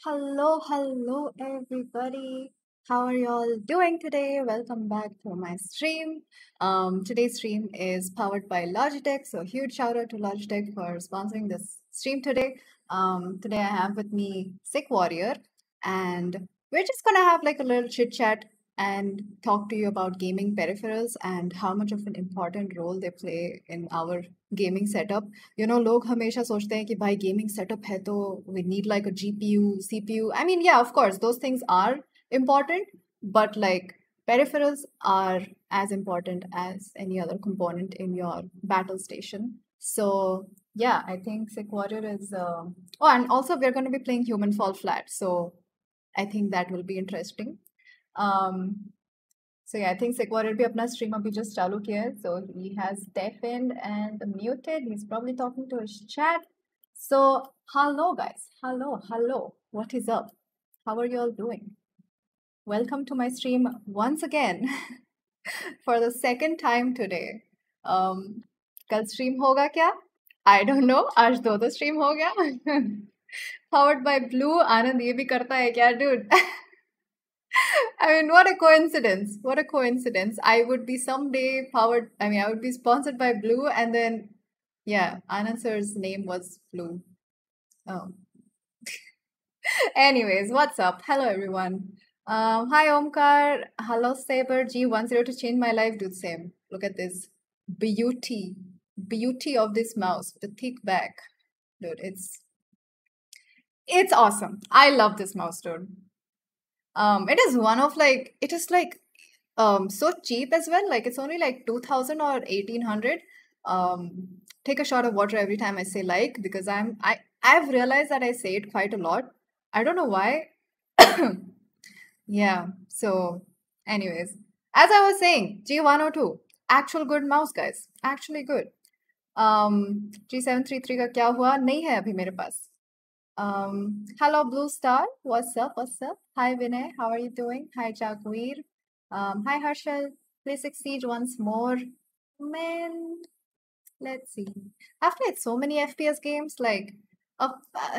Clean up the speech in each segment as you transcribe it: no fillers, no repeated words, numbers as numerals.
Hello, everybody. How are you all doing today? Welcome back to my stream. Today's stream is powered by Logitech, so huge shout out to Logitech for sponsoring this stream today. Today I have with me Sick Warrior, and we're just gonna have like a little chit chat and talk to you about gaming peripherals and how much of an important role they play in our gaming setup. लोग हमेशा सोचते हैं कि भाई gaming setup है तो we need like a GPU, CPU. I mean, yeah, of course, those things are important, but like peripherals are as important as any other component in your battle station. So yeah, I think Sick Warrior is. Oh, and also we're going to be playing Human Fall Flat, so I think that will be interesting. Um, so yeah, I think Sequoia bhi apna stream abhi just chalu kiya hai. So he has deafened and muted. He's probably talking to his chat. So hello guys. Hello. What is up? How are you all doing? Welcome to my stream once again for the second time today. Um, कल stream होगा क्या? I don't know. आज दो stream हो गया. Powered by Blue. आनंद ये भी करता है क्या, dude? I mean, what a coincidence. What a coincidence. I would be someday powered, I mean, I would be sponsored by Blue, and then, yeah, Anand sir's name was Blue. Oh. Anyways, what's up? Hello, everyone. Hi, Omkar. Hello, Saber. G10 to change my life. Do the same. Look at this beauty. Beauty of this mouse. The thick back. Dude, it's awesome. I love this mouse, dude. It is one of like, it is like so cheap as well. Like it's only like 2000 or 1800. Take a shot of water every time I say like, because I've realized that I say it quite a lot. I don't know why. Yeah. So anyways, as I was saying, G102, actual good mouse, guys. Actually good. G733 का क्या हुआ? नहीं है अभी मेरे पास. Hello, Blue Star. What's up? What's up? Hi, Vinay. How are you doing? Hi, Jagweer. Hi, Harshal. Please succeed once more. Man, let's see. I've played so many FPS games. Like, uh,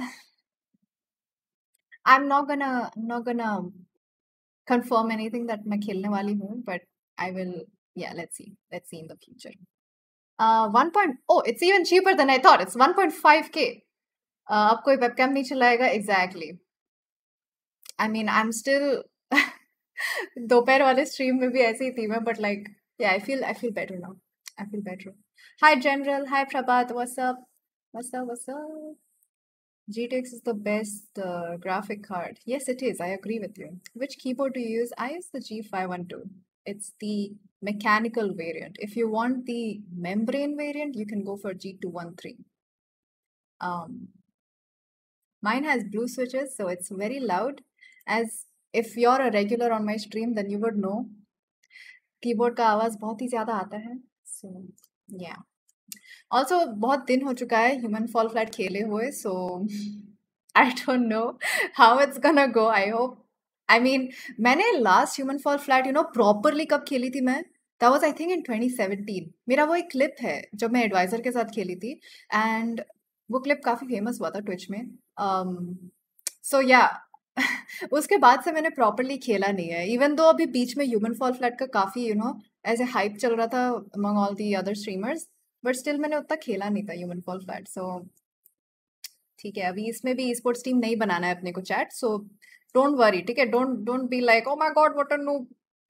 I'm not gonna confirm anything that मैं खेलने वाली हूँ, but I will. Yeah, let's see. Let's see in the future. Oh, it's even cheaper than I thought. It's 1.5K. अब कोई webcam नहीं चलाएगा. Exactly. I mean, I'm still दोपहर वाले स्ट्रीम में भी ऐसे ही थी मैं, but like, yeah, I feel better now. I feel better. Hi, General. Hi, Prabhat. What's up? What's up? GTX is the best graphic card. Yes, it is. I agree with you. Which keyboard do you use? I use the G512. It's the mechanical variant. If you want the membrane variant, you can go for G213. Um, Mine has blue switches, so it's very loud. As if you're a regular on my stream, then you would know keyboard का आवाज़ बहुत ही ज़्यादा आता है. So yeah. Also बहुत दिन हो चुका है ह्यूमन फॉल फ्लैट खेले हुए, so I don't know how it's gonna go. I hope. I mean, मैंने last human fall flat properly कब खेली थी मैं? That was I think in 2017. मेरा वो एक क्लिप है जब मैं एडवाइजर के साथ खेली थी, एंड वो क्लिप काफ़ी फेमस हुआ था ट्विच में. सो या उसके बाद से मैंने प्रॉपरली खेला नहीं है, इवन दो अभी बीच में ह्यूमन फॉल फ्लैट का काफ़ी ऐसे हाइप चल रहा था among all the other streamers, but still मैंने उतना खेला नहीं था ह्यूमन फॉल फ्लैट. सो ठीक है, अभी इसमें भी स्पोर्ट्स टीम नहीं बनाना है अपने को चैट, सो डोंट वरी. ठीक है, don't be like oh my god what a noob.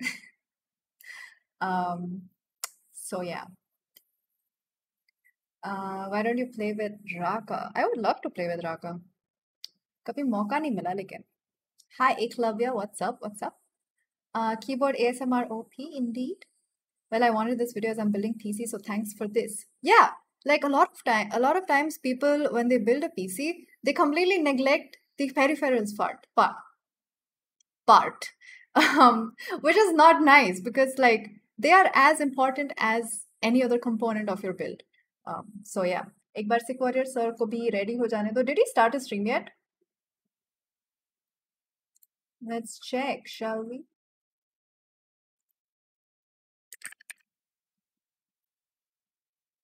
So yeah. Why don't you play with Raka? I would love to play with Raka. कभी मौका नहीं मिला लेकिन. Hi Eklavya, what's up? What's up? Keyboard ASMR OP indeed. Well, I wanted this video as I'm building PC, so thanks for this. Yeah, like a lot of times people when they build a PC, they completely neglect the peripherals part, which is not nice because like they are as important as any other component of your build. So yeah, एक बार Sick Warrior sir को भी ready हो जाने दो. Did he start a stream yet? Let's check, shall we?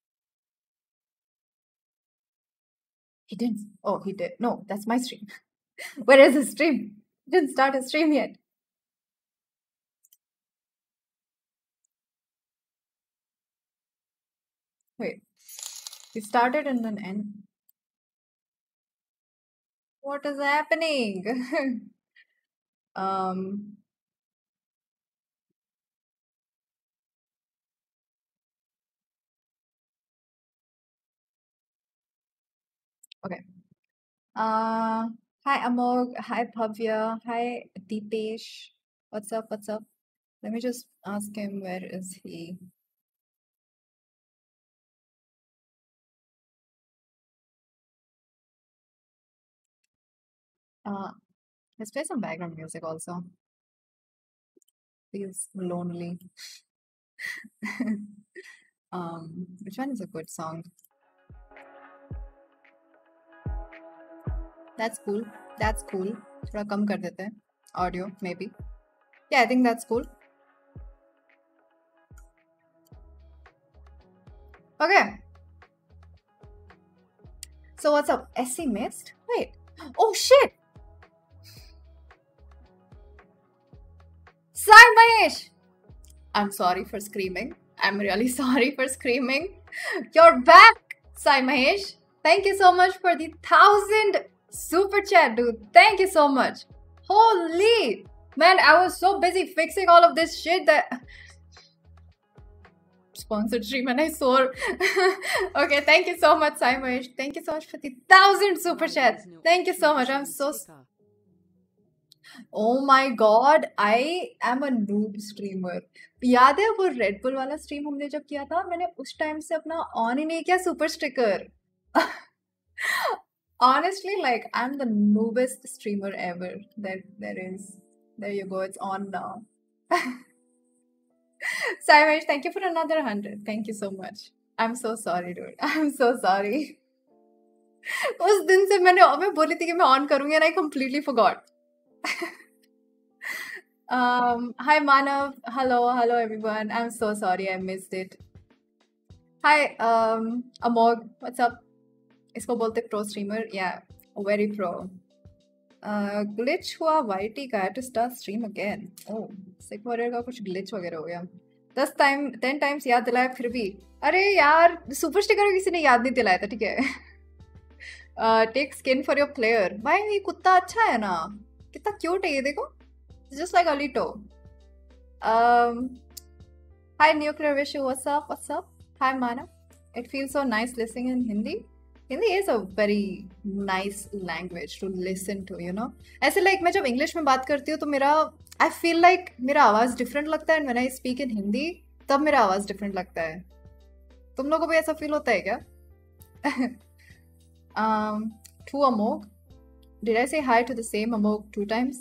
He didn't. Oh, he did. No, that's my stream. Where is his stream? Didn't start his stream yet. Wait. He started and then end. What is happening? um. Okay. Hi Amog. Hi Bhavya. Hi Deepesh. What's up? What's up? Let me just ask him where is he. Let's play some background music also. Feels lonely. Which one is a good song? That's cool. That's cool. थोड़ा कम कर देते हैं. Audio, maybe. Yeah, I think that's cool. Okay. So what's up? SC missed? Wait. Oh shit! Sai Mahesh! I'm sorry for screaming. I'm really sorry for screaming. You're back, Sai Mahesh. Thank you so much for the 1,000 super chat, dude. Thank you so much. Holy! Man, I was so busy fixing all of this shit that... Sponsored stream and I saw. Okay, thank you so much, Sai Mahesh. Thank you so much for the 1,000 super chats. Thank you so much. I'm so... Oh my god, I am a noob streamer. याद है वो red bull वाला stream हमने जब किया था, मैंने उस टाइम से अपना ऑन ही नहीं किया super sticker. Honestly, like I'm the noobest streamer ever that there is. There you go, it's on now. Saimesh, thank you for another 100. Thank you so much. I'm so sorry, dude. I'm so sorry. उस दिन से मैं बोली थी कि मैं on करूंगी and I completely forgot. Hi Manav. Hello everyone. I'm so sorry I missed it. Hi Amog. What's up? इसको बोलते pro streamer. Yeah, very pro. Glitch हुआ YT का to start stream again. Oh, Sick Warrior का कुछ glitch वगैरह हो गया. 10 times याद दिलाया फिर भी. अरे यार सुपर स्टिकर किसी ने याद नहीं दिलाया था, ठीक है. Take skin for your player. भाई ये कुत्ता अच्छा है ना, कितना क्यूट है ये देखो. It's just like Alito. Hi Nuclear Vishu, what's up? What's up? Hi Mana. It feels so nice listening in Hindi. Hindi is a very nice language to listen to, you know. ऐसे like मैं जब English में बात करती हूँ तो मेरा I feel like मेरा आवाज़ different लगता है and when I speak in Hindi तब मेरा आवाज़ different लगता है. तुम लोगों को भी ऐसा feel होता है क्या? To Amog. Did I say hi to the same Amog 2 times?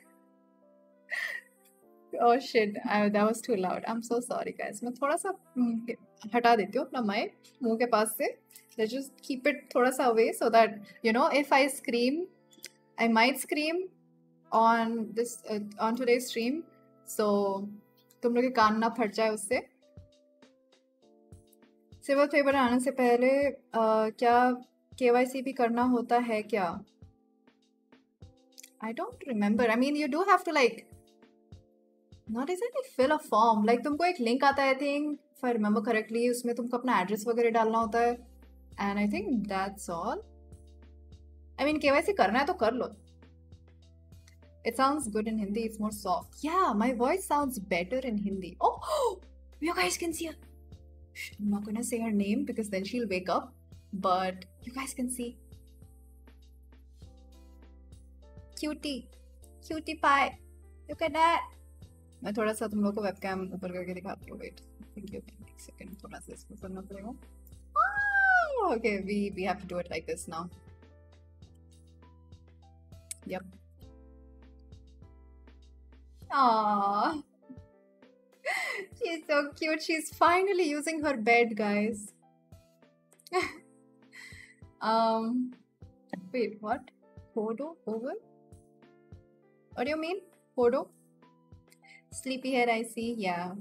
Oh shit, that was too loud. I'm so sorry guys. मैं थोड़ा सा हटा देती हूँ अपना mic मुंह के पास से. Let's just keep it थोड़ा सा away so that, you know, if I scream, I might scream on this on today's stream. So तुम लोग के कान ना फट जाए उससे. सिविल पेपर आने से पहले क्या KYC भी करना होता है क्या? I don't remember. I mean, you do have to like not exactly fill a form. Like तुमको एक link आता है, I think, if I remember correctly, उसमें तुमको अपना address वगैरह डालना होता है. And I think that's all. I mean, KYC करना है तो कर लो. It sounds good in Hindi. It's more soft. Yeah, my voice sounds better in Hindi. Oh, you guys can see her. I'm not gonna say her name because then she'll wake up. But you guys can see. Cutie. Cutie pie. Look at that. मैं थोड़ा सा तुम लोग को webcam ऊपर करके दिखाती हूँ. Wait. Thank you. एक second. थोड़ा सा इसको करना पड़ेगा. Oh, okay, we have to do it like this now. Yep. Aww. She's so cute. She's finally using her bed, guys. Wait, what? Hodo? Over? What do you mean? Hodo? Sleepyhead, I see. Yeah.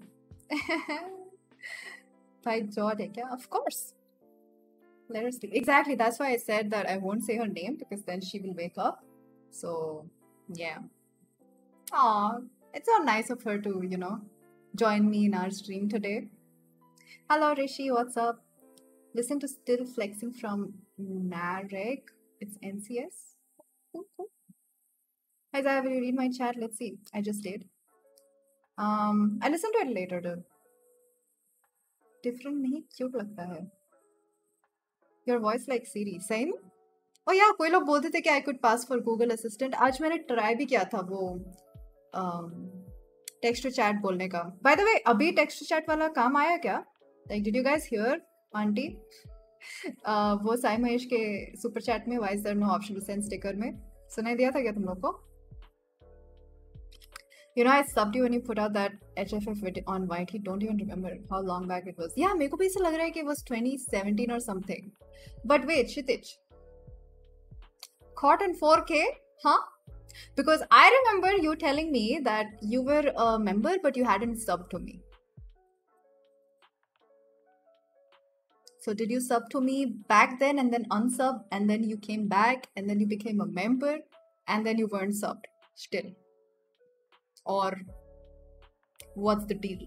By Jod, yeah, of course. Let her sleep. Exactly. That's why I said that I won't say her name because then she will wake up. So yeah. Aw, it's so nice of her to, join me in our stream today. Hello Rishi, what's up? Listen to Still Flexing from Narek. It's NCS. Cool, cool. Hi Zaya, will you read my chat? Let's see. I just did. I listen to it later though. Different नहीं क्यों लगता है? Your voice like Siri. सही में? ओ यार कोई लोग बोलते थे कि I could pass for Google Assistant. आज मैंने ट्राई भी किया था वो टेक्स्ट टू चैट बोलने का. बाय द वे अभी टेक्स्ट टू चैट वाला काम आया क्या? Like did you guys hear aunty? वो साई महेश के सुपर चैट में why's there no option to send sticker में सुनाई दिया था क्या तुम लोग को? You know, I subbed you when you put out that HFF video on YT. Don't even remember how long back it was. Yeah, मेरे को भी ऐसा लग रहा है कि it was 2017 or something. But wait, Kshitij. Caught in 4K? Huh? Because I remember you telling me that you were a member but you hadn't subbed to me. So did you sub to me back then and then unsub and then you came back and then you became a member and then you weren't subbed still? Or what's the deal?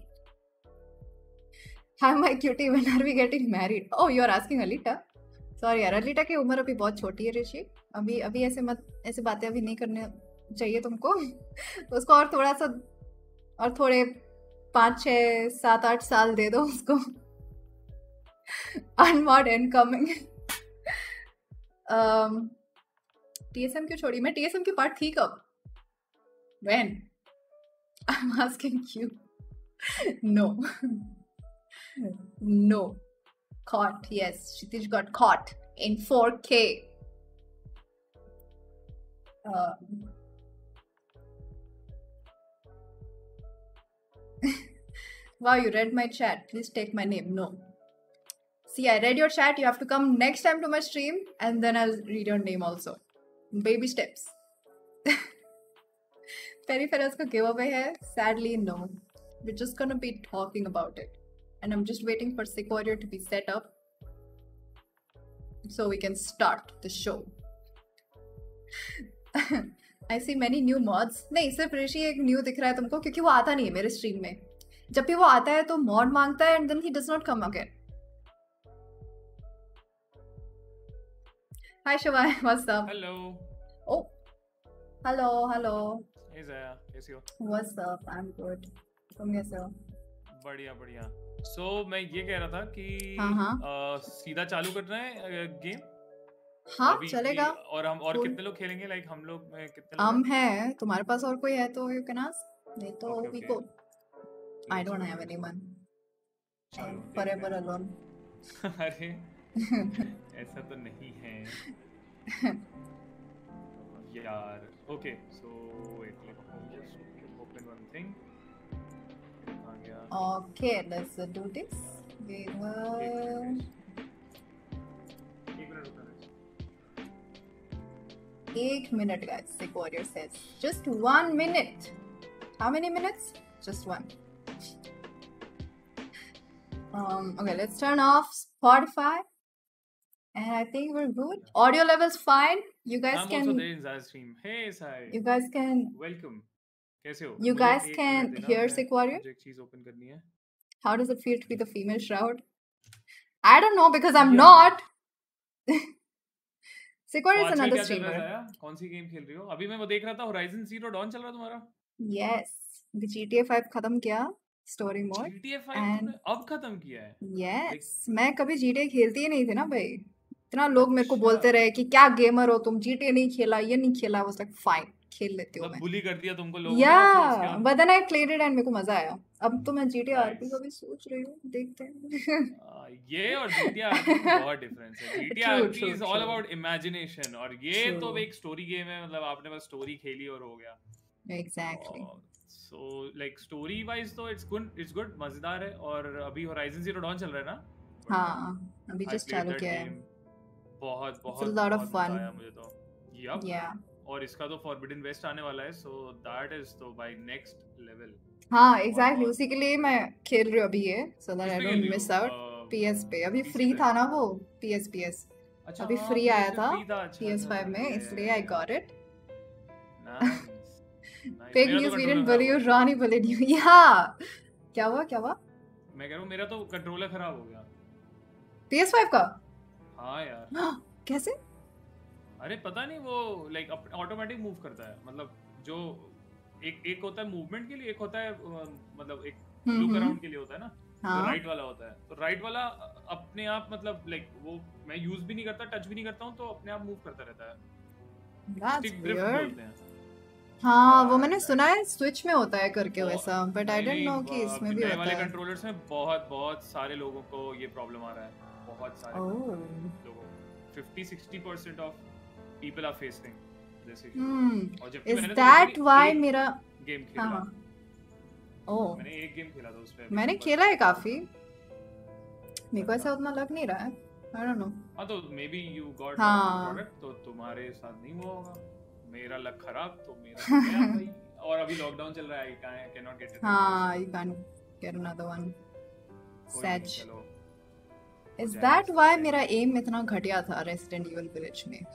Hi my cutie, when are we getting married? Oh, you're asking Alita? Sorry यार, Alita की उम्र अभी बहुत छोटी है ऋषि. अभी ऐसे बातें अभी नहीं करने चाहिए तुमको. उसको और थोड़ा सा और थोड़े 5, 6, 7, 8 साल दे दो उसको. Unmod incoming. TSM क्यों छोड़ी? मैं TSM की पार्ट थी कब? When? I'm asking you. No. No. Caught. Yes, Kshitij got caught in 4K. Wow, you read my chat. Please take my name. No. See, I read your chat. You have to come next time to my stream and then I'll read your name also. Baby steps. Peripherals का giveaway है? Sadly, no. We're just gonna be talking about it. And I'm just waiting for Sick Warrior to be set up so we can start the show. I see many new mods. नहीं, सिर्फ ऋषि एक new दिख रहा है तुमको क्योंकि वो आता नहीं है मेरे stream में. जब भी वो आता है तो mod मांगता है and then he does not come again. Hi Shivai, what's up? Hello. Oh, hello. Hey Zaya, कैसी हो? What's up? I'm good. तुम कैसे हो? बढ़िया. So मैं ये कह रहा था कि सीधा चालू करना है गेम? हाँ चलेगा. और कितने लोग खेलेंगे? लाइक हम लोग में कितने लोग? हम हैं. तुम्हारे पास और कोई है तो you can ask. नहीं तो we go. I don't have anyone. I'm forever alone. अरे ऐसा तो नहीं है यार. Okay, so wait, let me just open one thing. Okay, let's do this. We will. 1 minute, guys. Sick Warrior says just 1 minute. How many minutes? Just 1. Okay, let's turn off Spotify. And I think we're good. Audio levels fine. You guys I'm can. Also there in Zai's stream. Hey Sai. You guys can. Welcome. कैसे हो? You guys can hear Sick Warrior. मुझे एक चीज open करनी है. How does it feel to be the female Shroud? I don't know because I'm not. Sick Warrior is another streamer. कौन सी game खेल रही हो? अभी मैं वो देख रहा था Horizon Zero Dawn चल रहा तुम्हारा? Yes. The GTA 5 खत्म किया. Story mode. GTA 5 अब खत्म किया है? Yes. मैं कभी GTA खेलती ही नहीं थी ना भाई. इतना लोग मेरे को बोलते रहे कि क्या गेमर हो तुम, GTA नहीं खेला, ये नहीं खेला. I was like fine, खेल लेती हूँ मैं. बुली कर दिया तुमको लोगों ने. But then I played it and मेरे को मजा आया. अब तो मैं GTA RP का भी सोच रही हूँ, देखते हैं. ये और GTA RP बहुत डिफरेंस है. GTA RP is all about imagination और ये तो एक स्टोरी गेम है. मतलब आपने बस स्टोरी खेली और हो गया. Exactly. So like story wise तो it's good मजेदार है. और अभी Horizon Zero Dawn चल रहा है ना? हाँ, अभी just चालू किया है. बहुत It's a lot of fun. मुझे तो. Yup. Yeah. और इसका तो Forbidden West आने वाला है, so that is तो by next level. हाँ, exactly. उसी के लिए मैं खेल रही हूँ अभी ये, so that I don't miss out. PS पे अभी free था ना वो PS. अभी free आया था PS5 में, इसलिए I got it. Nice fake मेरा तो न्यूज़, वी कंट्रोलर डिडंट खराब bully हो you, गया Ronnie bullied you. Yeah. क्या हुआ? मैं कह रहा हूँ मेरा तो कंट्रोलर खराब हो गया PS5 का? हाँ यार कैसे? अरे पता नहीं वो लाइक ऑटोमेटिक मूव करता है मतलब जो एक होता है मूवमेंट के लिए एक होता है मतलब एक लुक अराउंड के लिए होता है ना जो हाँ राइट वाला होता है तो राइट वाला अपने आप मतलब लाइक वो मैं यूज भी नहीं करता टच भी नहीं करता हूँ तो अपने आप मूव करता रहता है that's स्टिक ड्रिफ्ट weird. बोलते हैं हाँ वो यार मैंने सुना है स्विच में होता है करके वैसा, बट आई नहीं डिडंट नो नहीं कि इसमें अभी भी नए होता वाले है. कंट्रोलर्स में बहुत सारे लोगों को ये प्रॉब्लम आ रहा है बहुत सारे Oh. लोगों 50-60% of people are facing this issue और जबकि Is मैंने तो that लिटरली why एक मेरा गेम हाँ खेला हाँ ओह मैंने एक गेम खेला था उस पे अभी मैंने बस खेला है काफी, मेरे को अच्छा ऐसा उतना लग नहीं रहा है. I don't know. हाँ तो maybe you got a good हाँ प्रोडक्ट तो तुम्हारे साथ नहीं हुआ होगा मेरा लक खराब तो मेरा तो गया भाई और अभी लॉकडाउन चल रहा है I can not get it हाँ you can get another one. कोई नहीं Sag. चलो हो Is जाएगा that सब why हो मेरा जाएगा aim इतना घटिया था Resident Evil Village में?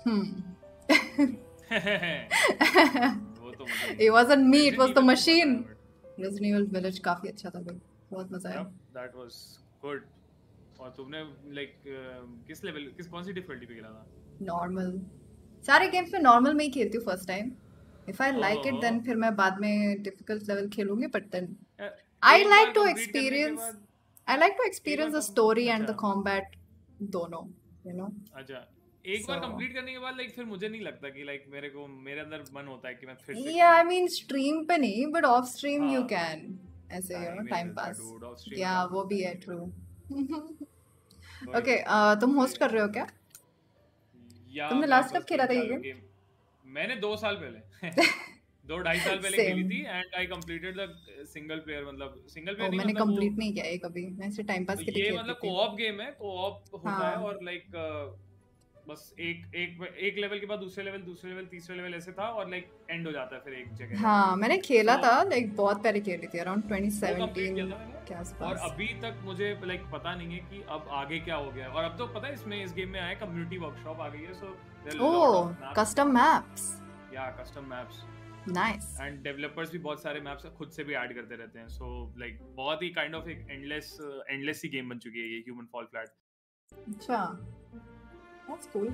वो तो मुझे नहीं It पता wasn't me, it resident was the evil तो पता है machine. But Resident Evil Village काफी अच्छा था भाई, बहुत मजा आया. यप दैट वाज गुड और तुमने लाइक किस लेवल कौन सी डिफिकल्टी पे खेला था Normal. सारे गेम्स में नॉर्मल में ही खेलती हूँ first time. If I like it, ओहो then फिर मैं बाद में डिफिकल्ट लेवल खेलूंगी. But then अ, I एक like बार to कंप्लीट करने के experience. बाद I like to एक बार experience the come story and अच्छा the combat दोनों. You know. अच्छा एक बार So कंप्लीट करने के बाद लाइक फिर मुझे नहीं लगता कि लाइक मेरे अंदर मन होता है कि मैं फिर से yeah, I खेलूं mean stream पे नहीं, but off stream you हाँ can. ऐसे you know टाइम ही नहीं time मिलता pass. Dude off stream Yeah, कहाँ वो भी मिलता है है true. वही Okay, तुम सही होस्ट कर रहे हो क्या? या तुमने मैं लास्ट कब बस खेला गेम था ये चालू गेम? गेम मैंने 2 साल पहले 2-2.5 साल पहले खेली Same. थी and I completed the single player मतलब सिंगल ओ प्लेयर नहीं मैंने मतलब वो कंप्लीट नहीं किया ये कभी, मैं सिर्फ टाइम पास के लिए ये खेलती मतलब थी. कोऑप गेम है कोऑप होता है हाँ और लाइक बस एक लेवल के बाद दूसरे लेवल तीसरे लेवल ऐसे था और लाइक एंड हो जाता है फिर एक जगह जाके हाँ मैंने खेला सो था लाइक बहुत पहले खेली थी अराउंड वो कंप्लीट 2017 किया था मैंने के और आसपास. अभी तक मुझे लाइक पता नहीं है कि अब आगे क्या हो गया है और अब तो पता है इसमें इस गेम में आया कम्युनिटी वर्कशॉप आ गई है so there are lot oh of maps custom maps, या custom maps nice. And developers भी बहुत सारे मैप्स खुद से भी ऐड करते रहते हैं सो लाइक बहुत ही काइंड ऑफ एक एंडलेस सी गेम बन चुकी है ये ह्यूमन फॉल फ्लैट अच्छा दैट्स कूल.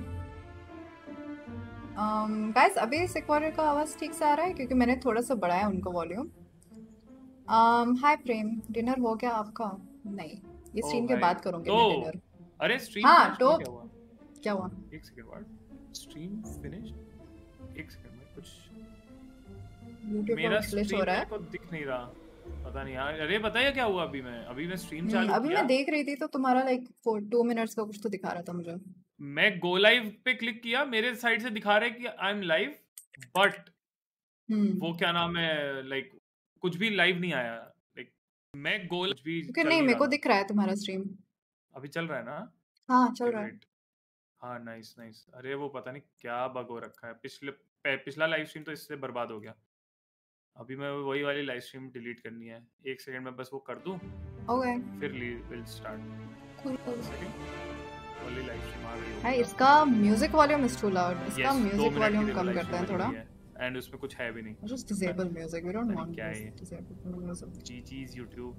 गाइस अभी सिक्योरिटी का आवाज ठीक से आ रहा है क्योंकि मैंने थोड़ा सा बढ़ाया उनको वॉल्यूम. हाय प्रेम, डिनर हो गया आपका? नहीं, ये ओ स्ट्रीम के भाई बाद करूंगी तो मैं डिनर. अरे स्ट्रीम हाँ फिनिश तो क्या हुआ क्या हुआ? एक सेकंड बाद स्ट्रीम फिनिश एक सेकंड में कुछ यूट्यूब मेरा पर ग्लिच हो स्ट्रीम रहा मेरे है. को दिख नहीं रहा पता नहीं यार अरे बताइए क्या हुआ अभी मैं स्ट्रीम चालू अभी किया मैं देख रही थी तो तुम्हारा लाइक 2 मिनट्स का कुछ तो दिखा रहा था मुझे. मैं गो लाइव पे क्लिक किया मेरे साइड से दिखा रहा है कि आई एम लाइव बट वो क्या नाम है लाइक कुछ भी लाइव नहीं आया लाइक मैं गोल कुछ भी क्योंकि चल नहीं नहीं मेरे रहा को था दिख रहा है तुम्हारा स्ट्रीम. अभी चल रहा है ना हाँ चल रहा है. ग्रेट हाँ नाइस अरे वो पता नहीं क्या बग हो रखा है पिछला लाइव स्ट्रीम तो इससे बर्बाद हो गया अभी मैं वही वाली लाइव स्ट्रीम डिलीट करनी है एक सेकंड में बस वो कर दूं ओके फिर विल स्टार्ट कूल. वाली लाइव स्ट्रीम आ गई हाय होगी इसका music volume is too loud. इसका यस 2 म्यूजिक मिनट की वॉल्यूम देखो कम लाइव करते हैं स्ट्रीम थोड़ा. बनी है एंड उसमें कुछ है भी नहीं Just disable music. We don't पता नहीं want क्या this है ये disabled music. GG's YouTube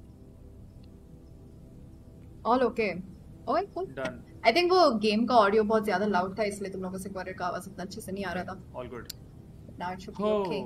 All okay. Okay, cool. Done I think वो गेम का ऑडियो बहुत ज्यादा लाउड था इसलिए तुम लोगों को सिक्योरिटी का आवाज इतना अच्छे से नहीं आ रहा था. All good Now it should be okay.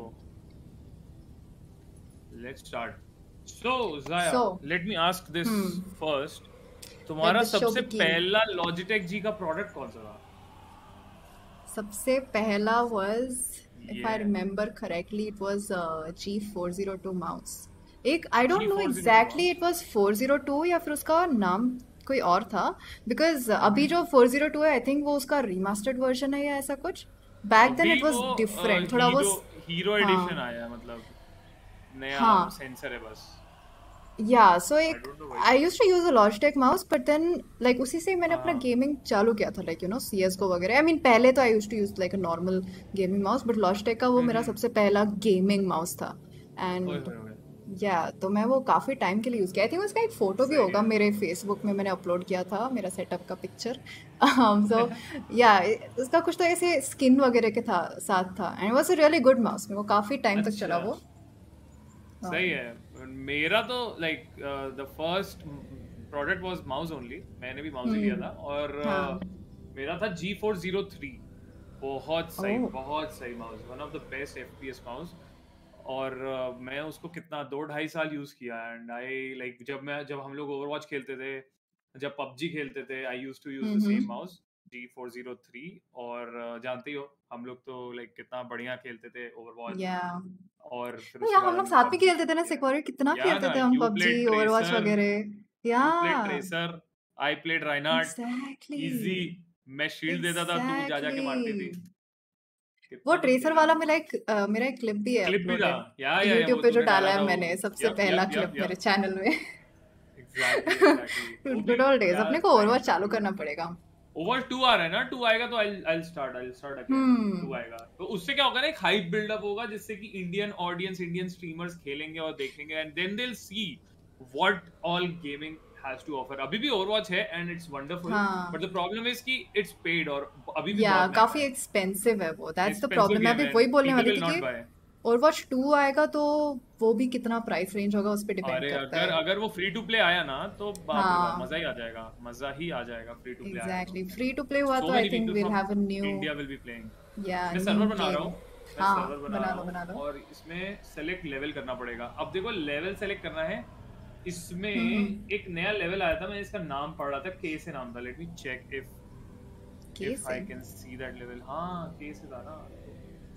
Let's start. So, Zaya, So, let me ask this first. let तुम्हारा the show सबसे begin. पहला Logitech G का प्रोडक्ट कौन सा था? सबसे पहला was, if I Yeah. remember correctly, it was G402 mouse. एक I don't know G402 exactly mouse. it was 402 या फिर उसका नाम कोई और था because अभी जो 402 है I think वो उसका remastered version है या ऐसा कुछ. Back then अभी it was वो different. थोड़ा वो हीरो हाँ एडिशन आया है मतलब नया हाँ सेंसर है बस. yeah so I एक don't know why. I used to use a Logitech mouse but then like उसी से मैंने अपना हाँ गेमिंग चालू किया था like you know CS:GO वगैरह. I mean पहले तो I used to use like a normal gaming mouse but Logitech का वो मेरा सबसे पहला गेमिंग माउस था ओए and ओए ओए या तो मैं वो काफ़ी टाइम के लिए यूज़ किया। आई थिंक उसका एक फ़ोटो भी सही होगा है। मेरे फेसबुक में, मैंने अपलोड किया था मेरा सेटअप का पिक्चर। सो या उसका कुछ तो ऐसे स्किन वगैरह के था साथ था, and was a really good mouse. मेरे को काफ़ी टाइम तक चला अच्छा, वो। सही है। मेरा तो like the first product was mouse only. मैंने भी माउस ही लिया था, और हाँ। मेरा था G403। ओह। बहुत सही mouse, one of the best FPS mouse. और मैं उसको कितना 2-2.5 साल यूज किया, एंड आई लाइक जब हम लोग ओवरवॉच खेलते थे, जब पबजी खेलते थे, I use to use the same hmm. Mouse G403। और जानते ही हो हम लोग तो लाइक कितना बढ़िया खेलते थे ओवरवॉच। या और फिर उसके यार हम बाद लोग हमने साथ में पबजी खेलते थे शुरू ना किया। सिक्योरिटी, कितना या खेलते ना, थे हम you PUBG played Overwatch Tracer, वगैरह। या you played Tracer, I played Reinhardt. Exactly. Easy. मैं शील्ड देता था, तू जा जाके मारती थी। एग्जैक्टली। वो कितना कुछ ट्रेसर खेला है वाला हम मेरा लोग। मेरा एक क्लिप भी है क्लिप भी था। अपलोडेड या यूट्यूब वो पे, जो तूने डाला डाला है था वो। मैंने सबसे यप पहला यप क्लिप यप मेरे यप चैनल में। एग्जैक्टली वो भी गुड ओल्ड डेज। क्या अपने को टाइम ओवरवॉच था चालू वो। करना पड़ेगा। ओवर 2 आ रहा है ना, 2 आएगा तो आई स्टार्ट अगेन। 2 हम्म। आएगा तो उससे क्या होगा ना, एक हाइप बिल्डअप होगा, जिससे कि इंडियन ऑडियंस, इंडियन स्ट्रीमर्स खेलेंगे और देखेंगे, and then they will see what all gaming has to offer. अभी भी ओवरवॉच है एंड इट्स वंडरफुल, बट हाँ। द प्रॉब्लम इज कि इट्स पेड, और अभी भी या बहुत महंगा काफी है। एक्सपेंसिव है वो, दैट्स द एक्सपेंसिव प्रॉब्लम। मैं गेम भी है, वही बोलने पीपल वाली विल थी नॉट कि बाय। ओवरवॉच 2 आएगा तो वो भी कितना प्राइस रेंज होगा उस पर डिपेंड अरे करता अगर है। अगर वो फ्री टू प्ले आया ना, तो बाप रे बाप, हाँ मजा ही आ जाएगा, मजा ही आ जाएगा फ्री टू प्ले आया तो। एग्जैक्टली। फ्री टू प्ले हुआ सो तो I many think people will from have a new India will be playing. या मैं न्यू सर्वर बना रहा गेम। हूँ। मैं हाँ सर्वर बना बना रहा लो हूँ, बना लो। और इसमें सेलेक्ट लेवल करना पड़ेगा। अब देखो, लेवल सेलेक्ट करना है इसमें। हम्म। एक नया लेवल आया था, मैं इसका नाम पढ़ रहा था, के से नाम था। लेट मी चेक इफ कैसे? I can see that level. हाँ, के से था ना तो।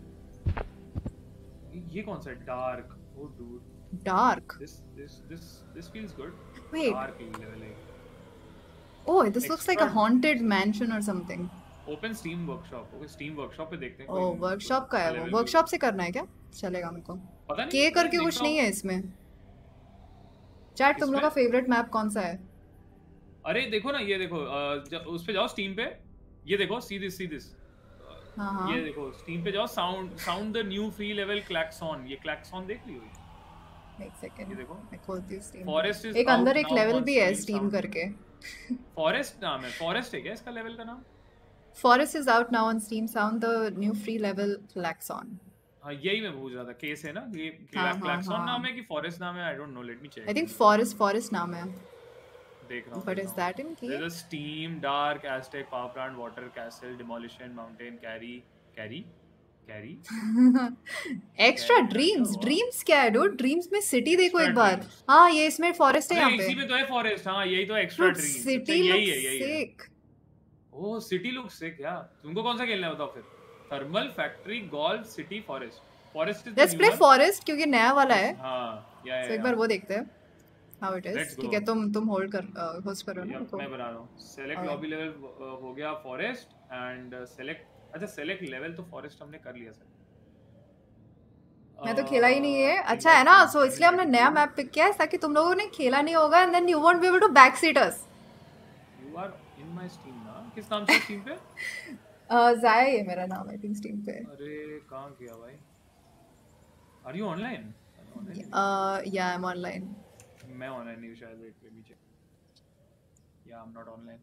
ये कौन सा है? Dark. Oh dude, dark. This feels good. Wait. Dark level है। Oh, this looks like extra a haunted mansion और something. Open Steam workshop. Okay, Steam workshop पे देखते हैं कोई ओह, वर्कशॉप का अच्छा है वो। Level view. वर्कशॉप से करना है क्या? चलेगा मेरे को। के पता नहीं करके कुछ देखता नहीं हूँ। है इसमें। चैट, तुम लोग किसमें? का फेवरेट मैप कौन सा है? अरे देखो ना, ये देखो, उस पे जाओ स्टीम पे। ये देखो, सी दिस। हाँ ये हाँ। देखो, स्टीम पे जाओ, sound the new free level klaxon. ये क्लैक्सॉन देख लियो ये। एक सेकेंड, ये देखो, मैं खोलती हूँ स्टीम। फॉरेस्ट इज एक आउट अंदर एक नाउ लेवल ऑन भी है स्ट्रीम स्टीम साउंड। करके। फॉरेस्ट नाम है, फॉरेस्ट है क्या इसका लेवल का नाम? Forest is out now on Steam, sound the new free level flaxon. हाँ, यही मैं पूछ रहा था, केस है ना ये? हाँ हाँ क्लैक्सॉन नाम हाँ। है कि फॉरेस्ट नाम है? I don't know, let me I check. Think forest, forest नाम है। देख रहा हूँ, बट देख इज रहा हूँ। दैट इन की? There's a steam, dark, Aztec, power plant, water, castle, demolition, mountain, carry, extra carry under dreams. what? Dreams क्या है डूड? ड्रीम्स में सिटी देखो Extra एक बार। dreams. हाँ, ये इसमें फॉरेस्ट है अरे यहाँ पे। इसी में तो है फॉरेस्ट। हाँ, यही तो एक्स्ट्रा डूड ड्रीम्स। अच्छा, सिटी यही लुक्स है, यही है। सिक। ओह, सिटी लुक से क्या? तुमको कौन सा खेलना है बताओ फिर? Thermal, factory, golf, city, forest. Forest is the let's new play one. Forest क्योंकि नया वाला है। हाँ, सो एक या बार वो देखते हैं हाउ इट लेट्स इज। ठीक गो। है, तुम होल्ड कर, होस्ट करो ना यप, रुको। मैं बना रहा हूँ। Select okay. लॉबी लेवल हो गया फॉरेस्ट, एंड सेलेक्ट। अच्छा, सेलेक्ट लेवल तो फॉरेस्ट हमने कर लिया सर। मैं तो खेला ही नहीं है। अच्छा है इनवाइट ना, फ्रेंड्स, सो आई एम इसलिए हमने इनवाइटिंग नया यू। मैप पिक किया है ताकि तुम लोगों ने खेला नहीं होगा and then you won't be able to back seat us. You are in my Steam ना? किस नाम से स्टीम पे? जाया है मेरा नाम आई थिंक स्टीम पे। अरे कहाँ गया भाई? Are you online? ऑनलाइन नहीं दिख या आई एम ऑनलाइन। रहा। मैं ऑनलाइन नहीं हूँ शायद। Wait, let me check. Yeah I am not online.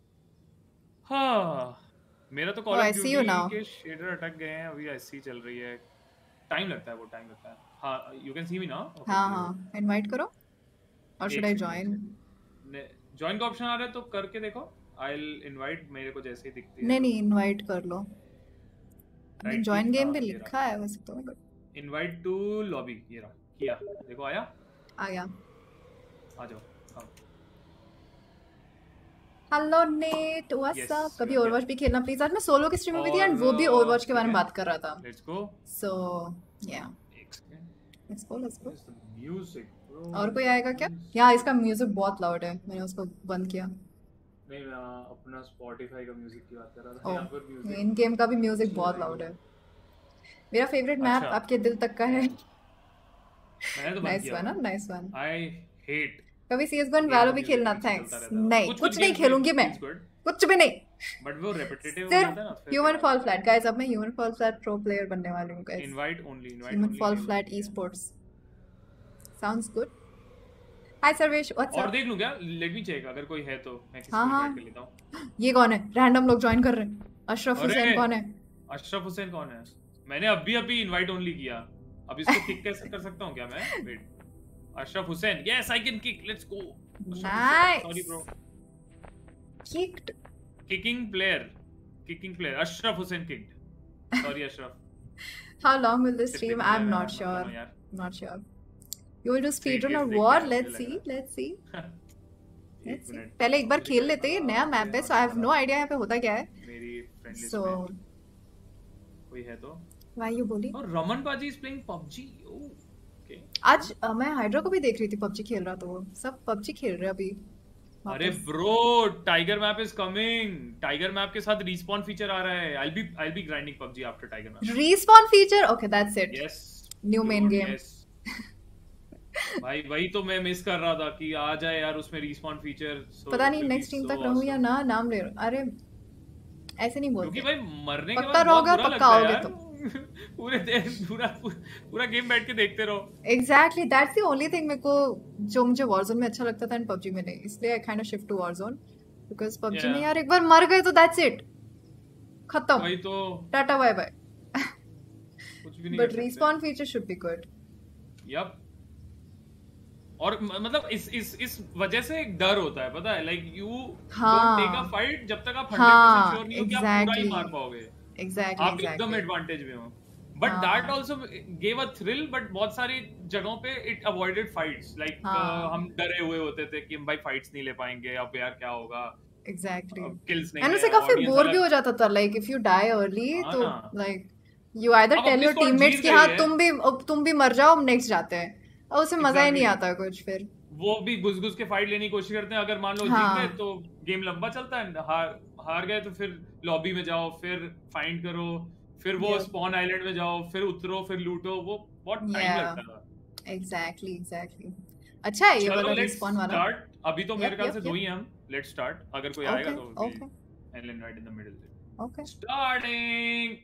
हाँ, मेरा तो oh, call of I see you duty now. के शेडर अटक गए हैं अभी। ऐसी चल रही है। टाइम लगता है, वो टाइम लगता है। हाँ, you can see me now. Okay, हाँ ग्रेट। हाँ, इनवाइट करो। और शुड एक आई सेकंड, एक जॉइन? सेकंड। ज्वाइन का ऑप्शन आ रहा है तो करके देखो। आई विल इनवाइट, मेरे को जैसे ही दिखती है नहीं तो। नहीं, इनवाइट कर लो। राइट जॉइन क्लिक, गेम हाँ भी ये लिखा रहा। है वैसे तो, but इनवाइट टू लॉबी, ये रहा। किया, देखो आया। आ गया। आ जाओ। हाँ, hello Nate, what's yes, up? कभी मिल गया। ओवरवॉच भी खेलना प्लीज। आज मैं सोलो के स्ट्रीम में भी थी और एंड वो भी ओवरवॉच के बारे ठीक में है, बात कर रहा था। Let's go. सो या एक second. Let's go let's go. Music bro. और कोई आएगा क्या? यहाँ इसका म्यूजिक बहुत लाउड है, मैंने उसको बंद किया। नहीं, मैं अपना स्पॉटिफाई का म्यूजिक की बात कर रहा था। यहाँ पर ओह, म्यूजिक इन गेम का भी म्यूजिक बहुत चलाएंगे। लाउड है। मेरा फेवरेट मैप अच्छा, आपके दिल तक का है। मैंने तो बंद नाइस किया वन, था। Nice one. आई हेट कभी CS:GO एंड गेम वैलो का भी म्यूजिक खेलना? पीछे चलता थैंक्स। रहता है। नहीं, कुछ कुछ कुछ नहीं गेम्स में खेलूंगी मैं। फील्स गुड, कुछ भी नहीं। बट वो रेपिटेटिव हो सिर्फ जाता है ना, तो फिर ह्यूमन बेकार फॉल लगता है। फ्लैट गाइस, अब मैं human fall flat pro player बनने वाली हूँ guys. Invite only, invite human only, fall male flat ई ठीक है। Sports. Sounds good. Hi Sarvesh, what's और up? देख लूं क्या? लेट मी चेक, अगर कोई है तो मैं किसी हाँ को हाँ, इनवाइट कर लेता हूँ। ये कौन है? रैंडम लोग ज्वाइन कर रहे हैं। अशरफ अरे हुसैन कौन है? अशरफ हुसैन कौन है? मैंने अभी इनवाइट ओनली किया। अब इसको किक कैसे कर सकता हूँ क्या मैं? Wait, Ashraf Hussain, yes I can kick, let's go. Ashraf Hussain, sorry bro. Nice. Kicked. Kicking player Ashraf Hussain kicked. Sorry Ashraf, How long will this सिर्फ stream? एक I'm प्लेयर है, not मत sure. बनो यार। Not sure. You will do देख speedrun or देख what? देख, मुझे Let's see. लग Let's see. रहा एक Let's see. मिनट, पहले एक बार मुझे खेल लेते हैं, नया मैप है, so I have no idea यहाँ पे होता क्या है. मेरी फ्रेंड लिस्ट So में कोई है तो। why you बोली? और रमन पाजी इज प्लेइंग पबजी। ओके, आज मैं हाइड्रा को भी देख रही थी पबजी खेल रहा, तो वो सब पबजी खेल रहे हैं अभी अरे वापस. Bro tiger map is coming. Tiger map के साथ रिस्पॉन फीचर आ रहा है। I be grinding PUBG after tiger map. Respawn feature? Okay, that's it. Yes, New main game. Yes भाई, वही तो मैं मिस कर रहा था कि आ जाए यार उसमें रिस्पॉन फीचर। पता नहीं नेक्स्ट टीम तक रहूं या ना, नाम ले रहा. अरे ऐसे नहीं क्योंकि बोलते. भाई मरने के पक्का बाद बहुत रहोगे, बुरा पक्का लगता है आओगे यार। तुम. पूरे दिन पूरा गेम बैठ के देखते रहो। Exactly, that's the only thing मेरे को जो मुझे Warzone में अच्छा लगता था एंड PUBG में नहीं, इसलिए I kind of shift to Warzone because PUBG में Yeah. यार एक बार मर गए तो that's it, खत्म, वही तो, टाटा बाय बाय. कुछ भी नहीं But कर सकते। respawn feature should be good. Yep, और मतलब इस वजह से एक डर होता है, पता है, like you don't take a fight जब तक आप 100% श्योर नहीं हो कि आप पूरा ही मार पाओगे। Exactly, आप एकदम एडवांटेज में हो। But that also gave a thrill, but बहुत सारी जगहों पे इट अवॉइडेड फाइट्स, लाइक हम डरे हुए होते थे कि हम भाई फाइट्स नहीं ले पाएंगे, अब यार क्या होगा, Exactly. किल्स नहीं एंड है, उससे काफी ऑडियंस बोर भी अलग। हो जाता था, like if you die early हाँ तो ना, like you either अब tell अपनी your स्क्वाड teammates जीत कि गई हाँ है। तुम भी मर जाओ, हम नेक्स्ट जाते हैं, और उससे मजा ही नहीं एग्जैक्टली, आता कुछ फिर. वो भी घुस घुस के फाइट लेने की कोशिश करते हैं। अगर मान लो जीत हाँ गए तो गेम लंबा चलता है, हार गए तो फिर लॉबी में जाओ, फिर फाइंड करो, फिर वो Yep. स्पॉन आइलैंड में जाओ, फिर उतरो, फिर लूटो, वो बहुत टाइम Yeah. लगता था। Exactly, exactly. अच्छा है ये चलो वाला लेट्स रिस्पॉन वाला. स्टार्ट। अभी तो मेरे Yep, ख्याल से yep, दो yep. ही हैं हम। लेट्स स्टार्ट, अगर कोई आएगा Okay, तो okay, I'll invite in the middle. okay. Starting.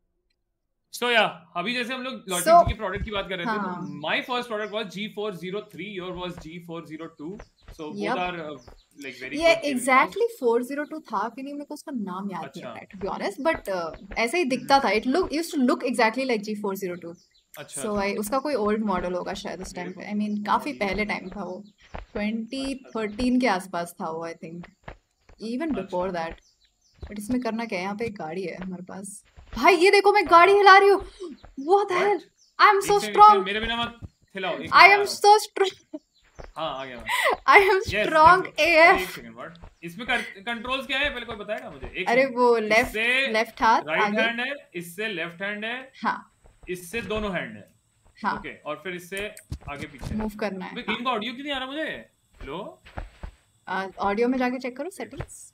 So yeah, अभी जैसे हम लोग So, लॉजिक जी के प्रोडक्ट की बात कर रहे थे, तो हाँ, my first product was G403, your was G402, so both yep. are like very ये good gaming mouse. exactly 402 था कि नहीं, मेरे को उसका नाम याद नहीं आ अच्छा, रहा है to be honest, but ऐसे ही दिखता था. It used to look exactly like G402. अच्छा So अच्छा, उसका कोई ओल्ड मॉडल होगा शायद उस मेरे टाइम को पे. I mean काफी ऑडियो पहले नहीं टाइम आ था वो, रहा। अच्छा 2013 के आसपास था वो, I think even before अच्छा, that. But इसमें करना क्या है, यहाँ पे एक गाड़ी है हमारे पास. भाई ये देखो मैं गाड़ी हिला रही हूँ. What the hell? What? I am so एक सेकंड strong. मेरे बिना मत खिलाओ, एक I मिनट आ am रहा हूँ। so strong. हाँ आ गया मैं। I am yes let's strong go. अरे एक AF. Second, what? इसमें कंट्रोल्स क्या है पहले कोई बताएगा मुझे? एक अरे सेकंड। वो इससे लेफ्ट हाथ राइट आगे. हैंड है, इससे लेफ्ट हैंड है, हाँ इससे दोनों हैंड है। हाँ, ओके, और फिर इससे आगे पीछे। मूव करना है. अबे हाँ, गेम का ऑडियो क्यों नहीं आ रहा मुझे? लो, ऑडियो में जाके चेक करो wait settings.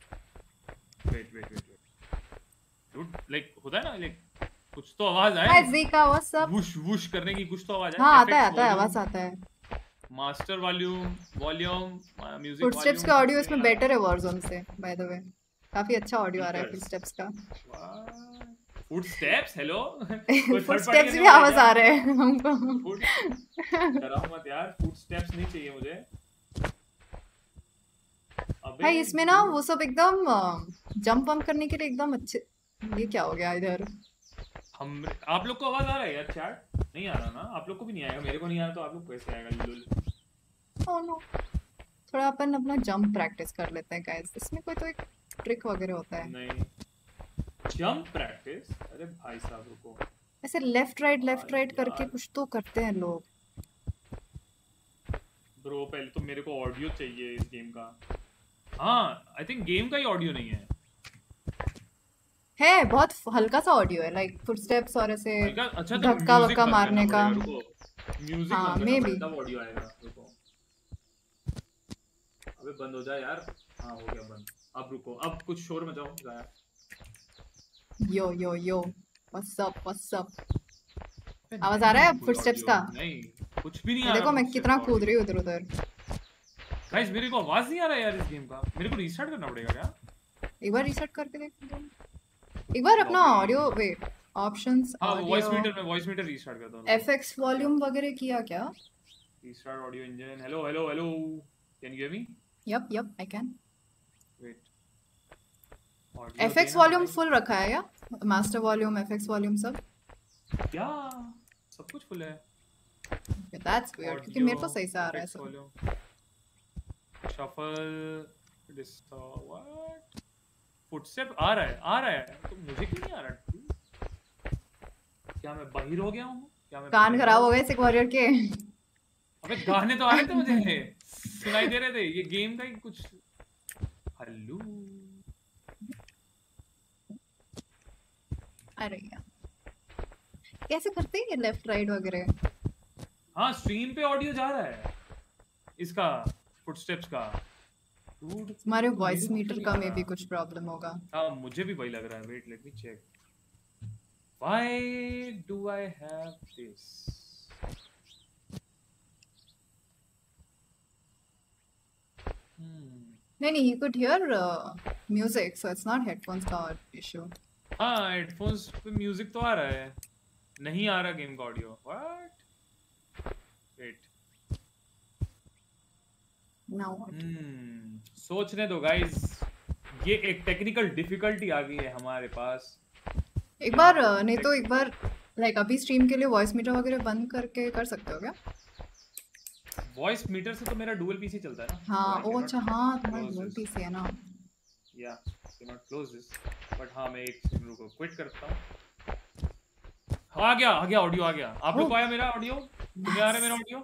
Wait dude, like होता है ना, लाइक कुछ तो आवाज हाय आए, जीका, व्हाट्स अप. वुश वुश करने की कुछ तो आवाज हाँ आए। आता है इफेक्ट्स, आवाज वॉल्यूम, आता है. Master volume, music footsteps volume, का कुछ ऑडियो नहीं इसमें आ रहा। बेटर है वॉरजोन से, बाय द वे. काफी अच्छा ऑडियो आ रहा है स्पीकर्स, फुटस्टेप्स का. फुटस्टेप्स, हेलो कोई थर्ड पार्टी फुटस्टेप्स करने भी वाला है आवाज क्या? आ रहे हैं हमको. फुट डराओ मत यार, फुटस्टेप्स नहीं चाहिए मुझे। अबे भाई इसमें ना डूड, वो सब एकदम जंप वंप करने के लिए एकदम अच्छे. ये क्या हो गया इधर? हम आप लोग को आवाज आ रहा है यार? चैट नहीं आ रहा ना? आप लोग को भी नहीं आएगा, मेरे को नहीं आ रहा, तो आप लोग को कैसे आएगा? लुल। Oh no. थोड़ा अपन अपना जंप प्रैक्टिस कर लेते हैं गाइस. इसमें कोई तो एक ट्रिक वगैरह होता है. नहीं, जंप प्रैक्टिस? अरे भाई साहब रुको ऐसे लेफ्ट राइट करके यार। कुछ तो करते हैं लोग. ब्रो पहले तो मेरे को ऑडियो चाहिए इस गेम का। हाँ आई थिंक गेम का ही ऑडियो नहीं है। है बहुत हल्का सा ऑडियो है, लाइक फुटस्टेप्स और ऐसे हल्का, अच्छा तो धक्का म्यूजिक वक्का बंद मारने करना का. पड़ेगा, रुको म्यूजिक हाँ बंद मे करना बी. पड़ेगा, तब ऑडियो आएगा। रुको, अबे बंद हो जाए यार। हाँ हो गया बंद। अब रुको, अब कुछ शोर मचाओ जाया। Yo what's up. आवाज आ रहा है फुटस्टेप्स का? नहीं, कुछ भी नहीं ये आ देखो रहा। मैं कितना कूद रही हूँ इधर उधर. गाइस मेरे को आवाज नहीं आ रहा यार इस गेम का। मेरे को रीस्टार्ट करना पड़ेगा क्या? एक बार रीसेट करके देख. एक बार अपना ऑडियो वेट ऑप्शंस हाँ वॉइस ऑडियो मीटर रीस्टार्ट करता हूँ। एफएक्स वॉल्यूम वगैरह किया क्या? Restart audio engine. Hello, hello, hello. Can you hear me? Yep, I can. Wait. FX volume full रखा है या? मास्टर वॉल्यूम, FX वॉल्यूम सब? क्या? सब कुछ फुल है. Okay, that's weird. क्योंकि मेरे को सही से आ रहा है सब. Shuffle. This what? Footstep आ रहा है. तो मुझे क्यों नहीं आ रहा? क्या मैं बाहर हो गया हूँ? क्या मैं कान खराब हो गए सिक वॉरियर के? अबे गाने तो आ रहे थे मुझे. सुनाई दे रहे थे. ये गेम का ही कुछ. हेलो. अरे यार कैसे करते हैं ये लेफ्ट राइट वगैरह? हाँ स्ट्रीम पे ऑडियो जा रहा है इसका फुटस्टेप्स का. हमारे वॉइस मीटर का में भी कुछ प्रॉब्लम होगा. हाँ मुझे भी वही लग रहा है. Wait let me check. Why do I have this? नहीं you could hear music so it's not headphones का issue. हाँ हेडफोन्स पे म्यूजिक तो आ रहा है. नहीं आ रहा गेम का ऑडियो. व्हाट? वेट. Now सोचने दो गाइस. ये एक टेक्निकल डिफिकल्टी आ गई है हमारे पास. एक बार नहीं तो एक बार लाइक अभी स्ट्रीम के लिए वॉइस मीटर वगैरह बंद करके कर सकते हो क्या? वॉइस मीटर से तो मेरा डुअल पीसी चलता है ना. हाँ ओ अच्छा हाँ तुम्हारा डुअल पीसी है ना. Yeah can not close this. But हाँ मैं एक सेकंड रुको क्विट करता हूँ. आ गया ऑडियो आ गया. आप लोग को आया मेरा ऑडियो? तुम्हें आ रहा है मेरा ऑडियो?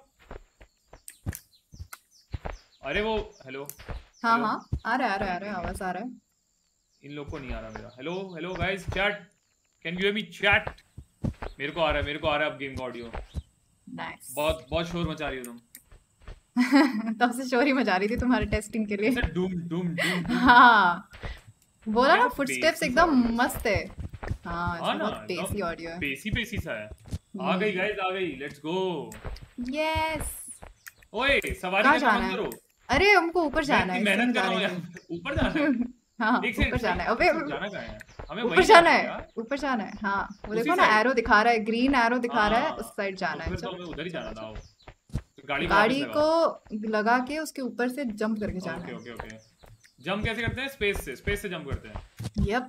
अरे वो हेलो. हाँ आ रहा है आवाज आ रहा है. इन लोग को नहीं आ रहा मेरा. Hello guys chat. Can you hear me chat? मेरे को आ रहा है अब गेम का ऑडियो. नाइस. बहुत शोर मचा रही हो तुम. तब से शोर ही मचा रही थी तुम्हारे टेस्टिंग के लिए. डूम. हाँ बोला ना फुटस्टेप्स एकदम मस्त है. हाँ बहुत बेसी ऑडियो है. बेसी सा है. आ गई गाइस आ गई. Let's go. यस. ओए सवारी मत करो. अरे हमको ऊपर जाना है. मेहनत कर रहा हूं. ऊपर जाना है. हाँ ऊपर जाना है. अबे जाना कहां है? हमें ऊपर जाना है. हाँ वो देखो ना एरो दिखा रहा है. ग्रीन एरो दिखा रहा है. उस साइड जाना है. तो हमें उधर ही जाना था. गाड़ी को लगा के उसके ऊपर से जंप करके जाना है. ओके. जंप कैसे करते हैं? स्पेस से जंप करते हैं. यप.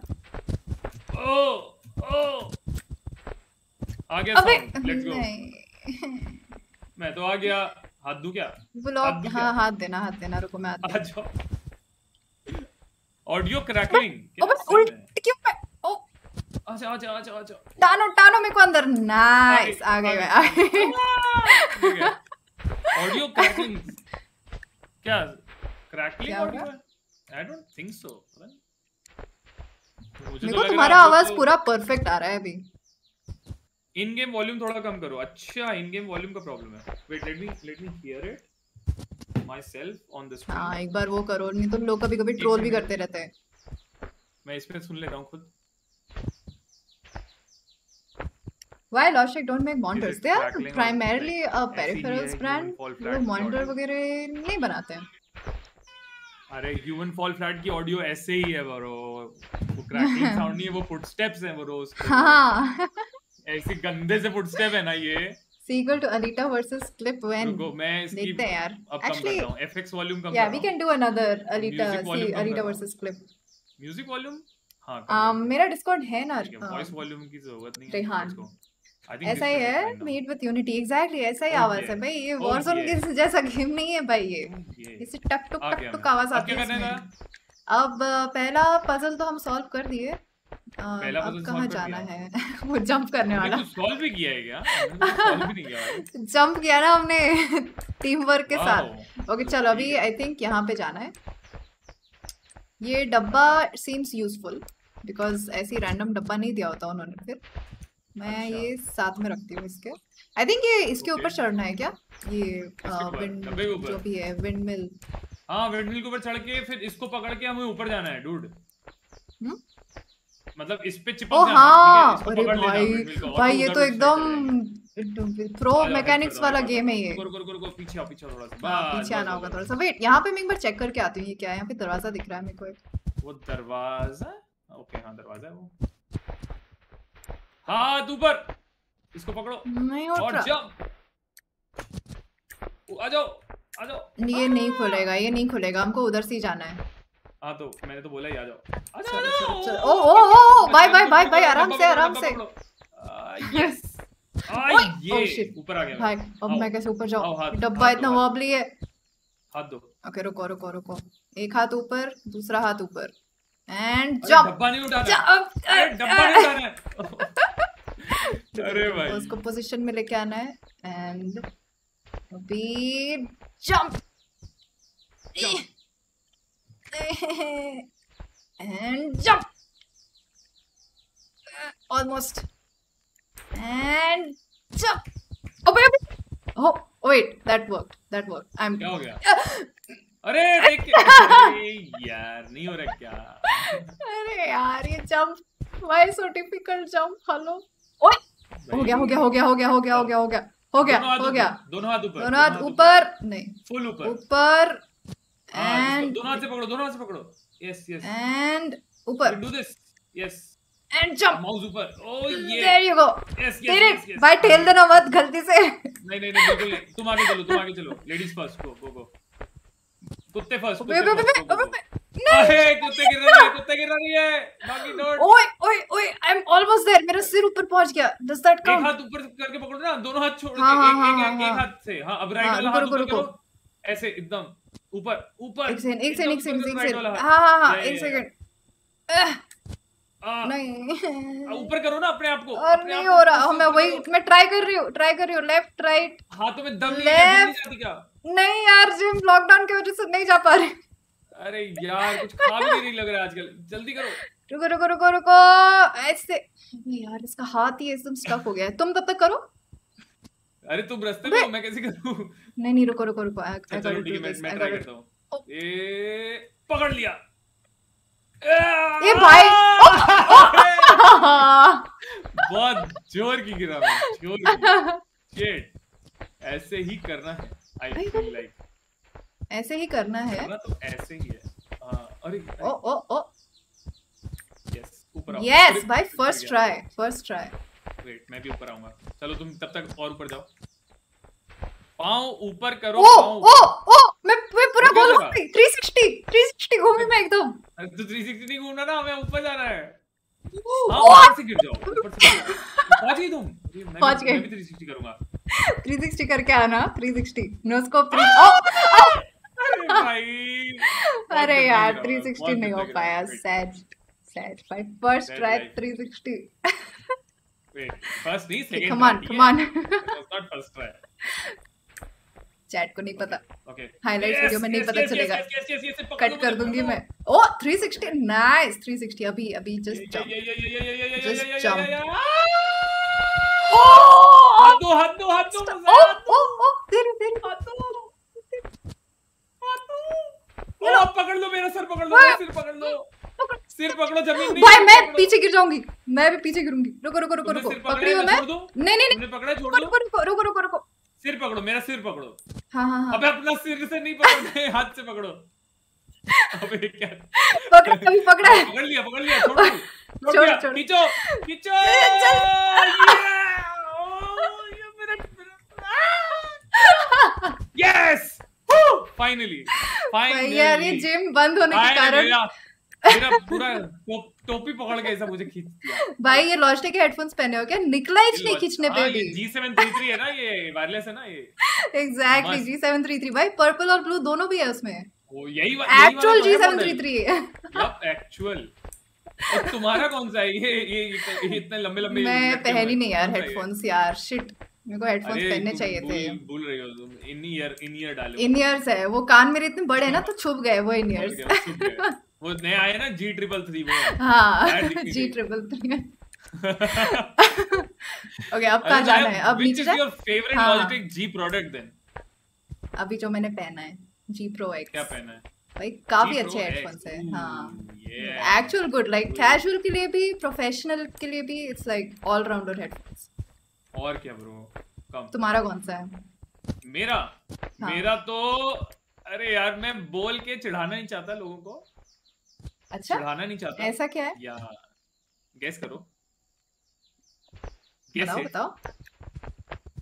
ओ आ गया साउंड. Let's go. मैं तो आ गया. हाथ दूं क्या? ब्लॉक. हाँ हाथ देना रुको मैं आ जाओ. Audio crackling. उल्ट क्यों? ओ आजा. टानो मेरे को अंदर. नाइस आ गए. Audio crackling. क्या crackling audio? I don't think so. मेरे को तुम्हारा आवाज पूरा परफेक्ट आ रहा है अभी. इन गेम वॉल्यूम थोड़ा कम करो. अच्छा इन गेम वॉल्यूम का प्रॉब्लम है. Wait let me hear it myself on the screen. हां एक बार वो करो. नहीं तो लोग कभी ट्रोल भी करते रहते हैं. मैं इसमें सुन लेता हूं खुद. Why Logitech don't make monitors? They are primarily a peripherals brand. वो monitor वगैरह नहीं बनाते हैं. अरे ह्यूमन फॉल फ्लैट की ऑडियो ऐसे ही है ब्रो. वो क्रैकलिंग साउंड नहीं है. वो फुटस्टेप्स हैं ब्रो. हाँ ऐसे गंदे से फुटस्टेप है ना ये. Sequel to Alita versus Clip when. रुको मैं इसकी देखते हैं यार. अब कम करता हूं. FX वॉल्यूम कम. Yeah we can do another Alita versus Clip. Music volume. हां मेरा डिस्कॉर्ड है ना. वॉइस वॉल्यूम की जरूरत नहीं है. रेहान ऐसा ही है. Made with unity. एग्जैक्टली ऐसा ही आवाज है भाई. ये वॉरज़ोन के जैसा गेम नहीं है भाई. ये इसे टक टुक आवाज आती है. अब पहला पजल तो हम सॉल्व कर दिए. अब कहाँ जाना है? वो जंप करने वाला. सॉल्व भी किया है क्या? सॉल्व भी नहीं किया. जंप किया ना हमने टीम वर्क के साथ. ओके चलो अभी आई थिंक यहाँ पे जाना है. ये डब्बा सीम्स यूजफुल बिकॉज ऐसी रैंडम डब्बा नहीं दिया होता उन्होंने. फिर मैं ये साथ में रखती हूँ इसके. आई थिंक ये इसके ऊपर चढ़ना है क्या? ये विंड जो भी है विंड मिल. हाँ विंड मिल के ऊपर चढ़ के फिर इसको पकड़ के हमें ऊपर जाना है डूड. मतलब इस पे चिपक जाना. हाँ अरे भाई ये तो एकदम प्रो मैकेनिक्स वाला गेम है ये. पीछे आओ थोड़ा सा. पीछे आना होगा थोड़ा सा. वेट यहाँ पे मैं एक बार चेक करके आती हूँ. ये क्या है? यहाँ पे दरवाजा दिख रहा है मेरे को. वो दरवाजा. ओके हाँ दरवाजा है वो. हाथ ऊपर. इसको पकड़ो नहीं और जंप. आ जाओ आ जाओ। ये नहीं खुलेगा, ये नहीं खुलेगा, हमको उधर से ही जाना है। हाँ तो मैंने तो बोला ही आ जाओ आ जाओ चलो आ चलो जाओ। चलो, oh bye bye bye bye, आराम से आराम से। यस ओह ये शिट ऊपर आ गया भाई, मैं। अब आओ मैं कैसे ऊपर आओ, जाऊँ? हाथ डब्बा हाथ इतना दो, वॉबली है। हाथ दो। ओके रुको रुको रुको, एक हाथ ऊपर, दूसरा हाथ ऊपर, एंड अरे जंप डब्बा नहीं उठाना है, जंप। अरे डब्बा नहीं उठाना है। अरे भाई उसको पोजीशन में लेके आना है, एंड अभी jump and jump, almost, and jump. अबे oh wait, that worked I'm क्या हो गया? अरे देख के अरे यार नहीं हो रहा क्या? अरे यार ये jump, why so difficult jump? Hello ओए, हो गया हो गया हो गया हो गया हो गया हो गया हो गया हो गया हो गया। दोनों हाथ ऊपर, दोनों हाथ ऊपर नहीं, फुल ऊपर ऊपर, हाँ, एंड दोनों हाथ से पकड़ो, दोनों हाथ से पकड़ो। यस यस एंड ऊपर, do this. Yes and jump. Mouse ऊपर। ओ ये देयर यू गो। यस तेरे यस यस। भाई ठेल देना मत गलती से। नहीं नहीं नहीं बिल्कुल नहीं, तुम आगे चलो, तुम आगे चलो। Ladies first, go go go. कुत्ते फर्स्ट, अबे कुत्ते अबे फर्स्ट, अबे गो अबे गो। नहीं, अरे कुत्ते गिर रही है, कुत्ते गिर रही है। Doggy don't. ओए ओए ओए, आई एम ऑलमोस्ट देयर, मेरा सिर ऊपर पहुंच गया। डज दैट एक काउंट? हाथ ऊपर करके पकड़ो ना, दोनों हाथ छोड़ के हाँ हाँ एक हाँ एक हाँ एक हाँ हाथ से। हाँ अब राइट हाँ, वाला रुको हाथ रुको ऊपर रुको, करो, ऐसे एकदम ऊपर ऊपर, एक सेकंड एक एकदम सेकंड एक ऊपर सेकंड करो एक राइट वाला सेकंड, हाथ। हाँ हाँ हाँ, या एक या सेकंड। आ, नहीं ऊपर करो ना अपने आप को, और अपने नहीं आप को हो ऊपर रहा, से मैं ऊपर वही करो। मैं ट्राई कर रही हूँ, लेफ्ट राइट हाथों में दम नहीं है क्या? जिम नहीं लेफ्ट। जाती क्या? नहीं यार, जिम लॉकडाउन की वजह से नहीं जा पा रही। अरे यार कुछ खा भी नहीं लग रहा है आजकल, जल्दी करो। रुको रुको रुको रुको, ऐसे। अबे यार इसका हाथ ही एकदम स्टक हो गया है, तुम तब तक करो। अरे तुम रास्ते में अबे हो, मैं कैसे करूं? नहीं नहीं, रुको रुको रुको, आई चल गॉट चलो टू ठीक डू है, दिस, मैं आई ट्राई गॉट करता इट। हूँ। ए पकड़ लिया। ए भाई बहुत जोर की गिरा मैं, जोर की। शिट, ऐसे ही करना है। आई फील लाइक ऐसे ही करना है। करना तो ऐसे ही है। हाँ अरे ओ ओ ओ, यस ऊपर आओ। यस भाई, first try first try. Wait मैं भी ऊपर आऊंगा। चलो तुम तब तक और ऊपर जाओ। पाँव ऊपर करो, ओ पाँव ओ ओ, मैं पूरा क्या गोल करा? घूम गई, 360 घूमी मैं एकदम। तो 360 नहीं घूमना ना, हमें ऊपर जाना है। हाँ ओ ऊपर से गिर जाओ, ऊपर से गिर जाओ। पहुंच गई तुम? पहुंच गई। मैं भी 360 करूंगा। 360 करके आना, 360 नो स्कोप 3। ओ अरे भाई बहुत अरे गंदा यार गिरा मैं, 360 बहुत नहीं हो गंदा गिरा पाया, मैं। सैड भाई, first Sad try life. 360। Wait first नहीं, second come on come on, not first try. Chat को नहीं पता, ओके हाइलाइट्स वीडियो में नहीं पता चलेगा, कट कट कर दूंगी मैं। ओ 360 नाइस, 360 अभी अभी जस्ट जंप। Just jump. हाथ दो हाथ दो हाथ दो, ओ ओ ओ, तेरे हाथ दो हाथ दो। ओ पकड़ लो मेरा सर, पकड़ लो मेरा सिर, पकड़ लो सिर, पकड़ो जमीन नहीं। भाई मैं पीछे गिर जाऊंगी, मैं भी पीछे गिरूंगी। रुको रुको रुको रुको, तुमने सिर पकड़ी हूँ पकड़ा है, मैं। छोड़ दो। नहीं नहीं तुमने पकड़ा है, छोड़ रुको दो। रुको रुको रुको रुको। सिर पकड़ो, मेरा सिर पकड़ो। हाँ हाँ हाँ, अबे अपना सिर से नहीं पकड़ना, हाथ से पकड़ो। अबे क्या पकड़ा, अभी पकड़ा है। पकड़ लिया छोड़ दो, छोड़, दिया। छोड़। खींचो खींचो। चल। ये यस फाइनली फाइनली। यार ये जिम बंद होने के कारण मेरा पूरा टोपी पकड़ के ऐसा मुझे खींच दिया। भाई ये लॉजिटेक के हेडफोन्स पहने हो क्या? निकला ही नहीं खींचने पे भी। G733 है ना, ये वायरलेस है ना ये। एग्जैक्टली मस्त। G733 भाई, पर्पल और ब्लू दोनों भी है उसमें। वो यही एक्चुअल G733 है। एक्चुअल। और तुम्हारा कौन सा है? ये इतने लंबे लंबे मैं लटके पहन ही हुए। नहीं यार कौन सा है ये? हेडफोन्स यार, शिट, मेरे को हेडफोन्स अरे पहनने तुम चाहिए थे। भूल रही हो तुम, इन ईयर डाले इन ईयर्स है वो, कान मेरे इतने बड़े हैं ना तो छुप गए वो इन हो। ईयर्स। वो नया आया ना G333 वो। हाँ Bad दिखनी थी। G333। ओके अब कहाँ जाना है? अब नीचे Which is your favorite हाँ। Logitech G product then? अभी जो मैंने पहना है G Pro X। क्या पहना है? भाई काफी G Pro अच्छे X, हेडफोन्स है। हाँ yeah. Actual good, like casual के लिए भी, प्रोफेशनल के लिए भी, it's like all rounder headphones. और क्या ब्रो? कम। तुम्हारा कौन सा है? मेरा हाँ। मेरा तो अरे यार मैं बोल के चिढ़ाना नहीं चाहता लोगों को, अच्छा चिढ़ाना नहीं चाहता। ऐसा क्या है? या गेस करो। बताओ Guess it. बताओ।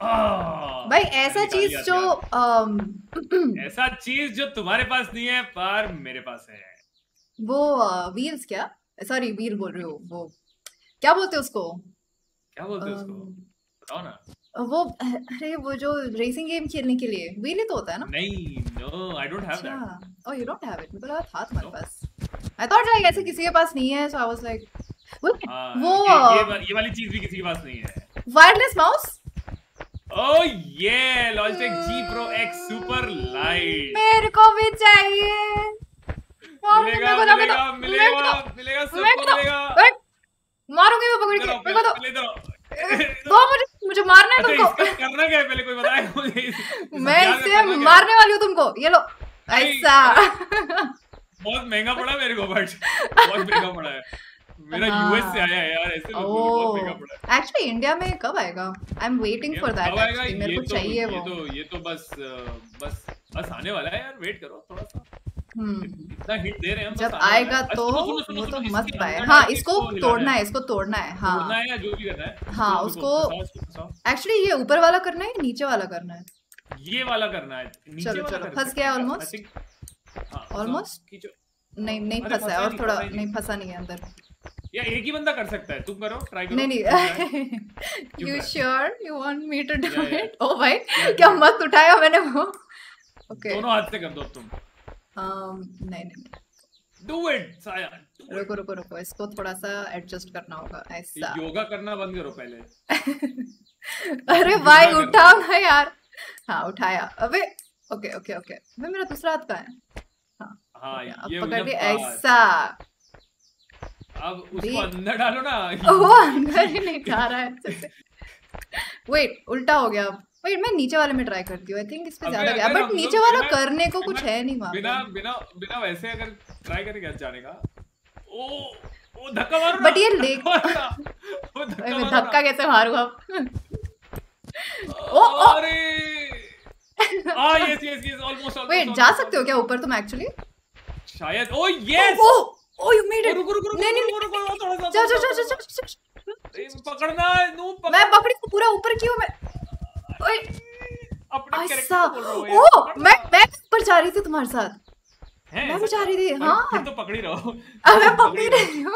भाई ऐसा निकाल चीज लिया जो हथियार। ऐसा चीज जो तुम्हारे पास नहीं है पर मेरे पास है। वो व्हील्स क्या, सॉरी व्हील बोल रहे हो, वो क्या बोलते हैं उसको, क्या बोलते हैं उसको, अम, बताओ ना। वो अरे वो जो रेसिंग गेम खेलने के लिए व्हील ही तो होता है ना। नहीं, नो आई डोंट हैव अच्छा, that. Oh you don't have it, मुझे लगा था तुम्हारे नो। पास। आई थॉट लाइक ऐसे किसी के पास नहीं है, सो आई वाज लाइक हाँ, वो ये वाली चीज भी किसी के पास नहीं है। Wireless mouse. ओह ये Logitech G Pro X super light. मेरे को भी चाहिए। मिलेगा मेरे को मिलेगा मिलेगा मिलेगा, सबको मिलेगा। मारूंगी मैं पकड़ के, मेरे को तो पहले इधर दो, मुझे मारना है अच्छा तुमको। इसका करना क्या है पहले कोई बताएगा मुझे मैं इससे मारने वाली हूँ तुमको, ये लो ऐसा। बहुत महंगा पड़ा मेरे को, बट बहुत महंगा पड़ा है। मेरा यूएस से आया है यार, ऐसे बहुत महंगा पड़ा है। एक्चुअली इंडिया में कब आएगा? I am waiting for that actually, मेरे को चाहिए वो। ये तो बस आने वाला है यार, वेट करो थोड़ा सा। इतना हिट दे रहे हैं हम, जब आएगा तो वो तो मस्त आए। हाँ इसको तोड़ना है, इसको तोड़ना है। हाँ तोड़ना है या जो भी करना है। हाँ उसको एक्चुअली ये ऊपर वाला करना है, नीचे वाला करना है? ये वाला करना है। चलो चलो, फंस गया ऑलमोस्ट। ऑलमोस्ट नहीं फंसा है, और थोड़ा नहीं फंसा नहीं है अंदर। या एक ही बंदा कर सकता है, तुम करो, ट्राई करो। नहीं you sure you want me to do it? ओ भाई क्या मस्त उठाया मैंने वो। ओके दोनों हाथ से कर दो तुम। नहीं डू इट साया। रुको इसको थोड़ा सा एडजस्ट करना होगा ऐसा। योगा करना बंद करो पहले। अरे भाई उठाओ ना यार। हाँ उठाया, अबे ओके मेरा दूसरा हाथ कहाँ है? हाँ ये पकड़ के ऐसा। अब उसको अंदर डालो ना। वो अंदर ही नहीं जा रहा है। वेट उल्टा हो गया। वेट मैं नीचे वाले में ट्राई करती हूँ, आई थिंक इस पे ज्यादा गया, बट नीचे वाला करने को कुछ है नहीं वहाँ पे। बिना वैसे अगर ट्राई करें क्या जाने का। ओ धक्का मारो। बट ये ले मैं धक्का कैसे मारूँ अब? अरे यस ऑलमोस्ट। वेट जा सकते हो क्या ऊपर तुम एक्चुअली? शायद। Oh yes oh you made it. रुको थोड़ा सा। जा पकड़ना नूब। मैं पकड़ी तो पूरा ऊपर क्यों मैं? ओए अपने ऐसा। कैरेक्टर बोल रहा हूं ओ मैं ऊपर जा रही थी तुम्हारे साथ। मैं भी जा रही थी। हाँ फिर तो पकड़ी रहो। मैं पकड़ी रही हूँ।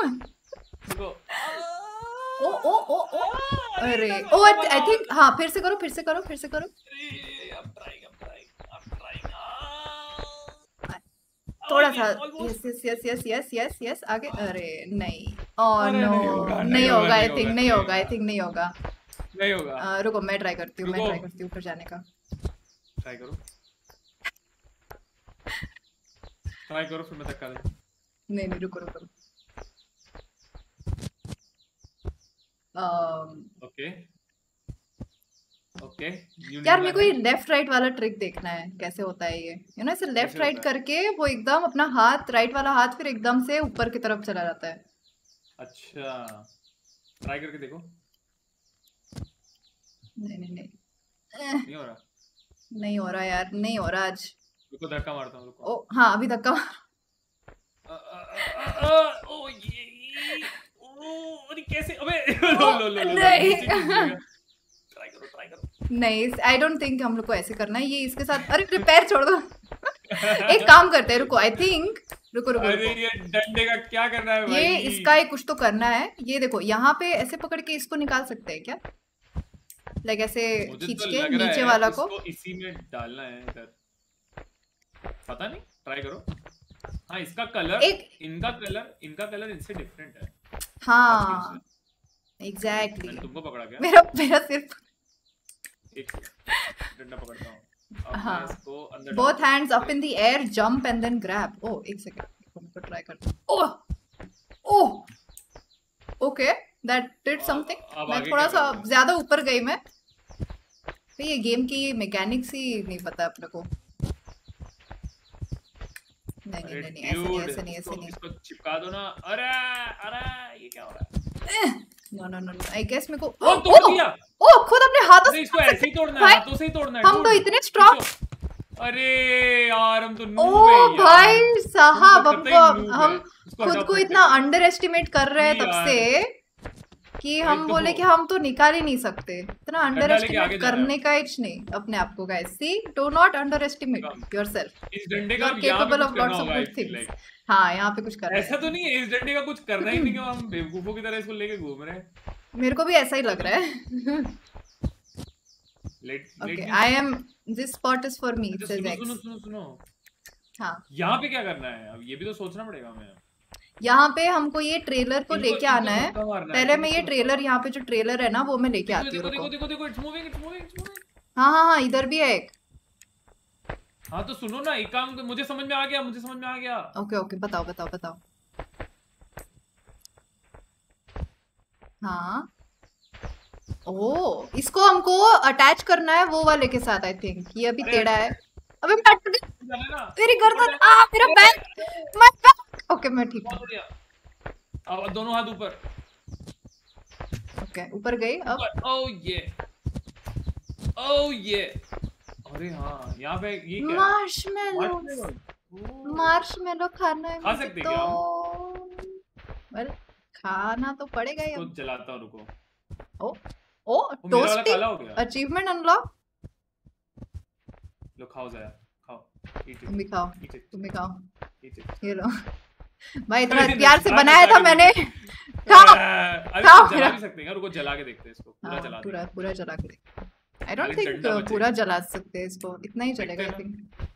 ओ अरे ओ आई थिंक हाँ फिर से करो। थोड़ा सा यस आगे। अरे नहीं, ओह नो नहीं होगा आई थिंक, नहीं होगा। रुको मैं ट्राई करती हूँ ऊपर जाने का। ट्राई करो फिर मैं धक्का दूं। नहीं रुको। ओके यार मेरे को ये लेफ्ट राइट वाला ट्रिक देखना है कैसे होता है ये, ऐसे लेफ्ट राइट करके वो एकदम अपना हाथ, राइट वाला हाथ फिर एकदम से ऊपर की तरफ चला जाता है। अच्छा ट्राई करके देखो। नहीं हो रहा यार, नहीं हो रहा आज। रुको धक्का मारता हूँ। ओ हाँ अभी धक्का ओ ये अरे कैसे, अबे नहीं ट्राई करो। नहीं आई डोंट थिंक हम लोग को ऐसे करना है ये इसके साथ। अरे पैर छोड़ दो। एक काम करते हैं, रुको आई थिंक रुको। अरे ये डंडे का क्या करना है भाई? ये इसका ही कुछ तो करना है। ये देखो यहाँ पे ऐसे पकड़ के इसको निकाल सकते हैं क्या? लाइक ऐसे खींच के नीचे वाला को इसी में डालना है इधर। पता नहीं, ट्राई करो। हाँ इसका कलर इनका कलर इनसे डिफरेंट है। हाँ एग्जैक्टली। मैंने तुमको पकड़ा क्या? मेरा सिर्फ एक डंडा पकड़ता हूँ। हाँ both hands up in the air, jump and then grab। oh एक सेकंड मैं ट्राई करता हूँ। Oh okay that did something. मैं थोड़ा सा ज्यादा ऊपर गई मैं। तो ये गेम की मैकेनिक्स ही नहीं पता अपने को। नहीं ऐसे नहीं इसको चिपका दो ना। अरे ये क्या हो रहा है? नो आई गेस मेरे को खुद अपने हाथों से इसको ऐसे ही तोड़ना है, हाथों से ही तोड़ना है। हम तो इतने स्ट्रॉन्ग। अरे यार हम तो नूब हैं यार। भाई साहब हम खुद को इतना अंडर एस्टिमेट कर रहे हैं तब से कि वही हम बोले कि तो हम तो निकाल ही नहीं सकते, इतना अंडर डंडा लेके एस्टिमेट आगे जा रहा करने है का एज नहीं अपने आप को guys. See, do not underestimate come yourself, इस डंडे यू का आर अब यहाँ पे केपेबल कुछ ऑफ करना लॉट्स ऑफ होगा I good feel things. Like हाँ, यहाँ पे कुछ करना ऐसा तो नहीं है इस डंडे का कुछ करना ही है। नहीं है हम बेवकूफों की तरह इसको लेके घूम रहे हैं मेरे को भी ऐसा ही लग रहा है। Let okay, let me I see am, this spot is for me, it अच्छा सेज सुनो सुनो एक्स। सुनो सुनो हाँ, यहाँ पे क्या करना है अब ये भी तो सोचना पड़ेगा हमें यहाँ पे हमको ये ट्रेलर को इनको लेके इनको आना है। धक्का मारना है आई पहले थिंक मैं ये इसको धक्का ट्रेलर, यहाँ मारना पे जो ट्रेलर है ना वो मैं लेके है आती हूँ, देखो रुको। देखो देखो देखो it's moving it's moving it's moving हाँ हाँ हाँ, इधर भी है एक। हाँ तो सुनो ना एक काम मुझे समझ में आ गया मुझे समझ में आ गया ओके ओके, बताओ बताओ बताओ। हाँ, ओ, इसको हमको अटैच करना है वो वाले के साथ, आई थिंक ये अभी अरे टेढ़ा है। अबे मैं अटक गई, जाना ना मेरी ऊपर गर्दन, जाना मेरा अरे बैक, माय बैक। ओके, मैं ठीक बहुत हूँ। बढ़िया अब दोनों हाथ ऊपर ओके, ऊपर गई अब। ऊपर ओ ये अरे हाँ यहाँ पे ये क्या है मार्शमेलोस, मार्शमेलो मार्शमेलो खाना है खा मुझे सकते हैं तो। क्या हम वेल, खाना तो पड़ेगा ही इसको अब। जलाता हूँ रुको ओ ओ, वो मेरा वाला टोस्टी, काला हो गया अचीवमेंट अनलॉक। लो खाओ जया खाओ eat तुम भी it खाओ, eat it तुम भी खाओ, eat it ये लो। भाई इतना अरे प्यार से खा के बनाया खा था के मैंने। देखते खाओ अरे खाओ इसको जला मेरा। भी सकते हैं रुको जला के देखते हैं इसको पूरा हाँ, जला पूरा देंगे पूरा जला के देख। आई खाली डोंट थिंक डंडा पूरा बचेगा जला सकते हैं इसको, इतना ही देखते चलेगा आई हैं ना थिंक।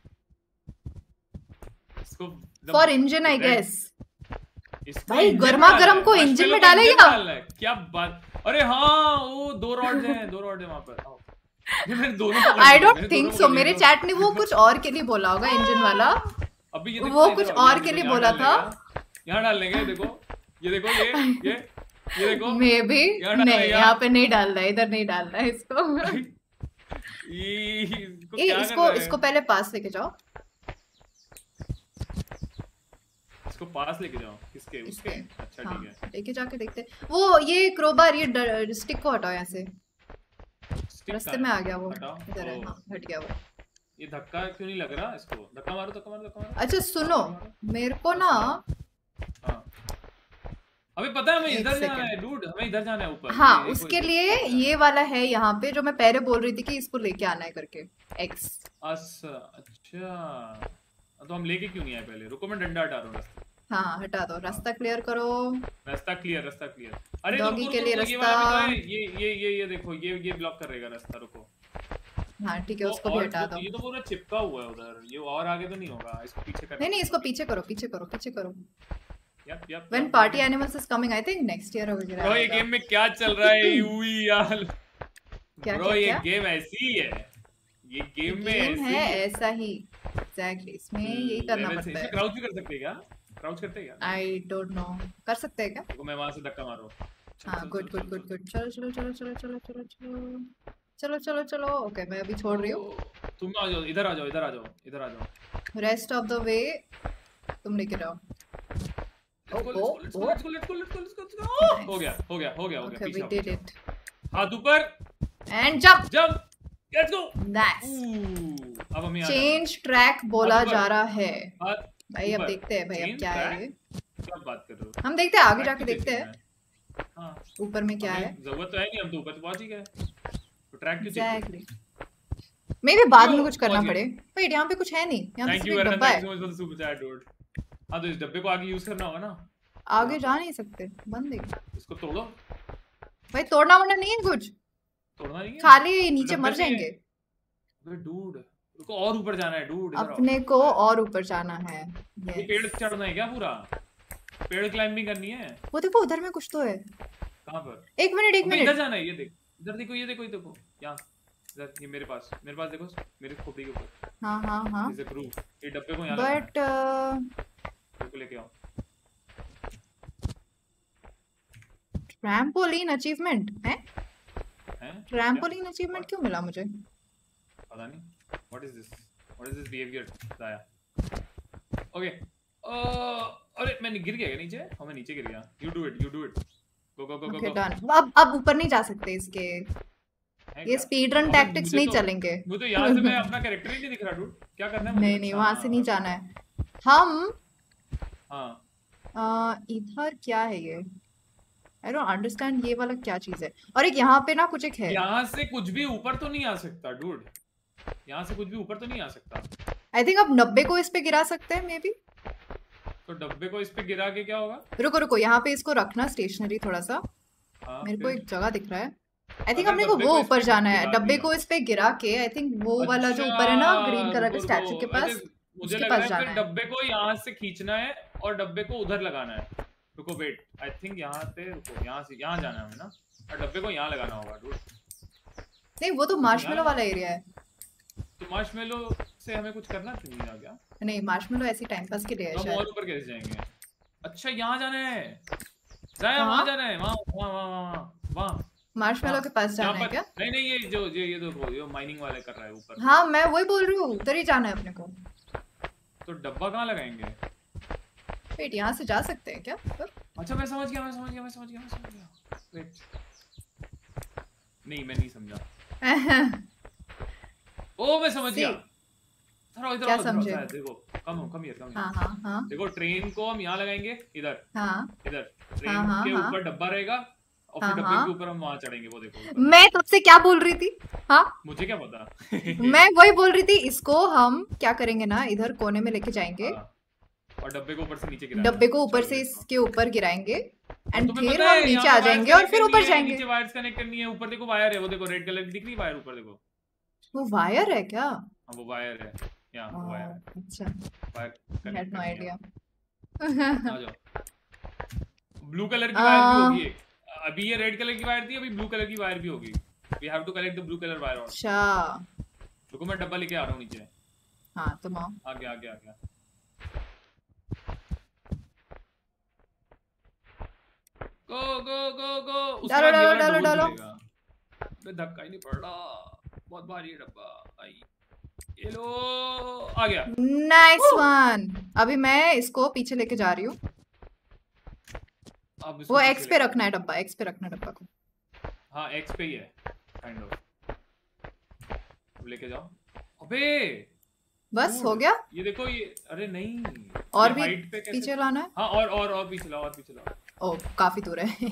इसको एकदम for engine I red guess. इसको भाई इंजन में गर्मा डालना गर्म है को इंजन मार्शमेलो में को इंजन में डालेगा। डालना है क्या बात अरे हाँ वो दो रॉड्स हैं वहां पर आओ ये मैंने दोनों पकड़ आई लिए डोंट मैंने थिंक दोनों सो, पकड़ लिए मेरे दो चैट ने वो कुछ और के लिए बोला होगा इंजन वाला, अभी ये देखो वो ना इधर कुछ आओ और के लिए बोला था। यहाँ डालने का ये देखो ये देखो मे बी यहाँ डालने नहीं, का यहाँ पे नहीं डालना है, इधर नहीं डालना है इसको। इसको ए, क्या कर इसको रहा है इसको पहले पास लेके जाओ। इसको पास लेके जाओ किसके उसके इसके, अच्छा हाँ, ठीक है लेके जाके देखते हैं। वो ये क्रोबार, ये स्टिक को हटाओ यहाँ से। स्टिक रास्ते कहाँ में है आ गया वो, हटाओ इधर है। ओ हाँ, हट गया वो। ये धक्का क्यों नहीं लग रहा इसको धक्का मारो धक्का मारो धक्का मारो अच्छा सुनो, मारो मारो मेरे को हाँ ना सुनो हाँ अबे पता है हमें एक इधर जाना है सेकेंड। डूड हमें इधर जाना है ऊपर हाँ, ये देखो उसके इधर लिए ऊपर ये जाना वाला है यहाँ पे, जो मैं पहले बोल रही थी कि इसको लेके आना है करके, एक्स। है अच्छा तो हम लेके क्यों नहीं आए पहले रुको मैं डंडा हटा रहा हूँ रास्ते हाँ, हटा दो, हाँ रास्ता क्लियर करो। रास्ता क्लियर अरे तो डॉगी रुको के रुको लिए रुको ये वाला भी तो रास्ता। है ये देखो ये ब्लॉक करेगा रास्ता रुको हाँ ठीक है, तो उसको भी और हटा दो। ये तो पूरा चिपका हुआ है उधर ये और आगे तो नहीं होगा इसको पीछे करना नहीं नहीं, इसको पड़ेगा पीछे करो, पीछे करो, पीछे करो। Yup when yup party moving animals is coming, I think next year वगैरह ब्रो ये आएगा। गेम में क्या चल रहा है यूई यार क्या ब्रो क्या ये क्या? गेम ऐसी ही है ये गेम में गेम ऐसी है ही है ऐसा ही, एग्जैक्टली, इसमें यही करना लेवल से पड़ता इसमें है। क्राउच भी कर सकते हैं क्या क्राउच करते हैं क्या आई डोंट नो, कर सकते हैं क्या? देखो मैं वहां से धक्का मारो चल हाँ, चल गुड चल गुड चल गुड चल गुड, चलो चलो चलो चलो चलो चलो चलो चलो चलो चलो। ओके, मैं अभी छोड़ रही हूँ। ओ, तुम आ जाओ इधर आ जाओ इधर आ जाओ इधर आ जाओ रेस्ट ऑफ द वे तुम लेके जाओ। ओ ओ ओ, लेट्स गो हो गया ओके, वी पीछे डिड इट, हाथ ऊपर and jump. Jump let's go nice. अब हमें यहाँ चेंज ट्रैक बोला हाथ ऊपर, जा रहा है। हाथ भाई अब ऊपर देखते हैं भाई, अब चेंज क्या है ट्रैक ये। क्या बात कर रहे हो हम देखते हैं, आगे ट्रैक जाके क्यों देखते देखूं हैं मैं हाँ ऊपर में क्या है। हमें जरूरत तो है नहीं हम तो ऊपर तो पहुंच ही गए तो ट्रैक क्यों चेक एग्जैक्टली, मे भी बाद में क्यों कुछ करना पहुंच पड़े। गए वेट, यहाँ पे कुछ है नहीं, यहाँ पे थैंक सिर्फ यू एक वरना डब्बा थैंक है। You so much for the super chat dude हाँ तो इस डब्बे को आगे यूज करना होगा ना आगे यहाँ जा पे नहीं सकते, बंद है इसको तोड़ो भाई। तोड़ना वोड़ना नहीं है कुछ, तोड़ना नहीं है खाली तो नीचे डब्बे मर से ही है जाएंगे। अबे डूड रुको और ऊपर जाना है डूड इधर आओ अपने को हाँ, और ऊपर जाना है। ये पेड़ यस, चढ़ना है क्या पूरा पेड़ क्लाइंबिंग करनी है वो देखो उधर में कुछ तो है। कहाँ पर एक मिनट एक अबे इधर मिनट। जाना है ये देख इधर देखो ये देखो यहाँ इधर ये मेरे पास देखो मेरे खोपड़ी के ऊपर हाँ हाँ हाँ, इसे प्रूफ ये डब्बे को यहाँ लगाना है बट मेरे को लेके आओ ट्रैम्पोलिन अचीवमेंट है। हैं क्या ट्रैम्पोलिन अचीवमेंट What? क्यों मिला मुझे? पता नहीं व्हाट इज दिस बिहेवियर दाया ओके अरे मैं गिर गया क्या नीचे हाँ मैं नीचे गिर गया you do it go go go go okay go done. अब ऊपर नहीं जा सकते इसके, है ये क्या स्पीड रन अबे टैक्टिक्स मुझे नहीं तो चलेंगे। मुझे तो यहाँ से मैं अपना कैरेक्टर ही नहीं दिख रहा डूड क्या करना है मुझे नहीं नहीं, अच्छा वहां से नहीं हाँ जाना है। हम हाँ इधर क्या है ये? आई डोंट अंडरस्टैंड ये वाला क्या चीज है। और एक यहाँ पे ना कुछ एक है। यहाँ से कुछ भी ऊपर तो नहीं आ सकता डूड, यहाँ से कुछ भी ऊपर तो नहीं आ सकता। आई थिंक अब 90 को इस पे गिरा सकते हैं मे बी। तो डब्बे को इस पे गिरा के क्या होगा? रुको रुको, यहाँ पे इसको रखना स्टेशनरी थोड़ा सा। हाँ मेरे को फिर एक जगह दिख रहा है। आई थिंक अगर अपने को डब्बे वो को इस ऊपर पे जाना है, गिरा डब्बे दिया, को इस पे गिरा के। आई थिंक वो वाला जो अच्छा ऊपर है ना ग्रीन कलर के रुको स्टैचू के रुको, अरे पास, मुझे उसके लग पास रहा है जाना फिर है। डब्बे को यहाँ से खींचना है और डब्बे को उधर लगाना है। रुको वेट, आई थिंक यहाँ से, रुको यहाँ से यहाँ जाना है हमें ना, और डब्बे को यहाँ लगाना होगा डूड। नहीं वो तो डब्बे को यहाँ मार्शमेलो वाला एरिया है। तो मार्शमेलो से हमें कुछ करना तो नहीं आ गया? नहीं मार्शमेलो ऐसी टाइम पास के लिए है तो हम शायद। और ऊपर कैसे जाएंगे? अच्छा यहाँ जाना है, जाया कहाँ? वहाँ जाना है, वहाँ वहाँ वहाँ वहाँ वहाँ मार्शमेलो वहाँ के पास जहाँ जाना है पर, क्या? नहीं नहीं, ये देखो ये माइनिंग वाले कर रहा है ऊपर। हाँ मैं वही बोल रही हूँ, उधर ही जाना है अपने को। तो डब्बा कहाँ लगाएंगे? वेट यहाँ से जा सकते हैं क्या ऊपर? अच्छा मैं समझ गया। वेट, नहीं मैं नहीं समझा। ओ मैं समझ सी गया। थोड़ा इधर क्या आओ, समझे? देखो कम हियर। हाँ हाँ हाँ देखो ट्रेन को हम यहाँ लगाएंगे, इधर हाँ इधर ट्रेन हाँ हाँ के हाँ ऊपर डब्बा रहेगा और फिर हाँ डब्बे के हाँ। ऊपर हम वहां चढ़ेंगे, वो देखो ऊपर। मैं तब से क्या बोल रही थी? हाँ मुझे क्या पता। मैं वही बोल रही थी, इसको हम क्या करेंगे ना, इधर कोने में लेके जाएंगे, हाँ, और डब्बे को ऊपर से नीचे गिराना डब्बे है। को ऊपर चलो से लेट्स गो। इसके ऊपर गिराएंगे और एंड तुम्हें फिर पता हम है नीचे यहाँ आ पे वायर्स जाएंगे और कनेक्ट फिर करनी ऊपर है, जाएंगे। नीचे वायर्स कनेक्ट करनी है, ऊपर देखो वायर है, वो देखो रेड कलर की दिख रही है वायर, ऊपर देखो। वो वायर है क्या? हाँ वो वायर है, यहाँ वो वायर है, अच्छा, वायर हैड कनेक्ट नो करनी है। आइडिया। आ जाओ। ब्लू कलर की वायर भी होगी एक, अभी ये रेड कलर की वायर थी, अभी ब्लू कलर की वायर भी होगी। We have to collect the blue colour wire. और अच्छा रुको मैं डब्बा लेके आ रहा हूँ नीचे। हाँ तुम आओ। आ गया। गो उसके डालो बाद ये डालो वाला डालो डोर डालो। खुलेगा। अबे धक्का ही नहीं पड़ रहा, बहुत भारी है डब्बा। आई ये लो, आ गया। Nice one. अभी मैं इसको पीछे लेके जा रही हूँ। अब इसको वो पीछे एक्स पे लेके रखना है जाओ। डब्बा, एक्स पे रखना है डब्बा को। हाँ एक्स पे ही है काइंड ऑफ। अब लेके जाओ। अबे बस dude, हो गया? ये देखो ये, अरे नहीं और ये भी हाइट पे कैसे? पीछे लाना है? हाँ और पीछे लाओ, और पीछे लाओ। ओ काफी दूर है।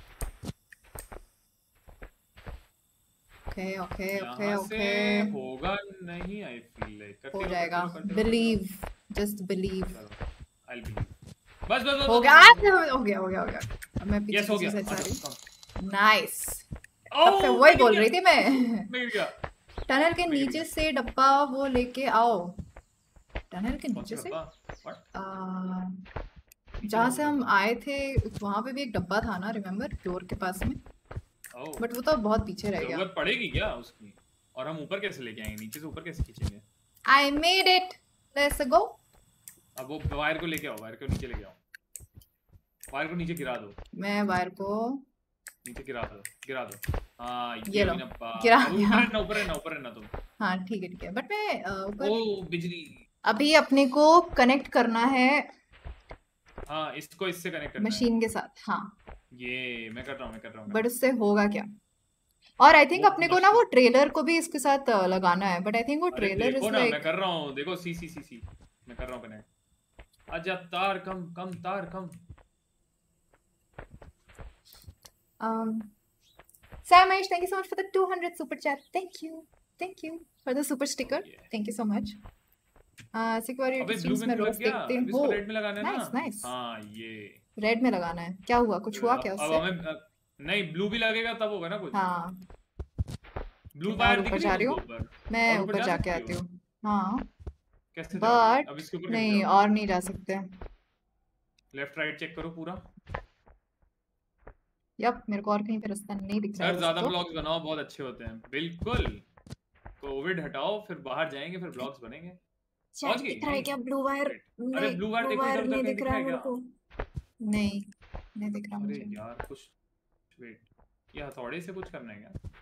ओके ओके ओके यहाँ से ओके, होगा नहीं, आई फील लाइक। हो करते जाएगा। रहो। Believe, just believe. चलो आई बिलीव। बस हो गया हो गया हो गया हो गया। अब मैं पीछे यस हो पीछे गया। से जा रही कम। हूँ। नाइस, तब से ओह वही मैं बोल गिर रही गया, थी मैं। मैं गिर गया। टनल के मैं गिर नीचे गया। से डब्बा वो लेके आओ। टनल के कौन नीचे सा से डब्बा? What? नीचे जहाँ कौन से सा हम डब्बा? आए थे वहां पे भी एक डब्बा था ना, रिमेम्बर, डोर के पास में। ओह बट वो तो बहुत पीछे रह गया। जरूरत पड़ेगी क्या उसकी? और हम ऊपर कैसे लेके आएंगे? नीचे से ऊपर कैसे खींचेंगे? I made it, let's go. अब वो वायर को लेके आओ, वायर को नीचे लेके आओ, वायर को नीचे गिरा दो, मैं वायर को नीचे गिरा दो। हाँ ये लो, भी ना बात। गिरा अब दिया। ऊपर है ना तुम। हाँ ठीक है, बट मैं ऊपर ओ बिजली। अभी अपने को कनेक्ट करना है हाँ इसको इससे कनेक्ट करना है। मशीन के साथ। हाँ ये मैं कर रहा हूँ। बट उससे होगा क्या? और आई थिंक वो अपने को ना वो ट्रेलर को भी इसके साथ लगाना है, बट आई थिंक वो अरे ट्रेलर देखो इज ना मैं लाइक। कर रहा हूँ, देखो सी मैं कर रहा हूँ कनेक्ट। आजा तार कम तार कम। Sam Aish, thank you so much for the 200 super chat. Thank you for the super sticker. Thank you so much. Security अबे ब्लू streams में में क्यों रोज लग गया? देखते अब इसको हो। रेड में लगाना है ना। नाइस नाइस, हाँ ये रेड में लगाना है। क्या हुआ, कुछ हुआ क्या अब उससे? हमें नहीं ब्लू भी लगेगा तब होगा ना कुछ। हाँ ब्लू मैं वायर और दिख ऊपर रही जा है रही हूँ, तुमको ऊपर? मैं और ऊपर जा जाके सकती आती हो? हूँ। हाँ कैसे जाओगे? अब बट इसके ऊपर कैसे नहीं, जाओगे? और नहीं जा सकते। लेफ्ट राइट चेक करो पूरा। यप, मेरे को और कहीं पे रास्ता नहीं दिख रहा है सर वैसे ज्यादा तो। ब्लॉग्स बनाओ, बहुत अच्छे होते हैं। बिल्कुल, कोविड हटाओ फिर बाहर जाएंगे, फिर ब्लॉग्स बनेंगे। पहुंच गई? दिख रहा है नहीं क्या ब्लू वायर? Wait. अरे नहीं, ब्लू वायर ब्लू देखो, वायर इधर उधर नहीं कहीं दिख दिख रहा रहा है है मेरे क्या? को। नहीं नहीं दिख रहा अरे मुझे। यार कुछ वेट, ये हथौड़े से कुछ करना है क्या?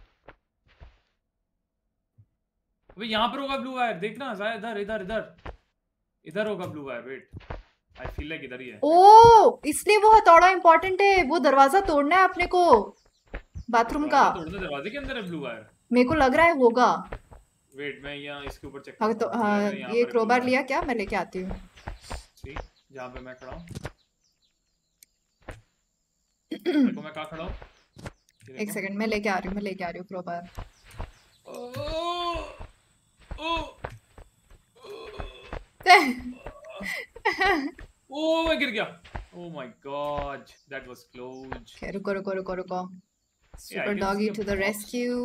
अबे यहाँ पर होगा ब्लू वायर, देखना शायद इधर इधर इधर इधर होगा blue wire. Wait, I feel like इधर ही है। ओ इसलिए वो हथौड़ा इम्पोर्टेंट है। वो दरवाजा तोड़ना है अपने को, बाथरूम का। दरवाजा तोड़ना, दरवाजे के अंदर है ब्लू वायर। मेरे को लग रहा है होगा। वेट मैं यहाँ इसके ऊपर चेक हाँ करता तो हूँ, मुझे लग रहा है यहाँ ये पर है blue क्रोबार wire। लिया क्या? मैं लेके आती हूँ। See, जहाँ पे मैं खड़ा हूँ। देखो मैं कहाँ खड़ा हूँ, ये एक देखो। सेकंड, मैं लेके आ रही हूँ क्रोबार। ओ, ओ, ओ, मैं गिर गया। Oh my God, that was close. Okay, रुको। ये सुपर आइटम्स डॉगी के टू द बॉक्स, रेस्क्यू।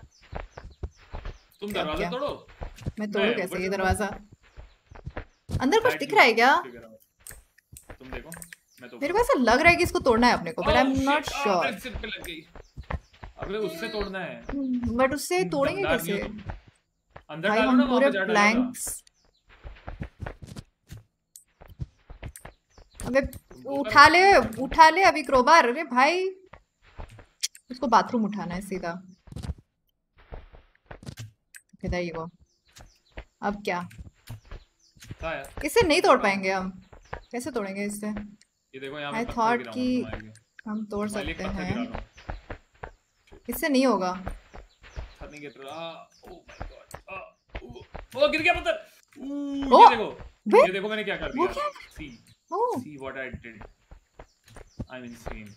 तुम अब दरवाजा क्या? तोड़ो, मैं मैं तोड़ू ऊपर कैसे ये चढ़ता हूँ। दरवाजा? अंदर कुछ That दिख you रहा है क्या? figure out. तुम देखो, मैं तो मेरे ऊपर को हूँ। ऐसा लग रहा है कि इसको तोड़ना है अपने को, but I am Oh not shit, sure. मेरे सिर पे लग गई। अबे उससे तोड़ना है। बट उससे तुम तोड़ेंगे दमदार नहीं हो कैसे? तुम। अंदर भाई डालो हम ना, वहां पूरे पे जा डाला था। प्लैंक्स। अबे तुम ऊपर उठा ले अभी क्रोबार। अरे भाई, उसको बाथरूम उठाना है सीधा। इधर ही वो। अब क्या? था यार। इससे नहीं अंदर तोड़ डालो। पाएंगे हम। कैसे तोड़ेंगे इससे? ये देखो, यहाँ आई पे पत्थर थॉट गिराऊंगा कि तुम्हारे लिए। हम तोड़ तुम्हारे लिए एक सकते पत्थर गिरा हैं। दूँ। इससे नहीं होगा। पत्थर नहीं गिर रहा। Oh my God. ओ गिर गया पत्थर। ओ ये देखो, बे, ये देखो मैंने क्या कर वो दिया। क्या? See, O see what I did. I'm insane.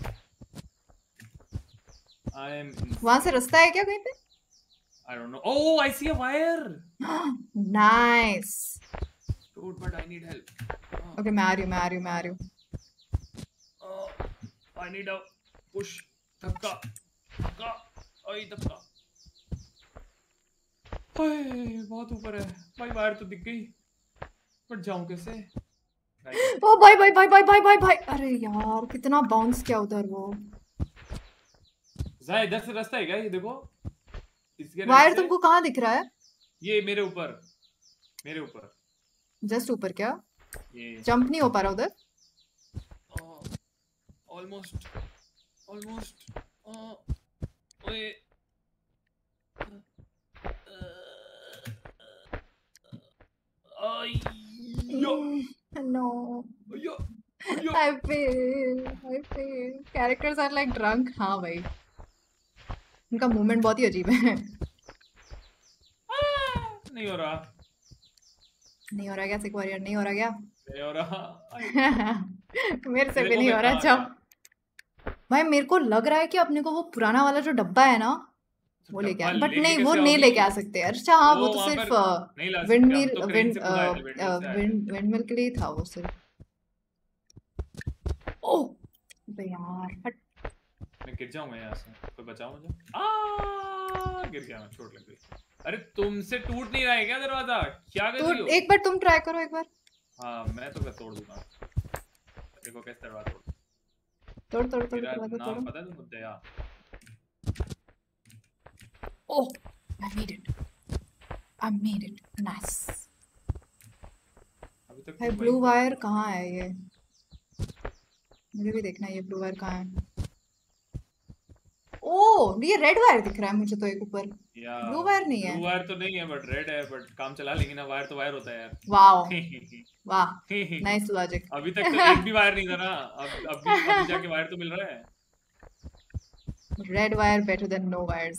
I'm वहां से insane. रास्ता है क्या कहीं पे? I don't know. Oh, I see a wire. Nice. Dude, but I need help. Okay, मैं आ रही हूँ। Oh, I need a push. धक्का, धक्का, ओए धक्का। हाय, बहुत ऊपर है। भाई वायर तो दिख गई, बट जाऊं कैसे? ओ भाई। अरे यार, कितना बाउंस किया उधर वो। जाए इधर से रास्ता है क्या? ये देखो, इसके राइट वायर से। तुमको कहाँ दिख रहा है? ये मेरे ऊपर, मेरे ऊपर। जस्ट ऊपर क्या? ये जंप नहीं हो पा रहा उधर? Almost, almost. ओए, yo, no, yo, yo. I fail. Characters are like drunk. हाँ भाई, उनका मूवमेंट बहुत ही अजीब है। नहीं हो रहा, नहीं हो रहा क्या सिक वॉरियर? नहीं हो रहा क्या? नहीं हो रहा। मेरे से ये भी देखो नहीं मैं हो रहा। कहाँ अच्छा गया। भाई, मेरे को लग रहा है कि अपने को वो पुराना वाला जो डब्बा है ना, तो वो लेके डब्बा आए, बट लेके नहीं, वो कैसे नहीं आओगी? लेके आ सकते। अच्छा हाँ, वो वो तो वहां सिर्फ पर नहीं ला विंड सकते हम, मिल तो क्रेन से खुद आए थे, विंडमिल से आए थे। विंड मिल के लिए ही था वो सिर्फ। ओह अबे यार, हट। मैं गिर जाऊंगा यहाँ से, कोई बचाओ मुझे। गिर गया मैं, चोट लग गई। अरे तुमसे टूट नहीं रहा है क्या दरवाजा? क्या कर तो रही हो? एक बार तुम ट्राई करो, एक बार। हाँ, मैं तो तोड़ दूंगा। देखो कैसे दरवाजा तोड़ मेरा दरवाजा नाम तोड़ो। पता है तुमको? दया। ओह, I made it. Nice. अभी तक भाई तुम ब्लू वहीं पर वायर हो। कहाँ है ये? मुझे भी देखना है ये ब्लू वायर कहाँ है। ओह, ये रेड वायर दिख रहा है मुझे तो एक ऊपर। या ब्लू वायर नहीं है। ब्लू वायर तो नहीं है, बट रेड है, बट काम चला लेंगे ना। वायर तो वायर होता है यार। वाओ, वाह, नाइस लॉजिक। अभी तक तो एक भी वायर नहीं था ना। अभी जाके वायर तो मिल रहा है। Red wire better than no wires.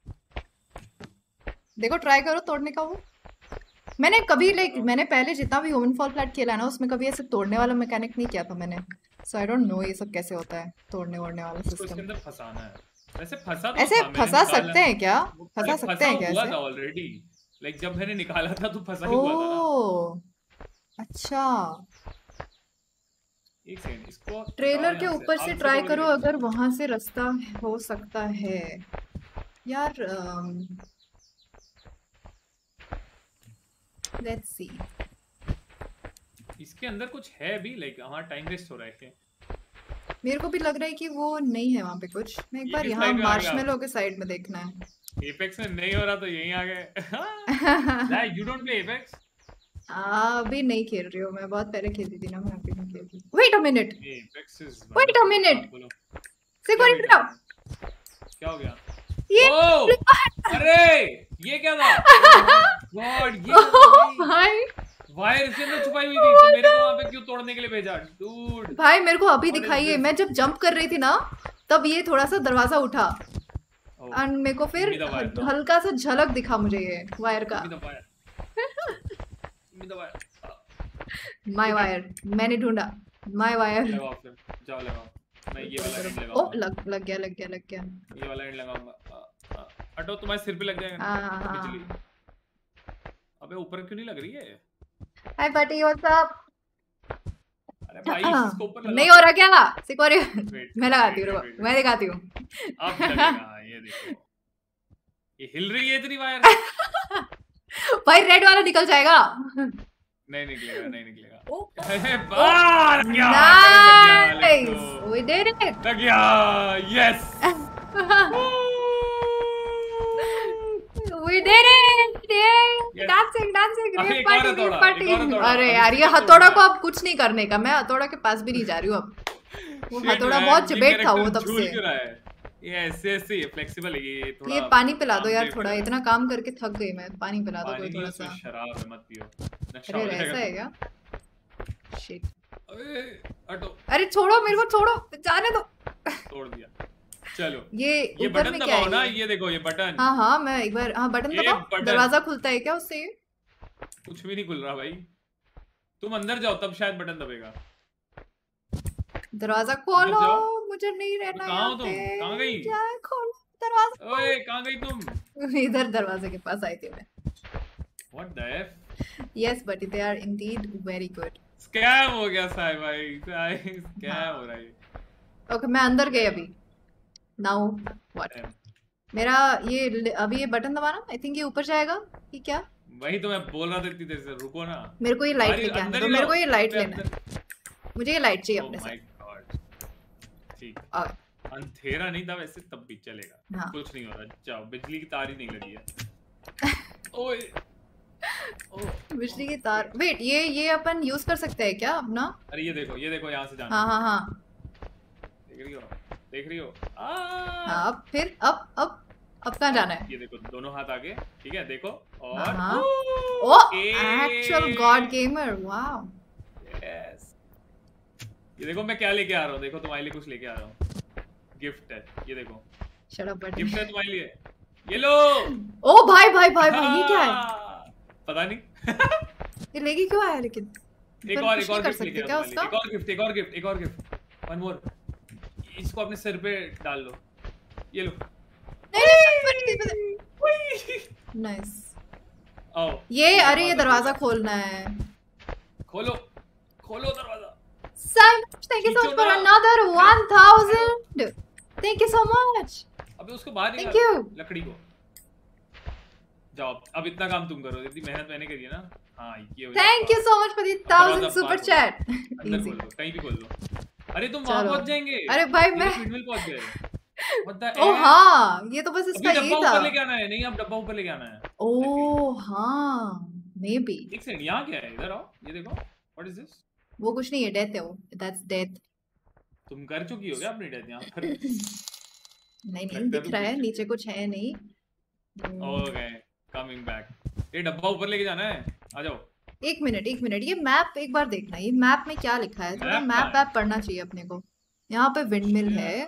देखो, ट्राई करो तोड़ने का वो। मैंने कभी मैंने पहले जितना भी ह्यूमन फॉल फ्लैट खेला ना, उसमें कभी ऐसे तोड़ने वाला मैकेनिक नहीं किया था मैंने। सो आई डोंट नो ये सब कैसे होता है, तोड़ने वोड़ने वाला उसको इसके सिस्टम। अंदर फंसाना है। वैसे फंसा तो ऐसे था, मैंने फंसा निकाला। सकते हैं क्या? अरे फंसा सकते फंसा हैं क्या हुआ ऐसे? था ऑलरेडी। लाइक जब मैंने निकाला था तो फंसा ही हुआ था ना। ओह अच्छा, एक सेकंड, इसको हटाओ ट्रेलर के यहाँ से। ऊपर से आग से ट्राई तोड़ करो देंगे अगर इसको। वहां से रास्ता हो सकता है यार। Let's see. इसके अंदर कुछ है भी, लाइक हमारा टाइम वेस्ट हो रहा है क्या? मेरे को भी लग रहा है कि वो नहीं है वहां पे कुछ। मैं एक ये बार किस यहाँ साइड में आ गए आप? मार्शमेलो के साइड में देखना है। एपेक्स में नहीं हो रहा तो यहीं आ गए। You don't play Apex? अभी नहीं खेल रही हूँ मैं, बहुत पहले खेलती थी ना, मैं अभी नहीं खेल रही। Wait a minute, Apex is wait a wonderful. Minute, बोलो सिक्योरिटी क्या ड्रॉप। क्या हो गया? ये ओ अरे ये क्या था? ओह माय गॉड, ये क्या था भाई? भाई, वायर इसके अंदर छुपाई हुई थी, तो मेरे को वहां पे क्यों तोड़ने के लिए भेजा? डूड, भाई मेरे को अभी व्हाट इज दिखाई है। दिस? मैं जब जंप कर रही थी ना, तब ये थोड़ा सा दरवाजा उठा ओह, और मेरे को फिर give me the wire now. हल्का सा झलक दिखा मुझे ये वायर का। Give me the wire, give me the wire. My wire, मैंने ढूंढा माय वायर। लगाओ फिर, जाओ लगाओ। मैं ये वाला एंड ओ लगाऊंगा। लग गया। ये वाला एंड लगाऊंगा। हटो, तुम्हारे सिर पे लग जाएगा ना बिजली। अबे ऊपर क्यों नहीं लग रही है? हाय बटी व्हाट्स अप? अरे भाई इसको ऊपर लगा। नहीं हो रहा क्या? सिकोरी वेट मैं लगाती हूँ, रुको मैं दिखाती हूँ। अब लगेगा, ये देखो ये हिल रही है इतनी वायर। भाई रेड वाला निकल जाएगा। नहीं निकलेगा। Oh. अरे बार क्या Nice! We did it! लग गया, yes. We did it! Yay! Dancing, अभी rave एक और party, हथौड़ा, party. एक और हथौड़ा। अरे अभी यार ये इसको हथौड़ा तोड़ना को है। अब कुछ नहीं करने का, मैं हथौड़ा के पास भी नहीं जा रही हूँ अब। वो Shit, हथौड़ा man, बहुत ये चबेट था वो character तब झूल से। क्यों रहा है? ये ऐसे ही फ्लेक्सिबल है, ये थोड़ा ये पानी पिला दो यार काम थोड़ा, पे- इतना काम करके थक गई मैं, पानी पिला दो पानी कोई नहीं, थोड़ा उसमें सा। शराब है, मत पियो, नशा अरे हो ऐसा है जाएगा। क्या? Shit. अरे हटो, अरे छोड़ो मेरे को, छोड़ो जाने दो। तोड़ दिया। चलो ये ये ऊपर बटन में क्या दबाओ ना, है? ये देखो ये बटन। हाँ मैं एक बार, हाँ बटन ये दबाओ, बटन। दरवाजा खुलता है क्या उससे? कुछ भी नहीं खुल रहा भाई, तुम अंदर जाओ तब शायद बटन दबेगा। दरवाजा खोलो, जाओ। मुझे नहीं रहना कहाँ यहाँ हो तुम? पे। कहाँ गई? क्या खोलो दरवाजा? ओए कहाँ गई तुम? इधर दरवाजे के पास आई थी मैं। What the F? Yes, but they are indeed very good. Scam हो गया साई भाई, स्कैम हो रहा है। Okay, मैं अंदर गई अभी। Now what? मेरा ये अभी ये बटन दबाना, आई थिंक ये ऊपर जाएगा कि क्या? वही तो मैं बोल रहा था इतनी देर से, रुको ना। मेरे को ये लाइट अरे लेके आने अंदर दो, ही मेरे जाओ। को ये लाइट अबे लेना है, अंदर। मुझे ये लाइट चाहिए Oh अपने my साथ। God. ठीक, Okay. अंधेरा नहीं था वैसे तब भी चलेगा। हाँ। कुछ नहीं हो रहा, जाओ, बिजली की तार ही नहीं लगी है। ओए बिजली की तार, वेट ये अपन यूज कर सकते हैं क्या अपना? अरे ये देखो यहाँ से जाना। हाँ देख रही हो? हाँ अब फिर अब कहाँ जाना है? ये देखो दोनों हाथ आगे, ठीक है, देखो और हाँ। Oh actual god gamer, wow. Yes, ये देखो मैं क्या लेके आ रहा हूँ, देखो तुम्हारे लिए कुछ लेके आ रहा हूँ, गिफ्ट है, ये देखो शट अप बट गिफ्ट है तुम्हारे लिए, ये लो। ओ भाई ये क्या है? पता नहीं। ये लेके क्यों आया लेकिन? एक फिर और कुछ नहीं कर गिफ्ट सकते लेके क्या आओ, उसका? एक और गिफ्ट, वन मोर। इसको अपने सिर पे डाल लो, ये लो। नाइस। आओ ये अरे ये दरवाजा खोलना है। खोलो दरवाजा। Sam, thank you so much for another 1000. Thank you so much. अबे उसको बाहर Thank निकाल, you. लकड़ी को। जाओ अब इतना काम तुम करो, इतनी मेहनत मैंने करी है ना। हाँ ये हो Thank you so much for the 1000 super chat. अंदर Easy. खोल लो, कहीं भी खोल लो। अरे तुम वहाँ चलो। पहुँच जाएंगे। अरे भाई ये मैं फीडमिल पहुँच गए। What the O heck? हाँ ये तो बस अभी इसका ये डब्बा था। ऊपर लेके आना है, नहीं अब डब्बा ऊपर लेके आना है। ओ हाँ मे बी। एक सेकंड, यहाँ क्या है? इधर आओ, ये देखो। What is this? वो कुछ नहीं है, डेथ है वो। That's death. तुम कर चुकी हो क्या अपनी डेथ यहाँ पर? नहीं लगता है दिख तुम रहा है, कर नीचे कुछ है नहीं। Okay, coming back. ये डब्बा ऊपर लेके जाना है, आ जाओ। एक मिनट ये मैप एक बार देखना, ये मैप में क्या लिखा है? थोड़ा मैप मैप कहाँ वैप पढ़ना चाहिए अपने को। यहाँ पे विंडमिल है।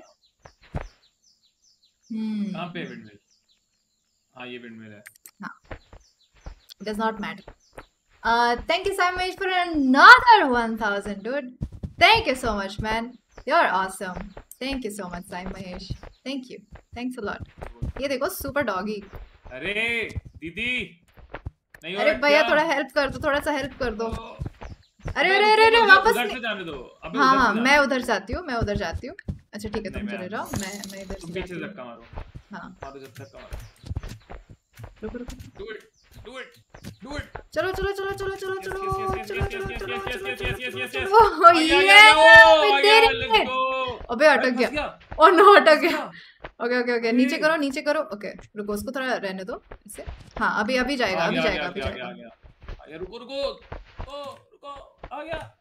कहाँ पे विंडमिल? हाँ ये विंडमिल है। Does not matter. Thank you so much for another 1000, dude. Thank you so much, man. You're awesome. Thank you so much, Sai Mahesh. Thank you. Thanks a lot. ये देखो super doggy. अरे दीदी नहीं हो अरे रहा भैया क्या? थोड़ा हेल्प कर दो, थोड़ा सा हेल्प कर दो। अरे अरे वापस उधर नहीं। से जाने दो। अबे हाँ उधर हाँ से मैं जाने उधर जाती हूँ, अच्छा ठीक है नहीं, तुम मैं चले जाओ, मैं इधर तुम से पीछे जाती हूँ। धक्का मारो। हाँ मारो जब धक्का मारो। रुको डू इट चलो अबे अटक गया। ओ नो अटक गया। ओके नीचे करो। ओके रुको उसको थोड़ा रहने दो इसे। हाँ अभी जाएगा। आ गया। रुको आ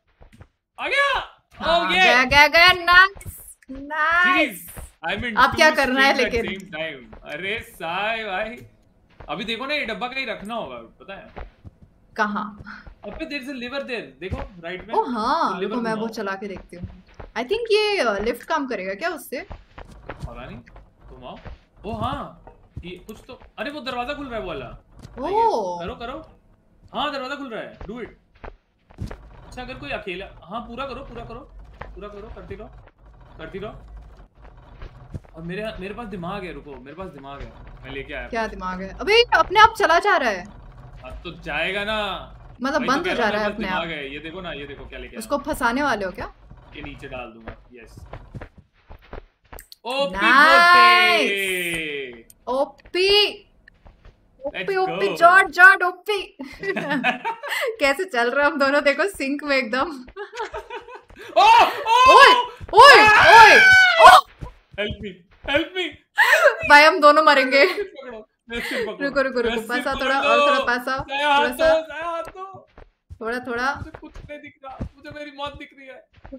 गया। गया नाइस। अब क्या करना है लेकिन? अरे साई भाई अभी देखो ना, ये डब्बा कहीं रखना होगा, पता है कहाँ? अबे there is a lever there, देखो राइट में। ओ हाँ तो रुको मैं वो चला के देखती हूँ। आई थिंक ये लिफ्ट काम करेगा क्या उससे? पता नहीं, तुम आओ। ओ हाँ ये कुछ तो, अरे वो दरवाजा खुल रहा है वो वाला। ओ करो हाँ दरवाजा खुल रहा है, डू इट। अच्छा अगर कोई अकेला, हाँ पूरा करो करते रहो। करती रहो। और मेरे पास दिमाग है, रुको, मेरे पास दिमाग है, मैं लेके आया। क्या दिमाग है? अबे अपने आप चला जा रहा है। अब तो जाएगा ना, मतलब भाई, बंद तो हो कह जा रहा रहा है हूँ, अपने दिमाग आप। है, ये देखो ना, ये देखो क्या लेके आया उसको फंसाने वाले हो क्या? ये नीचे डाल दूंगा। Yes, OP nice. बोटे, OP OP let's OP go. George George OP. कैसे चल रहे हैं हम दोनों, देखो सिंक में एकदम। ओए ओए ओए हेल्प मी, हेल्प मी भाई हम दोनों मरेंगे। पकड़ो, मेरा सिर पकड़ो, रुको रुको मेरा रुको, सिर पासा पकड़ थोड़ा लो। और, थोड़ा पासा, साया थोड़ा हाथ सा, दो, साया हाथ दो। थोड़ा थोड़ा। मुझे कुछ नहीं दिख रहा, मुझे मेरी मौत दिख रही है।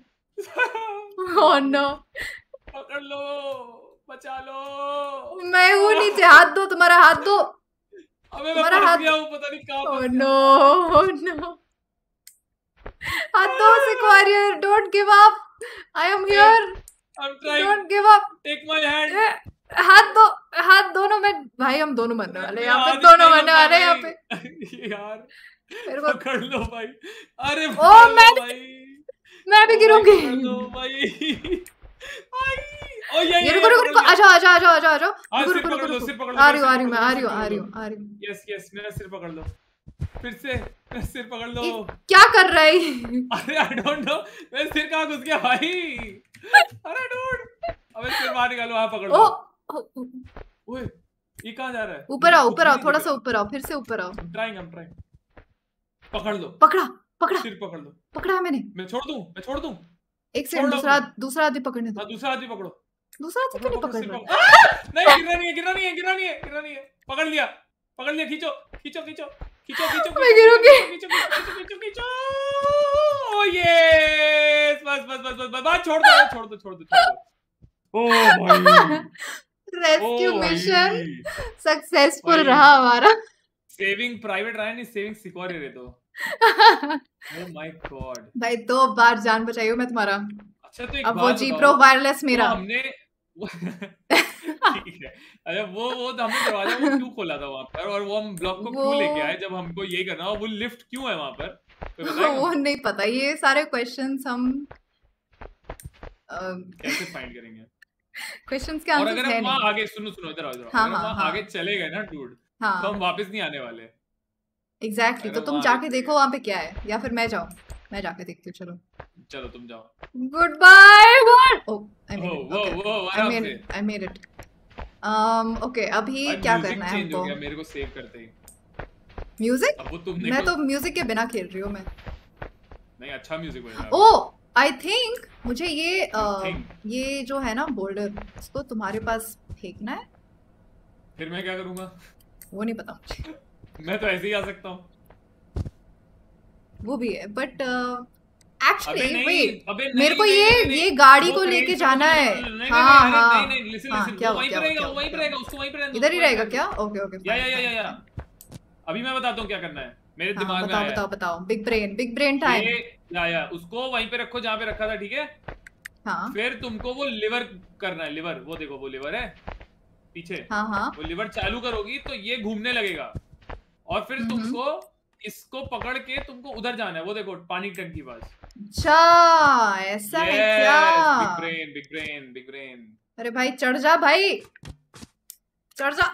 ओह नो, पकड़ लो, बचा लो। मैं हूँ नीचे, हाथ दो, तुम्हारा हाथ दो, अबे मैं तुम्हारा फंस हाथ। गया हूँ, पता नहीं कहाँ ओह फंस नो, गया। ओह नो, हाथ दो sick warrior, don't give up, I am here, I'm trying, don't give up. take my hand। हाथ दो, हाथ दोनों में। भाई हम दोनों मरने वाले हैं मेरा यहाँ पे, हाथ दोनों इतना ही मरने लंबा वाले हैं यहाँ भाई। पे। यार मेरे को पकड़ लो भाई, अरे ओ पकड़ मैं लो भाई, मैं भी ओ भाई गिरूंगी। पकड़ लो भाई। भाई ओ ये ये रुको रुको पकड़ रुको, लिया। आ जाओ आ जाओ आ जाओ आ जाओ आ जाओ, हाँ, रुको सिर रुको पकड़ रुको लो, रुको, सिर पकड़ लो, आ मेरा रही सिर हूँ आ रही पकड़ हूँ, लो, मैं आ मेरा रही सिर हूँ आ पकड़ रही लो। हूँ आ रही हूँ। यस यस, मेरा सिर पकड़ लो, फिर से पकड़ लो। क्या कर रहा है ये? अरे आई डोंट नो, मेरा सिर कहाँ घुस गया भाई। अरे डूड, अबे सिर बाहर निकालो, हाँ पकड़ ओ लो। ओए ये कहाँ जा रहा है? ऊपर आओ, मुझे कुछ ऊपर आओ, नहीं थोड़ा दिख सा रहा। ऊपर आओ, फिर से ऊपर आओ। I'm trying। पकड़ लो, पकड़ा पकड़ा सिर पकड़ लो। पकड़ा मैंने। मैं छोड़ दूं? एक सेकंड, छोड़ दूसरा दो। दूसरा आदमी पकड़ने दो। हाँ, दूसरा आदमी पकड़ो। दूसरा आदमी क्यों नहीं पकड़ो, पकड़ सिर पकड़ो। रहा? नहीं, गिरना नहीं है। पकड़ लिया, खींचो। मैं गिरूंगी। खींचो। ओह यस, बस, छोड़ दो। ओ भाई, रेस्क्यू ओ मिशन भाई, सक्सेसफुल भाई रहा हमारा। Saving private Ryan is saving secure है तो। ओ माय गॉड भाई 2 बार जान बचाई हो मैं तुम्हारा। अच्छा, तो एक अब वो बात जी बताओ, प्रो वायरलेस वो मेरा। हमने ठीक है। अच्छा, वो तो हमने दरवाजा वो क्यों खोला था वहां पर, और वो हम ब्लॉक को वो क्यों लेके आए जब हमको यही करना हो, वो लिफ्ट क्यों है वहां पर, कोई बताएगा वो हमको? नहीं पता, ये सारे क्वेश्चंस हम कैसे फाइंड करेंगे? क्वेश्चंस के और आंसर्स अगर है हम वहां नहीं। आगे, सुनो इधर आओ, हाँ अगर हम हाँ वहां हाँ आगे चले गए ना डूड, तो हाँ हम वापस नहीं आने वाले। एग्जैक्टली। अगर तो हम तुम वहां आगे जाके चले देखो गए, वहां पे क्या है, या फिर मैं जाऊं? मैं जाके देखती हूँ, चलो। चलो तुम जाओ। Good bye world. Oh I made it, वो ओके आराम से। आई मेड इट। ओके अभी भाई क्या म्यूजिक करना है चेंज हो हमको? गया मेरे को सेव करते ही। म्यूजिक? अब वो तुमने मैं को तो म्यूजिक के बिना खेल रही हूँ मैं। नहीं, अच्छा म्यूजिक बजा। ओह आई थिंक मुझे think? ये जो है ना बोल्डर, इसको तुम्हारे पास फेंकना है। फिर मैं क्या करूंगा? वो नहीं पता मुझे। मैं तो ऐसे ही आ सकता हूँ। वो भी है बट अबे एक्चुअली नहीं, वेट, अबे मेरे नहीं, को नहीं, ये गाड़ी वो को क्रेन लेके से जाना है। नहीं, हाँ अरे हाँ नहीं, लिसन हाँ, लिसन, क्या वो हुआ वहीं क्या पे हुआ रहेगा, क्या वो हुआ वहीं पे क्या रहेगा, हुआ? उसको वहीं पे रहने दो, इधर ही उसको वहीं रहेगा रहने क्या? दो। ओके ओके या अभी मैं बताता हूँ क्या करना है, मेरे हाँ दिमाग में बताओ आया बताओ बताओ, बिग ब्रेन है। टाइम। या उसको वहीं पे रखो जहाँ पे रखा था, ठीक है? हाँ फिर तुमको वो लिवर करना है, लिवर, वो देखो वो लिवर है पीछे, हाँ हाँ वो लिवर चालू करोगी तो ये घूमने लगेगा, और फिर तुमको इसको पकड़ के तुमको उधर जाना है, वो देखो पानी की टंकी पास। अच्छा ऐसा है क्या? Big brain. अरे भाई चढ़ जा भाई, चढ़ जा।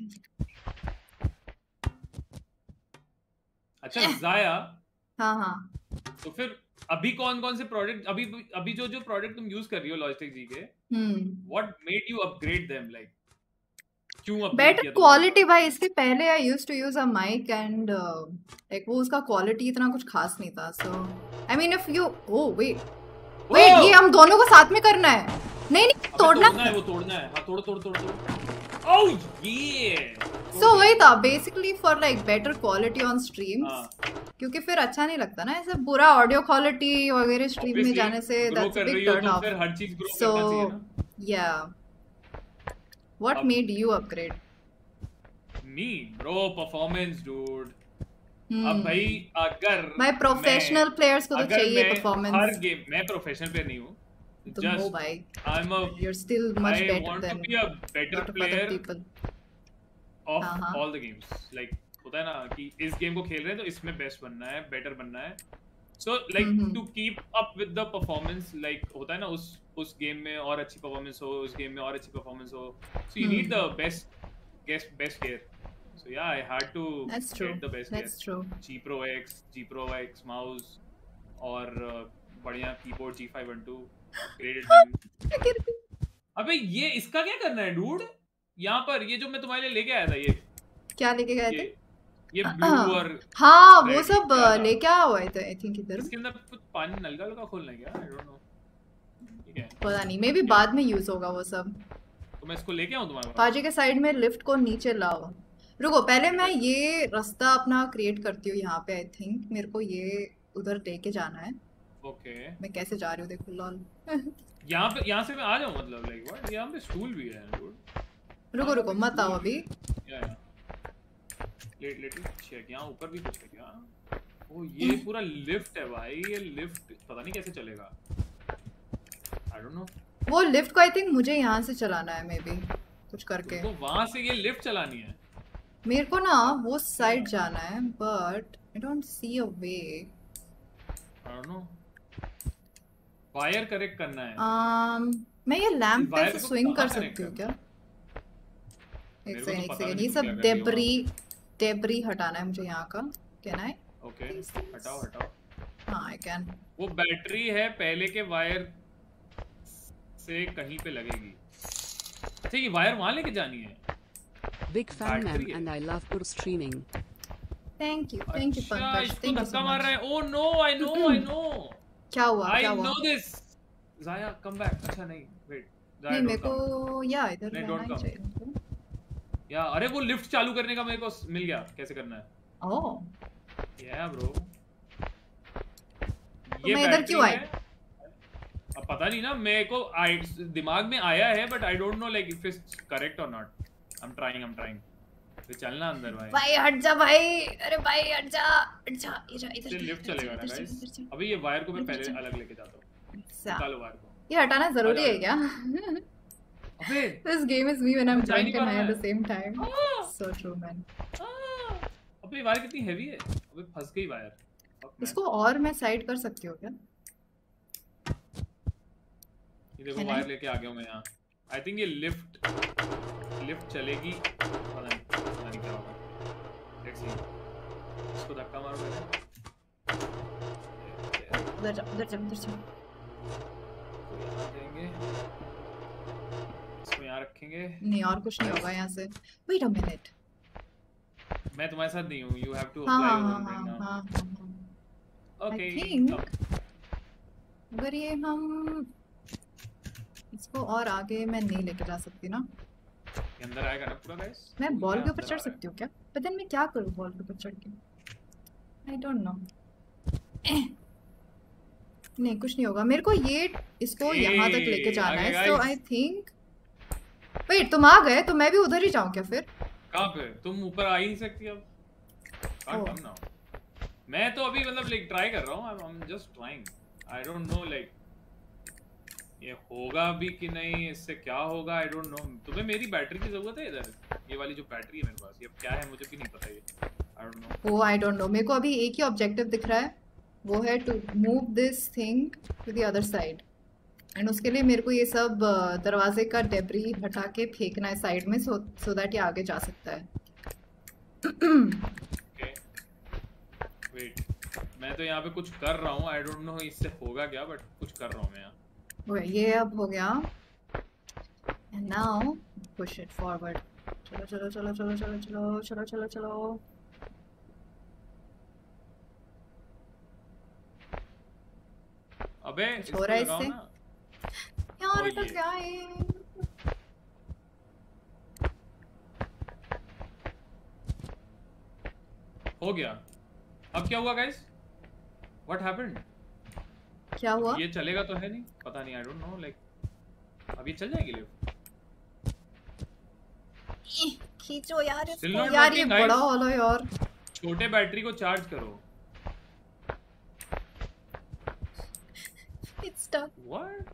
अच्छा जाया, हाँ हाँ तो फिर अभी कौन कौन से प्रोडक्ट, अभी जो प्रोडक्ट तुम यूज कर रही हो लॉजिटेक जी के, what made you upgrade them, like क्यों अपग्रेड बेटर किया क्वालिटी भाई। इसके पहले I used to use a mic and like वो उसका क्वालिटी इतना कुछ खास नहीं था। So I mean if you wait ये हम दोनों को साथ में करना है। नहीं नहीं तोड़ना है, वो तोड़ना है। हाँ तोड़। ओह ये सो वही था basically for like better quality on streams, क्योंकि फिर अच्छा नहीं लगता ना ऐसे बुरा ऑडियो क्वालिटी वगैरह स्ट्रीम में जाने से। That's a big turn off. फिर हर चीज ग्रो सो करना चाहिए ना। या what made you upgrade? Me bro, performance dude. अब भाई अगर भाई प्रोफेशनल प्लेयर्स को तो चाहिए परफॉर्मेंस। हर गेम, मैं प्रोफेशनल प्लेयर नहीं हूँ, तुम हो भाई, you're still much better want than to be a better lot of other player people. of all the games, like होता है ना कि इस गेम को खेल रहे हैं तो इसमें बेस्ट बनना है, बेटर बनना है, So like to keep up with the performance, like होता है ना उस गेम में और अच्छी परफॉर्मेंस हो, उस गेम में और अच्छी परफॉर्मेंस हो, so you need the best gear. So yeah, I had to That's true. get the best gear. That's true. G Pro X mouse और बढ़िया कीबोर्ड G512 upgraded them. अबे ये इसका क्या करना है डूड? यहाँ पर ये जो मैं तुम्हारे लिए लेके आया था, ये क्या लेके गए थे? ये ब्लू और हाँ वो सब लेके आया हुआ है आई थिंक इधर। इसके अंदर कुछ पानी नलका खोलना है क्या? आई डोंट नो, ठीक है पता नहीं, मे बी बाद में यूज होगा वो सब। तो मैं इसको लेके आऊं तुम्हारे पास? पाजी के साइड में लिफ्ट को नीचे लाओ। रुको पहले मैं ये रास्ता अपना क्रिएट करती हूँ यहाँ पे। आई थिंक मेरे को ये उधर लेके जाना है। ओके मैं कैसे जा रही हूँ देखो लॉल। यहाँ से मैं आ जाऊँ मतलब लाइक व्हाट? यहाँ पे स्टूल भी है डूड। रुको मत आओ अभी। लेट चेक, यहाँ ऊपर भी कुछ है क्या? ओ ये पूरा लिफ्ट है भाई, ये लिफ्ट पता नहीं कैसे चलेगा, आई डोंट नो। वो लिफ्ट को आई थिंक मुझे यहाँ से चलाना है मे बी कुछ करके। तो वहाँ से ये लिफ्ट चलानी है मेरे को ना वो साइड जाना है but I don't see a way. I don't know, wire correct करना है। मैं ये लैंप पे से स्विंग कर सकती हूँ क्या? एक सेकंड ये सब डेब्री हटाना है मुझे यहाँ का। Can I? ओके हटाओ। हाँ आई कैन। वो बैटरी है पहले के वायर से कहीं पे लगेगी। अच्छा ये वायर वहाँ लेके जानी है। Big fan man and I love good streaming. Thank you Pankaj. इसको धक्का मार रहा है। Oh no, I know. क्या हुआ? I know this. Zaya come back. अच्छा नहीं wait. नहीं मेरे को या इधर रहना ही चाहिए। या अरे वो लिफ्ट चालू करने का मेरे को मिल गया, कैसे करना है। ओह या ब्रो ये मैं इधर क्यों आई? अब पता नहीं ना, मेरे को दिमाग में आया है but I don't know like if it's correct और नॉट। आई एम ट्राइंग तो चलना अंदर भाई हट जा भाई। अरे भाई हट जा इधर लिफ्ट चलेगा ना गाइस। अभी ये वायर को मैं पहले अलग लेके जाता हूं। निकालो वायर को। ये हटाना जरूरी है क्या? अबे This game is me when I'm drunk and high at the same time. So true man. अबे वायर कितनी हेवी है। अबे फंस गई वायर। इसको और मैं साइड कर सकती हूँ क्या? ये देखो वायर लेके आ गया हूं मैं यहाँ। आई थिंक ये लिफ्ट चलेगी, पता नहीं क्या होगा। Let's see. इसको धक्का मारो पहले। उधर जा। यहाँ देंगे, इसको यहाँ रखेंगे। नहीं और कुछ नहीं होगा यहाँ से। Wait a minute. मैं तुम्हारे साथ नहीं हूँ। You have to apply your own thing now. हाँ। Okay. I think अगर ये हम इसको और आगे मैं नहीं लेके जा सकती ना। ये अंदर आएगा ना पूरा गाइस? मैं बॉल के ऊपर चढ़ सकती हूँ क्या? पर देन मैं क्या करूँ बॉल के ऊपर चढ़ के? I don't know. नहीं कुछ नहीं होगा। मेरे को ये इसको यहाँ तक लेके जाना है। So I think वेट तुम आ गए तो मैं भी उधर ही जाऊँ क्या फिर? कहाँ पे? तुम ऊपर आ ही नहीं सकती अब। Can't come now. मैं तो अभी मतलब लाइक ट्राई कर रहा हूँ। I'm just trying. I don't know like ये होगा भी कि नहीं, इससे क्या होगा आई डोंट नो। तुम्हें मेरी बैटरी की जरूरत है इधर? ये वाली जो बैटरी है मेरे पास, ये क्या है मुझे भी नहीं पता ये। I don't know. Oh I don't know. मेरे को अभी एक ही ऑब्जेक्टिव दिख रहा है, वो है to move this thing to the other side and उसके लिए मेरे को ये सब दरवाजे का डेब्री हटा के फेंकना है साइड में सो दैट ये आगे जा सकता है। ओके वेट, मैं तो यहाँ पे कुछ कर रहा हूँ। आई डोंट नो इससे होगा क्या बट कुछ कर रहा हूँ मैं यहाँ। ओके ये अब हो गया and now push it forward. चलो। अबे हो रहा है इससे यार, तो क्या है? हो गया। अब क्या हुआ गाइस? What happened? क्या हुआ? ये चलेगा तो है नहीं, पता नहीं। आई डोंट नो लाइक अब ये चल जाएगी लिफ्ट? खींचो यार इसको यार, ये बड़ा वाला यार। छोटे बैटरी को चार्ज करो। It's stuck. What?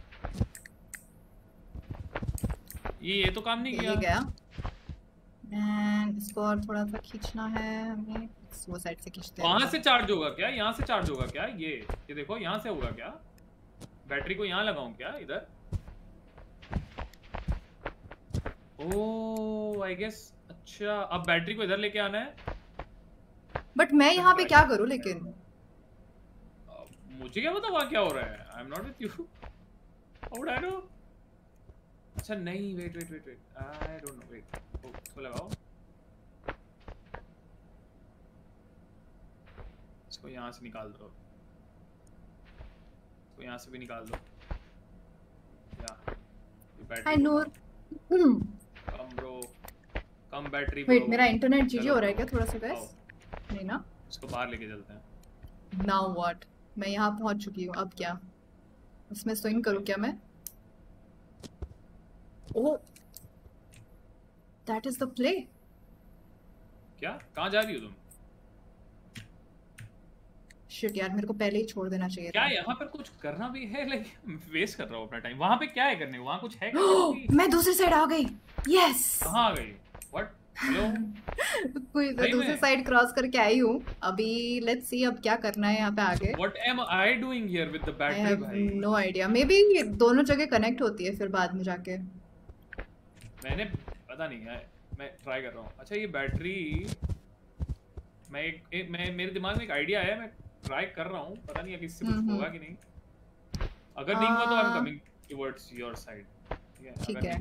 ये तो काम नहीं किया। ये गया एंड इसको और थोड़ा सा खींचना है हमें। वो साइड से खींचते हैं। वहां से चार्ज होगा क्या? यहाँ से चार्ज होगा क्या? ये देखो यहाँ से होगा क्या? बैटरी को यहाँ लगाऊं क्या इधर? Oh I guess. अच्छा अब बैटरी को इधर लेके आना है। बट मैं यहाँ पे क्या करूँ लेकिन? मुझे क्या पता वहाँ क्या हो रहा है? I am not with you. How would I know? अच्छा नहीं wait wait wait wait I don't know wait. इसको लगाओ, इसको यहाँ से निकाल दो, इसको यहाँ से भी निकाल दो। या hi Noor. Come bro, come battery bro. Wait मेरा इंटरनेट जीजी हो रहा है क्या थोड़ा सा गाइस? नहीं ना? इसको बाहर लेके चलते हैं। Now what? मैं यहाँ पहुँच चुकी हूँ, अब क्या? इसमें स्विंग करूँ क्या मैं? Oh that is the play. क्या? कहाँ जा रही हो तुम? शिट यार मेरे को पहले ही छोड़ देना चाहिए क्या था। यहाँ पर कुछ करना भी है? लाइक वेस्ट कर रहा हूँ अपना टाइम। वहाँ पे क्या है करने को? वहाँ कुछ है क्या? मैं दूसरी साइड आ गई। यस। कहाँ आ गई? व्हाट? हेलो? कोई दूसरी साइड क्रॉस करके आई हूँ अभी। लेट्स सी अब क्या करना है यहाँ पे आगे। What am I doing here with the I battery have भाई? no idea. Maybe दोनों जगह कनेक्ट होती है फिर बाद में जाके। मैंने पता नहीं है, मैं ट्राई कर रहा हूँ। अच्छा ये बैटरी मैं मेरे दिमाग में एक आइडिया है, मैं ट्राई कर रहा हूँ, पता नहीं है किससे कुछ होगा कि नहीं। अगर नहीं हुआ तो I am coming towards your side. ठीक है।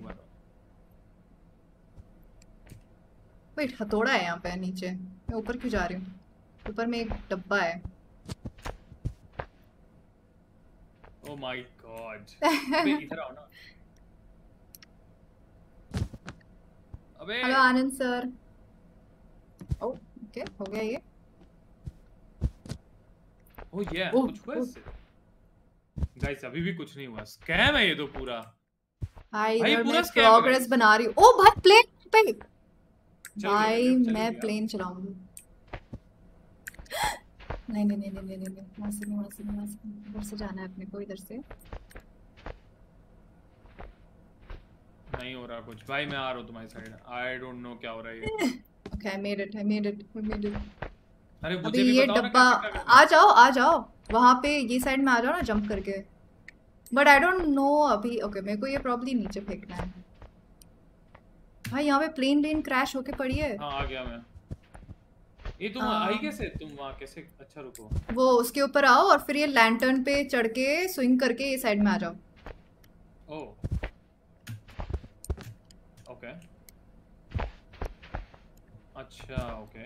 वेट हथौड़ा है यहाँ पे नीचे, मैं ऊपर क्यों जा रही हूँ? ऊपर में एक डब्बा है। Oh my god. अबे इधर आओ ना। अबे hello Anand sir. Oh okay हो गया ये। ओह ये कुछ हुआ इससे? गाइस अभी भी कुछ नहीं हुआ। स्कैम है ये तो पूरा। भाई भाई इधर पूरा मैं स्कैम है प्रोग्रेस guys। बना रही हूँ। ओ भाई प्लेन पे। चल भाई गया, चल मैं गया। प्लेन चलाऊंगी। नहीं नहीं नहीं नहीं नहीं नहीं वहाँ से नहीं, वहाँ से नहीं, वहाँ से नहीं। इधर से जाना है अपने को, इधर से। नहीं हो रहा कुछ भाई। मैं आ रहा हूँ तुम्हारी साइड। आई डोंट नो क्या हो रहा है ये। Okay I made it, I made it, I made it. अरे अभी मुझे भी ये बताओ ना डब्बा कैसे क्या करना है। आ जाओ आ जाओ वहाँ पे ये साइड में आ जाओ ना जंप करके। बट आई डोंट नो अभी। ओके मेरे को ये प्रॉब्ली नीचे फेंकना है। भाई यहाँ पे प्लेन क्रैश होके पड़ी है। हाँ आ गया मैं। ये तुम आई कैसे? तुम वहाँ कैसे? अच्छा रुको। वो उसके ऊपर आओ और फिर ये लैंटर्न पे चढ़ के स्विंग करके ये साइड में आ जाओ। Oh okay. अच्छा ओके।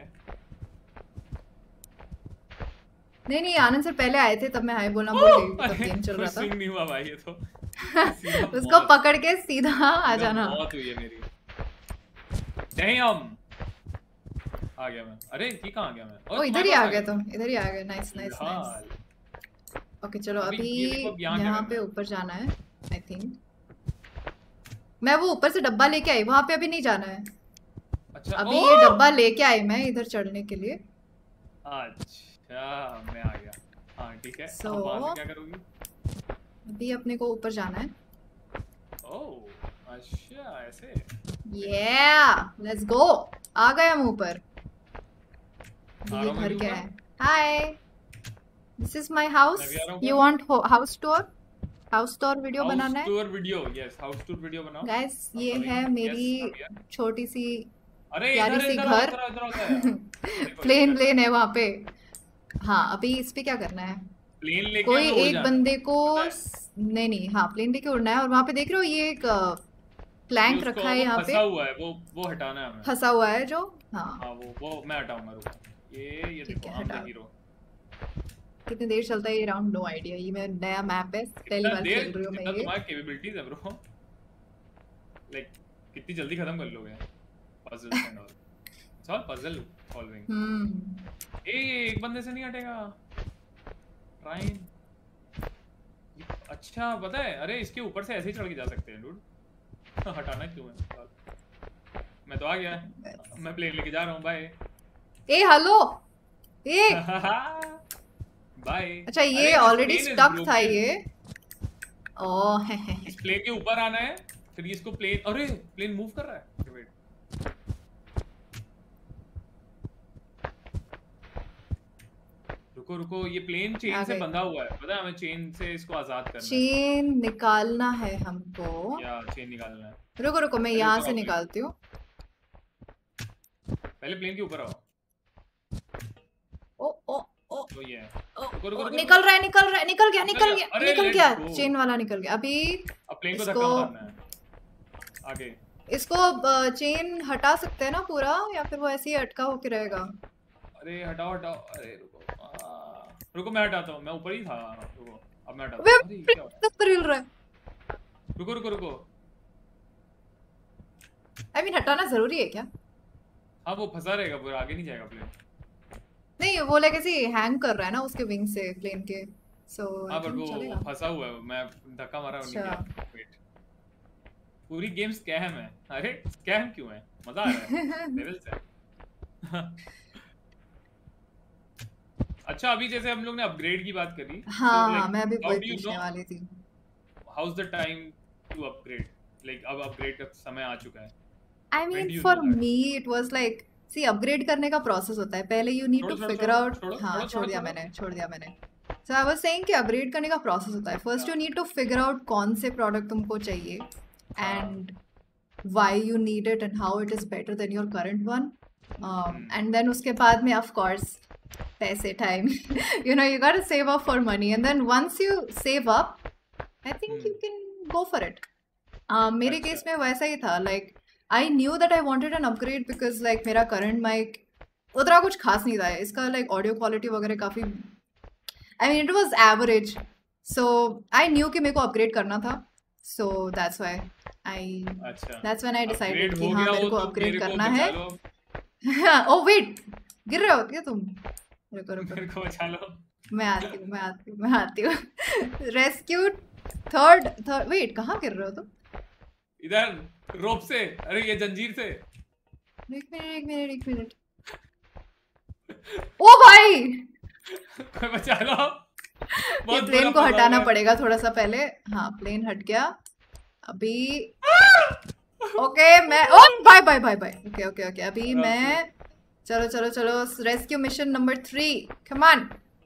नहीं नहीं आनंद सर पहले आए थे तब मैं हाय बोलना भूल गई तब गेम चल रहा था। स्विंग नहीं हुआ भाई ये तो। उसको पकड़ के सीधा आ जाना। मौत हुई है मेरी। डैम आ गया मैं। अरे ये कहाँ आ गया मैं? ओ इधर ही आ गया तुम, इधर ही आ गए। Nice nice nice. हाल। ओके चलो अभी अभी ये देखो, अब यहाँ क्या यहाँ करना पे है? ऊपर जाना है आई थिंक। मैं वो ऊपर से डब्बा लेके आई, वहां पे अभी नहीं जाना है। अच्छा अभी ये डब्बा लेके आई मैं इधर चढ़ने के लिए। अच्छा मैं आ गया। हाँ ठीक है। So, अब वहाँ से क्या करोगी? अभी अपने को ऊपर जाना है। ओह अच्छा ऐसे। Let's go. आ गए हम ऊपर। आ रहा ये हूँ मैं घर भी क्या ऊपर। है? Hi this is my house. मैं भी आ रहा हूँ यू ऊपर। Want house tour? House tour video house बनाना है tour video. Yes house tour video बनाओ। गाइस। ये coming. है Yes, मेरी I'm here. छोटी सी अरे प्यारी इधर सी इधर घर। इधर इधर होता है। देखो, प्लेन इधर। प्लेन है वहां पे। हाँ अभी इस पे क्या करना है? प्लेन लेके कोई हमें उड़ एक जाना है, बंदे को पता है? नहीं नहीं हाँ प्लेन लेके उड़ना है। और वहां पे देख रहे हो ये एक ये प्लैंक उसको रखा है वो यहाँ फंसा पे, हुआ है, वो हटाना है हमें। फंसा हुआ है जो। हाँ हाँ वो मैं हटाऊंगा। रुको ये ठीक देखो है, हम द हटाओ। हीरो। कितनी देर चलता है ये राउंड? No idea. ये मैं नया मैप है, पहली बार खेल रही हूँ मैं कितना ये। तुम्हारी कैपेबिलिटीज है ब्रो? लाइक कितनी जल्दी खत्म कर लोगे puzzles and all. It's all puzzle solving. ये एक बंदे से नहीं हटेगा। ट्राइन। अच्छा पता है, अरे इसके ऊपर से ऐसे ही चढ़ के जा सकते हैं डूड। हटाना क्यों है? मैं तो आ गया। मैं प्लेन लेके जा रहा हूँ। बाय। ए हेलो ए। बाय। अच्छा ये ऑलरेडी स्टक था ये। ओह इस प्लेन के ऊपर आना है, फिर इसको प्लेन। अरे प्लेन मूव कर रहा है। वेट रुको रुको, ये प्लेन आ चेन से गई। बंधा हुआ है, पता है हमें चेन से इसको आजाद करना है। चेन निकालना है हमको। क्या चेन निकालना है? रुको रुको, मैं पहले यहाँ ऊपर से आओ, निकालती हूँ। पहले प्लेन के ऊपर आओ। ओ ओ ओ तो ये है। ओ, रुको रुको ओ, रुको, निकल रहा है, निकल रहा है, निकल गया, निकल निकल गया। गया, अरे निकल let's गया। go। चेन वाला निकल गया। अभी अब प्लेन को धक्का इसको मारना है आगे। इसको चेन हटा सकते हैं ना पूरा, या फिर वो ऐसे ही अटका होके रहेगा? अरे हटाओ हटाओ, अरे रुको रुको, मैं हटाता हूँ, मैं ऊपर ही था। रुको अब मैं हटाता वे हूँ। अरे ये क्या हो रहा पर हिल रहा है। है? रुको रुको रुको, आई मीन हटाना जरूरी है क्या? हाँ वो फंसा रहेगा, पूरा आगे नहीं जाएगा प्लेन। नहीं, वो लाइक ऐसे हैंग कर रहा है ना उसके विंग से प्लेन के, सो हाँ बट वो चलेगा। फंसा हुआ है, मैं धक्का मारा और नहीं अच्छा। गया। वेट, पूरी गेम स्कैम है। अरे स्कैम क्यों है, मजा आ रहा है लेवल से। अच्छा अभी जैसे हम लोग ने अपग्रेड की बात करी, हाँ हाँ, मैं अभी how वही do you पूछने know वाली थी। how's the time to upgrade? Like अब अपग्रेड का समय आ चुका है। I When do mean you for know that? Me it was like, see upgrade करने का प्रोसेस होता है। पहले यू नीड टू छोड़ो, फिगर छोड़ो, आउट। छोड़ो, हाँ छोड़ो, छोड़ दिया छोड़ो। मैंने, छोड़ दिया मैंने। सो आई वाज सेइंग कि अपग्रेड करने का प्रोसेस होता है। First you need to figure out कौन से प्रोडक्ट तुमको चाहिए and why you need it and how it is better than your current one. And then उसके बाद में ऑफ कोर्स पैसे, time, you know, you got to save up for money, and then once you save up, I think you can go for it. मेरे अच्छा। Case में वैसा ही था। like I knew that I wanted an upgrade because like मेरा current mic उतना कुछ खास नहीं था। इसका like audio quality वगैरह काफी, I mean it was average, so I knew कि मेरे को upgrade करना था, so that's why अच्छा that's when I decided upgrade कि हो हाँ गया मेरे हो को तो upgrade मेरे को करना बचा है। लो, oh wait, गिर रहे हो क्या तुम? रुको रुको, मेरे को बचा लो। मैं आती हूँ, मैं आती हूँ, मैं आती हूँ। रेस्क्यू थर्ड, वेट, कहाँ गिर रहे हो तुम? इधर रोप से, अरे ये जंजीर से। एक मिनट एक मिनट एक मिनट। ओ भाई, कोई बचा लो। ये बहुत प्लेन बुरा को फंसा हटाना हुआ है। पड़ेगा थोड़ा सा पहले। हाँ प्लेन हट गया अभी। ओके मैं, oh bye bye bye bye, okay okay okay, अभी मैं, चलो चलो चलो, rescue mission number 3, come on.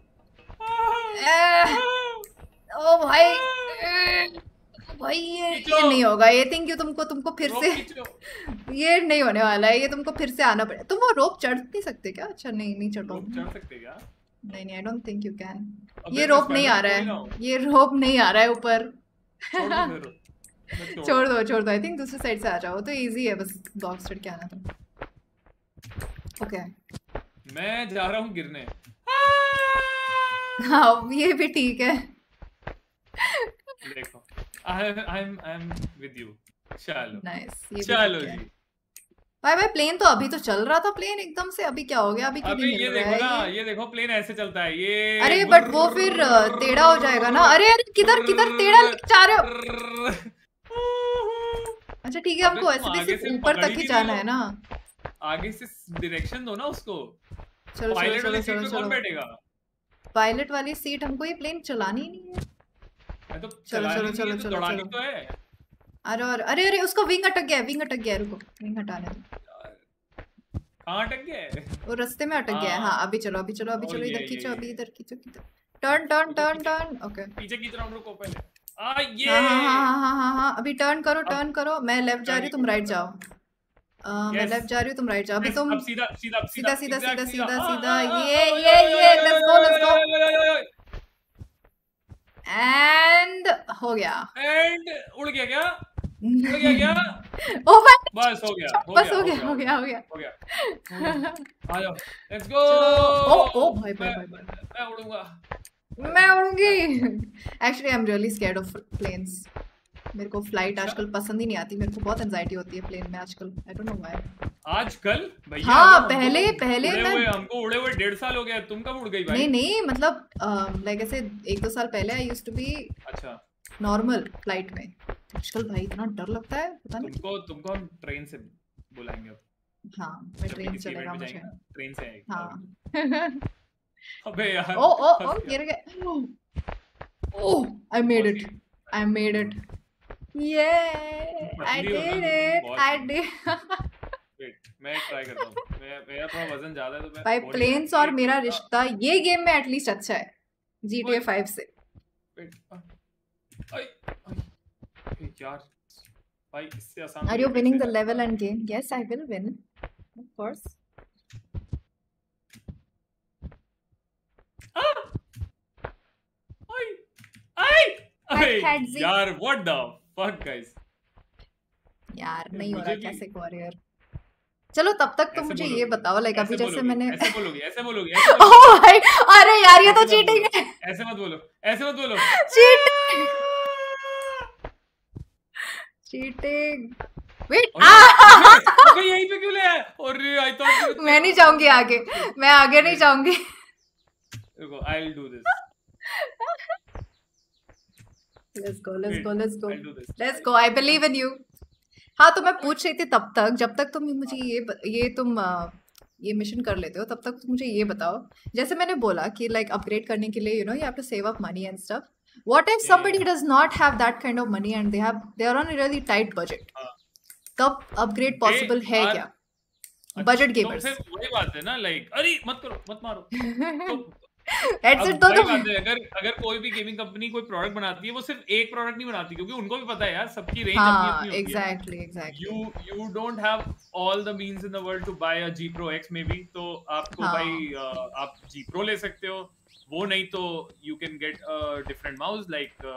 Oh भाई, भाई ये नहीं होगा, ये थिंक यू तुमको फिर रोप से खींचो। ये नहीं होने वाला है, ये तुमको फिर से आना पड़ेगा। तुम वो रोप चढ़ नहीं सकते क्या? अच्छा नहीं चढ़ रोप पाऊंगी। चढ़ सकते क्या? नहीं I don't think you can. अबे ये मैं रोप नहीं आ रहा स्पाइडर थोड़ी ना हूँ। है, ये रोप नहीं आ रहा है ऊपर। छोड़ दो फिर। मैं छोड़ दो, आई थिंक दूसरी साइड से आ जाओ, तो इजी है, बस बॉक्स चढ़ के आना था। ओके मैं जा रहा हूँ गिरने। हाँ ये भी ठीक है। देखो आई एम विद यू। चलो नाइस, ये भी चलो ठीक है। जी। भाई भाई प्लेन तो अभी तो चल रहा था, प्लेन एकदम से अभी क्या हो गया? अभी क्यों अबे नहीं ये हिल रहा देखो ना, है ये? ये देखो प्लेन ऐसे चलता है ये। अरे बट वो फिर टेढ़ा हो जाएगा ना। अरे अरे किधर किधर टेढ़ा लेके जा रहे हो? अच्छा ठीक है, हमको अबे तुम ऐसे आगे भी से सिर्फ ऊपर पकड़ तक ही ही नहीं जाना रहे है हो। ना। आगे से डायरेक्शन दो ना उसको। चलो पायलट चलो वाली चलो सीट चलो पे कौन चलो, बैठेगा? पायलट वाली सीट हमको ये प्लेन चलानी ही नहीं है। मैं तो चलो चलानी चलो नहीं चलो है, तो चलो दौड़ानी चलो। तो है। अरे अरे उसको विंग अटक गया है, विंग अटक गया है, रुको विंग हटाने दो। कहाँ अटक गया है? वो रास्ते में अटक गया है। हाँ अभी चलो, अभी चलो, अभी ओ, चलो, ये, इधर ये, खींचो, ये। अभी इधर खींचो, turn turn turn turn. Okay पीछे खींच रहा हूँ, रुको पहले। ये हाँ हाँ हाँ हाँ हाँ हाँ, अभी टर्न करो, अब टर्न करो। मैं लेफ्ट जा रही हूँ, तुम राइट जाओ। मैं Yes. लेफ्ट जा रही हूँ, तुम राइट जाओ। अभी Yes, तुम अब सीधा सीधा सीधा सीधा exact सीधा सीधा हाँ, सीधा, हाँ, ये लेट्स गो एंड हो गया। एंड उड़ गया क्या? उड़ गया क्या? ओ भाई बस हो गया, बस हो गया हो गया हो गया। हो गया। आ जाओ, लेट्स गो। ओ भाई भाई भाई भाई, मैं उड़ूंगा। मैं उड़ूंगी। Actually I am really scared of planes. मेरे को फ्लाइट आजकल पसंद ही नहीं आती, मेरे को बहुत एंजाइटी होती है प्लेन में आजकल। I don't know why. आजकल भैया हाँ, हमको पहले उड़े मैं, हुए, हमको उड़े हुए 1.5 साल हो गया। तुम कब उड़ गई भाई? नहीं नहीं मतलब लाइक ऐसे 1-2 साल पहले आई यूज्ड टू बी अच्छा, नॉर्मल फ्लाइट में। आजकल भाई इतना डर लगता है, पता नहीं। तुमको हम ट्रेन से बुलाएंगे अब। हाँ मैं जब भी ट्रेन किसी चलेगा event में मुझे। जाएंगे ना, ट्रेन से आएगी। हाँ अबे यार, ओ फंस गया। गिर गए। Oh I made it, I made it, ये आई पतली हो ना डिड तुम, इट, बहुत आई सही। डिड। वेट, मैं ट्राई करता हूँ। मेरा थोड़ा वजन ज्यादा है तो मैं भाई हो नहीं प्लेन्स रहा। और मेरा रिश्ता ये गेम में एटलीस्ट अच्छा है GTA 5 से। यार भाई इससे आसान Are तो ये you कैसे winning the है? level and game? Yes, I will win. Of course. Headsy. यार व्हाट द फक गाइस। यार नहीं हो मुझे रहा भी कैसे वॉरियर। चलो तब तक तो ऐसे मुझे ये बोलोगी, बताओ लाइक अभी ऐसे जैसे बोलोगी, मैंने ऐसे बोलोगी, ऐसे बोलोगी, ओह भाई अरे यार ये तो ऐसे मत चीटिंग बोलो, है। ऐसे मत बोलो, ऐसे मत बोलो। चीटिंग चीटिंग वेट अबे यहीं पे क्यों ले आया? अरे आई थॉट मैं नहीं जाऊंगी आगे, मैं आगे नहीं जाऊंगी। रुको, I will do this. Let's go, let's go, let's go, I'll do this. let's go. I believe in you. हाँ तो मैं पूछ रही थी तब तक जब तक तुम मुझे ये मिशन कर लेते हो तब तक तुम मुझे ये बताओ जैसे मैंने बोला कि लाइक अपग्रेड करने के लिए you have to save up money and stuff. What if somebody does not have that kind of money and they are on a really tight budget? तब अपग्रेड पॉसिबल है क्या? Budget gamers. तो फिर वही बात है ना लाइक अरे मत करो मत मारो। तो हेडसेट तो बात है अगर कोई भी गेमिंग कंपनी कोई प्रोडक्ट बनाती है वो सिर्फ एक प्रोडक्ट नहीं बनाती क्योंकि उनको भी पता है यार सबकी रेंज अपनी अपनी होती है। Exactly you don't have all the means in the world to buy a G Pro X maybe तो आपको भाई आप G Pro ले सकते हो वो नहीं तो you can get a different mouse like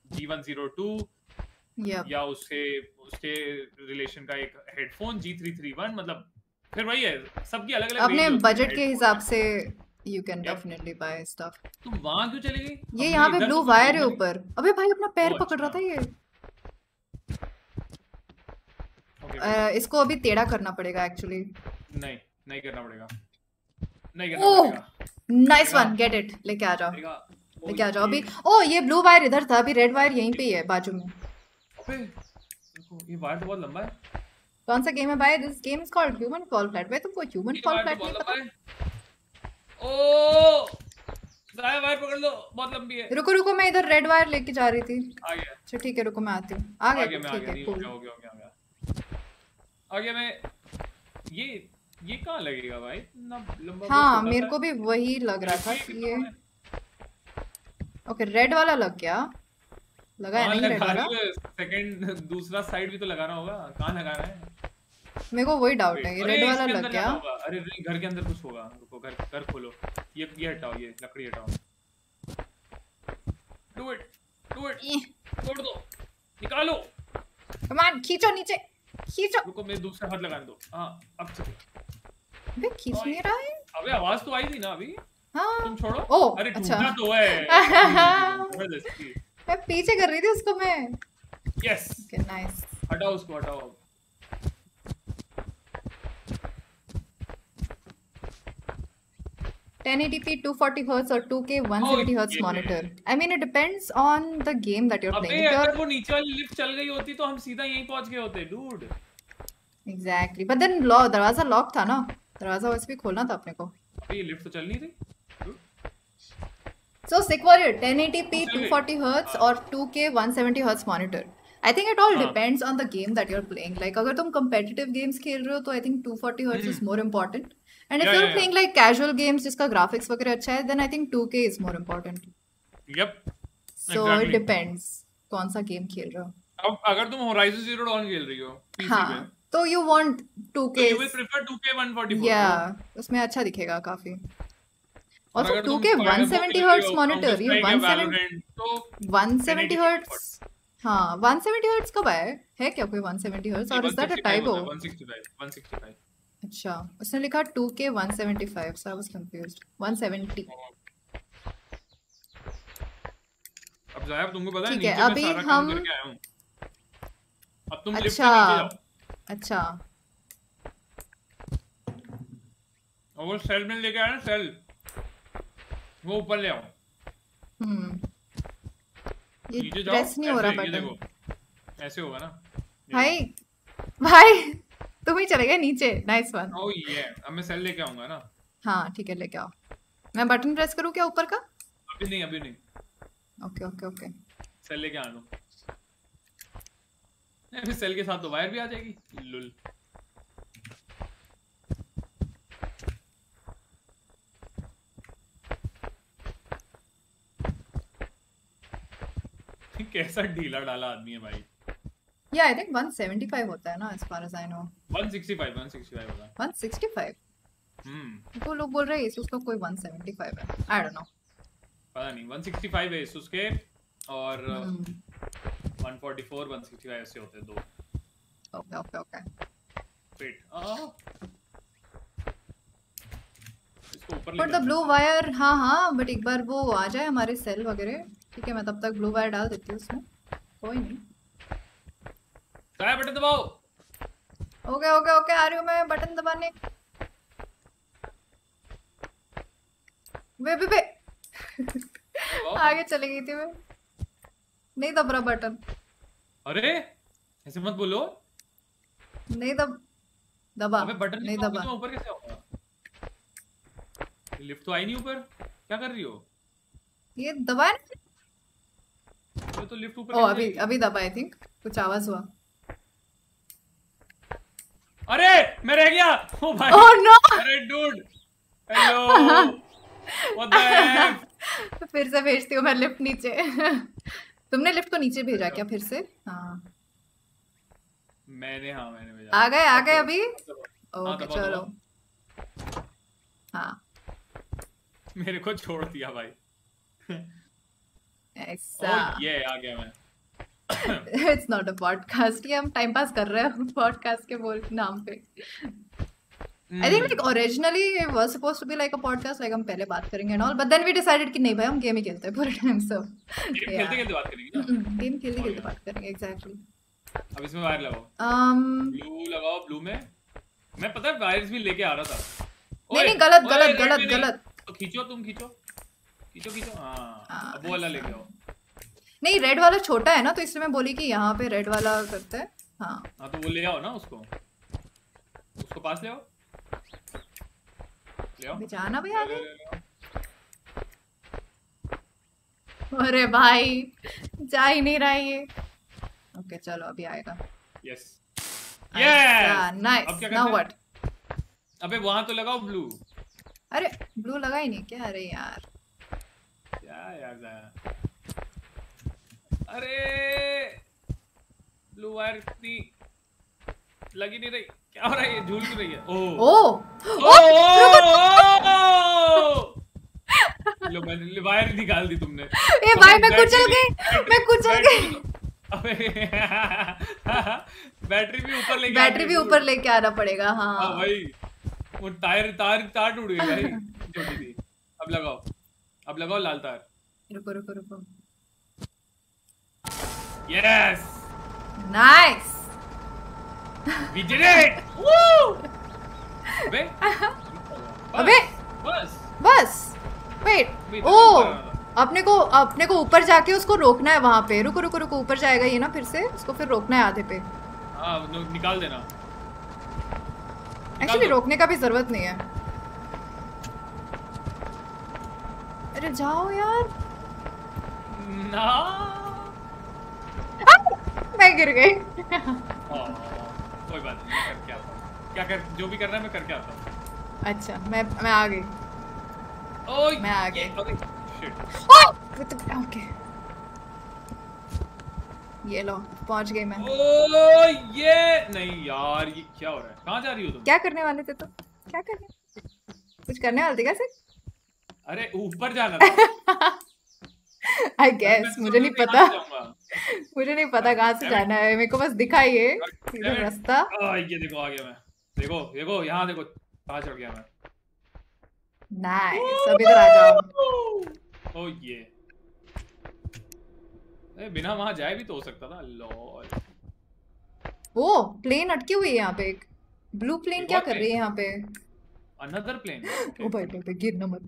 G102 या उसके रिलेशन का एक हेडफोन G331 मतलब फिर वही है सबकी अलग अलग अपने बजट के हिसाब से you can definitely buy stuff. तुम वहां क्यों चली गई? ये यहाँ पे ब्लू वायर है ऊपर। अबे भाई अपना पैर पकड़ रहा था ये। इसको अभी टेढ़ा करना पड़ेगा एक्चुअली। नहीं करना पड़ेगा। नहीं करना पड़ेगा। Nice one, get it. लेके आ जाओ अभी। ओ ये ब्लू वायर इधर था, अभी रेड वायर यहीं पे ही है बाजू में। अबे देखो ये वायर तो बहुत लंबा है। कौन सा गेम है भाई? This game is called human fall flat. भाई तुमको ह्यूमन फॉल फ्लैट नहीं पता? ओ दाया वायर पकड़ लो, बहुत लंबी है। रुको मैं इधर रेड वायर लेके जा रही थी। आ गया। अच्छा ठीक है रुको मैं आती हूँ। आ गया ठीक है कूल। आ गया मैं। ये कहाँ लगेगा भाई? इतना लंबा। हाँ मेरे को भी वही लग रहा था कि ये ओके रेड वाला लग गया। लगा है नहीं रेड वाला? सेकंड दूसरा साइड भी तो लगाना होगा। कहाँ लगाना है? मेरे को वही डाउट है। ये रेड वाला लग गया। अरे घर के अंदर कुछ होगा। रुको घर खोलो। ये हटाओ, ये लकड़ी हटाओ। डू इट तोड़ दो, निकालो। कम ऑन खींचो नीचे, खींचो। रुको मैं दूसरा हाथ लगाने दो। हाँ अब चलो। अबे खींच नहीं रहा है। अबे आवाज तो आई थी ना अभी। हाँ तुम छोड़ो। ओ अरे अच्छा तो है। मैं पीछे कर रही थी उसको मैं। Yes okay nice. हटाओ उसको हटाओ। 1080p 240 Hz or 2K 170 Hz monitor. I mean it depends on the game that you're playing. अगर वो नीचे वाली लिफ्ट चल गई होती तो हम सीधा यहीं पहुंच गए होते dude. Exactly. But then दरवाजा लॉक था ना, दरवाजा वैसे भी खोलना था अपने को। अबे ये लिफ्ट तो चल नहीं रही। So Sick Warrior 1080p 240 Hz or 2K 170 Hz monitor. I think it all depends on the game that you're playing. Like अगर तुम competitive games खेल रहे हो तो I think 240 Hz is more important. And if you're playing like casual games जिसका graphics वगैरह अच्छा है then I think 2K is more important. Yep. So it depends कौन सा game खेल रहे हो। अब अगर तुम Horizon Zero Dawn खेल रही हो PC पे तो you want 2K. So you will prefer 2K 144. Yeah उसमें अच्छा दिखेगा काफी। Also 2K 170 Hz monitor ये 170 Hz हाँ 170 Hz कब आया है क्या कोई 170 Hz और is that a typo? 165 अच्छा उसने लिखा 2K 175 so I was confused 170 अब जाया तुमको पता है ठीक है अभी हम अब तुम लिफ्ट पे नीचे जाओ अच्छा और वो सेल में लेके आया ना सेल वो ऊपर ले आओ ये प्रेस नहीं हो रहा बटन ऐसे होगा ना भाई तुम ही चले गए नीचे नाइस वन ओह ये अब मैं सेल लेके आऊंगा ना हाँ ठीक है लेके आओ मैं बटन प्रेस करूँ क्या ऊपर का अभी नहीं ओके सेल लेके आ लो नहीं सेल के साथ तो वायर भी आ जाएगी लुल कैसा ढीला डाला आदमी है भाई। Yeah, I think 175 होता है ना, as far as I know. 165 होगा। 165? तो लोग बोल रहे हैं Asus का कोई 175 है। I don't know. पता नहीं, 165 है Asus के और 144 165 ऐसे होते हैं दो। Okay. Wait. इसको ऊपर ले But the blue wire, हाँ, but एक बार वो आ जाए हमारे सेल वगैरह, ठीक है, मैं तब तक blue wire डाल देती हूँ उसमें, कोई नहीं। क्या बटन दबाओ? ओके, आ रही हूँ मैं बटन दबाने। वे आगे चली गई थी मैं, नहीं दब रहा बटन। अरे ऐसे मत बोलो। नहीं दबा। अबे बटन नहीं दबा। तो ऊपर कैसे होगा? लिफ्ट तो आई नहीं ऊपर, क्या कर रही हो? ये दबा है तो लिफ्ट ऊपर। ओ अभी दबा, आई थिंक कुछ आवाज हुआ। अरे मैं रह गया। ओ भाई। Oh no. अरे dude, hello, what the heck. फिर से भेजती हूँ मैं लिफ्ट नीचे। तुमने लिफ्ट को नीचे भेजा क्या फिर से? हाँ मैंने भेजा। आ गए अभी। ओके चलो। हाँ मेरे को छोड़ दिया भाई। ऐसा। ये आ गया मैं। It's not a podcast, ये हम टाइम पास कर रहे हैं पॉडकास्ट के बोल नाम पे। I think like originally it was supposed to be like a podcast, like हम पहले बात करेंगे and all, but then we decided कि नहीं भाई हम गेम ही खेलते हैं पूरे टाइम। so खेलते बात करेंगे ना। गेम खेलते बात करेंगे exactly। अब इसमें वायर लगाओ। ब्लू लगाओ, ब्लू में मैं पता है वायर्स भी लेके आ रहा था। नहीं गलत। तो खींचो तुम, खींचो। हाँ अब वो वाला लेके आओ। नहीं रेड वाला छोटा है ना, तो इसलिए मैं बोली कि यहाँ पे रेड वाला करते हैं। हाँ तो वो ले आओ ना, उसको पास ले आओ। जाना भाई आगे। अरे भाई जा ही नहीं रहा ये। ओके चलो अभी आएगा। Yes nice. Now what? अबे वहां तो लगाओ ब्लू। अरे ब्लू लगा ही नहीं क्या? अरे यार अरे ब्लू वायर इतनी लगी नहीं रही, क्या हो रहा है? ये झूल क्यों रही है? लो मैंने वायर निकाल दी तुमने। ए भाई मैं कुचल गई। अबे बैटरी भी ऊपर लेके आना पड़ेगा। हाँ भाई वो तार टूट गई भाई, छोटी थी। अब लगाओ लाल तार। रुको। Yes nice we did it. Woo अबे बस वेट। ओ अपने को ऊपर जाके उसको रोकना है वहां पे। रुको ऊपर जाएगा ये ना फिर से, उसको फिर रोकना है आधे पे। हाँ निकाल देना। एक्चुअली रोकने का भी जरूरत नहीं है। अरे जाओ यार ना। मैं गिर गई। कोई बात नहीं, क्या कर जो भी करना है मैं करके आता हूँ। अच्छा मैं आ गई। मैं आ गई। ओके ये लो पहुंच गई मैं। ये नहीं यार, ये क्या हो रहा है? कहाँ जा रही हो तुम? क्या करने वाले थे? तो क्या करने, कुछ करने वाले थे क्या? अरे ऊपर जाना था। I guess मुझे नहीं पता कहाँ से जाना है। मेरे को बस दिखा ये रास्ता। ये देखो आ गया मैं। देखो यहाँ देखो कहाँ चढ़ गया मैं। नाइस अभी इधर आ जाओ। ओ ये बिना वहां जाए भी तो हो सकता था। लॉल वो प्लेन अटकी हुई है यहाँ पे। एक ब्लू प्लेन क्या कर रही है यहाँ पे? Another plane. ओ भाई गिरना मत।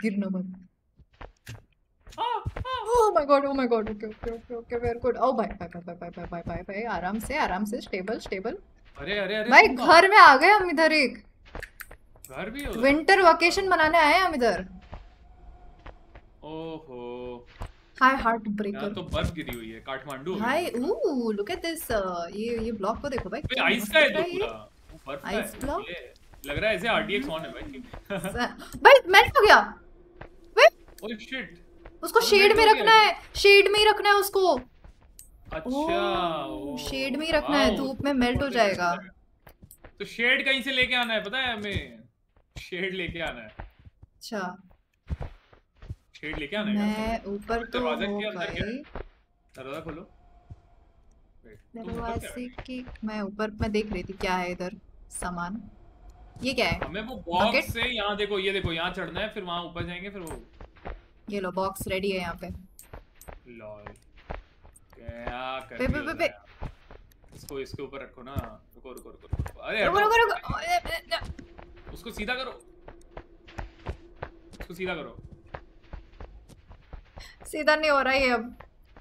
Oh my god, okay, very good. Oh भाई आराम से स्टेबल। अरे भाई घर में आ गए हम इधर। एक घर भी विंटर वेकेशन मनाने आए हम इधर। ओहो हाय हार्ट ब्रेकर। तो बर्फ गिरी हुई है काठमांडू। भाई लुक एट दिस। ये ब्लॉक को देखो भाई। आइस का है तो पूरा बर्फ आइस ब्लॉक लग रहा है ऐसे RTX ऑन है भाई। भाई मैंने हो गया। ओह शिट, उसको शेड में रखना है, शेड में ही रखना है उसको। अच्छा ओह शेड में ही रखना है, वाओ धूप में मेल्ट हो बहुत जाएगा। इंटरेस्टिंग। तो शेड कहीं से लेके आना है पता है हमें, शेड लेके आना है, अच्छा शेड लेके आना है क्या मैं तुम्हें? ऊपर अबे तो दरवाजा हो के अंदर क्या है? गई। दरवाजा खोलो। वेट तुम ऊपर क्या दरवाजे कर रही की मैं ऊपर मैं देख रही थी क्या है इधर सामान। ये क्या है? हो? हमें वो बॉक्स बकेट। से यहाँ देखो, ये देखो यहाँ चढ़ना है, फिर वहां ऊपर जाएंगे, फिर वो ये लो बॉक्स रेडी है यहाँ पे। लॉल क्या कर पे रही पे हो पे पे जरा। इसको इसके ऊपर रखो ना। रुको रुको रुको रुको, अरे रुको हटो, रुको रुको। उसको सीधा करो, उसको सीधा करो। सीधा नहीं हो रहा ये अब।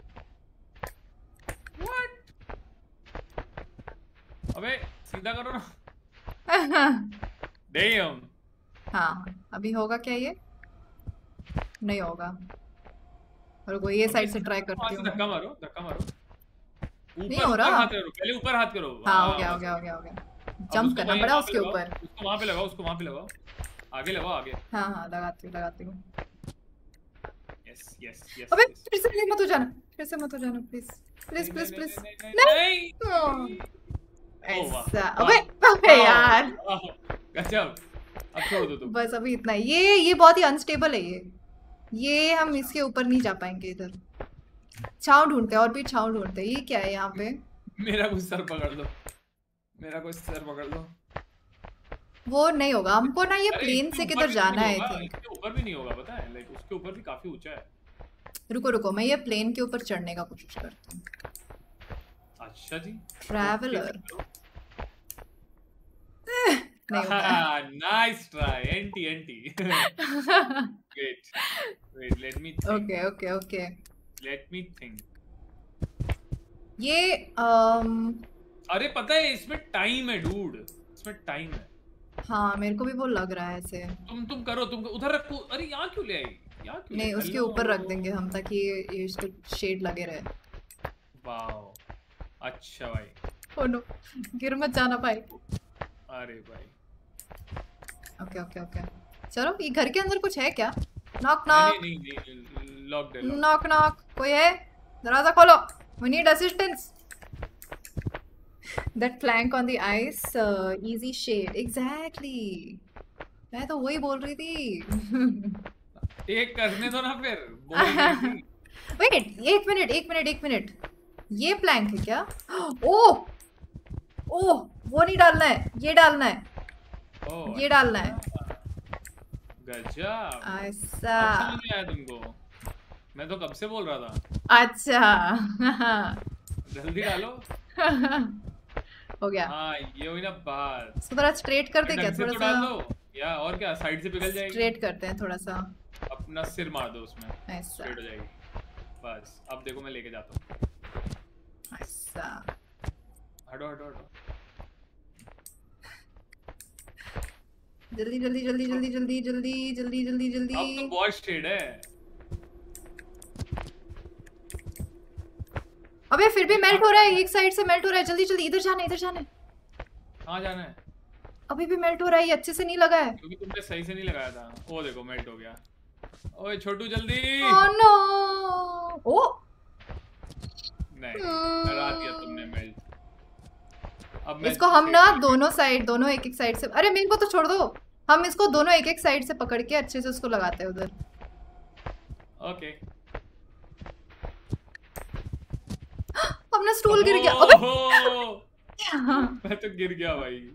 अबे सीधा करो ना। डैम हाँ अभी होगा क्या ये? नहीं होगा। रुको ये साइड से ट्राई वहां करती से हूँ। धक्का मारो, धक्का मारो। नहीं ऊपर हो ऊपर रहा। हाथ करो, पहले ऊपर हाथ करो। हाँ हो गया हो बस गया हो हो गया हो गया। अब जंप उसको करना वहीं पड़ा वहां पे उसके लगाओ, ऊपर। उसको वहां पे लगाओ, उसको वहां पे लगाओ, आगे लगाओ आगे। हाँ हाँ लगाती हूँ। यस यस यस अबे यस। फिर से मत हो जाना, फिर से मत हो जाना प्लीज प्लीज प्लीज प्लीज। नहीं नहीं ओह वाह, ऐसा। वाह, अबे अबे वाह, यार वाह, गजब। अब छोड़ दो तुम। बस अभी इतना ही। ये बहुत ही अनस्टेबल है ये हम इसके ऊपर नहीं जा पाएंगे। इधर छांव ढूंढते हैं और भी छांव ढूंढते हैं। ये क्या है यहाँ पे? मेरा कुछ सर पकड़ लो, मेरा कुछ सर पकड़ लो। वो नहीं होगा हमको ना, ये अरे प्लेन इसके से ऊपर किधर भी जाना नहीं है आई होगा, थिंक। इसके ऊपर भी नहीं होगा पता है, लाइक उसके ऊपर भी काफी ऊंचा है। रुको रुको मैं ये प्लेन के ऊपर चढ़ने का कोशिश करती हूँ। अच्छा जी ट्रैवलर नहीं होगा। Nice try, anti anti. Wait wait let me think, okay okay okay let me think. ये अरे पता है इसमें टाइम है डूड, इसमें टाइम है। हाँ मेरे को भी वो लग रहा है ऐसे। तुम करो, तुम उधर रखो। अरे यहाँ क्यों ले आई, यहाँ क्यों ले नहीं आई? उसके ऊपर रख देंगे हम ताकि ये इसको शेड लगे रहे। वाओ अच्छा भाई। ओ नो गिर मत जाना भाई। अरे भाई ओके ओके ओके चलो ये घर के अंदर कुछ है क्या? नॉक नहीं नॉक नहीं नहीं, लॉक्ड है। नॉक नॉक कोई है? दरवाजा खोलो। We need assistance. That plank on the ice easy shade exactly. मैं तो वही बोल रही थी। एक करने दो ना फिर, बोल रही थी। वेट एक मिनट ये प्लैंक है क्या? ओह ओह वो नहीं डालना है, ये डालना है। ओह, ये डालना है। गजब। ऐसा अब समझ में आया तुमको, मैं तो कब से बोल रहा था। अच्छा। जल्दी डालो। हो गया। हाँ ये हुई ना बात। इसको थोड़ा स्ट्रेट कर दे क्या? ढंग से थोड़ा तो सा डाल दो, या और क्या, साइड से पिघल जाएगी। स्ट्रेट करते हैं थोड़ा सा। अपना सिर मार दो उसमें, ऐसा स्ट्रेट हो जाएगी। बस अब देखो मैं लेके जाता हूँ। ऐसा। हटो हटो हटो। जल्दी जल्दी जल्दी जल्दी जल्दी जल्दी जल्दी जल्दी जल्दी। अब तो बहुत शेड है। अबे फिर भी मेल्ट हो रहा है, एक साइड से मेल्ट हो रहा है। जल्दी जल्दी इधर जाना है, इधर जाना है। कहाँ जाना है? अभी भी मेल्ट हो रहा है, ये अच्छे से नहीं लगा है। क्योंकि तुमने सही से नहीं लगाया था। ओ देखो मेल्ट हो गया। ओए छोटू जल्दी। Oh no. ओ नहीं करा दिया तुमने मेल्ट। अब मैं इसको हम ना दोनों साइड, दोनों एक एक साइड से। अरे मेरे को तो छोड़ दो। हम इसको दोनों एक एक साइड से पकड़ के अच्छे से उसको लगाते हैं उधर। ओके। अपना स्टूल गिर गया। अबे मैं तो गिर गया भाई।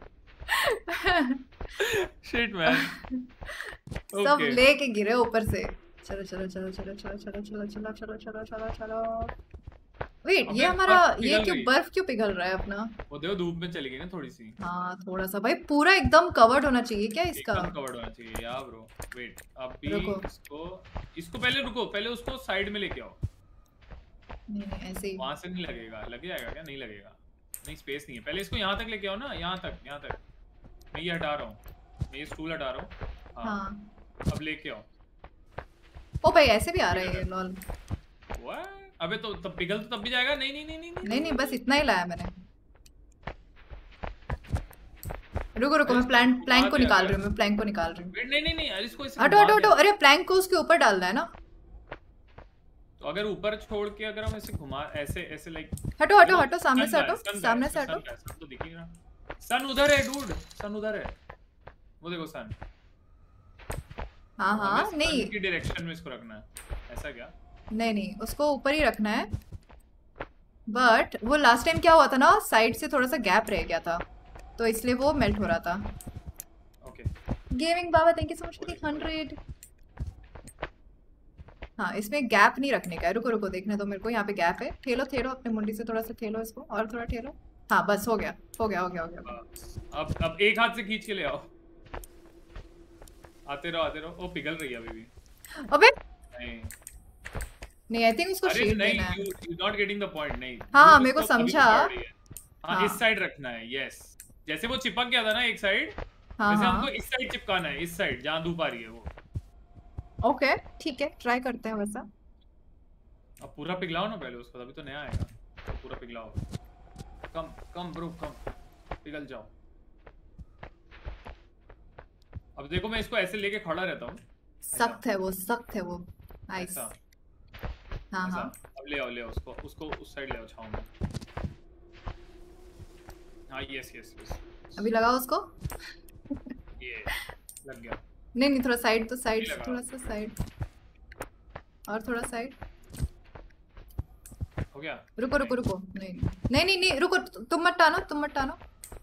Shit man. सब लेके गिरे ऊपर से। चलो चलो चलो चलो चलो चलो चलो चलो चलो चलो चलो चलो। वेट ये हमारा ये क्यों बर्फ क्यों पिघल रहा है अपना? वो देखो धूप में चली गई ना थोड़ी सी। हाँ थोड़ा सा भाई, पूरा एकदम कवर्ड होना चाहिए क्या इसका? एकदम कवर्ड होना चाहिए यार ब्रो। वेट अभी इसको पहले रुको, पहले उसको साइड में लेके आओ। नहीं नहीं ऐसे ही। वहां से नहीं लगेगा, लग जाएगा क्या? नहीं लगेगा, नहीं स्पेस नहीं है। पहले इसको यहाँ तक लेके आओ ना, यहाँ तक, यहाँ तक। मैं ये हटा रहा हूँ, मैं ये स्टूल हटा रहा हूँ। हाँ अब लेके आओ। ओ भाई ऐसे भी आ रहा है ये लॉल। अबे तो तब पिघल तो तब भी जाएगा। नहीं नहीं नहीं नहीं नहीं नहीं बस इतना ही लाया मैंने। रुको रुको मैं प्लैंक को निकाल रही हूँ, मैं प्लैंक को निकाल रही हूँ। नहीं नहीं नहीं इसको हटो हटो हटो। अरे प्लैंक को उसके ऊपर डालना है ना। तो अगर ऊपर छोड़ के अगर हम ऐसे घुमा ऐसे ऐसे लाइक हटो हटो हटो, सामने से हटो, सामने से हटो। सन तो दिखेगा। सन उधर है डूड, सन उधर है, वो देखो सन। हाँ हाँ, नहीं सन की डायरेक्शन में इसको रखना है, ऐसा क्या? नहीं नहीं, उसको ऊपर ही रखना है। बट वो लास्ट टाइम क्या हुआ था ना, साइड से थोड़ा सा गैप रह गया था, तो इसलिए वो मेल्ट हो रहा था। ओके। गेमिंग बाबा thank you so much for the 100। हाँ, इसमें गैप नहीं रखने का है। रुको रुको, देखने दो मेरे को, यहाँ पे गैप है। ठेलो ठेलो, अपने मुंडी से थोड़ा सा ठेलो इसको, और थोड़ा ठेलो। हाँ बस, हो गया हो गया हो गया हो गया। अब एक हाथ से खींच के ले आओ। आते रहो, वो पिघल रही है अभी भी। अबे नहीं नहीं, आई थिंक उसको शेड नहीं, देना है। You not getting the point. नहीं हाँ मेरे को समझा। हाँ, इस साइड रखना है। यस, जैसे वो चिपक गया था ना एक साइड, हाँ वैसे हाँ हमको इस साइड चिपकाना है, इस साइड जहाँ धूप आ रही है वो। ओके ठीक है, ट्राई करते हैं वैसा। अब पूरा पिघलाओ ना पहले उसको, तभी तो नया आएगा। तो पूरा पिघलाओ, कम कम ब्रो, कम पिघल जाओ। अब देखो मैं इसको ऐसे लेके खड़ा रहता हूँ। सख्त है वो, सख्त है वो। नाइस। हाँ हाँ, अब ले आओ उसको उस साइड ले आओ, छांव में। हाँ यस यस यस, अभी लगाओ उसको। ये लग गया। नहीं नहीं, थोड़ा साइड, तो साइड से लगा। थोड़ा सा साइड, और थोड़ा साइड। हो गया। रुको रुको रुको, नहीं नहीं नहीं नहीं, रुको, तुम मत टानो, तुम मत टानो।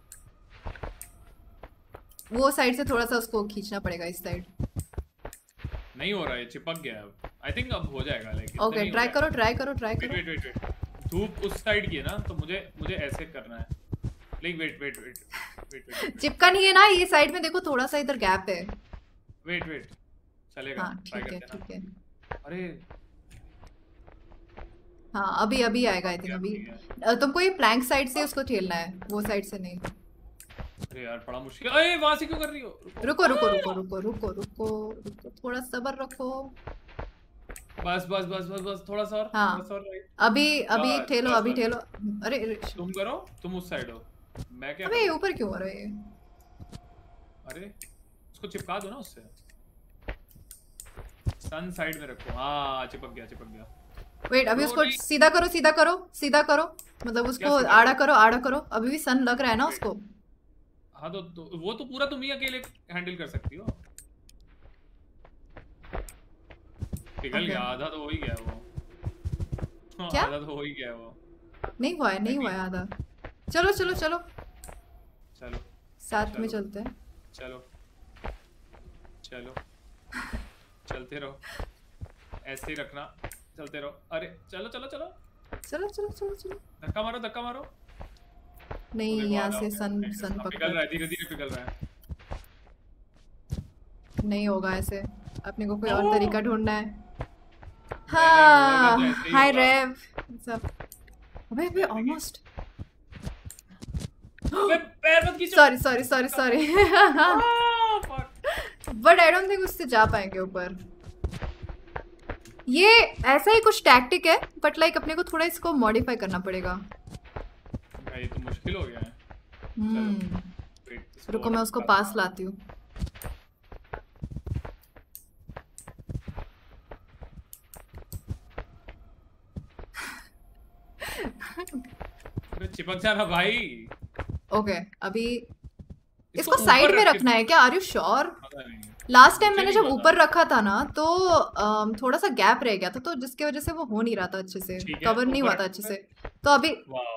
वो साइड से थोड़ा सा उसको खींचना पड़ेगा, इस साइड। नहीं हो रहा है, चिपक गया है। आई थिंक अब हो जाएगा। लाइक ओके, ट्राई करो ट्राई करो ट्राई करो। वेट, धूप उस साइड की है ना, तो मुझे ऐसे करना है। लाइक वेट, चिपका नहीं है ना, ये साइड में देखो, थोड़ा सा इधर गैप है। वेट चलेगा। हाँ ट्राई ठीक है करते ठीक है। ना। अरे हाँ अभी आएगा आई थिंक। अभी तुमको ये प्लैंक साइड से उसको ठेलना है, वो साइड से नहीं। अरे यार बड़ा मुश्किल। अरे वहां से क्यों कर रही हो? रुको रुको रुको रुको रुको रुको रुको, थोड़ा सब्र रखो। बस थोड़ा सा और, हाँ। थोड़ा सा और राइट। अभी ठेलो, अभी ठेलो। अरे तुम करो, तुम उस साइड हो, मैं क्या अबे ऊपर क्यों हो रहा है ये? अरे उसको चिपका दो ना उससे। सन साइड में रखो। हाँ चिपक गया। वेट, अभी उसको सीधा करो, मतलब उसको आड़ा करो। अभी भी सन लग रहा है ना उसको। हाँ तो वो तो पूरा तुम ही अकेले हैंडल कर सकती हो। पिघल गया, आधा तो हो ही गया वो। क्या? आधा तो हो ही गया वो। नहीं हुआ है आधा। चलो साथ में चलते हैं। चलो चलते रहो, ऐसे ही रखना, चलते रहो। अरे चलो धक्का मारो। नहीं, यहाँ से सन पिघल रहा है, धीरे पिघल रहा है। नहीं होगा ऐसे, अपने को कोई और तरीका ढूंढना है। हाँ हाय रेव, अबे ऑलमोस्ट। पैर मत खींचो। Sorry but I don't think उससे जा पाएंगे ऊपर। ये ऐसा ही कुछ टैक्टिक है, बट लाइक अपने को थोड़ा इसको मॉडिफाई करना पड़ेगा। ये तो मुश्किल हो गया है। रुको मैं उसको पास लाती हूँ। चिपक जाना भाई। ओके अभी इसको साइड में रखना है क्या? Are you sure? Last time मैंने जब ऊपर रखा था ना, तो थोड़ा सा गैप रह गया था, तो जिसकी वजह से वो हो नहीं रहा था अच्छे से, कवर नहीं हुआ था अच्छे से। तो अभी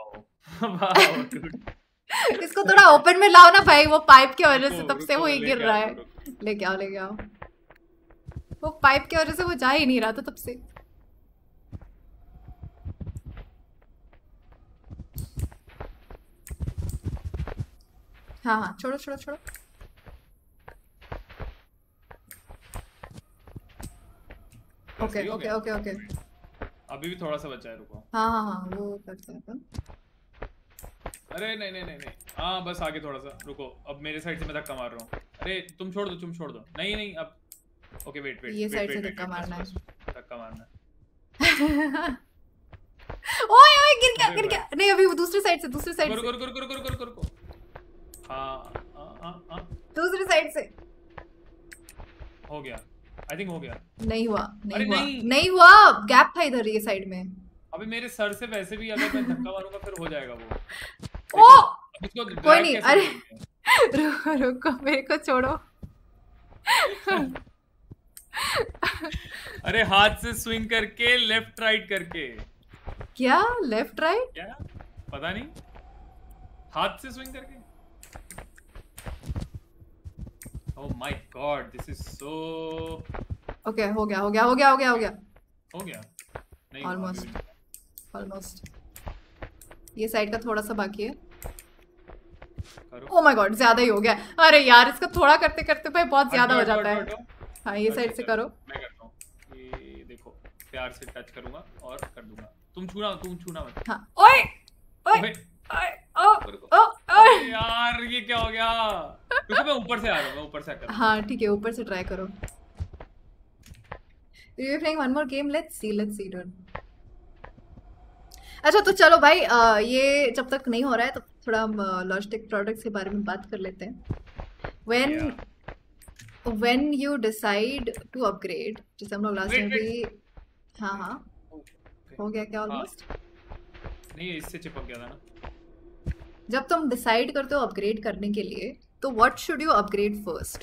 इसको थोड़ा ओपन में लाओ ना भाई, वो पाइप की वजह से तब से वो ही गिर रहा है। लेके आओ, वो पाइप की वजह से वो जा ही नहीं रहा था तब से। हाँ छोड़ो। ओके अभी भी थोड़ा सा बचा है, रुको। हाँ वो करते हैं अपन। अरे नहीं हाँ बस आगे थोड़ा सा रुको। अब मेरे साइड से मैं धक्का मार रहा हूँ। अरे तुम छोड़ दो। नहीं अब ओके वेट ये साइड से धक्का मारना है। ओए गिर गया। नहीं अभी दूसरी साइड से रुको। हाँ दूसरी साइड से हो गया। आई थिंक हो गया। नहीं हुआ, अरे नहीं हुआ, नहीं। नहीं हुआ, गैप था इधर ये साइड में। अबे मेरे सर से वैसे भी अगर मैं धक्का मारूंगा फिर हो जाएगा वो। ओ अब इसको कोई ड्रैग नहीं, कैसे अरे करेंगे? रुको रुको, मेरे को छोड़ो। अरे हाथ से स्विंग करके, लेफ्ट राइट करके। क्या लेफ्ट राइट? क्या पता नहीं, हाथ से स्विंग करके। Oh my god, this is so. Okay, हो गया हो गया हो गया हो गया हो गया। हो गया नहीं हुआ, ऑलमोस्ट अभी भी। ऑलमोस्ट। ये साइड का थोड़ा सा बाकी है। करो। ओ माय गॉड, ज्यादा ही हो गया। अरे यार, इसका थोड़ा करते करते भाई बहुत ज्यादा हो हटो, जाता हटो, है। हटो। हाँ, ये अच्छा, साइड से चलो, करो। मैं करता हूँ। ये देखो, प्यार से टच करूंगा और कर दूंगा। तुम छूना मत। हाँ, ओए ओए ओए, ओए, ओ रुको। ओ अरे ओए। यार ये क्या हो गया? रुको मैं ऊपर से आ रहा हूँ, मैं ऊपर से कर। हाँ ठीक है, ऊपर से ट्राई करो। We are playing one more game. Let's see, dude. अच्छा तो चलो भाई, ये जब तक नहीं हो रहा है तब थोड़ा हम लॉजिटेक प्रोडक्ट्स के बारे में बात कर लेते हैं। When you decide to upgrade, जैसे हम लोग लास्ट टाइम भी। हाँ हाँ, हो गया क्या ऑलमोस्ट? नहीं, इससे चिपक गया था ना। जब तुम डिसाइड करते हो अपग्रेड करने के लिए, तो what should you upgrade first?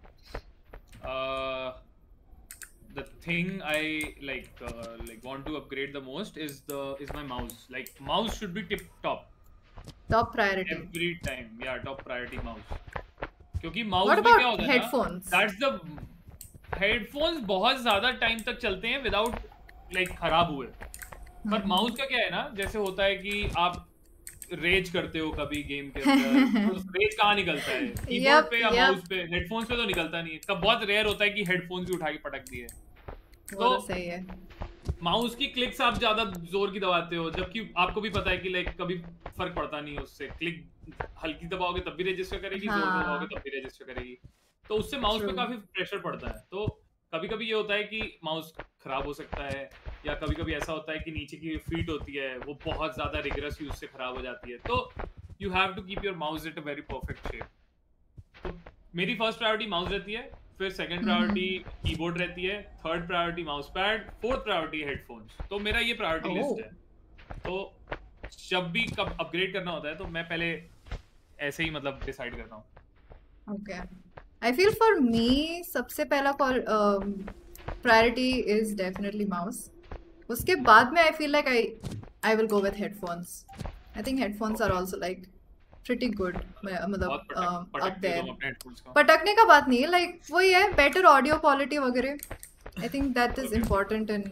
The thing I like want to upgrade the most is my mouse. Like mouse should be tip top. Top priority. Every time, yeah, top priority mouse. क्योंकि mouse What में क्या about होता है ना? headphones? That's the headphones बहुत ज़्यादा time तक चलते हैं without like खराब हुए। पर माउस का क्या है ना, जैसे होता है कि आप रेज करते हो कभी गेम के अंदर, तो रेज कहाँ निकलता है? कीबोर्ड पे या माउस पे? हेडफोन्स पे तो निकलता नहीं है। कब बहुत रेयर होता है कि हेडफोन्स भी उठा के पटक दिए। तो सही है। माउस की क्लिक्स आप ज्यादा जोर की दबाते हो, जबकि आपको भी पता है कि लाइक कभी फर्क पड़ता नहीं है उससे। क्लिक हल्की दबाओगे तब भी रजिस्टर करेगी, जोर से दबाओगे तब भी रजिस्टर करेगी, तो उससे माउस पे काफी प्रेशर पड़ता है। तो कभी कभी ये होता है कि माउस खराब हो सकता है, या कभी कभी ऐसा होता है कि नीचे की फीट होती है वो बहुत ज्यादा रिगरस यूज से खराब हो जाती है। तो you have to keep your mouse at a very perfect shape. तो मेरी फर्स्ट प्रायोरिटी माउस रहती है, फिर सेकंड प्रायोरिटी कीबोर्ड रहती है, third priority mouse pad, fourth priority headphones. तो मेरा ये प्रायोरिटी लिस्ट है। तो जब भी कब अपग्रेड करना होता है तो मैं पहले ऐसे ही मतलब डिसाइड करता हूँ। Okay, I feel for me सबसे पहला प्रायोरिटी इज डेफिनेटली माउस। उसके बाद में I feel like I will go with headphones. I think headphones are also like pretty good, मतलब up there। पटकने का बात नहीं है, लाइक वही है, बेटर ऑडियो क्वालिटी वगैरह। I think that is important in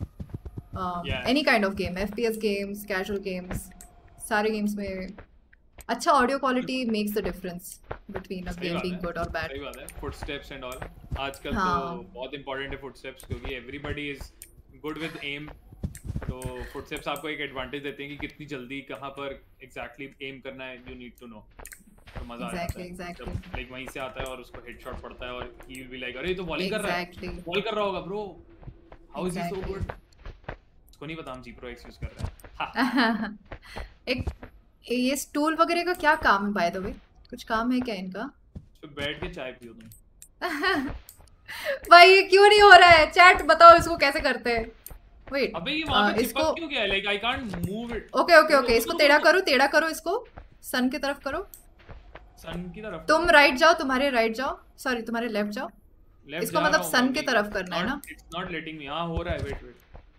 any kind of game, FPS games, casual games, सारे गेम्स में अच्छा audio quality makes the difference between a game being good और बैड। सही बात है। फुटस्टेप्स एंड ऑल आजकल तो बहुत इंपॉर्टेंट है फुटस्टेप्स, क्योंकि everybody is good with them. तो फुटस्टेप्स आपको एक एडवांटेज देते हैं कि कितनी जल्दी कहाँ पर एग्जैक्टली एम करना है, यू नीड टू नो। तो मजा आता है जब लाइक वहीं से आता है और उसको हेडशॉट पड़ता है और ही विल बी लाइक, अरे ये तो वॉलिंग कर रहा है, वॉल कर रहा होगा bro, how is he so good. उसको नहीं पता हम जी प्रो एक्स यूज कर रहे हैं। एक ये स्टूल वगैरह का क्या काम है बाय द वे? कुछ काम है क्या इनका? तो बैठ के चाय पियो तुम। भाई ये क्यों नहीं हो रहा है? चैट बताओ इसको कैसे करते हैं। वेट, अबे ये वहां पे चिपक क्यों गया है? Like I can't move it. Okay okay okay, इसको टेढ़ा करो इसको सन की तरफ करो। सन की तरफ? तुम राइट जाओ, तुम्हारे राइट जाओ, सॉरी तुम्हारे लेफ्ट जाओ। इसको मतलब सन की तरफ करना है ना? It's not letting me. हां हो रहा है, वेट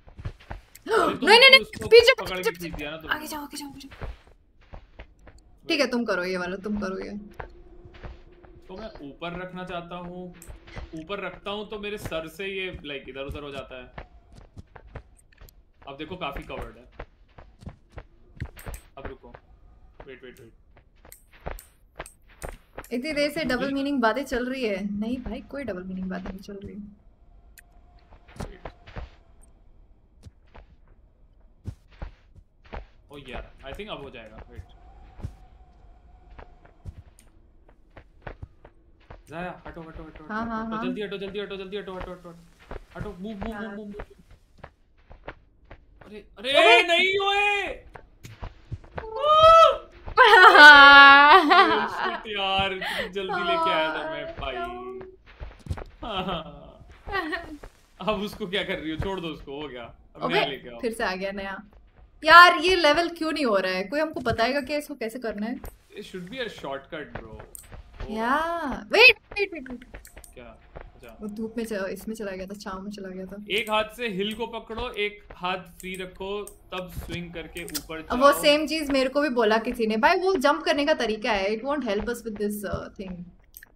नहीं पीछे आगे जाओ। ठीक है, तुम करो ये वाला, तुम करो ये। तो मैं ऊपर रखना चाहता हूँ, ऊपर रखता हूँ तो मेरे सर से ये लाइक इधर उधर हो जाता है। अब देखो काफी कवर्ड है। अब रुको, वेट इतनी देर से डबल मीनिंग बातें चल रही है। नहीं भाई, कोई डबल मीनिंग बातें नहीं चल रही। ओ यार, आई थिंक अब हो जाएगा। वेट जाया, हटो हाँ। जल्दी हटो, मूव। अरे नहीं होए यार, जल्दी लेके आया था मैं भाई। अब उसको क्या कर रही हो? छोड़ दो उसको, हो गया। अब अबे नया लेके आओ। फिर से आ गया नया। यार ये लेवल क्यों नहीं हो रहा है? कोई हमको बताएगा क्या इसको कैसे करना है? It should be a shortcut, bro. या वेट वेट वेट, क्या? अच्छा, वो धूप में इसमें चला गया था, छांव में चला गया था। एक हाथ से हिल को पकड़ो, एक हाथ फ्री रखो, तब स्विंग करके ऊपर अब जाओ। वो सेम चीज मेरे को भी बोला किसी ने भाई, वो जंप करने का तरीका है, it won't help us with this thing.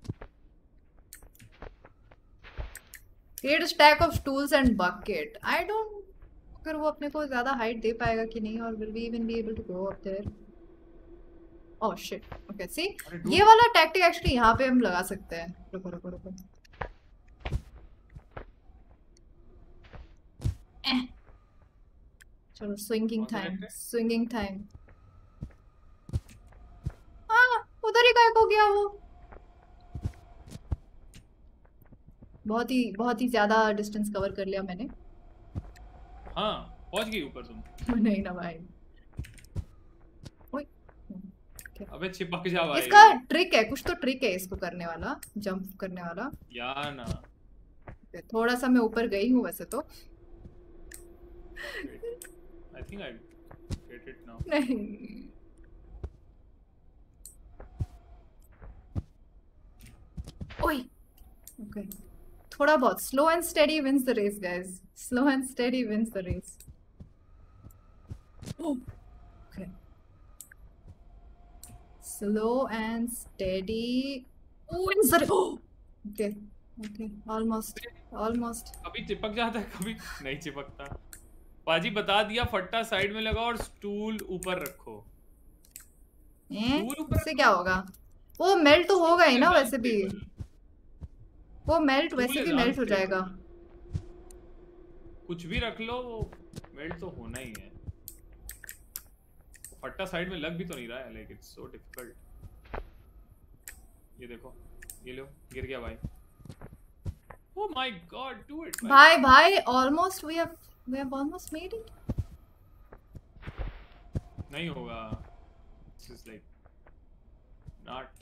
Create a stack of tools and bucket. I don't, अगर वो अपने को ज्यादा हाइट दे पाएगा कि नहीं, और will we even be able to go up there. Oh shit, okay see ये वाला टैक्टिक एक्चुअली यहाँ पे हम लगा सकते हैं। रुको रुको रुको, चलो स्विंगिंग टाइम, स्विंगिंग टाइम। हाँ उधर ही गायब हो गया वो। बहुत ही ज्यादा डिस्टेंस कवर कर लिया मैंने। हाँ पहुंच गई ऊपर तुम। नहीं ना भाई। ओए अबे चिपक जा भाई। इसका ट्रिक है, कुछ तो ट्रिक है इसको करने वाला, जंप करने वाला। या ना थोड़ा सा मैं ऊपर गई हूँ वैसे तो। I think I get it now. नहीं ओए ओके, थोड़ा बहुत slow and steady wins the race guys, slow and steady wins the race. Okay slow and steady wins the, okay okay almost almost. कभी चिपक जाता है, कभी नहीं चिपकता। पाजी बता दिया, फट्टा साइड में लगाओ और स्टूल ऊपर रखो। इससे क्या होगा? वो मेल्ट तो होगा ही ना वैसे भी, वो मेल्ट वैसे भी मेल्ट हो जाएगा। कुछ भी रख लो वो मेल्ट तो होना ही है। फट्टा साइड में लग भी तो नहीं रहा है, लाइक इट्स सो डिफिकल्ट। ये देखो, ये लो, गिर गया भाई। Oh my god, do it भाई भाई almost we have almost made it. नहीं होगा, दिस इज लाइक नॉट।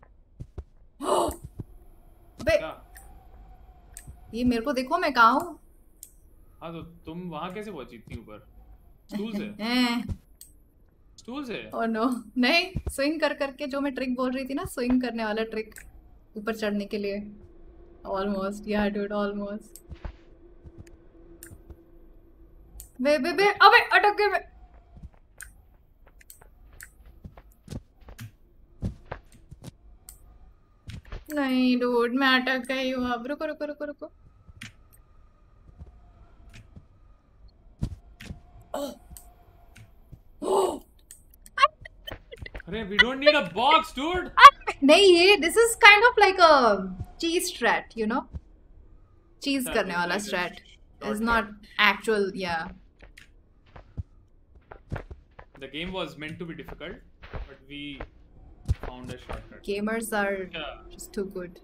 अबे ये मेरे को देखो मैं कहाँ हूँ। हाँ तो तुम वहाँ कैसे पहुंची इतनी ऊपर? स्टूल से? स्टूल से? ओह नो, नहीं स्विंग कर करके जो मैं ट्रिक बोल रही थी ना, स्विंग करने वाला ट्रिक ऊपर चढ़ने के लिए। ऑलमोस्ट या डूड ऑलमोस्ट। बे अबे अटक गए मैं। नहीं डूड मैं अटक गई हूँ अब। रुको रुको रुको रुको। अरे we don't need a box, dude. नहीं ये this is kind of like a cheese strat, you know, cheese करने वाला strat is not actual, yeah. The game was meant to be difficult, but we found a shortcut. Gamers are just too good.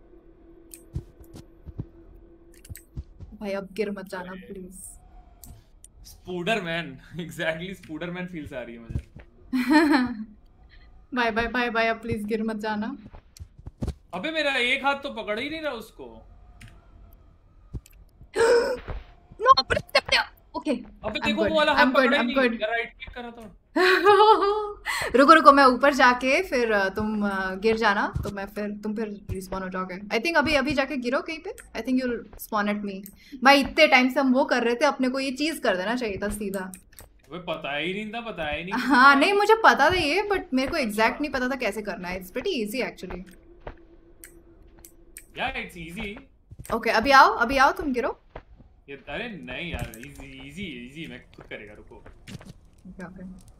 भाई अब गिर मत जाना please. Spooderman, exactly Spooderman feels आ रही है मुझे। बाय बाय बाय बाय, अब प्लीज गिर मत जाना। अबे मेरा एक हाथ तो पकड़ ही नहीं रहा उसको। नो ओके अबे देखो वो वाला हाथ पकड़ा ही नहीं, राइट क्लिक करा था। रुको रुको मैं ऊपर जाके फिर तुम गिर जाना तो मैं तुम फिर रिस्पॉन हो जाओगे। आई थिंक अभी जाके गिरो कहीं पे। I think you will spawn at me. भाई इतने टाइम से हम वो कर रहे थे, अपने को ये चीज कर देना चाहिए था सीधा। अबे पता ही नहीं। हाँ नहीं मुझे पता था ये, बट मेरे को एग्जैक्ट नहीं पता था कैसे करना है। It's pretty easy actually. Yeah it's easy. Okay अभी आओ तुम गिरो। ये अरे नहीं यार, इजी मैं खुद करेगा, रुको। ओके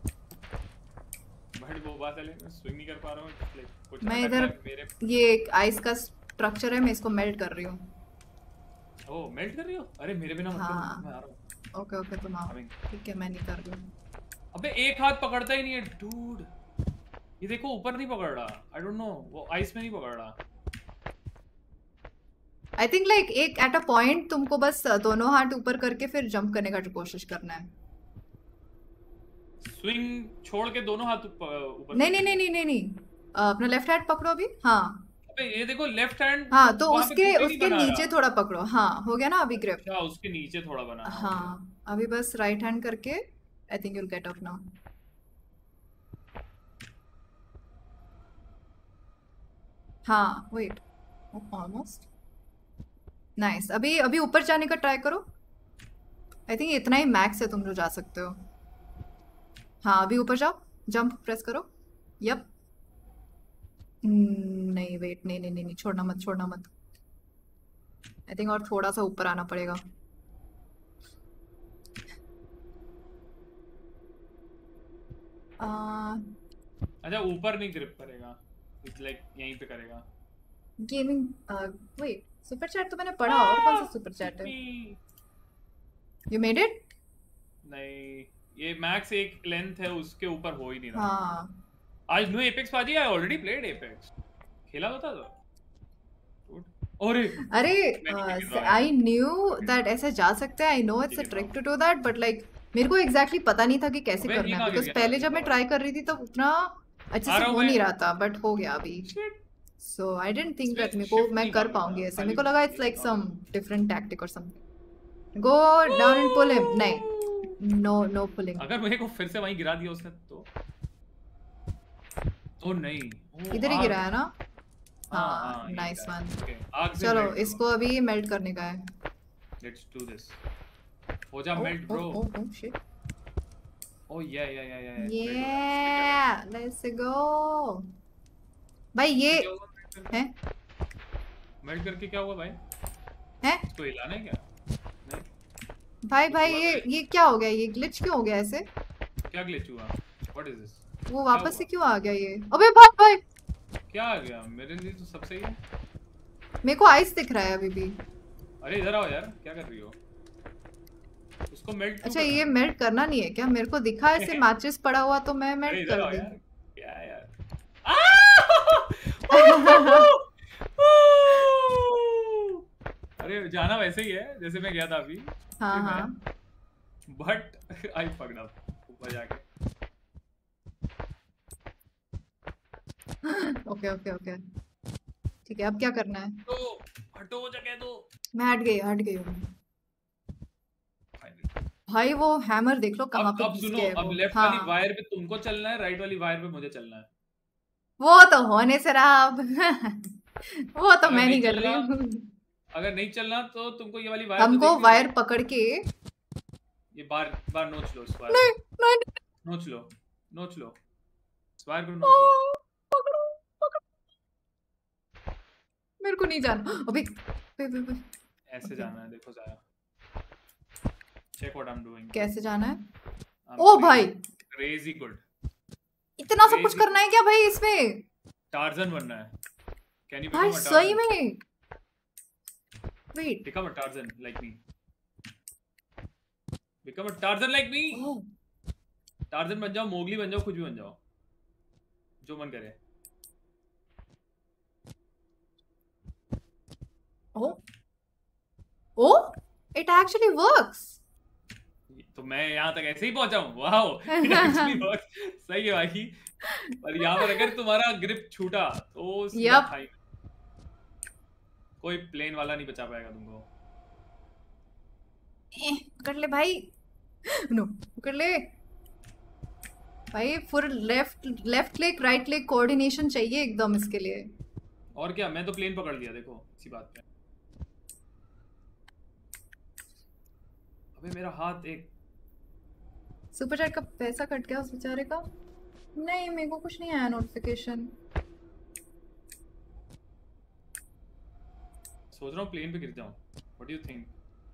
बट वो बात है, मैं स्विंग नहीं कर पा रहा हूँ। मैं इधर ये एक आइस का स्ट्रक्चर है, मैं इसको मेल्ट कर रही हूँ। ओह मेल्ट कर रही हो? अरे मेरे बिना मत करो, मैं आ रहा हूँ। ओके तुम आओ। ठीक है मैं नहीं कर रही हूँ। अबे एक हाथ पकड़ता ही नहीं है डूड। ये देखो ऊपर नहीं पकड़ रहा। आई डोंट नो, वो आइस में नहीं पकड़ रहा। आई थिंक लाइक एक एट अ पॉइंट तुमको बस दोनों हाथ ऊपर करके फिर जंप करने का कोशिश करना है। स्विंग छोड़ के दोनों हाथ ऊपर? नहीं अपना लेफ्ट हैंड पकड़ो अभी। हाँ अबे ये देखो लेफ्ट हैंड हाँ तो वहां पे उसके grip ही नहीं उसके बना नीचे रहा। थोड़ा पकड़ो। हाँ हो गया ना अभी ग्रिप। अच्छा उसके नीचे थोड़ा बनाना होगा। हाँ अभी बस राइट हैंड करके I think you'll get up now. हाँ वेट, ऑलमोस्ट नाइस। अभी अभी ऊपर जाने का ट्राई करो। आई थिंक इतना ही मैक्स है तुम जो जा सकते हो। हाँ अभी ऊपर जाओ, जंप प्रेस करो। यप। नहीं वेट, नहीं नहीं नहीं नहीं, छोड़ना मत छोड़ना मत। आई थिंक और थोड़ा सा ऊपर आना पड़ेगा। अच्छा ऊपर नहीं ग्रिप करेगा, लाइक यहीं पे करेगा। गेमिंग वेट, सुपर चैट तो मैंने पढ़ा। और कौन सा सुपर चैट है? You made it? नहीं ये मैक्स एक लेंथ है, उसके ऊपर हो ही नहीं रहा। हाँ आज नो एपेक्स पाजी, आई ऑलरेडी प्लेड एपेक्स, खेला होता तो। अरे अरे मैं नहीं खेल रहा आई यार। न्यू दैट ऐसे जा सकते हैं। I know it's a trick to do that, but like मेरे को एग्जैक्टली पता नहीं था कि कैसे अबे ये करना है, कहाँ गिर बिकॉज गया? पहले जब रुका मैं हुआ ट्राई कर रही थी तब उतना अच्छे आ से रहा हूँ हो मैं। नहीं रहा था, बट हो गया अभी। Shit, so I didn't think that इसमें मेरे को शिफ्ट मैं नहीं कर काम पाऊंगी करता, ऐसे। खाली मेरे को लगा it's like some normal। Different tactic और something. Go down and pull him. नहीं, नो नो पुलिंग। अगर मेरे को फिर से वहीं गिरा दिया उसने तो। ओ नहीं, ओ इधर ही आग। गिरा है ना? हाँ हाँ हाँ ये नाइस गिरा है। वन। Okay, आग से चलो मेल्ट इसको अभी मेल्ट करने का है। Let's do this. हो जा oh melt oh bro. Oh oh shit. Oh yeah Yeah, let's go. भाई ये क्या हुआ मेल्ट करके? है मेल्ट करके क्या हुआ भाई? है इसको हिलाना है क्या? नहीं भाई कुछ भाई हुआ ये क्या हो गया? ये ग्लिच क्यों हो गया ऐसे? क्या ग्लिच हुआ? What is this? वो क्या वापस से हुआ? क्यों आ गया ये? अबे भाई भाई, क्या आ गया? मेरे लिए तो सब सही है। मेरे को आइस दिख रहा है अभी भी। अरे इधर आओ यार, क्या कर रही हो? उसको मेल्ट क्यों अच्छा करना ये है? मेल्ट करना नहीं है क्या? मेरे को दिखा ऐसे मैचेस पड़ा हुआ तो मैं अरे मेल्ट इधर कर आओ दी। यार, क्या है यार? अरे जाना वैसे ही है जैसे मैं गया था अभी। हाँ फिर हाँ मैं बट आई फक्ड अप ऊपर जाके। ओके ओके ओके ठीक है। अब क्या करना है? तो हटो जगह दो। मैं हट गई हूँ। भाई वो हैमर देख लो कहाँ पे अब घुस सुनो, गया है अब वो। लेफ्ट वाली हाँ वायर पे तुमको चलना है, राइट वाली वायर पे मुझे चलना है। वो तो होने से रहा अब। वो तो अगर मैं नहीं नहीं कर रही चलना, हूँ। अगर नहीं चलना तो तुमको ये वाली वायर तो हमको देख रही हो वायर right? पकड़ के ये बार बार नोच लो इस वायर नहीं को। नहीं नोच लो, नोच लो इस वायर को, ओ, नोच लो। पकड़ो पकड़ो। मेरे को नहीं जाना अभी। वे। ऐसे जाना है, देखो Jaya. Check what I am doing. कैसे जाना है? ओ भाई क्रेजी गुड। इतना सब कुछ Crazy. करना है क्या भाई इसमें? टार्जन बनना है। कैन यू भाई बिकम अ सही टार्जन? में? Wait, become a Tarzan like me. Become a Tarzan like me. Tarzan बन जाओ, मोगली बन जाओ, कुछ भी बन जाओ, जो मन करे। Oh it actually works. तो मैं यहाँ तक ऐसे ही पहुंचा हूँ। Wow, it actually works. सही है भाई। पर यहाँ पर अगर तुम्हारा ग्रिप छूटा तो सीधा Yup. खाई। कोई प्लेन वाला नहीं बचा पाएगा तुमको। पकड़ ले भाई। नो पकड़ ले भाई। Full left left click right click coordination चाहिए एकदम इसके लिए। और क्या, मैं तो प्लेन पकड़ लिया, देखो इसी बात पे। अबे मेरा हाथ एक। सुपर चैट का पैसा कट गया उस बेचारे का? नहीं मेरे को कुछ नहीं आया नोटिफिकेशन। सोच रहा हूँ प्लेन पे गिर जाऊं। What do you think?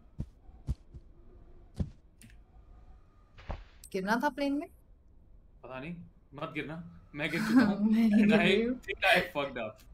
गिरना था प्लेन में? पता नहीं, मत गिरना। मैं गिर चुका हूँ। मैं नहीं गिर I रही हूँ। think I fucked up.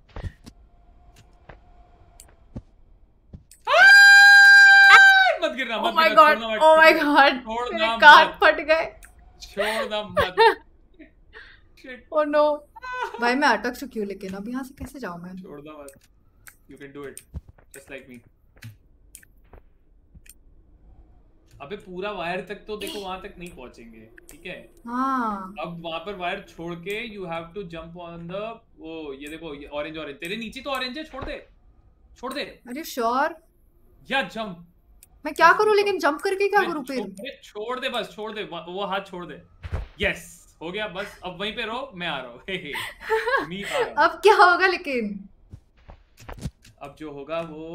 मत गिरना, Oh मत my गिरना, God! छोड़ना मत, Oh my छोड़ना God! छोड़ना मेरे मत। कान फट गए। छोड़ना मत। Shit. Oh no! भाई मैं अटक चुकी हूँ, लेकिन अब यहाँ से कैसे जाऊँ मैं? छोड़ना मत। You can do it, just like me. अबे पूरा वायर तक तो देखो वहां तक नहीं पहुंचेंगे, ठीक है? हाँ अब वहां पर वायर छोड़ के you have to jump on the वो, ये देखो ये ऑरेंज ऑरेंज तेरे नीचे तो ऑरेंज है, छोड़ दे छोड़ दे अरे श्योर या जंप। मैं क्या करूं लेकिन जंप करके क्या करूं फिर? छोड़ दे बस, छोड़ दे वो हाथ छोड़ दे। यस हो गया बस, अब वहीं पे रहो, मैं आ रहा हूँ। हे हे मी आ रहा हूँ। अब क्या होगा लेकिन? अब जो होगा वो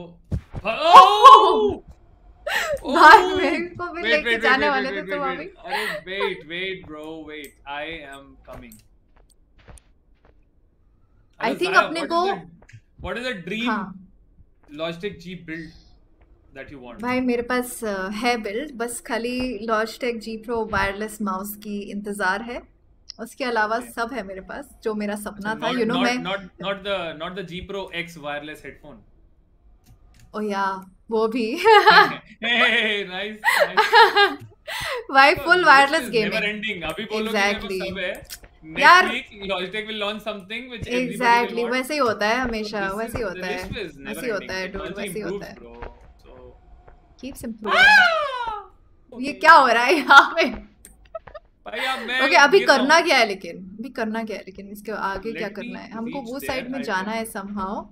भाई मेरे को भी लेके जाने वाले थे तुम अभी। अरे wait bro wait, I am coming. I think अपने को what is the dream Logitech G build that you want? भाई मेरे पास है बिल्ड, बस खाली Logitech G Pro wireless mouse की इंतजार है, उसके अलावा सब है मेरे पास जो मेरा सपना था। यू नो मैं not the G Pro X wireless headphone. Oh yeah वो भी नाइस भाई full wireless gaming never ending. अभी बोलो कि मेरे पास सब है, यार Logitech will launch something which exactly वैसे ही होता है हमेशा, वैसे ही होता है, वैसे ही होता है डूड, वैसे ही होता है। Keeps improving. ये क्या हो रहा है यहाँ पे? ओके अभी करना क्या है लेकिन, अभी करना क्या है लेकिन इसके आगे क्या करना है? हमको वो साइड में जाना है समहाउ।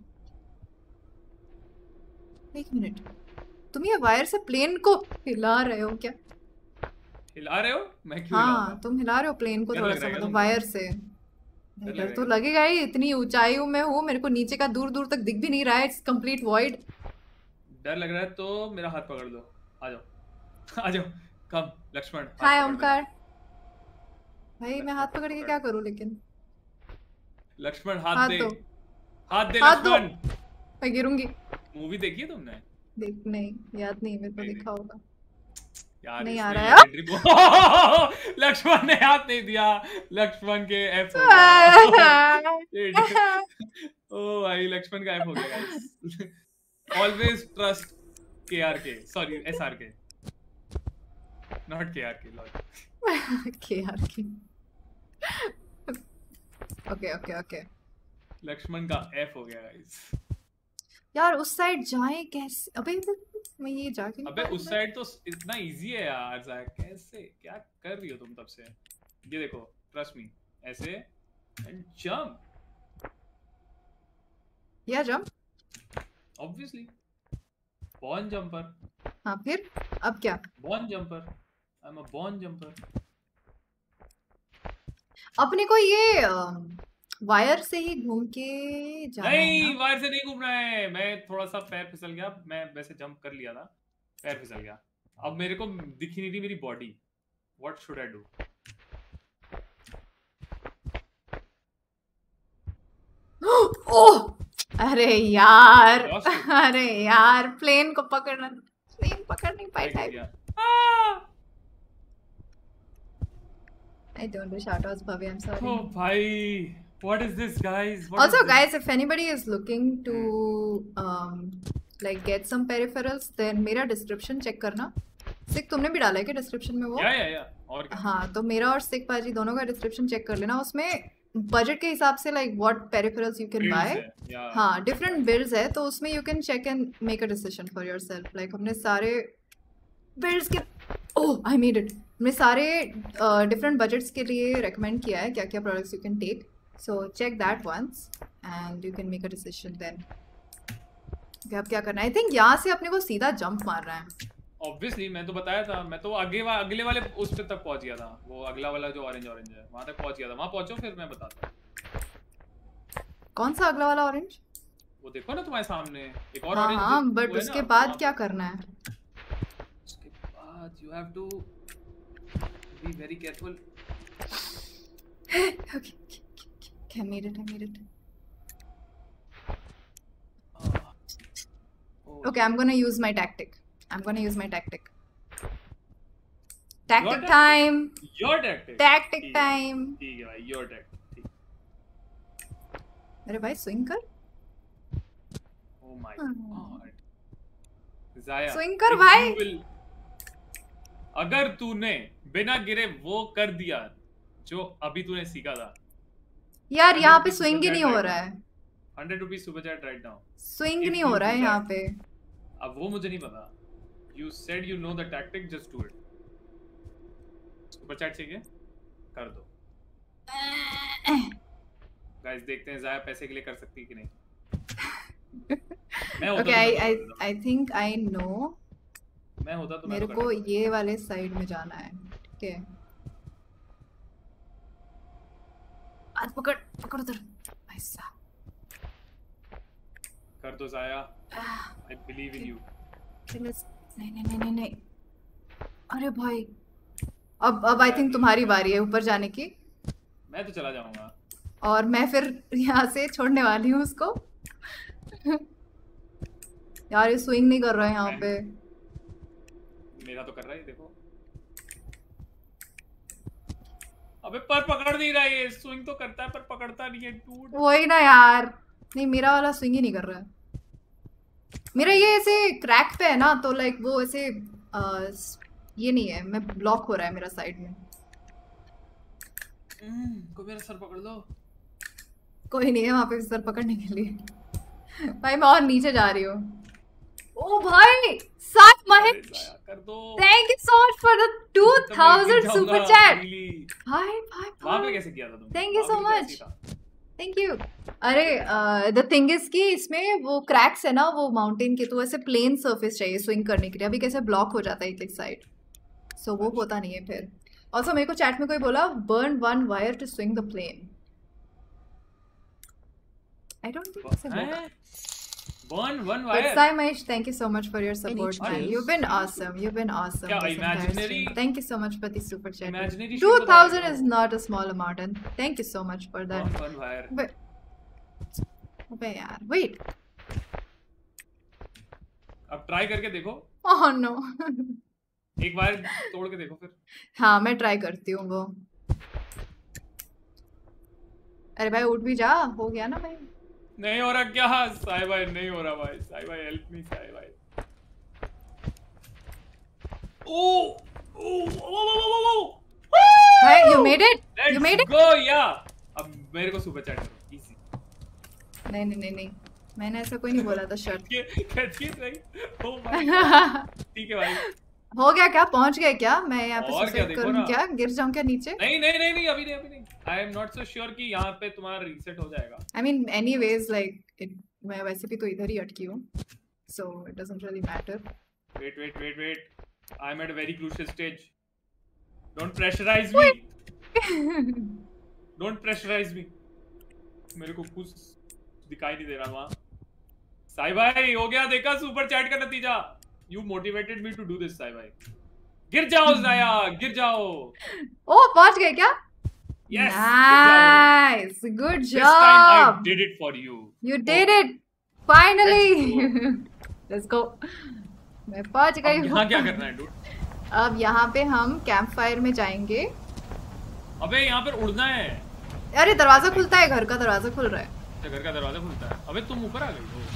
एक मिनट, तुम ये वायर से प्लेन को हिला रहे हो क्या? हिला रहे हो? मैं क्यों हाँ तुम हिला रहे हो प्लेन को थोड़ा सा, मतलब वायर से। डर तो लगेगा ही, इतनी ऊंचाइयों में हूँ, मेरे को नीचे का दूर दूर तक दिख भी नहीं रहा है, इट्स कंप्लीट वॉइड। डर लग रहा है तो मेरा हाथ पकड़ लो, आ जाओ आ जाओ, कम लक्ष्मण। हाय ओमकार। भाई मैं हाथ पकड़ के क्या करूँ लेकिन? लक्ष्मण हाथ दे, हाथ दे लक्ष्मण। मैं गिरूंगी। मूवी देखी है तुमने? देख नहीं, याद नहीं, मेरे को देखा होगा यार, नहीं आ रहा है। लक्ष्मण ने हाथ नहीं दिया, लक्ष्मण के एफ हो गया। ओ भाई लक्ष्मण का एफ हो गया guys. Always trust KRK, sorry SRK, not KRK logic. KRK okay okay okay. Lakshman का एफ हो गया गाइस। यार उस साइड जाएं कैसे? अबे मैं ये जाके अबे उस साइड तो इतना इजी है यार ज़ाक, कैसे क्या कर रही हो तुम तब से? ये देखो ट्रस्ट मी, ऐसे and jump. Yeah jump obviously born jumper. हाँ फिर अब क्या? Born jumper, I am a born jumper. अपने को ये वायर से ही घूम के जाना है नहीं, ना? वायर से नहीं घूमना है। मैं थोड़ा सा पैर फिसल गया, मैं वैसे जंप कर लिया था, पैर फिसल गया। अब मेरे को दिख ही नहीं रही मेरी body. What should I do? Oh अरे यार, अरे यार प्लेन को पकड़ना, प्लेन पकड़ नहीं पाई type. I don't do shoutouts, Bhavi. I'm sorry. Oh, bhai, what is this, guys? What Also, is this? guys, if anybody is looking to like get some peripherals, then मेरा description check करना। सिक तुमने भी डाला है क्या description में वो? या और क्या? हाँ तो मेरा और सिक पाजी दोनों का description check कर लेना। उसमें बजट के हिसाब से like what peripherals you can buy। हाँ different builds है, तो उसमें you can check and make a decision for yourself। Like हमने सारे builds के I made it। हमने सारे different budgets के लिए recommend किया है क्या क्या products you can take। So check that once and you can make a decision then। अब क्या करना है? I think यहाँ से अपने को सीधा jump मारना है। Obviously मैं तो बताया था, मैं तो अगले वाले उस पे तक पहुंच गया था, वो अगला वाला जो ऑरेंज है वहां तक पहुंच गया था। वहां पहुंचो फिर मैं बताता हूं। कौन सा अगला वाला ऑरेंज? वो देखो ना तुम्हारे सामने एक और ऑरेंज। हाँ बट उसके बाद क्या करना है? उसके बाद you have to be very careful। Okay, I made it। Okay, I'm gonna use my tactic। Tactic time। Your tactic। Tactic time। ठीक है भाई, your tactic। अरे भाई स्विंग कर। Oh my God। Jaya swing कर भाई। अगर तूने बिना गिरे वो कर दिया जो अभी तूने सीखा था। यार यहाँ पे स्विंग ही नहीं हो रहा है। 100 rupees super chat right now. Swing नहीं हो रहा है यहाँ पे। अब वो मुझे नहीं पता। You said you know the tactic, just do it. Super chat चाहिए? कर दो। Guys देखते हैं ज़ाया पैसे के लिए कर सकती है कि नहीं। मैं होता Okay, तो मैं तो कर देता। I think I know. मैं होता तो मैं मेरे तो को कर देता। ये वाले साइड में जाना है। ठीक है। आज पकड़ पकड़ उधर। ऐसा। कर दो ज़ाया। I believe in you. नहीं। अरे भाई। अब I think तुम्हारी बारी है ऊपर जाने की। मैं तो चला जाऊंगा। और मैं फिर यहाँ से छोड़ने वाली हूँ उसको। यार ये स्विंग नहीं कर रहा है यहाँ पे। मेरा तो कर रहा है देखो। अबे पर पकड़ नहीं रहा ये, स्विंग तो करता है पर पकड़ता नहीं है डूड। वही ना यार। नहीं मेरा वाला स्विंग ही नहीं कर रहा है। मेरा ये ऐसे क्रैक पे है ना तो लाइक वो ऐसे ये नहीं है, मैं ब्लॉक हो रहा है मेरा साइड में। को मेरा सर पकड़ लो। कोई नहीं है वहां पे सर पकड़ने के लिए। भाई मैं और नीचे जा रही हूँ। ओ भाई सात महेश, कर दो। Thank you so much for the 2000 super chat. भाई वहां पे कैसे किया था तुमने? Thank you so much, thank you. अरे द थिंग इज कि इसमें वो क्रैक्स है ना वो माउंटेन के, तो ऐसे प्लेन सरफेस चाहिए स्विंग करने के लिए। अभी कैसे ब्लॉक हो जाता है एक साइड, सो वो होता नहीं है फिर। ऑल्सो मेरे को चैट में कोई बोला burn 1 wire to swing the plane. I don't think it's a burn 1 wire. Sai Mahesh, thank you so much for your support, NHK. man. You've been awesome. You've been awesome. Kya this entire imaginary? stream. Thank you so much for the super chat. Imaginary 2000 is not a small amount, and thank you so much for that. Burn 1 wire. But yaar, wait. अब try करके देखो। Oh no. एक wire तोड़ के देखो फिर। हाँ मैं ट्राई करती हूँ वो। अरे भाई उठ भी जा, हो गया ना भाई। नहीं हो रहा क्या? साई भाई नहीं हो रहा भाई। साई भाई हेल्प मी साई भाई। भाई you made it. You made it. Go yeah. अब मेरे को सुपर चैट करो इजी। नहीं मैंने ऐसा कोई नहीं बोला था शर्ट। कहती है सही। ओ भाई ठीक है भाई। हो गया क्या? पहुंच गए क्या? मैं यहाँ पे और क्या सुसाइड देखो करूँ ना। क्या? गिर जाऊँ क्या नीचे? नहीं अभी नहीं। I am not so sure कि यहाँ पे तुम्हारा रीसेट हो जाएगा। I mean anyways like मैं वैसे भी तो इधर ही अटकी हूँ, so it doesn't really matter. Wait. I'm at a very crucial stage. Don't pressurize me. Don't pressurize me. मेरे को कुछ दिखाई नहीं दे रहा वहाँ। साई भाई हो गया, देखा सुपर चैट का नतीजा। You motivated me to do this, Sai भाई। गिर जाओ ज़ाया, गिर जाओ। Oh पहुँच गए क्या? Yes. Nice, good This time I job. did it for you. You did it finally. Let's go. मैं पहुँच गई हूँ। यहाँ क्या करना है dude? अब यहाँ पे हम कैंप फायर में जाएंगे। अबे यहाँ पर उड़ना है। अरे दरवाजा खुलता है, घर का दरवाजा खुल रहा है। घर का दरवाजा खुलता है। अबे तुम ऊपर आ गई हो।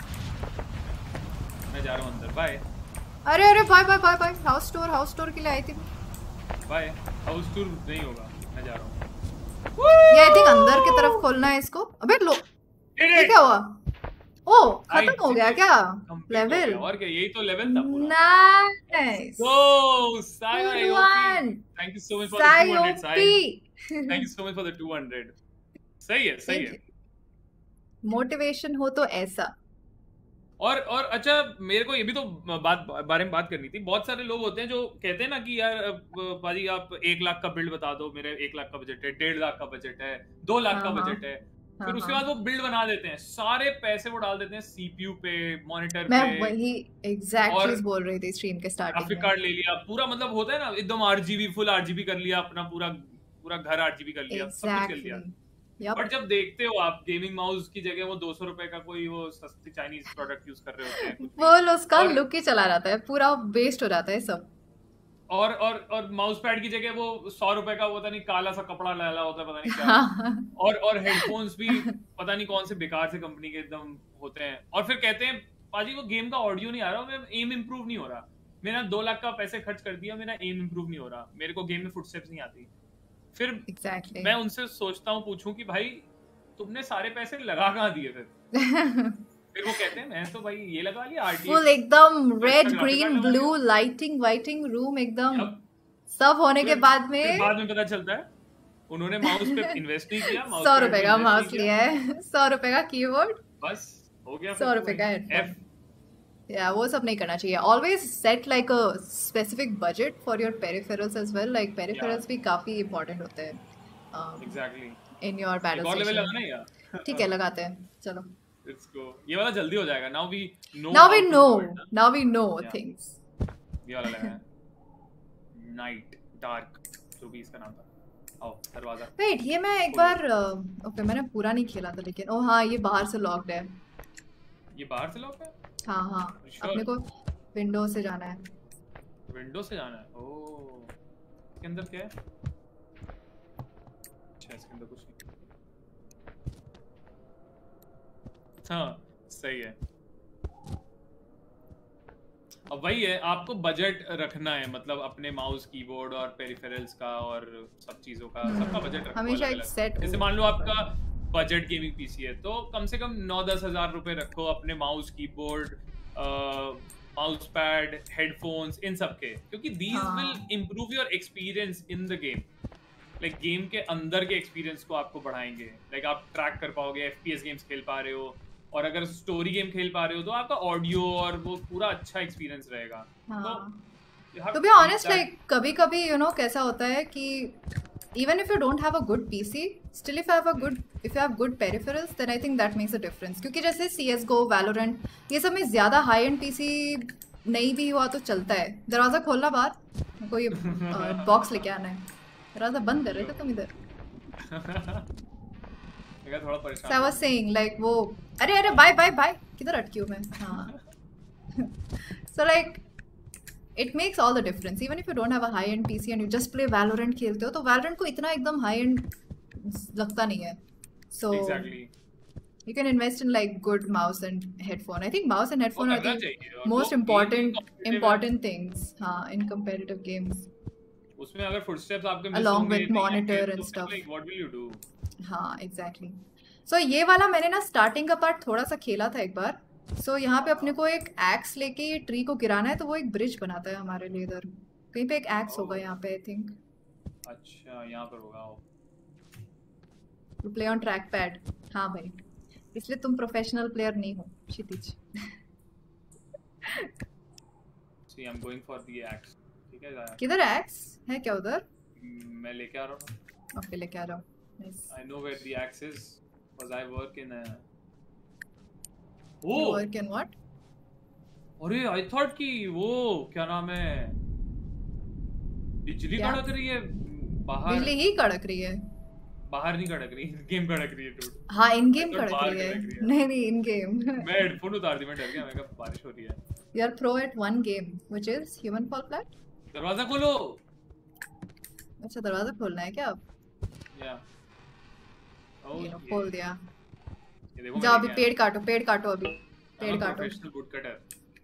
मैं जा रहा हूँ अंदर। बाय। अरे बाय। हाउस स्टोर के लिए आई थी। बाय। हाउस टूर नहीं होगा, मैं जा रहा हूँ। ये आई थिंक अंदर की तरफ खोलना है इसको। अबे लो, ये क्या हुआ? ओ खत्म हो गया क्या लेवल? और क्या, यही तो लेवल था पूरा। Nice. So, Sai, Good one. thank you so much for the 200, Sai. Thank you so much for the 200. सही है। मोटिवेशन हो तो ऐसा। और अच्छा मेरे को ये भी तो बारे में बात करनी थी। बहुत सारे लोग होते हैं जो कहते हैं ना कि यार पाजी आप 1 लाख का बिल्ड बता दो, मेरे 1 लाख का बजट है, 1.5 लाख का बजट है, 2 लाख का बजट है। फिर उसके बाद वो बिल्ड बना देते हैं, सारे पैसे वो डाल देते हैं सीपीयू पे, मॉनिटर पे। मैं वही एग्जैक्ट चीज बोल रही थी स्ट्रीम के स्टार्टिंग में। ग्राफिक कार्ड ले लिया पूरा, मतलब होता है ना एकदम आरजीबी, फुल आरजीबी कर लिया अपना, पूरा घर आरजीबी कर लिया, सब कुछ कर लिया। बट जब देखते हो आप गेमिंग माउस की जगह वो 200 रुपए का कोई वो सस्ती चाइनीज प्रोडक्ट यूज कर रहे होते हैं, वो उसका लुक ही चला जाता है, पूरा वेस्ट हो जाता है सब। और माउस पैड की जगह वो 100 रुपए का पता नहीं काला सा कपड़ा लाला होता है, पता नहीं क्या। और हेडफोन्स भी पता नहीं कौन से बेकार से कंपनी के एकदम होते हैं। और फिर कहते हैं पाजी वो गेम का ऑडियो नहीं आ रहा, मेरा एम इंप्रूव नहीं हो रहा, मेरा 2 लाख का पैसे खर्च कर दिया, मेरा एम इंप्रूव नहीं हो रहा, मेरे को गेम में फुटस्टेप्स नहीं आती। फिर मैं उनसे सोचता हूँ, पूछूं कि भाई तुमने सारे पैसे लगा कहाँ दिए फिर? फिर वो कहते हैं मैं तो भाई ये लगा लिया RTX फुल एकदम रेड graphic ग्रीन card लगा ब्लू लिया। लाइटिंग वाइटिंग रूम एकदम अब सब होने के फिर बाद फिर में बाद में पता चलता है उन्होंने माउस पे इन्वेस्ट नहीं किया, माउस 100 पैड रुपए पे का इन्वेस्ट माउस नहीं किया, लिया है 100 रुपए का कीबोर्ड बस हो गया 100 रुपए का हेडफोन या वो सब नहीं करना चाहिए always set like a specific budget for your peripherals as well like peripherals भी काफी इंपॉर्टेंट होते हैं एग्जैक्टली। इन योर बैटल एक और लेवल स्टेशन लगाना है यार। ठीक है लगाते हैं चलो लेट्स गो। ये वाला जल्दी हो जाएगा। Now we know now we know Yeah. things ये वाला लगा है नाइट डार्क जो भी इसका नाम था। आओ दरवाजा। वेट ये मैं एक बार ओके मैंने पूरा नहीं खेला था लेकिन ओ हाँ ये बाहर से लॉक्ड है ये बाहर से लॉक है? हाँ हाँ Sure. अपने को विंडो से जाना है विंडो से जाना है। ओह इसके अंदर क्या है? अच्छा इसके अंदर कुछ नहीं। हाँ सही है। अब वही है आपको बजट रखना है मतलब अपने माउस कीबोर्ड और पेरिफेरल्स का और सब चीजों का सबका बजट रखो हमेशा एक अलग-अलग। सेट जैसे मान लो आपका बजट गेमिंग पीसी है तो कम से कम 9-10 हज़ार रुपए रखो अपने mouse keyboard mouse pad headphones इन सब के क्योंकि दीज हाँ। Will improve your experience in the game. Like game के अंदर के एक्सपीरियंस को आपको बढ़ाएंगे। लाइक आप ट्रैक कर पाओगे FPS गेम्स खेल पा रहे हो और अगर स्टोरी गेम खेल पा रहे हो तो आपका ऑडियो और वो पूरा अच्छा एक्सपीरियंस रहेगा। To be honest, like कभी कभी you know कैसा होता है कि even if you don't have a good PC, still if you have good peripherals, then I think that makes a difference. क्योंकि जैसे CS:GO, Valorant ये सब में ज़्यादा high end PC नहीं भी हुआ तो चलता है। दरवाजा खोलना बाहर, मेरे को ये बॉक्स लेके आना है। दरवाजा बंद कर रहे थे तुम इधर। मैं थोड़ा परेशान। So I was saying like वो अरे बाय किधर अटकी हूँ मैं? हाँ। So like it makes all the difference even if you don't have a high end PC and you just play Valorant खेलते हो तो Valorant को इतना एकदम high end लगता नहीं है so Exactly. you can invest in like good mouse and headphone. I think mouse and headphone are करना the चाहिए और most वो important gaming important things हाँ in competitive games उसमें अगर फुटस्टेप्स आपके मिस along होंगे with monitor and तो फिर stuff. like what will you do? हाँ exactly. So ये वाला मैंने ना स्टार्टिंग का पार्ट थोड़ा सा खेला था एक बार सो यहाँ पे अपने को एक एक्स लेके ये ट्री को गिराना है तो वो एक ब्रिज बनाता है हमारे लिए इधर कहीं पे एक एक्स होगा यहाँ पे आई थिंक अच्छा यहाँ पर होगा to play on track pad हाँ भाई इसलिए तुम प्रोफेशनल प्लेयर नहीं हो Kshitij see I am going for the X ठीक है जाया किधर एक्स है क्या उधर मैं लेके आ रहा हूँ ओके लेके आ रहा हूँ nice I know where the X is because I work in work in what अरे आई थॉट कि वो क्या नाम है बिजली क्या? कड़क रही है बाहर बिजली ही कड़क रही है बाहर नहीं कड़क रही गेम कड़क रही है डूड हाँ इन गेम तो कड़क बाहर रही है कड़क रही है। नहीं नहीं इन गेम मैं हेडफोन उतार दी मैं डर गया मैं कहा बारिश हो रही है you are pro at one game which is Human fall Flat दरवाजा खोलो अच्छा दरवाजा खोलना है क्या अब या ये लो, खोल दिया ये देखो जाओ अभी पेड़ काटो अभी पेड़ काटो प्रोफेशनल वुड कटर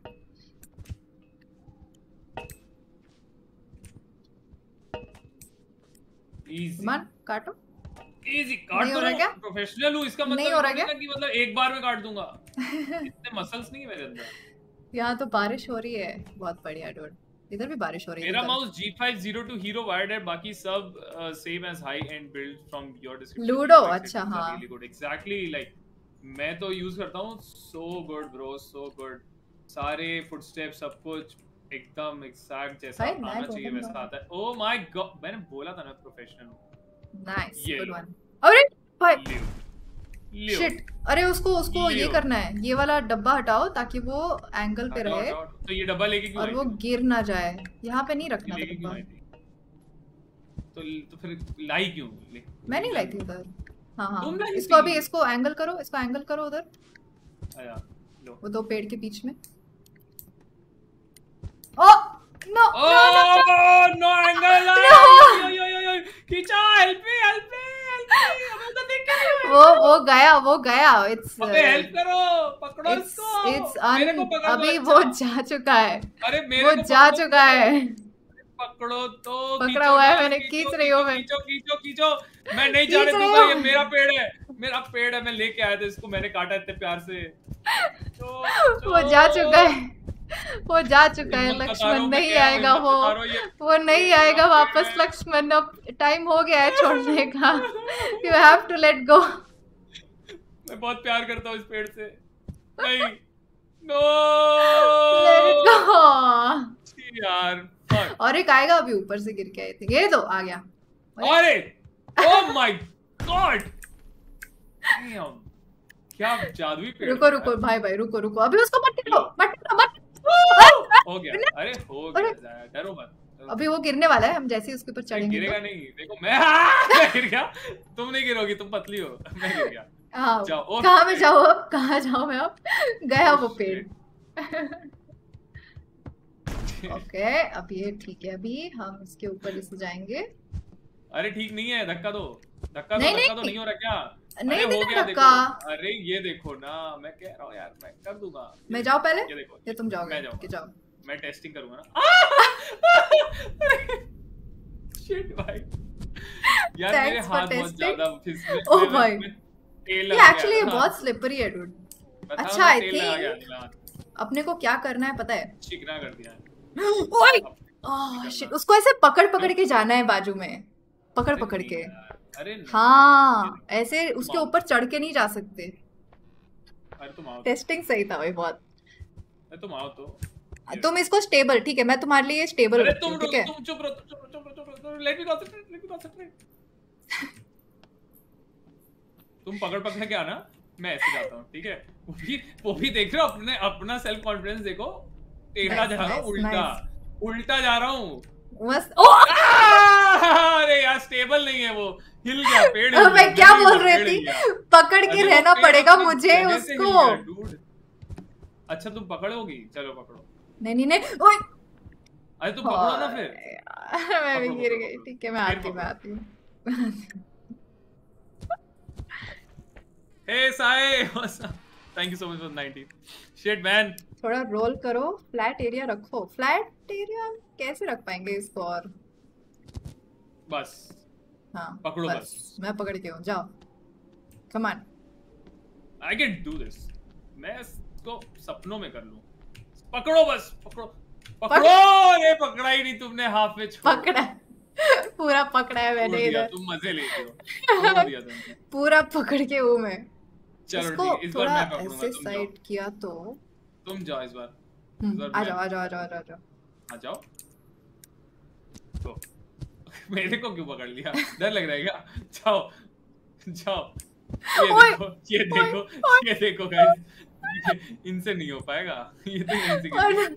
इजी मन काटो इजी काट नहीं हो दो रहा क्या? प्रोफेशनल हूं इसका मतलब नहीं हो रहा ये क्या? कि मतलब एक बार में काट दूंगा इतने मसल्स नहीं है मेरे अंदर यहाँ तो बारिश हो रही है बहुत बढ़िया डूड इधर भी बारिश हो रही है मेरा इधर। माउस G502 हीरो वायर्ड है बाकी सब same as high end build from your description Ludo, अच्छा, हाँ। रियली गुड एग्जैक्टली लाइक मैं तो यूज करता हूं so good bro so good सारे फुटस्टेप्स सब कुछ एकदम एग्जैक्ट जैसा भाई, आना मैं चाहिए बोलूंगा। वैसा आता है ओह माय गॉड मैंने बोला था ना प्रोफेशनल हूं नाइस ये गुड लो। वन अरे भाई लियो शिट अरे उसको ये लियो। करना है ये वाला डब्बा हटाओ ताकि वो एंगल पे हटाओ, रहे हटाओ। तो ये डब्बा लेके क्यों और आई वो थी? गिर ना जाए यहाँ पे नहीं ये रखना लेके क्यों डब्बा आई थी तो फिर लाई क्यों मैं नहीं लाई थी उधर हाँ हाँ तुम लाई इसको थी। अभी इसको एंगल करो उधर आया लो वो दो पेड़ के बीच में oh no Oh no angle! No! Yo! खींचा help me! हमें तो दिख नहीं वो गया इट्स अबे हेल्प करो पकड़ो इसको इट्स मेरे को पकड़ लो अभी अच्छा। वो जा चुका है अरे मेरे वो को जा पकड़ो, चुका है पकड़ो तो पकड़ा खींचो हुआ है ना, मैंने, खींचो, खींच रही हूँ मैं। खींचो मैं नहीं खींच जाने रही दूंगा हूँ। ये मेरा पेड़ है मैं लेके आया था इसको मैंने काटा इतने प्यार से वो जा चुका है, वो जा चुका है। लक्ष्मण नहीं आएगा, वो नहीं आएगा वापस। लक्ष्मण अब टाइम हो गया है छोड़ने का। You have to let go. मैं बहुत प्यार करता हूँ इस पेड़ से। नहीं, नो लेट गो यार। और एक आएगा अभी ऊपर से गिर के। आई थिंक ये तो आ गया। अरे ओह माय गॉड, क्या जादुई पेड़। रुको रुको भाई भाई, रुको रुको, अभी उसको मत लो, मत हो गया। अरे हो गया, डरो मत। अभी वो गिरने वाला है, हम जैसे ही उसके ऊपर चढ़ेंगे। गिरेगा नहीं, देखो मैं गिर गया। तुम नहीं गिरोगी, तुम पतली हो। मैं गिर गया। हाँ, जाओ। कहाँ में जाओ अब, कहाँ जाऊँ मैं अब? गया वो पेड़। ओके अब ये ठीक है, अभी हम इसके ऊपर से जाएंगे। अरे ठीक नहीं है, धक्का दो, धक्का दो, नहीं, धक्का तो नहीं हो रहा क्या? नहीं हो देना गया धक्का। अरे ये देखो ना, मैं कह रहा हूँ यार, मैं कर दूंगा। मैं जाऊँ पहले? ये देखो, ये तुम जाओगे? मैं जाऊंगा, जाओ। मैं टेस्टिंग करूंगा ना। शिट भाई यार, मेरे हाथ बहुत ज्यादा फिसले। ओह भाई, ये एक्चुअली बहुत स्लिपरी है डूड। अच्छा आई थिंक अपने को क्या करना है पता है? चिकना कर दिया है। ओए ओह शिट, उसको ऐसे पकड़ पकड़ के जाना है बाजू में, पकड़ पकड़ के। अरे हाँ, ऐसे उसके ऊपर चढ़ के नहीं जा सकते। अरे तुम आओ, टेस्टिंग सही था भाई बहुत। तुम आओ तो। तुम इसको स्टेबल, ठीक है, मैं तुम्हारे लिए स्टेबल रखती हूं, ठीक है? तुम चुप रहो, लेट मी कॉन्सेंट्रेट। तुम पकड़ पकड़ के आना, मैं ऐसे जाता हूँ, ठीक है? वो भी देख रहे हो अपना सेल्फ कॉन्फिडेंस देखो। टेढ़ा जा रहा हूँ, उल्टा जा रहा हूँ। अरे यार स्टेबल नहीं है वो, हिल गया पेड़। मैं क्या बोल रही थी, पकड़ के रहना पड़ेगा मुझे उसको। अच्छा तुम पकड़ोगी, चलो पकड़ो। नहीं ओए, अरे तुम पकड़ो ना फिर। मैं भी गिर गई, ठीक है, मैं आती हूँ। Hey Sai, thank you so much for 90। Shit man, थोड़ा रोल करो, फ्लैट एरिया रखो। फ्लैट एरिया कैसे रख पाएंगे इसको? और बस हाँ पकड़ो, बस मैं पकड़ के हूँ, जाओ, come on. I can do this. मैं इसको सपनों में कर लूं। पकड़ो बस, पकड़ो। ये पकड़ा ही नहीं तुमने, हाफ में छोड़। पकड़ा, पूरा पकड़ा है मैंने इधर। तुम मजे लेते हो। पूरा पकड़ के हूँ मैं। चलो ठीक, इस बार मैं पकड़ूंगा, ऐसे साइड किया तो तुम जाओ इस बार। आ जाओ। आ जाओ तो मेरे को क्यों पकड़ लिया? डर लग रहा है क्या? जाओ। ये देखो गाइस, इनसे नहीं हो पाएगा। ये तो इनसे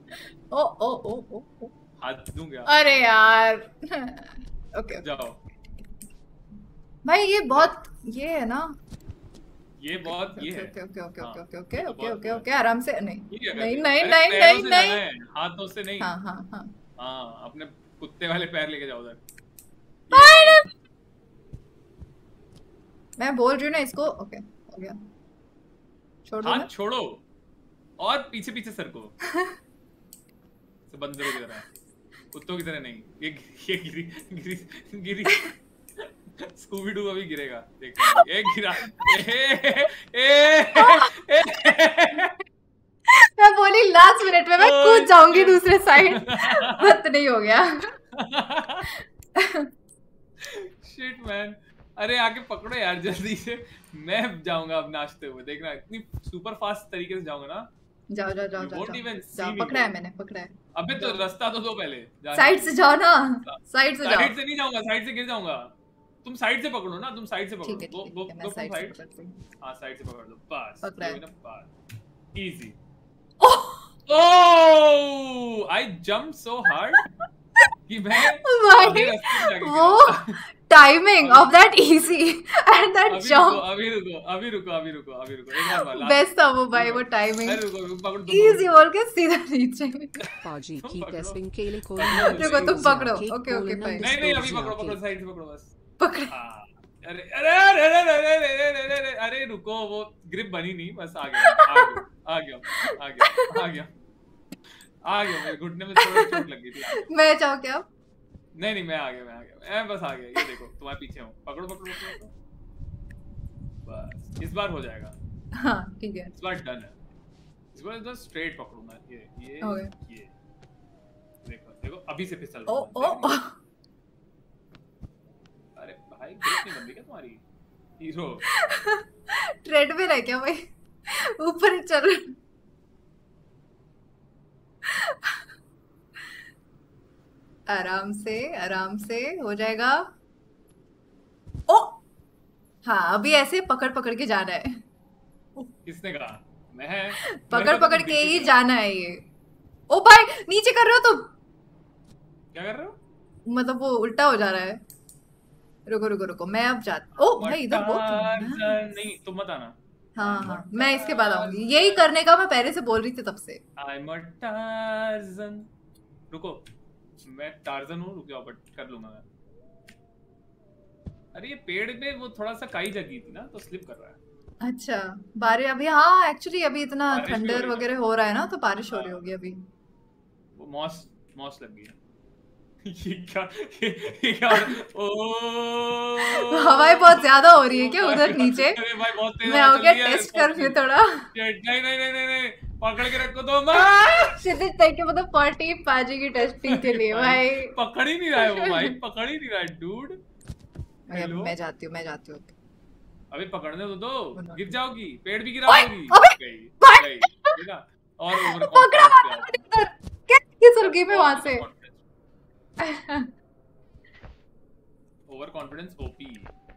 ओ हाथ दूंगा। अरे यार ओके जाओ भाई, ये बहुत ये है ना, ये बहुत ये है। ओके आराम से। नहीं हाथों से नहीं। हाँ अपने कुत्ते वाले पैर लेके जाओ उधर। मैं बोल रही हूँ ना इसको। ओके हो गया, छोड़ दो। हाथ छोड़ो और पीछे पीछे सरको। बंदरों की तरह, कुत्तों की तरह नहीं। ये गिरी स्कूबी डू अभी गिरेगा, देखो। एक गिरा। मैं बोली लास्ट मिनट में मैं कूद जाऊंगी दूसरे साइड, बट नहीं हो गया। शिट मैन, अरे आके पकड़ो यार जल्दी से। मैं जाऊंगा अब नाचते हुए, देखना इतनी सुपर फास्ट तरीके से जाऊंगा ना। जाओ। पकड़ा है मैंने, पकड़ा है। अबे तो रास्ता तो दो पहले। साइड से जाओ ना, साइड से जाओ। साइड से नहीं जाऊंगा, साइड से गिर जाऊंगा। तुम साइड से पकड़ो ना, तुम साइड से पकड़ो। गो साइड। हां साइड से पकड़ लो, बस easy. Oh I jump so hard कि मैं वो timing off that easy and that jump. अभी रुको एक बार वाला बेस्ट था वो भाई, वो टाइमिंग इजी बोल के सीधा नीचे। पाजी की टेस्टिंग के लिए कोई रुको तुम पकड़ो। Okay fine. नहीं अभी पकड़ो साइड से पकड़ो बस। पकड़। अरे रुको, वो ग्रिप बनी नहीं, बस आ गया मेरे घुटने में थोड़ा चोट लग गई थी। मैं जाऊँ क्या? नहीं मैं आ गया मैं बस आ गया। ये देखो तुम्हारे पीछे हूँ, पकड़ो बस इस बार हो जाएगा। हाँ ठीक है इस बार डन है, इस बार तो स्ट्रेट पकड़ूंगा। ये ओके ये देखो देखो अभी से फिसल ओ रहा हूँ। ओ अरे भाई ग्रिप नहीं बन रही क्या तुम्हारी हीरो? ट्रेडमिल है क्या भाई? ऊपर ही चल रहा। आराम से हो जाएगा। ओ हाँ अभी ऐसे पकड़ पकड़ के जाना है। किसने कहा? मैं पकड़ तो पकड़ के दिख ही ही रहा। जाना है ये। ओ भाई नीचे कर रहे हो तुम? क्या कर रहे हो? मतलब वो उल्टा हो जा रहा है। रुको रुको रुको मैं अब जाती। ओ भाई इधर वो तो टार्ज़न नहीं, तुम मत आना। हाँ I'm a हाँ मैं इसके बाद आऊंगी। यही Tarzan, करने का मैं पहले से बोल रही थी तब से। I'm a Tarzan। रुको मैं टार्जन हूँ, रुक जाओ बट कर लूंगा मैं। अरे ये पेड़ में वो थोड़ा सा काई जगी थी ना तो स्लिप कर रहा है। अच्छा बारिश अभी हाँ एक्चुअली अभी इतना बारिश भी हो थंडर रही है। वगैरह हो रहा है ना तो बारिश हो रही हाँ, होगी अभी। वो मॉस मॉस लग गई है। ये क्या ये क्या? ओ हवाएं बहुत ज्यादा हो रही है क्या माय उधर गॉड, नीचे? अरे भाई बहुत तेज मैं हवा हो चल गया रही है। टेस्ट कर रही हूँ थोड़ा। Shit, नहीं नहीं नहीं नहीं नहीं पकड़ के रखो तो मैं। क्षितिज थैंक यू मतलब 40 पाजी की टेस्टिंग के लिए भाई। पकड़ ही नहीं रहा है वो भाई, पकड़ ही नहीं रहा है डूड। हेलो मैं जाती हूँ। अबे पकड़ने दो बोलो। गिर जाओगी, पेड़ भी गिरा ओए, दोगी। अबे, गई भाई। गई देखा? और ओवर पकड़ा कॉन्फिडेंस पे इधर क्या सुल गई मैं वहां से। Overconfidence OP.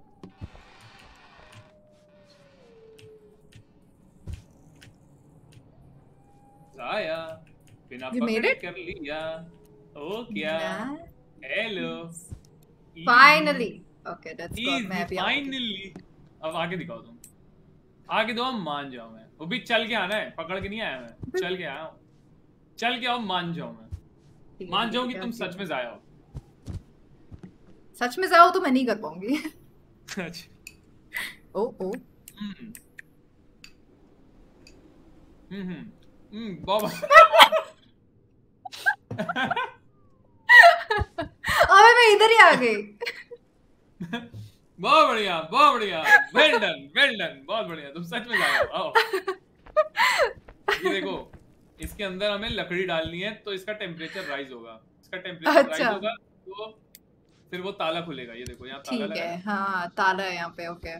जाया बिना You made पकड़े it? कर लिया। ओ क्या? Hello finally okay let's go. मैं भी आऊंगी। फाइनली अब आगे दिखाओ तुम, आगे दो हम मान जाओ। मैं वो भी चल के आना है, पकड़ के नहीं आया मैं, चल के आया हूँ। चल के आओ मान जाओ। मैं मान जाऊँ कि तुम सच में जाया हो। सच में जाओ तो मैं नहीं कर पाऊंगी। अच्छा ओ ओ बाबा अबे मैं इधर ही आ गई। बहुत बढ़िया वेल डन बहुत बढ़िया, तुम सच में जाओ। आओ ये देखो इसके अंदर हमें लकड़ी डालनी है तो इसका टेम्परेचर राइज होगा। इसका टेम्परेचर राइज अच्छा। होगा तो फिर वो ताला खुलेगा। ये देखो यहाँ ताला ठीक लगा है है। हाँ ताला है यहाँ पे। ओके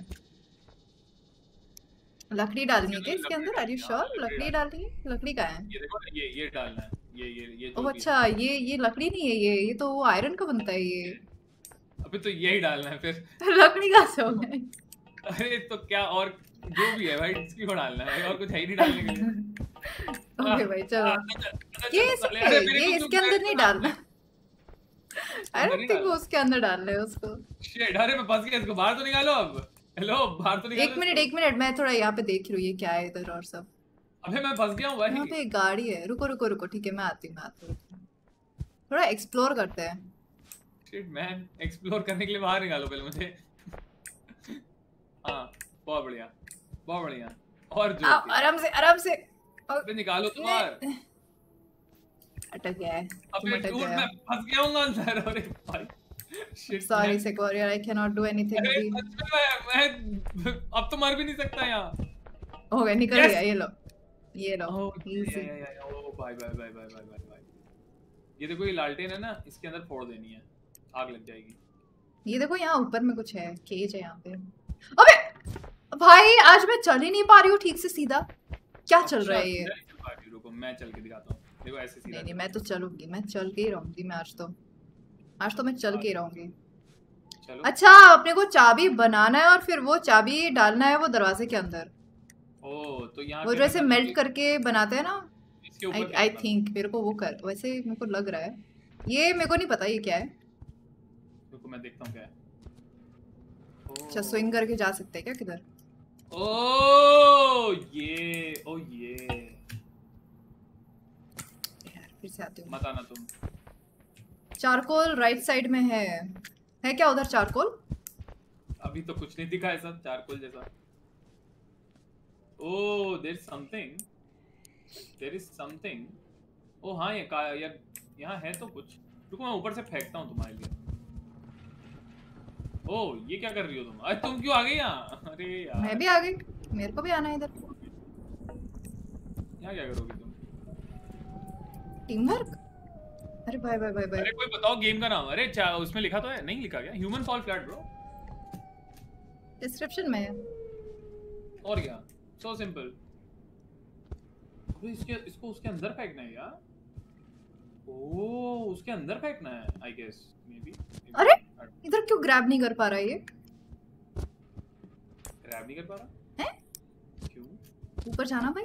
लकड़ी डालनी है क्या इसके अंदर? Are you sure? लकड़ी डालनी है? लकड़ी का है? ये देखो ये डालना है। ये जो ओह भी अच्छा ये लकड़ी नहीं है। ये तो वो आयरन का बनता है ये। है अबे तो यही डालना है फिर। लकड़ी कहाँ से हो गए? अरे तो क्या और जो भी है भाई इसकी को डालना है और कुछ है ही नहीं डालने के लिए। ओके भाई चलो ये इसके अंदर नहीं डालना। आई डोंट थिंक वो उसके अंदर डालना है उसको। शिट अरे मैं फंस गया, इसको बाहर तो निकालो अब। हेलो बाहर तो निकालो। एक मिनट मैं थोड़ा यहाँ पे देख रही हूँ ये क्या है इधर और सब। अबे मैं फंस गया हूँ भाई। यहाँ पे एक गाड़ी है। रुको ठीक है मैं आती हूँ। थोड़ा एक्सप्लोर करते हैं। शिट मैन एक्सप्लोर करने के लिए बाहर निकालो पहले मुझे। हाँ बहुत बढ़िया और जो आराम से अबे निकालो तो बाहर। अटक गया है। अबे डूड मैं फंस गया हूँ अंदर। अरे भाई शिट सॉरी सेक्वारिया I can not do anything अरे अभी। सच में मैं अब तो मर भी नहीं सकता यहाँ। हो गया निकल गया। ये लो इजी। ओ बाय ये देखो ये लालटेन है ना, इसके अंदर फोड़ देनी है, आग लग जाएगी। ये देखो यहाँ ऊपर में कुछ है। केज है यहाँ पे। अबे भाई आज मैं चल ही नहीं पा रही हूँ ठीक से सीधा। क्या चल रहा है ये? रुको मैं चल के दिखाता हूँ। देखो ऐसे सीधा। नहीं मैं तो चलूंगी। मैं चल के ही रहूंगी। मैं आज तो मैं चल के ही रहूंगी। चलो अच्छा अपने को चाबी बनाना है और फिर वो चाबी डालना है वो दरवाजे के अंदर। ओ तो यहाँ वो जो ऐसे मेल्ट करके बनाते हैं ना। इसके ऊपर आई थिंक मेरे को वो कर वैसे मेरे को लग रहा है। ये मेरे को नहीं पता ये क्या है। रुको मैं देखता हूँ क्या है। अच्छा स्विंग करके जा सकते हैं क्या किधर? ओ ये यार फिर से आती हूँ। मत आना तुम। चारकोल राइट साइड में है क्या उधर चारकोल? अभी तो कुछ नहीं दिखा है सब चारकोल जैसा। Oh there is something. Oh हाँ ये यार यहाँ है तो कुछ। रुको मैं ऊपर से फेंकता हूँ तुम्हारे लिए। ओ ये क्या कर रही हो तुम? अरे तुम क्यों आ गई यहाँ? अरे यार मैं भी आ गई। मेरे को भी आना है इधर। यहाँ क्या करोगी तुम? Teamwork. अरे भाई भाई भाई भाई, अरे कोई बताओ गेम का नाम। अरे उसमें लिखा तो है, नहीं लिखा क्या? Human fall Flat bro. Description में है। और क्या, सो सिंपल। अबे इसको उसके अंदर फेंकना है यार। ओह उसके अंदर फेंकना है आई गेस, मे बी। अरे इधर क्यों ग्रैब नहीं कर पा रहा ये? ग्रैब नहीं कर पा रहा है? क्यों? ऊपर जाना भाई।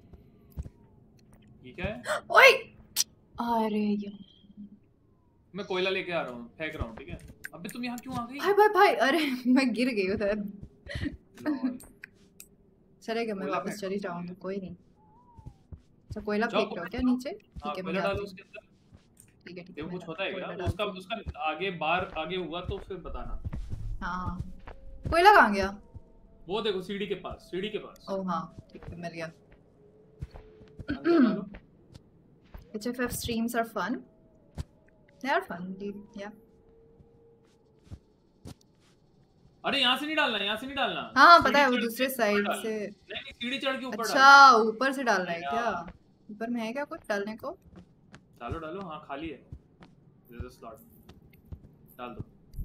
ये क्या है? ओए अरे यार, मैं कोयला लेके आ रहा हूँ, फेंक रहा हूँ, ठीक है? अबे तुम यहाँ क्यों आ गई? भाई भाई भाई, अरे मैं गिर गई उधर। लॉल। चलेगा, मैं कोयला वापस फेंक चली दो। जाऊंगी, कोई नहीं। अच्छा कोयला जाओ, फेंक रहे हो क्या नीचे? हाँ ठीक है, मैं कोयला डालो जाती हूँ। उसके अंदर। ठीक है ठीक है, देखो मैं कुछ होता है क्या? कोयला उसका डालती हूँ। उसका आगे बार आगे हुआ तो फिर बताना। हाँ कोयला कहाँ गया? वो देखो सीढ़ी के पास, सीढ़ी के पास। ओह हाँ ठीक है, मिल गया। अंदर डालो। HFF streams are fun. They are fun, indeed. Yeah. अरे यहाँ से नहीं डालना, यहाँ से नहीं डालना। हाँ पता है, वो सीढ़ी चढ़ दूसरे के ऊपर साइड डालना। से। नहीं नहीं, सीढ़ी चढ़ के ऊपर अच्छा डालना। ऊपर से डालना है अरे क्या? यार। ऊपर में है क्या कुछ डालने को? डालो डालो, हाँ खाली है। There's a slot. डाल दो।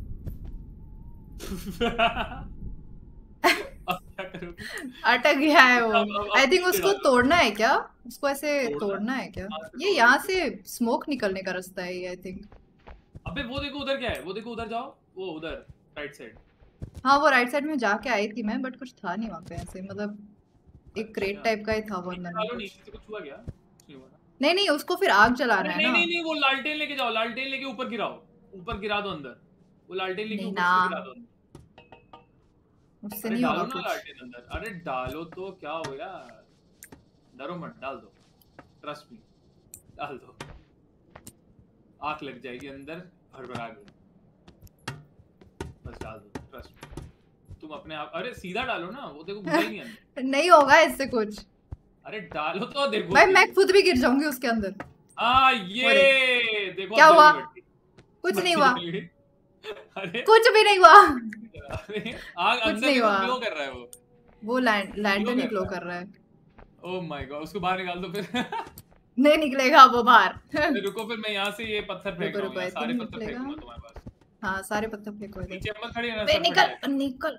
अब क्या करोगे? अटक गया है वो। अब आई थिंक नीचे उसको डालो। तोड़ना है क्या? उसको ऐसे तोड़ना? तोड़ना है क्या? हाँ, ऐसे ये तोड़ो। यहाँ से स्मोक निकलने का रास्ता है ये, आई थिंक। अबे वो देखो उधर क्या है, वो देखो उधर जाओ, वो उधर राइट साइड। हाँ वो राइट साइड में जाके आई थी मैं, बट कुछ था नहीं वहाँ पे ऐसे, मतलब एक क्रेट अच्छा। टाइप का ही था वो नीचे अंदर में डालो, कुछ। नीचे से कुछ हुआ क्या? कुछ नहीं हुआ ना? नहीं नहीं, उसको फिर आग अरे जलाना है नहीं ना। नहीं नहीं, वो लालटेन लेके जाओ, लालटेन लेके ऊपर गिराओ, ऊपर गिरा दो अंदर। वो लालटेन लेके नहीं ऊपर ना, से गिरा दो अंदर। उससे अरे नहीं होगा डालो ना कुछ। लालटेन अंदर। अरे डालो तो क्या हो गया? डरो मत, डाल दो, ट्रस्ट मी, डाल दो। आग लग जाएगी अंदर, भरभरा गई। बस डाल दो, ट्रस्ट मी। तुम अपने आप, अरे सीधा डालो ना, वो देखो घुसा ही नहीं अंदर। नहीं होगा इससे कुछ। अरे डालो तो देखो। भाई मैं खुद भी गिर जाऊंगी उसके अंदर। हाँ ये देखो क्या अब हुआ? जली बत्ती। कुछ नहीं बत्ती हुआ, जल गई। अरे कुछ भी नहीं हुआ। अरे, आग कुछ अंदर नहीं देखो हुआ। ग्लो कर रहा है वो। वो लैंटर्न ही कर ग्लो रहा है। कर रहा है। ओह माय गॉड, उसको बाहर निकाल दो फिर। नहीं निकलेगा वो बाहर। अरे रुको, फिर मैं यहाँ से ये पत्थर फेंक रुको रहा हूँ, रुको, यहाँ आई सारे थिंक पत्थर निकलेगा। फेंकूंगा तुम्हारे पास। हाँ सारे पत्थर फेंको इधर। नीचे मत खड़ी रहना, बे सर फट निकल जाएगा। निकल,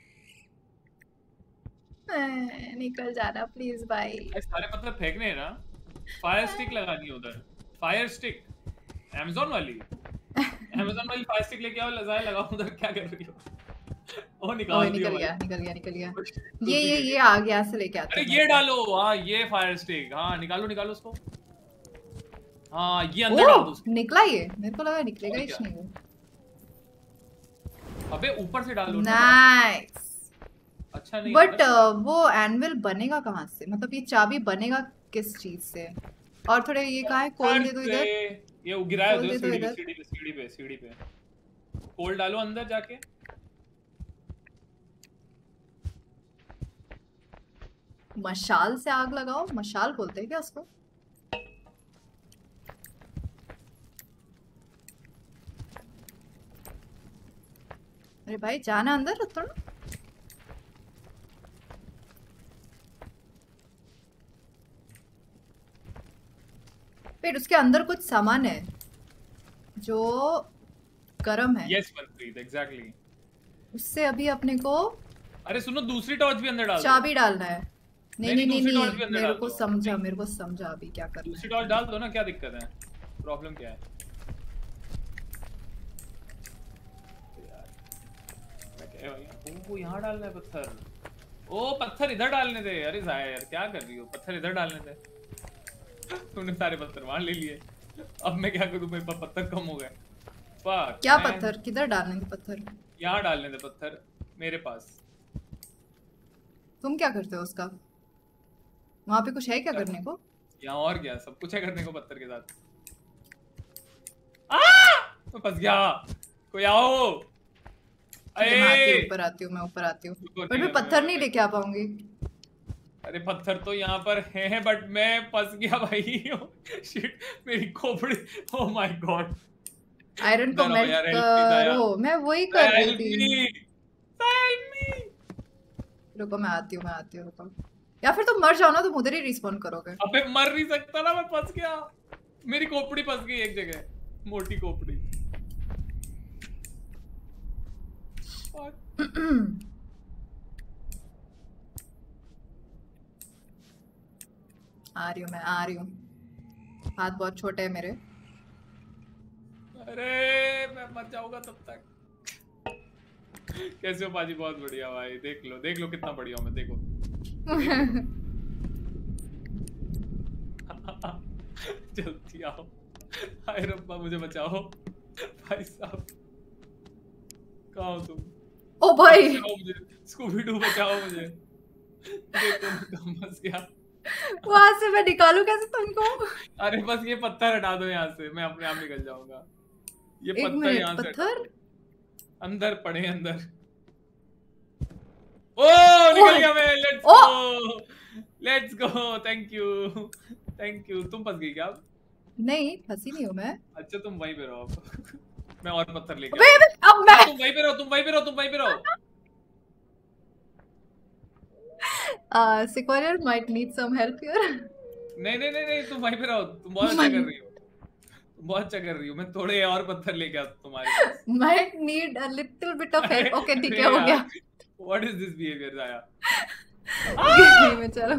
निकल जाना प्लीज भाई। अरे सारे पत्थर फेंकने हैं ना। फायर स्टिक लगानी है उधर, फायर स्टिक अमेज़न वाली। अमेज़न वाली फायर स्टिक लेके आओ, लगाओ उधर। क्या कर रही हो? ओ ओए निकाल दिया निकल भाई। गया निकल गया निकल गया। कुछ ये आ गया से लेके आते अरे हैं। ये डालो, हाँ ये फायर स्टिक, हाँ निकालो निकालो उसको। हाँ ये अंदर डाल दो उसके। निकला ये, मेरे को लगा निकलेगा और ही क्या? नहीं वो। अबे ऊपर से डालो ना। नाइस। अच्छा नहीं बट अंदर से। वो एनविल बनेगा कहाँ से? मतलब ये चाबी बनेगा किस चीज से? और थोड़े ये कहाँ है? कोल दे दो इधर। ये वो गिराया खोल दो दे दो सीढ़ी पे, इधर। सीढ़ी पे, सीढ़ी पे, सीढ़ी पे। कोल डालो अंदर जाके। मशाल से आग लगाओ, मशाल बोलते हैं क्या उसको? अरे भाई जाना अंदर थोड़ा। फिर उसके अंदर कुछ सामान है जो गर्म है। Yes Manpreet, exactly. उससे अभी अपने को अरे सुनो, दूसरी टॉर्च भी अंदर डाल दो। चाबी डालना है। नहीं नहीं नहीं दूसरी टॉर्च भी नहीं, अंदर मेरे डाल को दो। समझा, मेरे को समझा अभी क्या करना दूसरी है। टॉर्च डाल दो ना, क्या दिक्कत है? प्रॉब्लम क्या है? यार मैं कह रहा हूँ, वो यहाँ डालना है पत्थर। ओ पत्थर इधर डालने थे। अरे जाया यार, क्या कर रही हो? पत्थर इधर डालने थे। तूने सारे पत्थर वहां ले लिए। अब मैं क्या करूं? मेरे पास पत्थर कम हो गए। फक क्या man। पत्थर? किधर डालने थे पत्थर? यहाँ डालने थे पत्थर मेरे पास। तुम क्या करते हो उसका? वहां पे कुछ है क्या करने को? यहाँ और क्या, सब कुछ है करने को पत्थर के साथ। मैं फंस गया। कोई आओ। मैं आती हूँ, ऊपर आती हूँ, मैं ऊपर आती हूँ। बट मैं पत्थर नहीं लेके आ पाऊंगी। अरे पत्थर तो यहाँ पर है, बट मैं फंस गया भाई। शिट, मेरी खोपड़ी। ओह माय गॉड। आयरन को इधर आओ मेल्ट यार, help me, दया। करो। मैं वही कर रही थी। Help me! रुको मैं आती हूँ रुको। या फिर तुम मर जाओ ना, तुम उधर ही रिस्पॉन करोगे। अबे मर नहीं सकता ना, मैं फंस गया। मेरी खोपड़ी फंस गई एक जगह, मोटी खोपड़ी। आ रही हूँ। हाथ बहुत छोटे हैं मेरे। अरे मैं मर जाऊंगा तब तक। कैसे हो पाजी? बहुत बढ़िया भाई, देख लो कितना बढ़िया हूँ मैं, देखो। जल्दी आओ, हाय रब्बा मुझे बचाओ भाई साहब। कहाँ हो तुम? ओ भाई स्कूबी डू बचाओ मुझे। देखो मैं कहाँ फंस गया। वहां से मैं निकालू कैसे तुमको? अरे बस ये पत्थर हटा दो यहाँ से, मैं अपने आप निकल जाऊंगा। ये एक पत्थर मिनट, यहाँ से पत्थर अंदर पड़े, अंदर। ओ निकल गया मैं। Let's go. Thank you. तुम फंस गई क्या? नहीं फंसी नहीं हूँ मैं। अच्छा तुम वहीं पे रहो अब। मैं और पत्थर लेके अब मैं तुम वहीं पे रहो। Sequoia might need some help here. नहीं, तुम वहीं पे रहो। तुम बहुत अच्छा कर रही हो। मैं थोड़े और पत्थर लेके आता तुम्हारे पास। Might need a little bit of help. Okay, ठीक है, हो गया। What is this behavior Zaya? नहीं मैं चलो।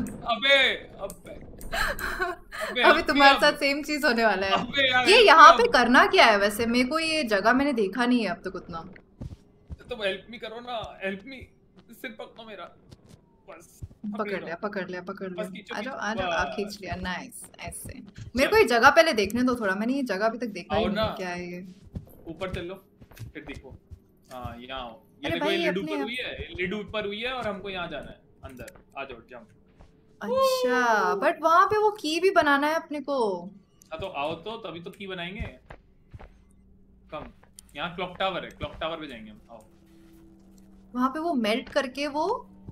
अभी तुम्हारे साथ सेम चीज होने वाला है। ये यहाँ पे करना क्या है वैसे? मेरे को ये जगह मैंने देखा नहीं है अब तक उतना। तुम हेल्प मी करो ना, हेल्प मी। सिर पकड़ो मेरा बस। पकड़ लिया। बस आ खींच लिया। नाइस। ऐसे मेरे को ये जगह पहले देखने दो थोड़ा। मैंने ये जगह अभी तक देखा ही नहीं। क्या है ये? ऊपर चलो फिर देखो। हाँ यहाँ आओ। ये अरे देखो, भाई, ये लिड अपने ऊपर हुई है और हमको यहाँ जाना है अंदर। आ जाओ, जंप। अच्छा, बट वहां पे वो की भी बनाना है अपने को। हाँ तो आओ, तो तभी तो की बनाएंगे। कम यहाँ क्लॉक टावर है, क्लॉक टावर पे जाएंगे हम। आओ वहां पे वो मेल्ट करके वो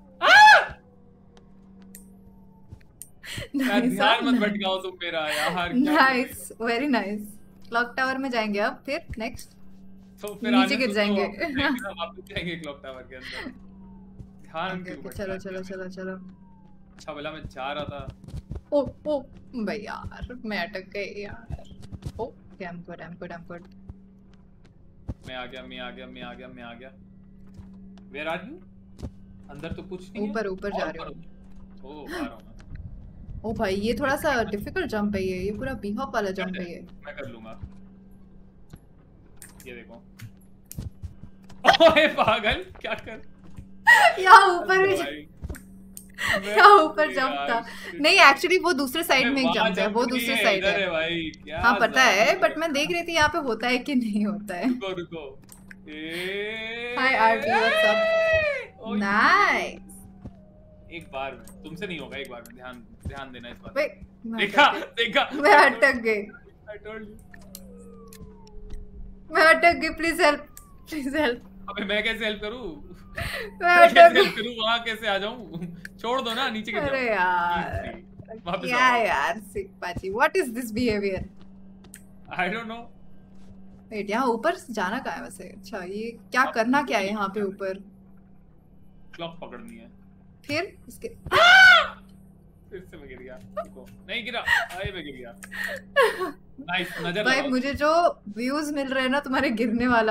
ध्यान मत भटकाओ तुम मेरा यार। Nice, very nice. Clock tower में जाएंगे अब। फिर नेक्स्ट तो फिर नीचे गिर जाएंगे। वापस जाएंगे क्लॉक टावर के अंदर। ध्यान चलो। अच्छा भला मैं जा रहा था। ओ भाई यार, मैं अटक गई यार। ओ I'm good. मैं आ गया। Where are you? अंदर तो कुछ नहीं है। ऊपर जा रहे हो? ओ आ रहा हूं मैं। ओ भाई ये थोड़ा सा डिफिकल्ट जंप है ये पूरा बीहॉप वाला जंप है ये। मैं कर लूंगा। ये देखो। ओए पागल, क्या कर? यहाँ ऊपर जंप था। नहीं एक्चुअली वो दूसरे साइड में एक जंप है। वो दूसरे साइड है भाई। क्या हाँ पता है, बट मैं देख रही थी यहाँ पे होता है कि नहीं होता है। रुको। Hi RP, what's up? Nice. एक बार में तुमसे नहीं होगा, एक बार में ध्यान देना इस बात। देखा मैं अटक गई। I told you। मैं अटक गई। Please help. अबे मैं कैसे हेल्प करूं? मैं कैसे हेल्प करूं? वहां कैसे आ जाऊं? छोड़ दो ना, नीचे गिर जाओ। अरे यार क्या यार सिकपाची, what is this behaviour? I don't know. Wait, यहाँ ऊपर जाना कहाँ है वैसे? अच्छा ये क्या करना क्या है यहाँ पे ऊपर? क्लॉक पकड़नी है। फिर इसके फिर से मैं गिर गया। नहीं गिरा, मैं गिर गया। नाइस, नजर भाई लगाओ। मुझे जो व्यूज मिल रहे हैं ना तुम्हारे गिरने वाला,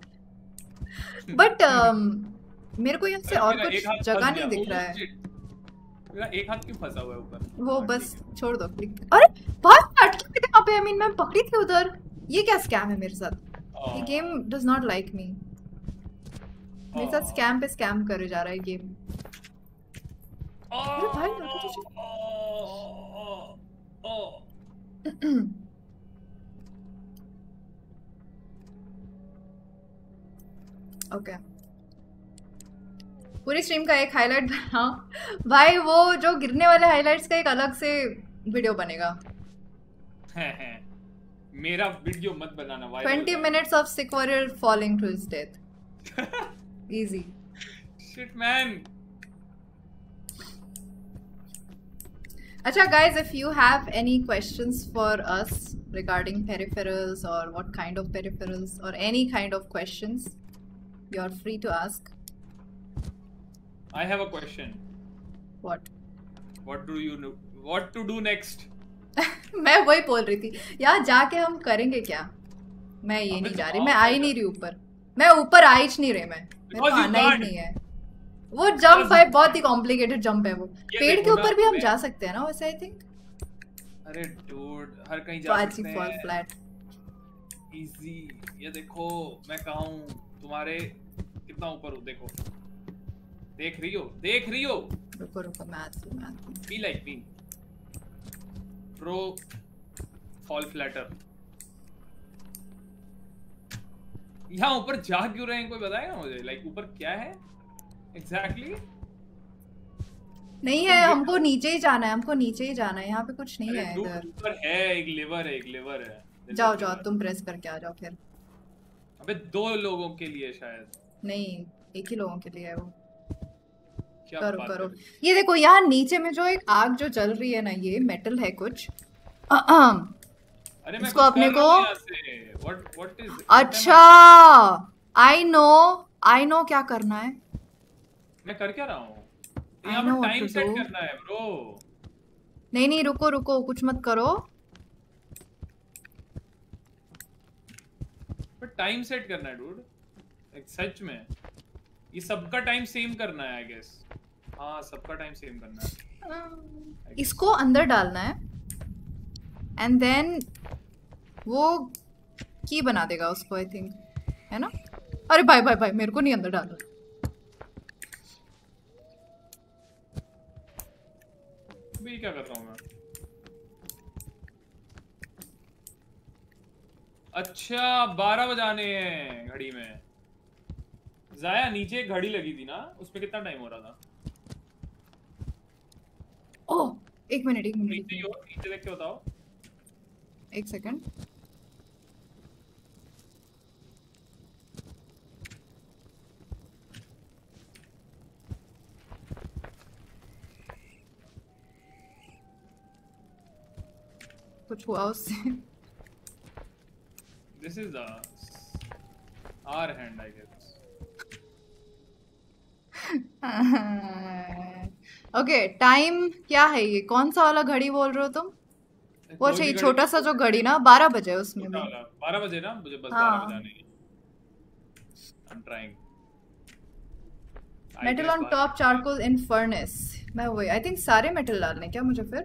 बट मेरे को यहाँ से और कुछ जगह नहीं दिख रहा है। मेरा एक हाथ क्यों फंसा हुआ है ऊपर? वो बस छोड़ दो। अरे भाई अटकी हुई थी वहाँ पे। आई मीन मैं पकड़ी थी उधर। ये क्या स्कैम है मेरे साथ? ये game does not like me. मेरे साथ स्कैम पे स्कैम करे जा रहा है गेम। अरे भाई ओके पूरी स्ट्रीम का एक हाईलाइट बनाओ भाई। वो जो गिरने वाले हाईलाइट्स का एक अलग से वीडियो बनेगा। मेरा वीडियो मत बनाना। 20 minutes of sick warrior falling to his death. Easy. Shit man. Acha guys, if you have any questions for us regarding peripherals or what kind of peripherals or any kind of questions, you are free to ask. I have a question. What? What do you know? What to do next? मैं वही बोल रही थी यार, जाके हम करेंगे क्या? मैं ये अबे नहीं तो जा रही, आओ मैं आ ही इधर। नहीं रही ऊपर। मैं ऊपर आ ही नहीं रही, मैं मेरे को Because you आना ही can't. नहीं है। वो जंप Because है, you बहुत ही कॉम्प्लिकेटेड जंप है वो। ये पेड़ के देखो ना ऊपर भी हम मैं। जा सकते हैं ना वैसे, आई थिंक। अरे dude, हर कहीं जा पाची सकते फॉल हैं। फ्लैट। Easy. ये देखो मैं कहाँ हूँ? तुम्हारे कितना ऊपर हूँ देखो। देख रही हो? देख रही हो? रुको रुको, मैं आती हूँ। Be like me. Pro fall flatter. यहाँ ऊपर जा क्यों रहे हैं, कोई बताएगा मुझे? लाइक ऊपर क्या है एग्जैक्टली? नहीं है, हमको नीचे ही जाना है, हमको नीचे ही जाना है। यहाँ पे कुछ नहीं अरे है dude, इधर। ऊपर है एक लेवर है, एक लेवर है। There's जाओ a जाओ, lever. तुम प्रेस करके आ जाओ फिर। अबे 2 लोगों के लिए शायद। नहीं, एक ही लोगों के लिए है वो। क्या करो बात करो। कर रही ये देखो यहाँ नीचे में जो एक आग जो जल रही है ना, ये मेटल है कुछ। अरे मैं इसको कुछ अपने कर रहा हूँ को। यहाँ से। What is? अच्छा, आई नो क्या करना है। मैं कर क्या रहा हूँ? I यहाँ know पर what time to set do. करना है ब्रो। नहीं रुको रुको, कुछ मत करो। पर टाइम सेट करना है डूड, एक सच में ये सबका टाइम सेम करना है आई गेस। हाँ सबका टाइम सेम करना है। इसको अंदर डालना है एंड देन वो की बना देगा उसको, आई थिंक, है ना? अरे भाई भाई भाई, मेरे को नहीं अंदर डालना। अभी क्या कर रहा हूँ मैं? अच्छा 12 बजाने हैं घड़ी में। जाया नीचे एक घड़ी लगी थी ना, उसमें कितना टाइम हो रहा था? ओह, एक मिनट नीचे ही हो, नीचे देख के बताओ। एक सेकंड। कुछ हुआ उससे? This is the our hand I guess. Okay, time क्या है ये? कौन सा वाला घड़ी बोल रहे हो तुम? वो कोई अच्छा, भी ये घड़ी छोटा सा जो घड़ी ना, 12 बजे उसमें छोटा भी। वाला 12 बजे ना, मुझे बस 12 हाँ। बजाने हैं। I'm trying. I metal guess on top, charcoal in furnace. मैं वही, आई थिंक सारे मेटल डालने क्या मुझे फिर?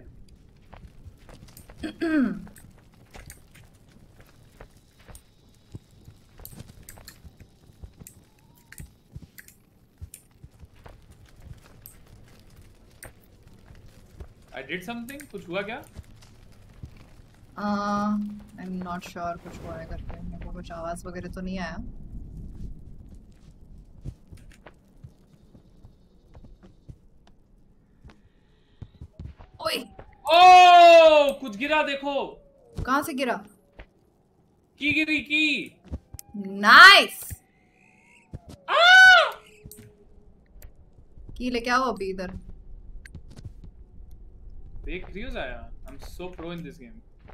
I did something, कुछ हुआ क्या? आई एम नॉट श्योर कुछ हुआ है करके। मेरे को कुछ आवाज वगैरह तो नहीं आया। ओए, ओह कुछ गिरा देखो। कहाँ से गिरा? की गिरी की। नाइस। की लेके आओ अभी इधर। देख रही हो जाया? I'm so pro in this game.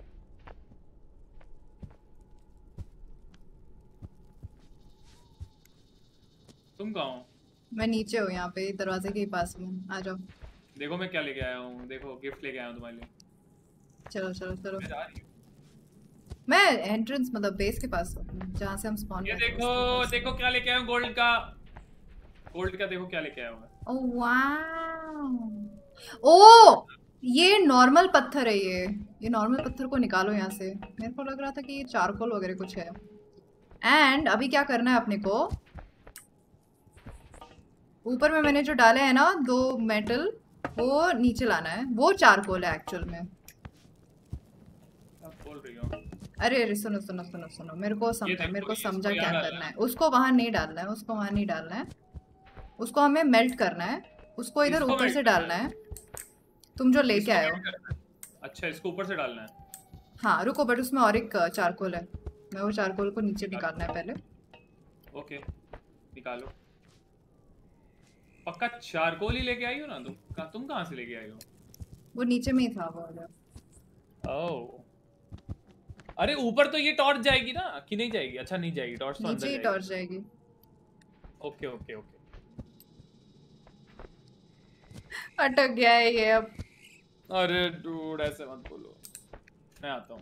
तुम कहाँ हो? मैं नीचे हूँ, यहाँ पे दरवाजे के ही पास में। आ जाओ। देखो मैं क्या लेके आया हूँ, देखो गिफ्ट लेके आया हूँ तुम्हारे लिए। चलो चलो चलो। मैं जा रही हूँ। मैं एंट्रेंस मतलब बेस के पास हूँ, जहाँ से हम स्पॉन ये देखो देखो क्या लेके आया हूँ, गोल्ड का। गोल्ड का देखो क्या लेके आया हूँ मैं। Oh wow. ओ, ये नॉर्मल पत्थर है। ये नॉर्मल पत्थर को निकालो यहाँ से। मेरे को लग रहा था कि ये चारकोल वगैरह कुछ है। एंड अभी क्या करना है अपने को? ऊपर में मैंने जो डाले हैं ना 2 मेटल, वो नीचे लाना है। वो चारकोल है एक्चुअल में। अब बोल रही हो? अरे सुनो सुनो सुनो सुनो, मेरे को समझा क्या करना है। उसको वहां नहीं डालना है, उसको वहां नहीं डालना है। उसको हमें मेल्ट करना है। उसको इधर ऊपर से डालना है, तुम जो लेके आए हो। अच्छा इसको ऊपर से डालना है। हाँ रुको, बट उसमें और एक चारकोल है। मैं वो चारकोल को नीचे निकालना है पहले। ओके निकालो। पक्का चारकोल ही लेके आई हो ना तुम कहाँ से लेके आई हो? वो नीचे में ही था वो वाला। ओह अरे ऊपर तो ये टॉर्च जाएगी ना कि नहीं जाएगी? अच्छा नहीं जाएगी, टॉर्च तो अंदर नीचे ही जाएगी। टॉर्च जाएगी। ओके ओके ओके अटक गया है ये अब। अरे डूड ऐसे मत बोलो, मैं आता हूँ।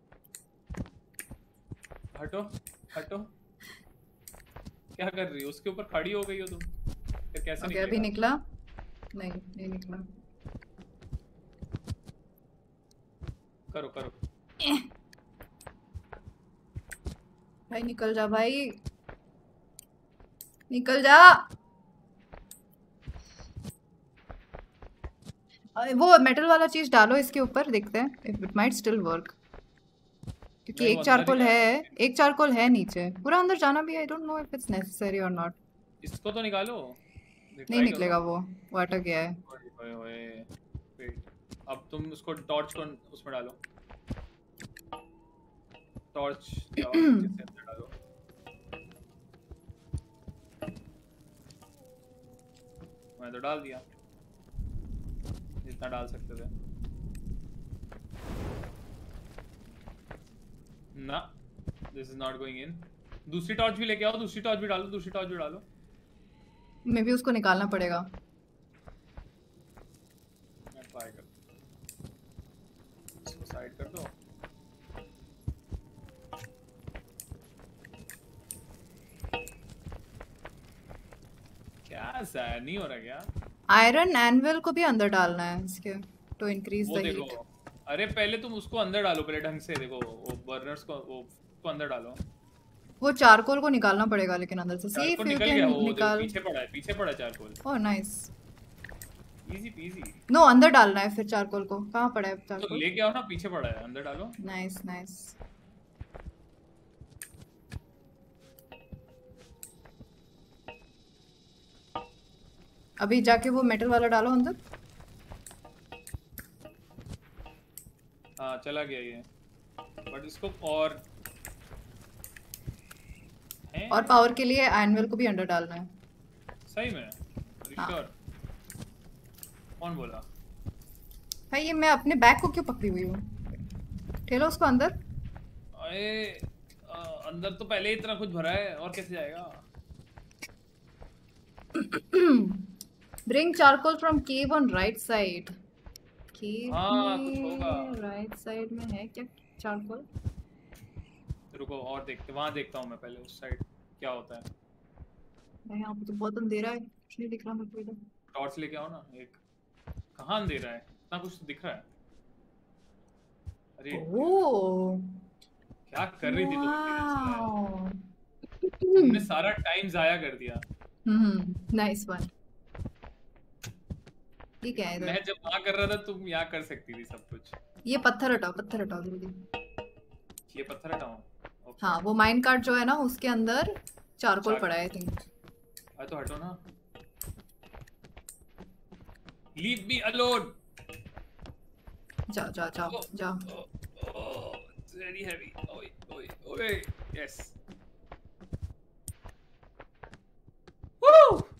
हटो हटो, क्या कर रही हो? उसके ऊपर खड़ी हो गई हो तुम, फिर कैसे ओके अभी निकलेगा? निकला? नहीं निकला। करो करो। भाई निकल जा भाई, निकल जा। वो मेटल वाला चीज डालो इसके ऊपर, देखते हैं इट माइट स्टिल वर्क, क्योंकि नहीं, वो एक अंदर ही चारकोल है। है। एक चारकोल है नीचे, पूरा अंदर जाना भी। I don't know if it's necessary और नॉट। इसको तो निकालो, नहीं ट्राई करो। निकलेगा वो अटक गया है। ओए ओए ओए, वेट, अब तुम उसको टॉर्च को उसमें डालो। टॉर्च जाओ नीचे से अंदर डालो। मैं तो डाल दिया जितना डाल सकते थे ना। This is not going in. दूसरी टॉर्च भी लेके आओ, दूसरी टॉर्च भी डालो, दूसरी टॉर्च भी डालो। मे बी उसको निकालना पड़ेगा। मैं ट्राई कर, इसको साइड कर दो। क्या सर नहीं हो रहा क्या? आयरन एनविल को भी अंदर डालना है इसके, टू इंक्रीज वो द देखो, हीट। अरे पहले तुम उसको अंदर डालो, पहले ढंग से देखो, वो बर्नर्स को वो उसको अंदर डालो। वो चारकोल को निकालना पड़ेगा लेकिन अंदर से। सी चारकोल इफ यू निकल गया, कैन वो देखो निकाल। पीछे पड़ा है charcoal. Oh nice. Easy peasy. No अंदर डालना है फिर चारकोल को। कहाँ पड़ा है तो चारकोल? लेके आओ ना, पीछे पड़ा है, अंदर डालो। Nice nice. अभी जाके वो मेटल वाला डालो अंदर। हाँ चला गया ये, बट इसको और है। और पावर के लिए एनविल को भी अंदर डालना है। सही में? हाँ। श्योर? कौन बोला? भाई ये मैं अपने बैग को क्यों पकड़ी हुई हूँ? ठेलो उसको अंदर। अरे अंदर तो पहले ही इतना कुछ भरा है, और कैसे जाएगा? Bring charcoal from cave on right side. Cave हाँ कुछ होगा। में राइट साइड में है क्या चारकोल? रुको और देखते, वहां देखता हूँ मैं पहले उस साइड क्या होता है। मैं यहाँ पे तो बहुत अंधेरा है, कुछ नहीं दिख रहा मेरे को इधर। टॉर्च लेके आओ ना एक। कहाँ अंधेरा है? इतना कुछ तो दिख रहा है। अरे ओह क्या कर रही थी तुम इतनी देर से? वाओ। तुमने सारा टाइम जाया कर दिया। Nice one. ठीक है मैं इधर। जब वहां कर रहा था तुम यहाँ कर सकती थी सब कुछ। ये पत्थर हटाओ जल्दी। ये पत्थर हटाऊं? ओके। हाँ वो माइन कार्ट जो है ना उसके अंदर चारकोल पड़ा है आई थिंक। अरे तो हटो ना। Leave me alone. जाओ। It's very heavy. ओए ओए ओए यस। Woo!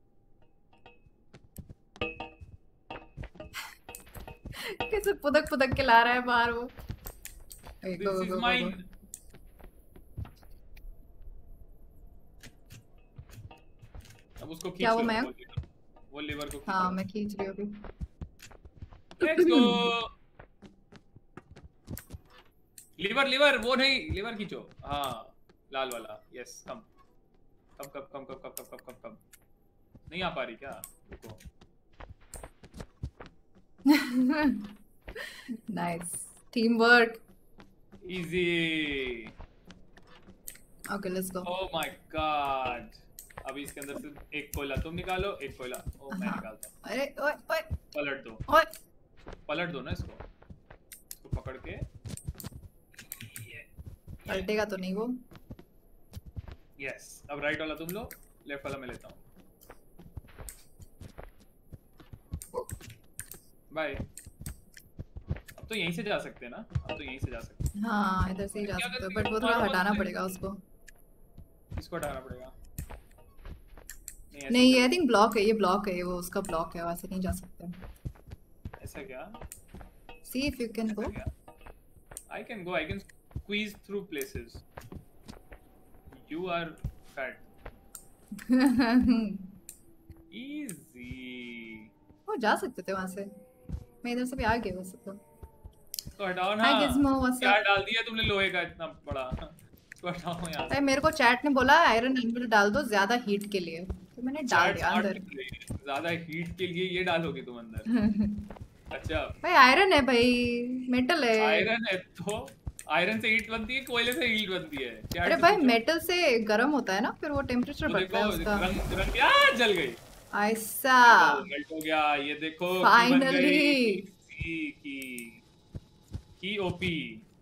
कैसे पुदक के ला रहा है बाहर वो। This is mine. अब उसको खींच क्या वो लो, मैं? वो लीवर को खींचो। हाँ मैं खींच रही हूँ अभी। Let's go. लीवर वो नहीं, लीवर खींचो। हाँ लाल वाला, यस। कम नहीं आ पा रही क्या? रुको। Nice team work. Easy. Okay let's go. Oh my god. अभी इसके अंदर से एक कोयला तुम निकालो, एक कोयला मैं निकालता हूँ। अरे ओए ओए पलट दो, ओए। पलट दो ना इसको पकड़ के। पलटेगा तो नहीं वो। यस। अब राइट वाला तुम लो, लेफ्ट वाला मैं लेता हूँ। बाय। अब तो यहीं से जा सकते हैं ना? अब तो यहीं से जा सकते हैं। हाँ इधर से ही जा सकते हो, बट वो थोड़ा हटाना पड़ेगा उसको। इसको हटाना पड़ेगा। नहीं आई थिंक ब्लॉक है, ये ब्लॉक है, वो उसका ब्लॉक है, वैसे नहीं जा सकते। ऐसा क्या? See if you can go. I can go. I can squeeze through places. You are fat. Easy. वो जा सकते थे वहां से, मैं इधर से भी आ गया वैसे तो। तो हटाओ ना। हाय गिज़्मो, व्हाट्स क्या अप? डाल दिया तुमने लोहे का इतना बड़ा? तो हटाओ यहाँ भाई से। मेरे को चैट ने बोला आयरन एंगल डाल दो ज्यादा हीट के लिए, तो मैंने डाल चैट दिया स्मार्ट अंदर। निकले, ज्यादा हीट के लिए ये डालोगे तुम अंदर? अच्छा भाई आयरन है भाई, मेटल है। आयरन है तो आयरन से हीट बनती है, कोयले से हीट बनती है। अरे चैट से भाई पूछो। मेटल से गर्म होता है ना, फिर वो टेम्परेचर तो बढ़ता देखो है उसका। रंग रंग जल गई। ऐसा देखो मेल्ट हो गया, ये देखो की बन फाइनली। गई। सी की ओपी।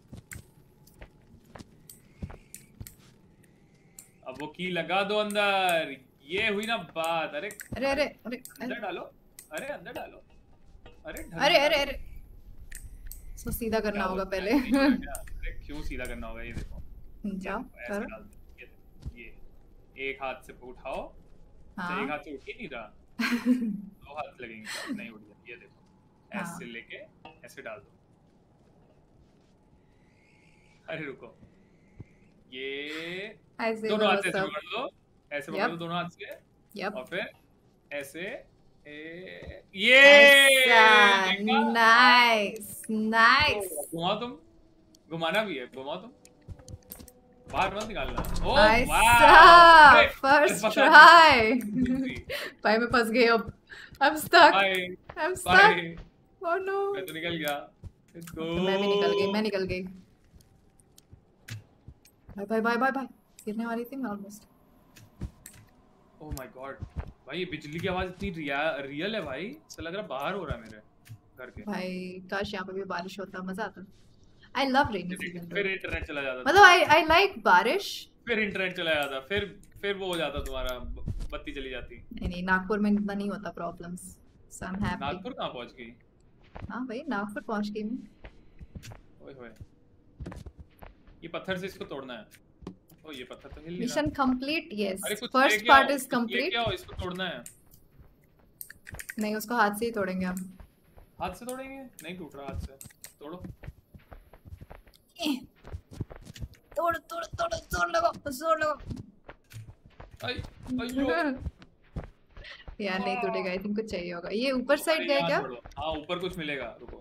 अब वो की लगा दो अंदर, ये हुई ना बात। अरे अरे अरे अरे अंदर डालो, अरे अंदर डालो, अरे ढंग अरे से अरे डालो। अरे सो सीधा करना क्या होगा बोलते हैं, पहले। नहीं होगा क्या? अरे क्यों सीधा करना होगा, ये देखो जाओ ऐसे करो। डाल दो। ये एक हाथ से उठाओ। अच्छा हाँ एक हाथ से उठ ही नहीं रहा, दो हाथ लगेंगे तब नहीं उठ जाए। ये देखो ऐसे हाँ लेके ऐसे डाल दो। अरे रुको, ये ऐसे दोनों हाथ करो से ऐसे सब। पकड़ दो, ऐसे पकड़ दो यप दोनों हाथ से। यप और फिर ऐसे ये ऐसा देखा। Nice nice. घुमाओ तुम, घुमाना भी है, घुमाओ तुम, बाहर मत निकालना। ओ ऐसा वाओ, अरे फर्स्ट फंसा ट्राई। दी। भाई मैं फंस गई अब। I'm stuck. Bye I'm bye, stuck. Oh no. मैं तो निकल गया। Let's go. तो मैं भी निकल गई, मैं निकल गई। Bye bye bye bye bye. गिरने वाली थी मैं ऑलमोस्ट। ओह माय गॉड भाई, ये बिजली की आवाज इतनी रियल है भाई, ऐसा लग रहा बाहर हो रहा है मेरे घर के। भाई काश यहाँ पे भी बारिश होता, मजा आता। I love rainy season फिर though. इंटरनेट चला जाता मतलब तुम्हारा, I like बारिश। फिर इंटरनेट चला जाता, फिर वो हो जाता तुम्हारा, बत्ती चली जाती। नहीं नागपुर में इतना नहीं होता problems. So I'm happy. Nagpur कहाँ पहुंच गई? हाँ भाई नागपुर पहुंच गई मैं। ओए होए, ये पत्थर से इसको तोड़ना है। ओ ये पत्थर तो हिल नहीं रहा। Mission complete yes. अरे कुछ फर्स्ट लेके पार्ट आओ, इज कुछ लेके कंप्लीट। आओ, इसको तोड़ना है। नहीं उसको हाथ से ही तोड़ेंगे हम। हाथ से तोड़ेंगे? नहीं टूट रहा हाथ से, तोड़ो। तोड़ तोड़ तोड़ जोर लगाओ जोर लगाओ। अयो यार नहीं टूटेगा, आई थिंक कुछ चाहिए होगा। ये ऊपर साइड गया क्या? हाँ ऊपर कुछ मिलेगा, रुको।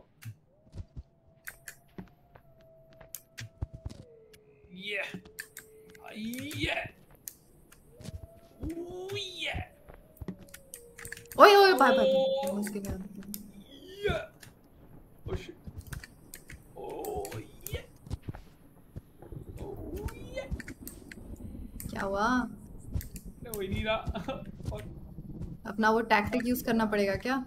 ये ये ये ओए ओए बाय बाय उसके क्या? ये ओ शिट ओ ये क्या हुआ? वो ही नहीं रहा। और अपना वो टैक्टिक यूज करना पड़ेगा क्या?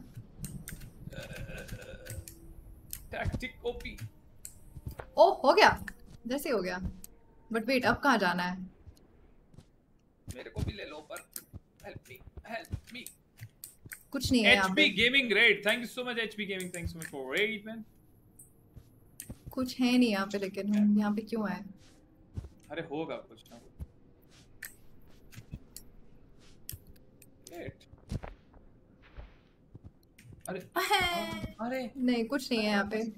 Tactic OP. ओ हो गया, जैसे हो गया। बट वेट अब कहाँ जाना है? मेरे को भी ले लो पर। Help me. कुछ नहीं है यहाँ HP पे। Gaming raid, thank you so much HP Gaming, thanks so much for raid man। कुछ है नहीं यहाँ पे, लेकिन हम यहाँ पे क्यों आए? अरे होगा कुछ ना। अरे अरे नहीं कुछ नहीं है यहाँ पे।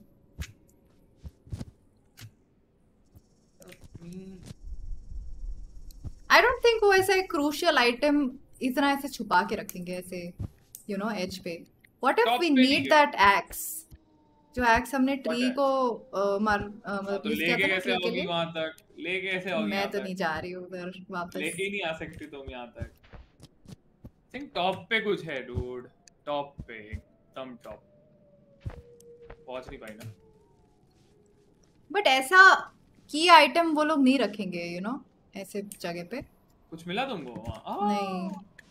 आई डोंट थिंक वो ऐसा एक क्रूशियल आइटम इतना ऐसे छुपा के रखेंगे ऐसे यू नो एज पे। व्हाट इफ Top वी पे नहीं नीड है। That X? जो एक्स हमने ट्री What को मतलब तो यूज किया लेके था ना कैसे ट्री के आओगी लिए। वहां तक? लेके कैसे आओगी मैं यहाँ तो तक? नहीं जा रही हूँ उधर वापस। लेके ही नहीं आ सकती तुम यहाँ तक। थिंक टॉप पे कुछ है डूड, टॉप पे एकदम टॉप। पहुंच नहीं पाई ना। बट ऐसा की आइटम वो लोग नहीं रखेंगे यू नो ऐसे जगह पे। कुछ मिला तुमको वहाँ? नहीं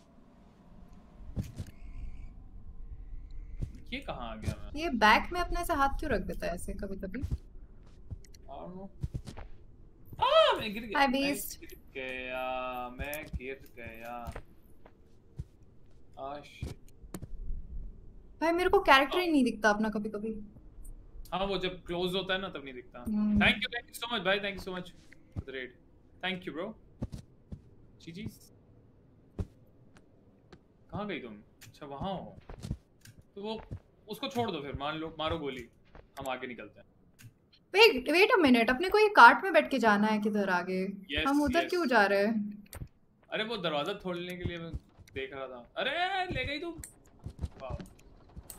ये कहाँ आ गया मैं? ये बैक में अपने से हाथ क्यों रख देता है ऐसे कभी कभी? मैं गिर गया। Hi, Beast. मैं गिर गया। शिट। भाई मेरे को कैरेक्टर ही नहीं दिखता अपना कभी कभी। हाँ वो जब क्लोज होता है ना तब नहीं दिखता। Hmm. Thank you so much भाई, thank you so much for the raid. Thank you bro. जी कहाँ गई तुम? अच्छा वहाँ हो तो वो उसको छोड़ दो, फिर मान लो मारो गोली, हम आगे निकलते हैं। वेट अ मिनट, अपने को ये कार्ट में बैठ के जाना है किधर आगे? Yes, हम उधर yes. क्यों जा रहे हैं? अरे वो दरवाजा खोलने के लिए मैं देख रहा था। अरे ले गई तुम। वाह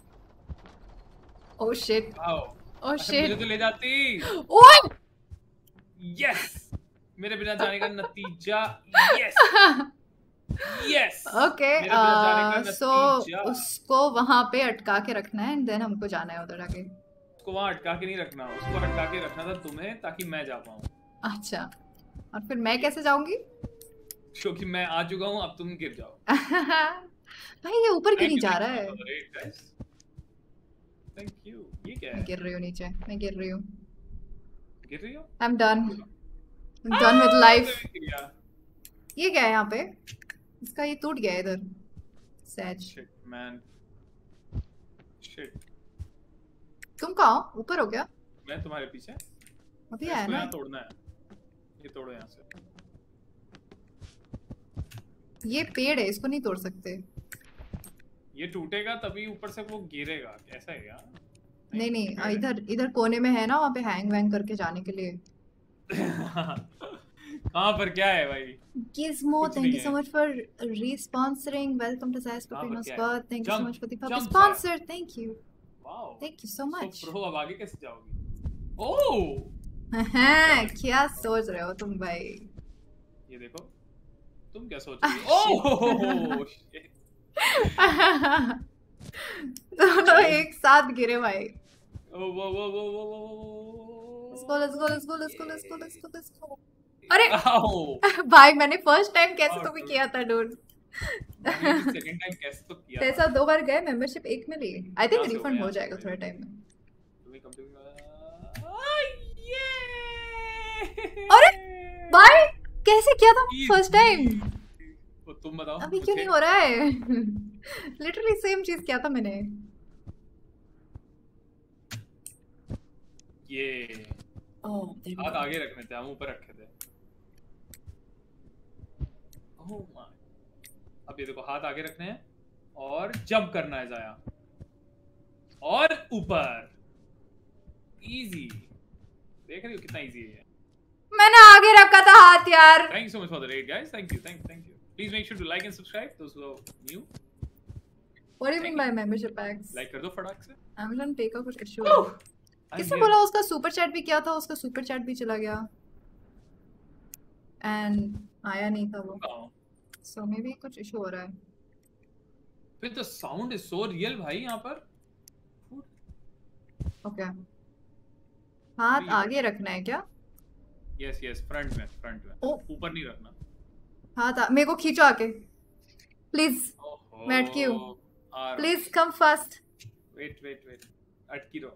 Oh shit. आओ Oh मुझे shit. तो ले जाती। What? यस मेरे बिना जाने का नतीजा यस यस Okay. मेरे बिना जाने का So नतीजा उसको वहां पे अटका के रखना है and then हमको जाना है उधर आगे. उसको वहां अटका के नहीं रखना, उसको अटका के रखना था तुम्हें ताकि मैं जा पाऊं। अच्छा. और फिर मैं कैसे जाऊंगी? क्योंकि मैं आ चुका हूं, अब तुम गिर जाओ। भाई ये ऊपर क्यों नहीं जा रहा है? Thank you. ये क्या मैं है? गिर रही हूँ नीचे. मैं गिर रही हूँ. गिर रही हो? I'm done. I'm done with life. Yeah. ये क्या है यहाँ पे? इसका ये टूट गया है इधर. Sad. Shit, man. Shit. तुम कहाँ हो? ऊपर हो क्या? मैं तुम्हारे पीछे। अभी आया इसको ना? यहाँ तोड़ना है। ये तोड़ो यहाँ से। ये पेड़ है, इसको नहीं तोड़ सकते. ये टूटेगा तभी ऊपर से वो गिरेगा। ऐसा है क्या? नहीं नहीं, पेड़ है। इधर कोने में है ना, वहाँ पे हैंग वैंग करके जाने के लिए. कहाँ पर क्या है भाई? Gizmo, कुछ thank नहीं you so है। much for responsoring. Welcome to Zayas कहाँ पर Papino क्या है? Squad. Thank you so Jump, much for the puppy jump, sponsor. Thank you. Wow. Thank you so much. So pro, अब आगे कैसे जाओगी? ओह! क्या सोच रहे हो तुम भाई? ये देखो। तुम क्या सोच रही हो? ओह! shit. दोनों एक साथ गिरे भाई. Oh, whoa, whoa, whoa, whoa, whoa, whoa. Let's go. अरे Ow! भाई मैंने फर्स्ट टाइम कैसे Oh, तुम्हें dude. किया था डूड. मैंने सेकंड टाइम कैसे तो किया था? पैसा 2 बार गए, मेंबरशिप 1 में ली. आई थिंक यहाँ से रिफंड हो हो गया, जाएगा थोड़े टाइम में. तुम्हें कम से कम अरे भाई कैसे किया था Easy. First time? वो तुम बताओ अभी क्यों नहीं हो रहा है? लिटरली सेम चीज किया था मैंने. ये ओह हाथ आगे रखने थे, हम ऊपर रखे थे। Oh my. अब ये देखो हाथ आगे रखने हैं और जंप करना है जाया और ऊपर। इजी। देख रही हो कितना इजी है? मैंने आगे रखा था हाथ यार. Thank you so much for the raid, guys. Thank you. Please make sure to like and subscribe. Those who are new, What do you mean by membership packs? like कर दो फटाक से। Amazon Pay का कुछ issue है. I'm किसने here. बोला उसका सुपर चैट भी किया था, उसका सुपर चैट भी चला गया एंड आया नहीं था वो. Oh. सो मे बी कुछ इशू हो रहा है. फिर तो साउंड इज सो रियल भाई यहाँ पर। ओके हाथ आगे रखना है क्या? यस फ्रंट में ओ. ऊपर नहीं रखना। मेरे को खींचो आके प्लीज. ओहो, मैं अटकी हूँ. आ रहा। Please come fast. वेट अटकी रहो।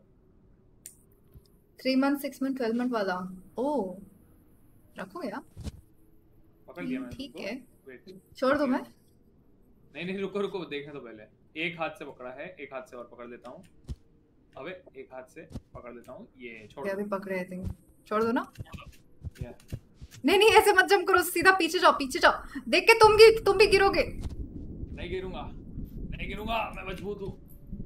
3 month 6 month 12 month वाला. ओह रखो यार. पकड़ लिया मैंने ठीक तुमको। है. वेट छोड़ दो. मैं नहीं रुको देखने तो पहले। एक हाथ से पकड़ा है, एक हाथ से और पकड़ लेता हूँ। अबे एक हाथ से पकड़ लेता हूँ। ये छोड़ क्या दो। भी पकड़े आई थिंक. छोड़ दो ना. Yeah. नहीं ऐसे मत जंप करो, सीधा पीछे जाओ. देख के तुम भी गिरोगे. नहीं गिरूंगा मैं मजबूत हूँ।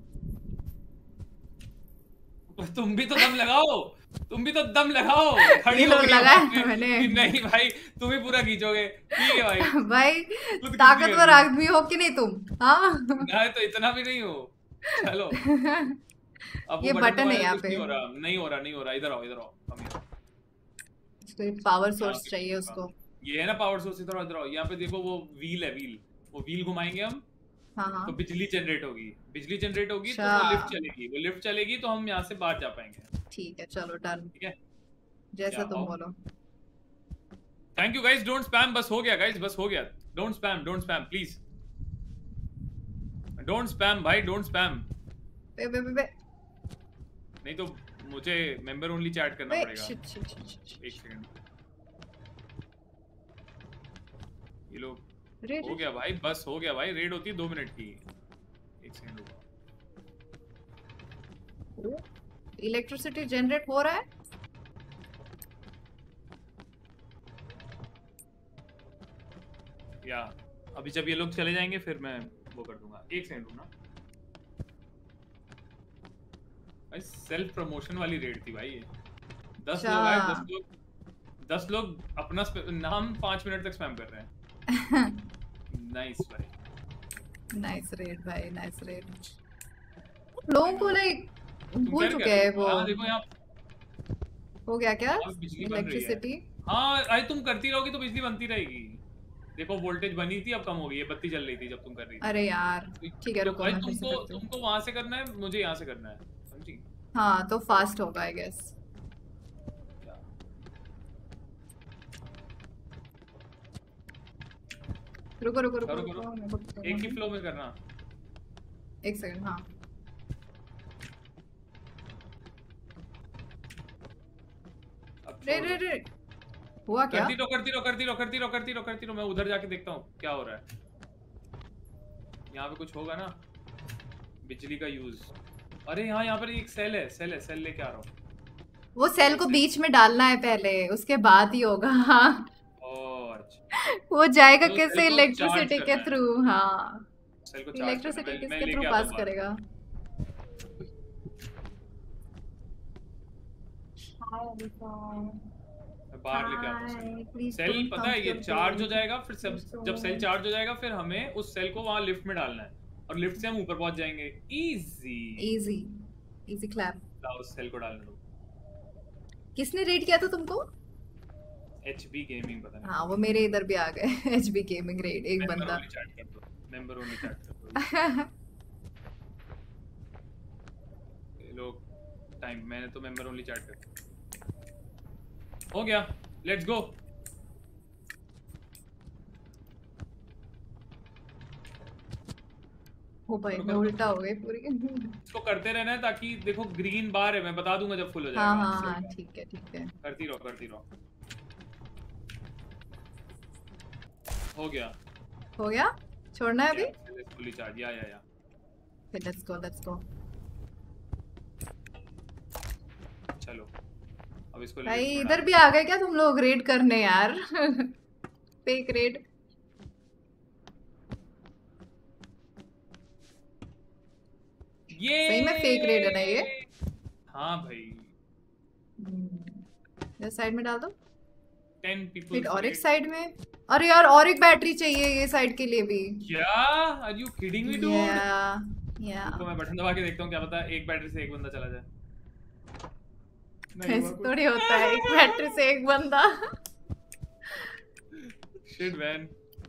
तुम भी तो दम लगाओ। खड़ी ये हो लोग गई लगाया हो आपने। मैंने. नहीं भाई तुम ही पूरा खींचोगे। ठीक है भाई। भाई खुद ताकतवर खींची आदमी हो कि नहीं तुम? हाँ. मैं तो इतना भी नहीं हूँ। चलो अब ये वो बटन है वाला यहाँ कुछ पे. नहीं हो रहा। इधर आओ हम पावर यहाँ सोर्स पे चाहिए उसको. ये है ना पावर सोर्स। इधर आओ। यहाँ पे देखो वो व्हील है। वो व्हील घुमाएंगे हम हाँ तो बिजली जनरेट होगी तो वो अच्छा. लिफ्ट चलेगी तो हम यहाँ से बाहर जा पाएंगे। ठीक है चलो डन. ठीक है जैसा तुम आओ. बोलो. Thank you guys. Don't spam. बस हो गया don't spam please. Don't spam भाई डोंट स्पैम। बे नहीं तो मुझे मेंबर ओनली चैट करना पड़ेगा। शिट. एक सेकंड। ये लोग रेड हो गया भाई। बस हो गया भाई। रेड होती है 2 मिनट की। एक सेकंड रुको। इलेक्ट्रिसिटी जनरेट हो रहा है. या अभी जब ये लोग चले जाएंगे फिर मैं वो कर दूंगा। एक सेकंड रुकना भाई। सेल्फ प्रमोशन वाली रेड थी भाई ये। 10 लोग आए। 10 लोग अपना नाम 5 मिनट तक स्पैम कर रहे हैं। नाइस भाई. नाइस रेड भाई. लोगों को लाइक तुम भूल कर क्या चुके रहे हैं हो? वो। हाँ देखो यहाँ हो गया क्या? यहाँ पे बिजली बन रही है। इलेक्ट्रिसिटी। हाँ अरे तुम करती रहोगी तो बिजली बनती रहेगी। देखो वोल्टेज बनी थी अब कम हो गई है, बत्ती जल रही थी जब तुम कर रही अरे यार थी। ठीक है, तो रुको भाई मैं फिर से तुमको करती हूँ। तुमको वहां से करना है, मुझे यहाँ से करना है, समझी? हाँ तो फास्ट होगा आई गेस। क्या? रुको रुको रुको करो रुको, करो, मेरे को तो एक ही करना फ्लो में करना। है। एक सेकंड। हाँ अब रे छोड़ रे दो। रे, हुआ क्या? करती रहो करती रहो करती रहो करती रहो करती रहो करती रहो, मैं उधर जाके देखता हूँ क्या हो रहा है। यहाँ पे कुछ होगा ना, बिजली का यूज। अरे यहाँ यहाँ पर एक सेल है, सेल लेके आ रहा हूँ। वो सेल को बीच में डालना है पहले, उसके बाद ही होगा। हाँ ओह अच्छा, वो जाएगा तो सेल कैसे? को चार्ज इलेक्ट्रिसिटी के करना है, थ्रू। हाँ सेल को चार्ज करना है। इलेक्ट्रिसिटी मैं किसके थ्रू लेके आता पास हूँ बाहर। करेगा? मैं बाहर लेके आता हूँ सेल। प्लीज सेल डोंट पता कम है ये टू चार्ज हो जाएगा, फिर जब सेल चार्ज हो जाएगा फिर हमें उस सेल को वहां लिफ्ट में डालना है और लिफ्ट से हम ऊपर पहुंच जाएंगे। Easy easy easy clap. लाओ उस सेल को डालने दो। किसने रेड किया था तुमको? एचबी गेमिंग पता नहीं। हाँ वो मेरे इधर भी आ गए। एचबी गेमिंग रेड एक मेंबर बंदा। ओनली चैट कर दो, मेंबर ओनली चैट कर दो। ये लोग टाइम, मैंने तो मेंबर ओनली चैट कर हो गया। Let's go. हो भाई मैं उल्टा हो गई पूरी। इसको करते रहना है ताकि देखो ग्रीन बार है, मैं बता दूंगा जब फुल हो हाँ जाएगा। हाँ हाँ ठीक है ठीक है। करती रहो करती रहो। हो गया हो गया? छोड़ना है अभी? Fully charge. या लेट्स गो लेट्स गो। चलो अब इसको भाई लिफ्ट में इधर डालो। भी आ गए क्या तुम लोग रेड करने यार? Fake raid. ये सही में फेक रेड है ना ये? हाँ भाई। इस साइड में डाल दो। 10 people फिर और एक साइड में। अरे यार और एक बैटरी चाहिए ये साइड के लिए भी। क्या? Are you kidding me dude? या तो मैं बटन दबा के देखता हूँ क्या पता एक बैटरी से एक बंदा चला जाए। नहीं ऐसे हुआ कुछ। थोड़ी होता है एक बैटरी से एक बंदा। Shit man.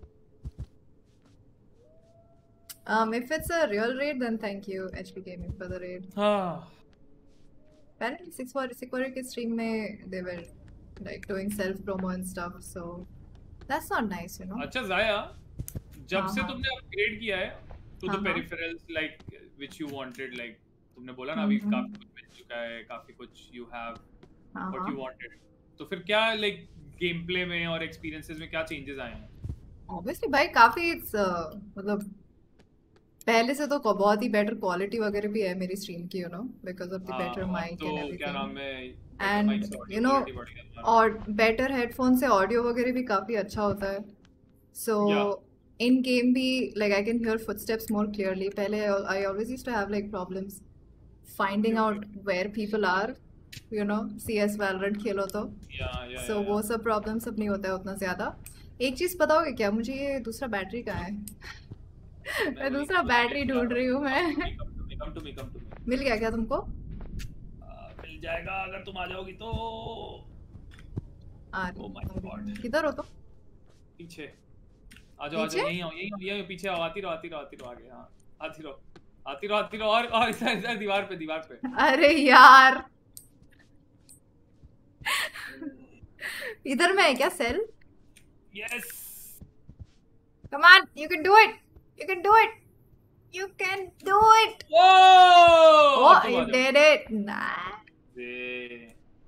If it's a real raid, then thank you HP Gaming for the raid. हाँ Apparently, Six के stream में they were like doing self promo and stuff, so that's not nice, you know. अच्छा जाया, जब हाँ, से हाँ। तुमने अपग्रेड किया है to the हाँ, हाँ। peripherals like which you wanted, like तुमने बोला ना अभी काफी कुछ मिल चुका है, काफी कुछ you have हाँ, what हाँ। you wanted, तो फिर क्या like गेम प्ले में और एक्सपीरियंसेस में क्या चेंजेस आए हैं? Obviously भाई काफी मतलब पहले से तो बहुत ही बेटर क्वालिटी वगैरह भी है मेरी स्ट्रीम की, you know, because of the better अब mic तो and क्या everything. नाम है And, mic से audio you know, quality बढ़ गया तुम्हारा। और बेटर हेडफोन से ऑडियो वगैरह भी काफी अच्छा होता है। सो इन गेम भी like I can hear footsteps more clearly. पहले I always used to have like problems finding out where people are, you know, CS Valorant खेलो तो। सो वो सब प्रॉब्लम्स अब नहीं होता है उतना ज्यादा। एक चीज बताओगे क्या मुझे, ये दूसरा बैटरी कहाँ है? मैं दूसरा बैटरी ढूंढ रही हूँ मैं। Come to me. मिल गया क्या तुमको? मिल जाएगा अगर तुम आ जाओगी तो। आ Oh my God. किधर हो तुम? पीछे आ जाओ यहीं आओ पीछे आओ, आती रहो आगे। हाँ आती रहो और इधर दीवार पे। अरे यार इधर में है क्या cell? Yes Come on, you can do it. You can do it. You can do it. Oh, you did it. Nice.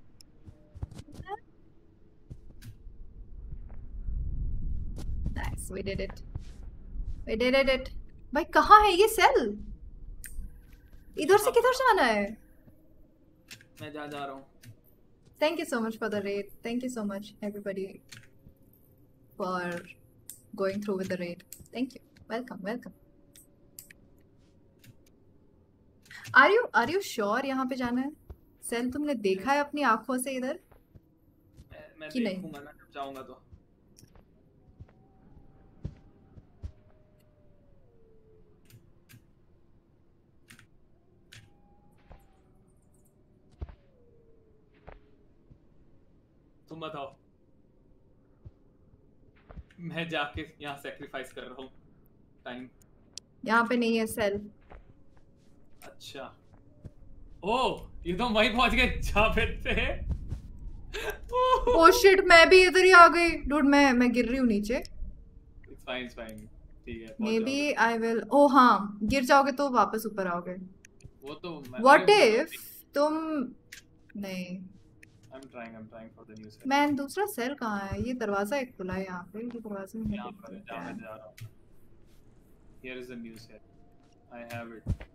Nice, we did it. We did it. भाई कहाँ है ये सेल? इधर से किधर जाना है? मैं जा रहा हूँ। Thank you so much for the raid. Thank you so much everybody for going through with the raid. Thank you. Welcome. Are you sure यहाँ पे जाना है? सेल तुमने देखा है अपनी आंखों से इधर? मैं कि नहीं? देखूंगा ना जब जाऊंगा तो। तुम बताओ। मैं जाके यहाँ सैक्रिफाइस कर रहा हूँ टाइम। यहाँ पे नहीं है सेल। अच्छा ओह ये तो वहीं पहुंच गए जहाँ पे थे। ओह शिट, मैं भी इधर ही आ गई डूड। मैं गिर रही हूँ नीचे। इट्स फाइन ठीक है मे पहुंच बी जाओगे। I will. ओ हाँ, गिर जाओगे तो वापस ऊपर आओगे। वो तो व्हाट इफ तुम नहीं। I am trying for the new cell. मैं दूसरा सेल कहाँ है? ये दरवाजा एक खुला है यहाँ पे। ये दरवाजे में यहाँ देखती पर है हूँ जहाँ क्या मैं है। जा रहा हूँ। Here is the new set. I have it.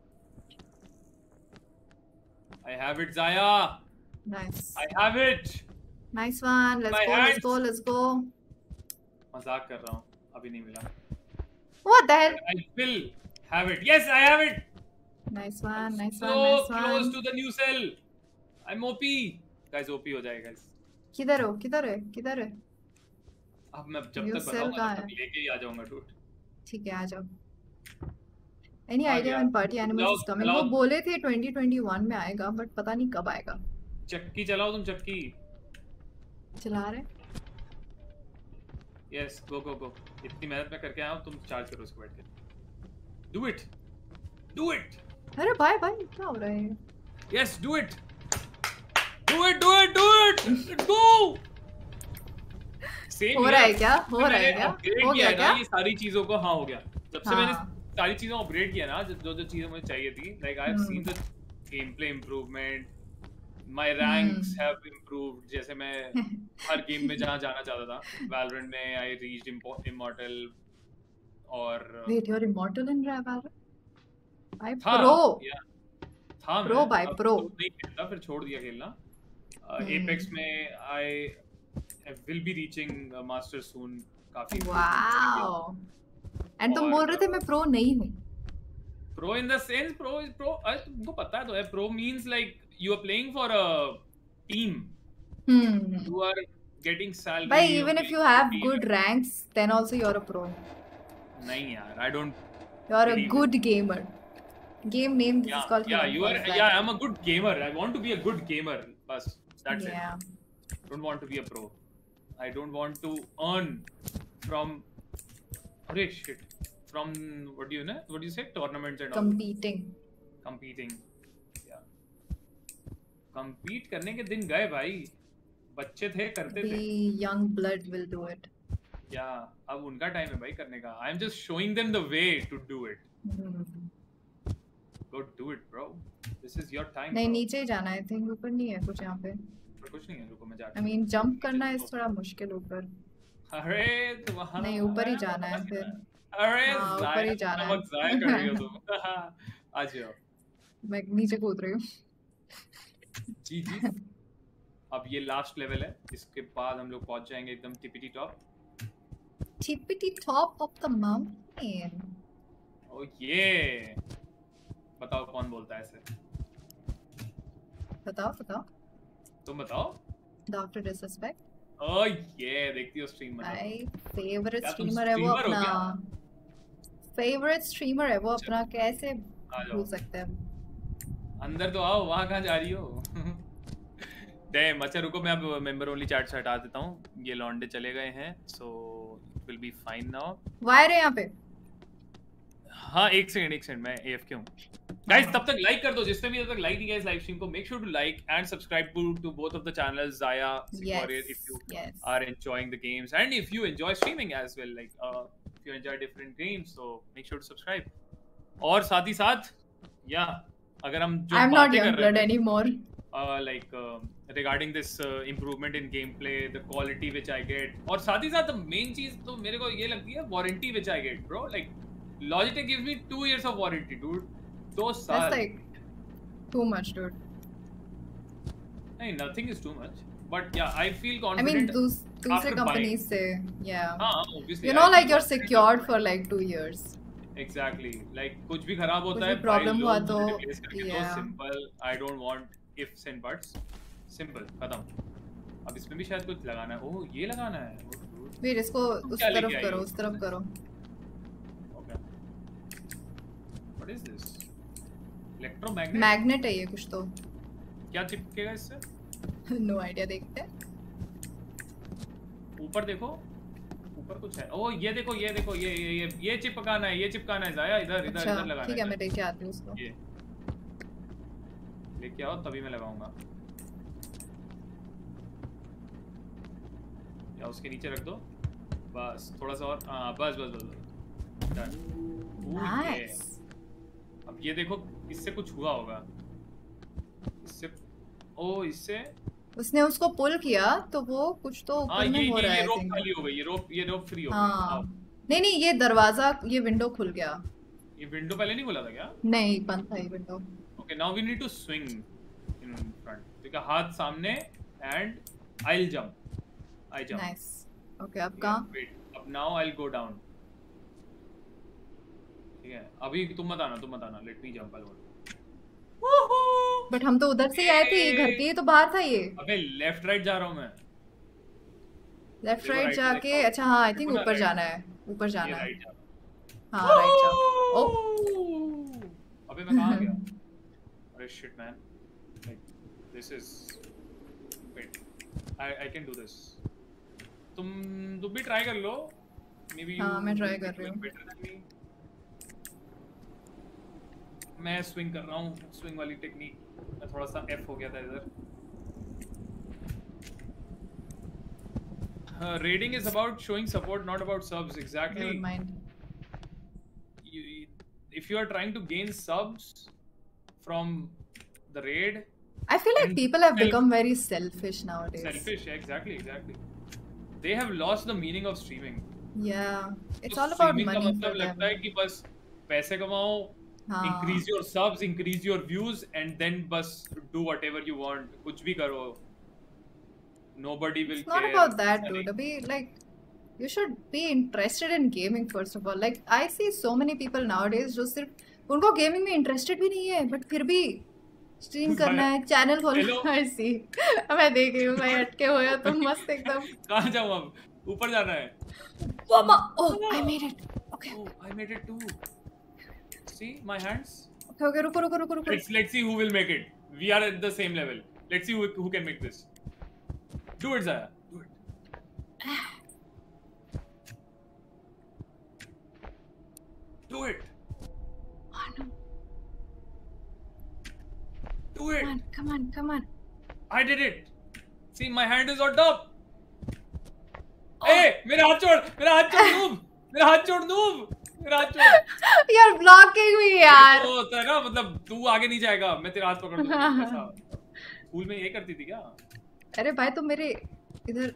I have it, Zaya. Nice I have it. Nice one. My let's go. मजाक कर रहा हूँ, अभी नहीं मिला। What the hell? I will have it. Yes, I have it. Nice one So close to the new cell. I'm OP. Guys, OP हो जाएगा guys. किधर है? अब मैं जब New तक cell बताऊंगा कहाँ तब है? तक लेके ही आ जाऊंगा dude. ठीक है, आ जाओ। एनी आ आइडिया गया। When party animals is coming? वो चलाओ। बोले थे 2021 में आएगा, बट पता नहीं कब आएगा। चक्की चलाओ तुम चक्की। चला रहे? Yes, go. इतनी मेहनत मैं करके आया हूँ, तुम चार्ज करो उसको बैठ के। Do it. अरे भाई क्या हो रहा है? Yes, do it. Let's go. हो रहा है क्या? हो मैंने गया upgrade किया है ना क्या? ये सारी चीजों को। हाँ हो गया। जब से मैंने हाँ। सारी चीजों अपग्रेड किया ना, जो चीजें मुझे चाहिए थी, like I have seen the gameplay improvement, my ranks have improved। जैसे मैं हर गेम में जहाँ जाना चाहता था, Valorant में I reached immortal और Wait, you're immortal in Valorant? भाई था प्रो। या था Pro मैं by अब pro। तो नहीं खेलता, फिर छोड़ दिया खेलना। Apex में I will be reaching master soon। काफी वाओ। एंड तुम बोल रहे थे मैं प्रो नहीं हूँ। pro in the sense pro तुमको पता तो है, pro means like you are playing for a team। you are getting salary। But even if you have good ranks, then also you're a pro. नहीं यार, I don't। You're a believe good gamer. Game name this is called you are। yeah, I'm a good gamer। I want to be a good gamer। बस that's it। Don't want to be a pro। I don't want to earn from अरे shit from what do you say tournaments and competing yeah। compete करने के दिन गए भाई, बच्चे थे करते थे। The young blood will do it। अब उनका टाइम है भाई करने का। I am just showing them the way to do it। go do it bro, this is your time। नहीं नीचे ही जाना है। थिंक ऊपर नहीं है कुछ यहाँ पे। कुछ नहीं है, रुको मैं जाके। I mean जंप करना है थोड़ा मुश्किल ऊपर। अरे तो वहाँ नहीं ऊपर ही जाना है फिर। अरे ऊपर ही जाना है। ज़ाया कर रही हो तुम। आ जाओ। मैं नीचे कूद रही हूँ। जी अब ये लास्ट लेवल है, इसके बाद हम लोग पहुंच जाएंगे एकदम tippity top of the mountain. Oh ये बताओ कौन बोलता है ऐसे? बताओ तुम बताओ। Doctor disrespect. ओ ये देखती हो स्ट्रीम में? भाई फेवरेट क्या तुम स्ट्रीमर है वो streamer हो अपना। फेवरेट स्ट्रीमर है वो अपना, कैसे आ जाओ भूल सकते हैं? अंदर तो आओ, वहाँ कहाँ जा रही हो? डैम। अच्छा रुको, मैं अब मेंबर ओनली चैट से हटा देता हूँ। ये लॉन्डे चले गए हैं, so will be fine now. Wire है यहाँ पे। हाँ एक सेकंड मैं AFK हूँ। गाइस तब तक लाइक कर दो, जिसने भी अब तक लाइक नहीं किया इस लाइव स्ट्रीम को, make sure to like and subscribe to both of the channels Zaya Sicoria if you are enjoying the games and if you enjoy streaming as well, like if you enjoy different games, so make sure to subscribe। और साथ ही साथ अगर हम जो I'm not बातें young कर रहे blood थे anymore। like regarding this improvement in gameplay, the quality which I get, और साथ ही साथ मेन चीज तो मेरे को ये लगती है warranty which I get bro, like Logitech gives me 2 years of warranty dude। 2 साल। That's like too much dude। नहीं nothing is too much, but yeah I feel confident। I mean दूसरे after companies से हाँ obviously you know like you're secured for like 2 years। exactly, like कुछ भी खराब होता है, प्रॉब्लम हुआ तो simple। I don't want ifs and buts, simple खत्म। अब इसमें भी शायद कुछ लगाना है। ओह ये लगाना है। फिर इसको उस तरफ करो। What is this? Electromagnet? Magnet है ये कुछ तो। क्या चिपकेगा इससे? नो आइडिया, देखते हैं। ऊपर देखो, ऊपर कुछ है। ओ ये देखो, ये चिपकाना है जाया, इधर इधर अच्छा इधर लगाना है। ठीक है, मैं लेके आती हूँ उसको। ये लेके आओ तभी मैं लगाऊंगा, या उसके नीचे रख दो बस, थोड़ा सा और, हाँ बस बस बस बस, डन। नाइस। अब ये देखो, इससे कुछ हुआ होगा, इससे, ओ इससे, उसने उसको पुल किया तो वो कुछ तो हाँ ऊपर में हो रहा ये है, आई रोप थिंक। खाली हो गई, ये रोप फ्री हो गई। हाँ आओ। नहीं नहीं, ये दरवाजा, ये विंडो खुल गया। ये विंडो पहले नहीं खुला था क्या? नहीं, बंद था ये window. Okay now we need to swing in front, ठीक है, हाथ सामने and I will jump, I jump. Nice. Okay अब कहाँ? वेट, अब now I will go down, ठीक है, अभी तुम मत आना, let me jump alone. But हम तो उधर से ही आए थे, ये घर के ही तो बाहर था ये। अबे लेफ्ट राइट जा रहा हूँ मैं, लेफ्ट देखो राइट right जाके, देखो, अच्छा हाँ आई थिंक देखो ना ऊपर right, जाना है, ऊपर ये जाना है। राइट जा रहा हाँ राइट जाओ। ओ हूँ। अबे मैं कहाँ आ गया? अरे shit man, like this is, wait, I can do this. तुम भी ट्राई कर लो, मे बी। हाँ मैं ट्राई कर रही हूँ। Better than me. मैं स्विंग कर रहा हूँ, स्विंग वाली टेक्निक, मैं थोड़ा सा एफ हो गया था इधर। Raiding is about showing support, not about subs. Exactly. Never mind. If you are trying to gain subs from the raid, I feel like and people have become very selfish nowadays. selfish, yeah, exactly. They have lost the meaning of streaming. Yeah, it's तो all about streaming का money मतलब for लगता है them. कि बस पैसे कमाओ, हाँ increase your subs, increase your views, and then बस do whatever you want, कुछ भी करो. Nobody will it's not care. about that, ऐसा dude. नहीं. Abhi, like, you should be interested in gaming first of all. Like, I see so many people nowadays जो सिर्फ उनको gaming में interested भी नहीं है, बट फिर भी स्ट्रीम करना है, चैनल खोलना है। सी मैं देख रही हूँ भाई, अटके हुए हो तुम मस्त एकदम। कहाँ जाऊँ अब? ऊपर जाना है. Oh, I made it. Okay. Oh, I made it too. See my hands. Okay, रुको। Let's see who will make it. We are at the same level. Let's see who can make this. Do it, Zaya. Do it. Do it. Oh no. Do it. Come on. I did it. See, my hand is on top. Hey, मेरा हाथ छोड़ noob. You're blocking me यार। तो होता है ना, मतलब तू आगे नहीं जाएगा, मैं तेरा हाथ पकड़ लूंगा ऐसा। स्कूल में ये करती थी क्या? अरे भाई तुम मेरे इधर,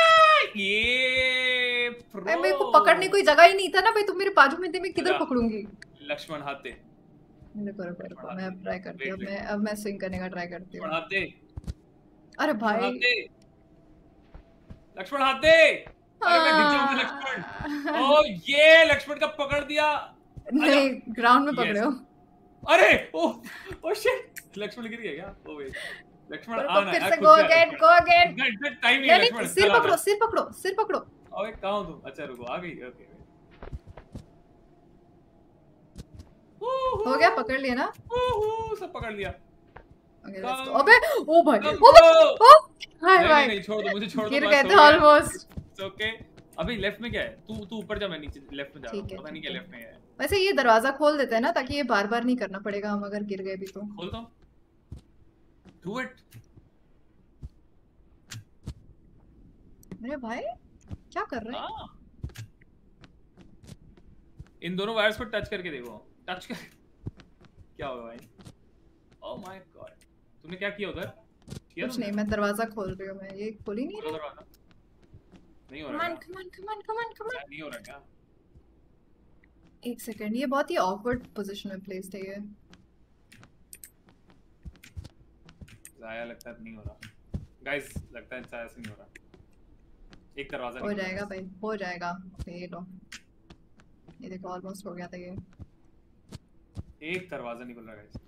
ये प्रो। मेरे को पकड़ने कोई जगह ही नहीं था ना भाई, तुम मेरे बाजू में थे, मैं किधर पकड़ूंगी? लक्ष्मण हाथ दे। रुको, मैं ट्राई करती हूँ, अब मैं स्विंग करने का ट्राई करती हूँ। हाथ दे। अरे भाई लक्ष्मण हाथ दे। अरे मैं गिर जाऊंगा लक्ष्मण। ओ ये लक्ष्मण का पकड़ दिया। नहीं, ग्राउंड में पकड़े हो। अरे ओ शिट, लक्ष्मण गिर गया क्या? ओ वेट, लक्ष्मण आना फिर से go again। टाइम नहीं है लक्ष्मण। सिर पकड़ो। ओए कहां हो तुम? अच्छा रुको, आ गई। ओके हो गया, पकड़ लिया ना? सब पकड़ लिया। Okay let's go. अबे ओ भाई, हाय भाई, नहीं छोड़ दो, मुझे छोड़ दो। गिर गए थे ऑलमोस्ट। It's okay. अभी लेफ्ट में क्या है? तू ऊपर जा, मैं नीचे लेफ्ट में जा रहा हूं। पता नहीं क्या लेफ्ट में है। वैसे ये दरवाजा खोल देते हैं ना, ताकि ये बार-बार नहीं करना पड़ेगा, हम अगर गिर गए भी तो। खोल दो। Do it. अरे भाई क्या कर रहे हैं? इन दोनों वायर्स को टच करके देखो। टच कर, क्या होगा भाई? ओह माय गॉड, तूने क्या किया उधर? कुछ नहीं, मैं दरवाजा खोल रही हूँ। मैं ये खोल ही नहीं रहा। दरवाजा नहीं हो रहा। Come on. नहीं हो रहा क्या? एक सेकंड, ये बहुत ही ऑकवर्ड पोजीशन में प्लेस्ड है ये। जाया लगता है नहीं हो रहा। गाइस लगता है जाया से नहीं हो रहा। एक दरवाजा हो जाएगा भाई, हो जाएगा। ओके ये लो, ये देखो ऑलमोस्ट हो गया था ये। एक दरवाजा निकल रहा है गाइस।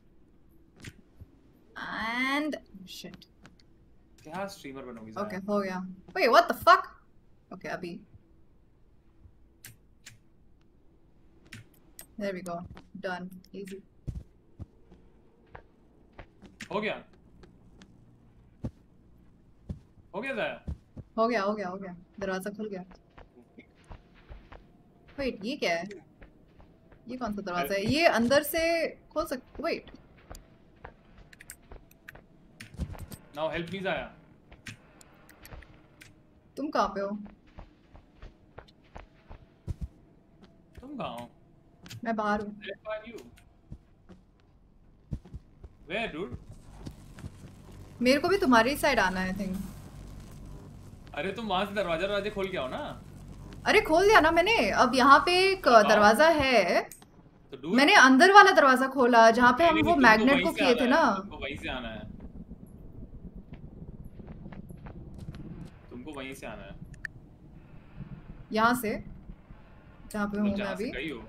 एंड शिट, क्या स्ट्रीमर बनोगी? ओके हो गया। Wait what the fuck? Okay अभी there we go, done, easy. हो गया जाया। हो गया हो गया हो गया, दरवाजा खुल गया। वेट, ये क्या है? ये कौन सा दरवाजा है? ये अंदर से खोल सकते? वेट, नाउ हेल्प प्लीज आया। तुम कहाँ पे हो? तुम कहाँ हो? मैं बाहर हूँ। Where are you? Where, dude? मेरे को भी तुम्हारी साइड आना है, आई थिंक। अरे तुम वहां से दरवाजे खोल के आओ ना। अरे खोल दिया ना मैंने। अब यहाँ पे एक दरवाजा है, तो डूड, मैंने अंदर वाला दरवाजा खोला जहाँ पे हम वो तुमको मैग्नेट वहीं को से किए आना थे है, ना। तुमको वहीं से आना है, तुमको वहीं से आना है। यहाँ से जहाँ पे हूँ मतलब मैं जहाँ से अभी। गई हो।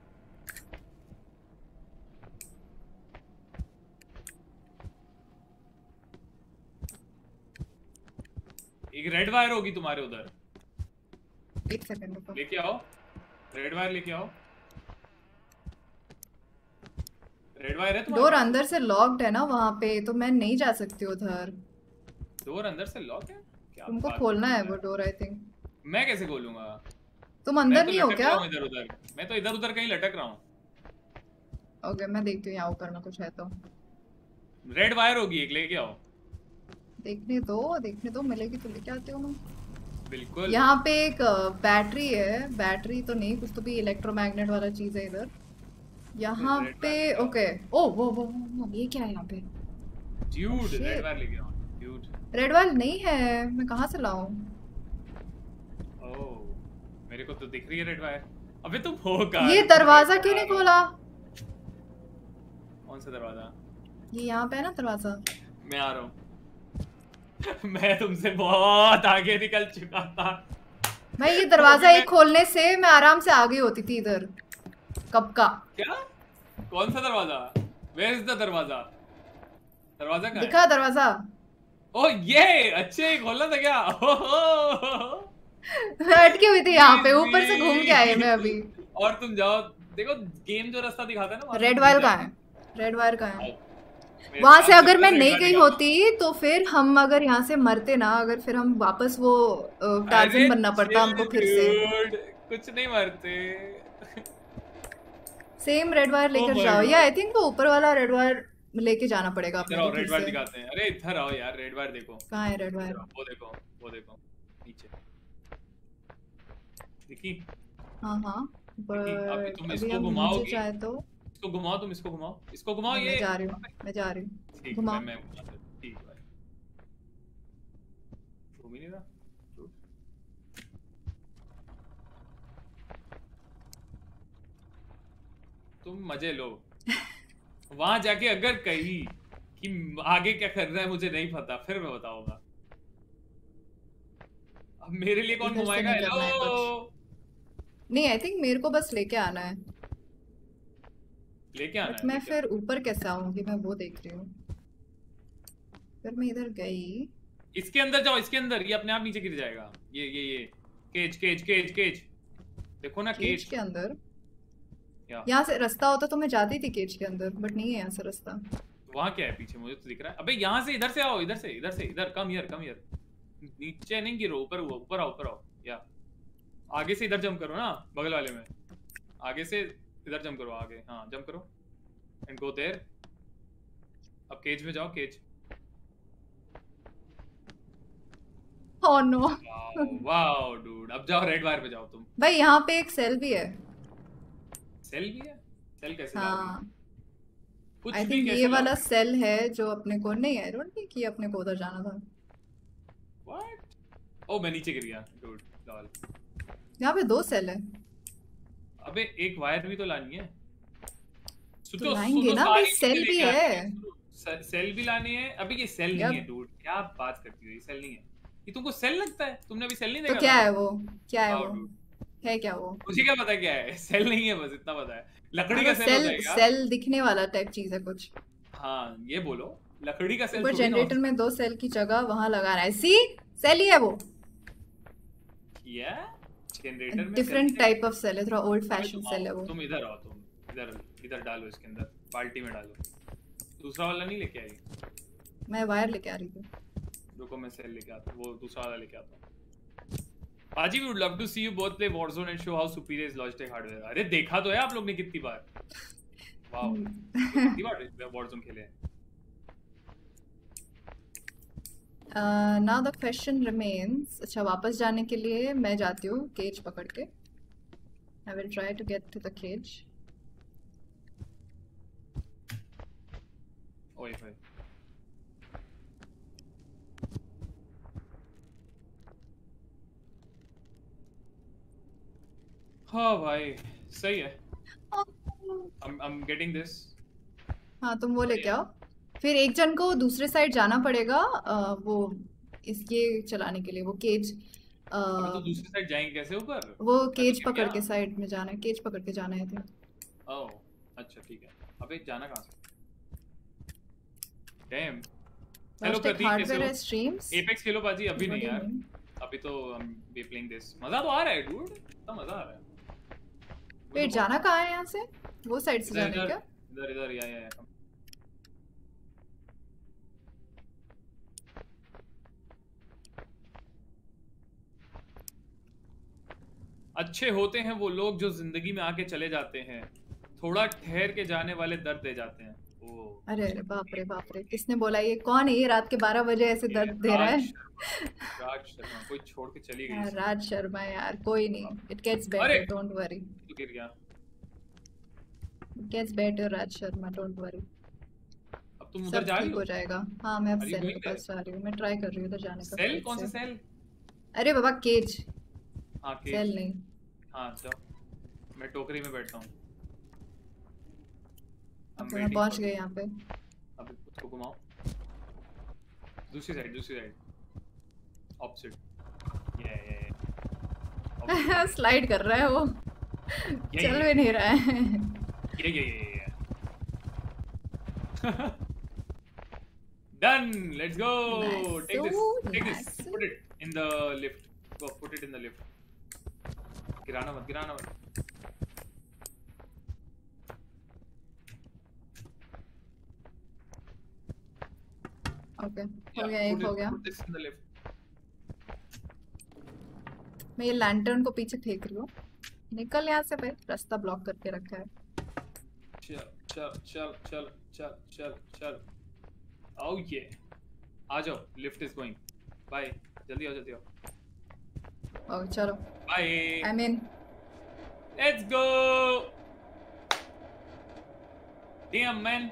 एक रेड वायर होगी तुम्हारे उधर, एक सेकंड रुको। लेके आओ, रेड वायर लेके आओ। रेड वायर है तुम्हारे डोर पास? अंदर से लॉक्ड है ना वहाँ पे, तो मैं नहीं जा सकती उधर। डोर अंदर से लॉक है? क्या तुमको बात खोलना कर है रहा वो डोर, आई थिंक। मैं कैसे खोलूंगा? तुम मैं अंदर तो नहीं हो लटक क्या? रहा हूँ इधर उधर, मैं तो इधर उधर कहीं लटक रहा हूँ। ओके, मैं देखती हूँ यहाँ ऊपर में कुछ है तो। रेड वायर होगी एक, लेके आओ। देखने दो, मिलेगी तो लेके आती हूँ मैं। बिल्कुल। यहाँ पे एक बैटरी है, बैटरी तो नहीं, कुछ तो भी इलेक्ट्रोमैग्नेट वाला चीज है इधर। यहाँ रेड पे वायर ओके। ओ वो ये क्या है यहाँ पे? Dude, shit. रेड वायर लेके आओ ड्यूड। रेड वाल नहीं है, मैं कहाँ से लाऊं? ओह, मेरे को तो दिख रही है रेड वायर। अबे तुम हो कहाँ? ये दरवाजा क्यों नहीं खोला? कौन सा दरवाजा? ये यहाँ पे है ना दरवाजा। मैं आ रहा हूँ। मैं तुमसे बहुत आगे निकल चुका था। भाई ये दरवाजा एक खोलने से मैं आराम से आ गई होती थी इधर कब का। क्या? कौन सा दरवाजा? Where is the दरवाजा? दरवाजा कहाँ है? दिखा दरवाजा। ओह ये अच्छे खोलना था क्या? मैं अटकी हुई थी यहाँ पे, ऊपर से घूम के आई मैं अभी। और तुम जाओ, देखो गेम जो रास्ता दिखाता है ना, वहाँ से रेड तुम वायर जाओ। कहाँ है? रेड वायर कहाँ है? मेरे वहां पास से अगर सबसे मैं रेड नहीं वायर गई दिखा। होती तो फिर हम अगर यहाँ से मरते ना, अगर फिर हम वापस वो टार्जन अरे बनना पड़ता chill हमको फिर से। dude, कुछ नहीं मरते। सेम रेड वायर Oh लेकर my जाओ, या God. आई थिंक वो ऊपर वाला रेड वायर लेके जाना पड़ेगा इधर अपने आओ, को रेड फिर वायर से। दिखाते हैं। अरे इधर आओ यार, रेड वायर देखो। कहाँ है रेड वायर? इधर आओ, वो देखो, वो देखो नीचे देखी। हाँ हाँ, देखी? अब बट तुम अभी इसको हम नीचे घुमाओगी, चाहे तो। इसको घुमाओ, तुम इसको घुमाओ, इसको घुमाओ। मैं ये जा रही हूँ, मैं जा रही हूँ। ठीक, घुमाओ। मैं घुमाता हूँ। ठीक है, घूम ही नहीं रहा। तुम मजे लो। वहां जाके अगर कही कि आगे क्या करना है मुझे नहीं पता, फिर मैं बताऊंगा। अब मेरे लिए कौन इधर से घुमाएगा? नहीं करना है हेलो, नहीं, आई थिंक मेरे को बस लेके आना है। लेके आना बट है, मैं लेके फिर ऊपर कैसे आऊंगी, मैं वो देख रही हूँ। फिर मैं इधर गई। इसके अंदर जाओ, इसके अंदर, ये अपने आप नीचे गिर जाएगा। ये केज केज केज केज, देखो ना केज केज। के अंदर? या यहाँ से रास्ता होता तो मैं जाती थी केज के अंदर, बट नहीं है यहाँ से रास्ता। वहां क्या है पीछे? मुझे तो दिख रहा है। अबे यहाँ से, इधर से आओ, इधर से, इधर से, इधर, कम हियर, कम हियर। नीचे नहीं गिरो, ऊपर हुआ, ऊपर आओ, ऊपर आओ। या आगे से इधर जंप करो ना, बगल वाले में। आगे से इधर जंप करो, आगे, हाँ जंप करो एंड गो देयर। अब केज में जाओ, cage. Oh no. Wow dude, अब जाओ रेड वायर पे जाओ तुम। भाई यहाँ पे एक सेल भी है। सेल भी है? सेल कैसे लाओगी? हाँ, कुछ आई भी थिंक कैसे ये वाला लाओगी? सेल है जो अपने को, नहीं आई डोंट थिंक ये अपने को उधर जाना था। व्हाट? ओ मैं नीचे गिर गया डूड, लॉल। यहाँ पे 2 सेल है। अबे एक वायर भी तो लानी है। तो लाएंगे ना भाई, सेल भी है। सेल भी लानी है। अभी ये सेल Yup. नहीं है डूड, क्या बात करती हो? ये सेल नहीं है। ये तुमको सेल लगता है? तुमने अभी सेल नहीं तो देखा क्या था? है वो? क्या है वाओ वो? डूड, है क्या वो? मुझे क्या पता क्या है। सेल नहीं है, बस इतना पता है। लकड़ी का मतलब सेल हो सेल, जाएगा। सेल दिखने वाला टाइप चीज है कुछ। हाँ ये बोलो, लकड़ी का सेल ऊपर थोड़ी ना जनरेटर होता में 2 सेल की जगह वहां लगाना है। सी, सेल ही है वो। है। जनरेटर में different cell type of cell है, थोड़ा ओल्ड अबे फैशन तुम सेल है आओ, वो। तुम इधर आओ, तुम इधर, इधर डालो, इसके अंदर बाल्टी में डालो। दूसरा वाला नहीं लेके आई? मैं वायर लेके आ रही थी। रुको मैं सेल लेके आता हूँ, वो दूसरा वाला लेके आता हूँ। पाजी we would love to see you both play Warzone and show how superior is Logitech hardware. अरे देखा तो है आप लोग ने कितनी बार। वाओ, कितनी बार Warzone खेले हैं? Now the question remains. अच्छा वापस जाने के लिए मैं जाती हूँ केज पकड़ के। I will try to get to the cage. ओए भाई। हाँ भाई सही है। I'm getting this. हाँ तुम वो लेके आओ। फिर एक जन को दूसरे साइड जाना पड़ेगा वो इसके चलाने के लिए वो केज। अबे तो दूसरी साइड जाएंगे कैसे ऊपर? वो मैं तो केज गिर पकड़ गया। के साइड में जाना है, केज पकड़ के जाना है। ओह अच्छा ठीक है। अबे जाना कहाँ से? डैम। हेलो प्रतीक, कैसे हार्डवेयर हो? है स्ट्रीम्स। एपेक्स खेलो पाजी? अभी नहीं यार, अभी तो हम वी प्लेइंग दिस। मजा तो आ रहा है डूड, इतना मजा आ रहा है। वेट जाना कहाँ है यहाँ से? वो साइड से जाना है क्या? इधर इधर या अच्छे होते हैं वो लोग जो जिंदगी में आके चले जाते हैं, थोड़ा ठहर के जाने वाले दर्द दे जाते हैं। अरे अरे बाप रे, किसने बोला? ये कौन है? ये रात के 12 बजे ऐसे दर्द दे रहा है? राज शर्मा कोई छोड़ के चली गई। राज शर्मा यार, कोई नहीं, it gets better, don't worry. तू गिर गया। It gets better Raj Sharma, don't worry. अब तुम उधर जा रही हो? हो जाएगा। हाँ मैं अब सेल के पास जा रही हूँ, मैं ट्राई कर रही हूँ उधर जाने का। सेल? कौन सा सेल? अरे बाबा केज। हाँ केज। सेल नहीं। हाँ जाओ, मैं टोकरी में बैठता हूँ। मैं पहुंच गई यहाँ पे। अब उसको घुमाओ दूसरी साइड ऑपोजिट। ये स्लाइड कर रहा है वो, चल भी नहीं रहा है। ये done, let's go. Take this, put it in the lift, put it in the lift. गिराना मत। ओके हो गया, एक हो गया। मैं ये लैंटर्न को पीछे फेंक रही हूँ। निकल यहाँ से भाई, रास्ता ब्लॉक करके रखा है। चल आओ, ये आ जाओ, लिफ्ट इज गोइंग। बाय, जल्दी आओ। ओह चलो bye, I mean let's go. Damn man.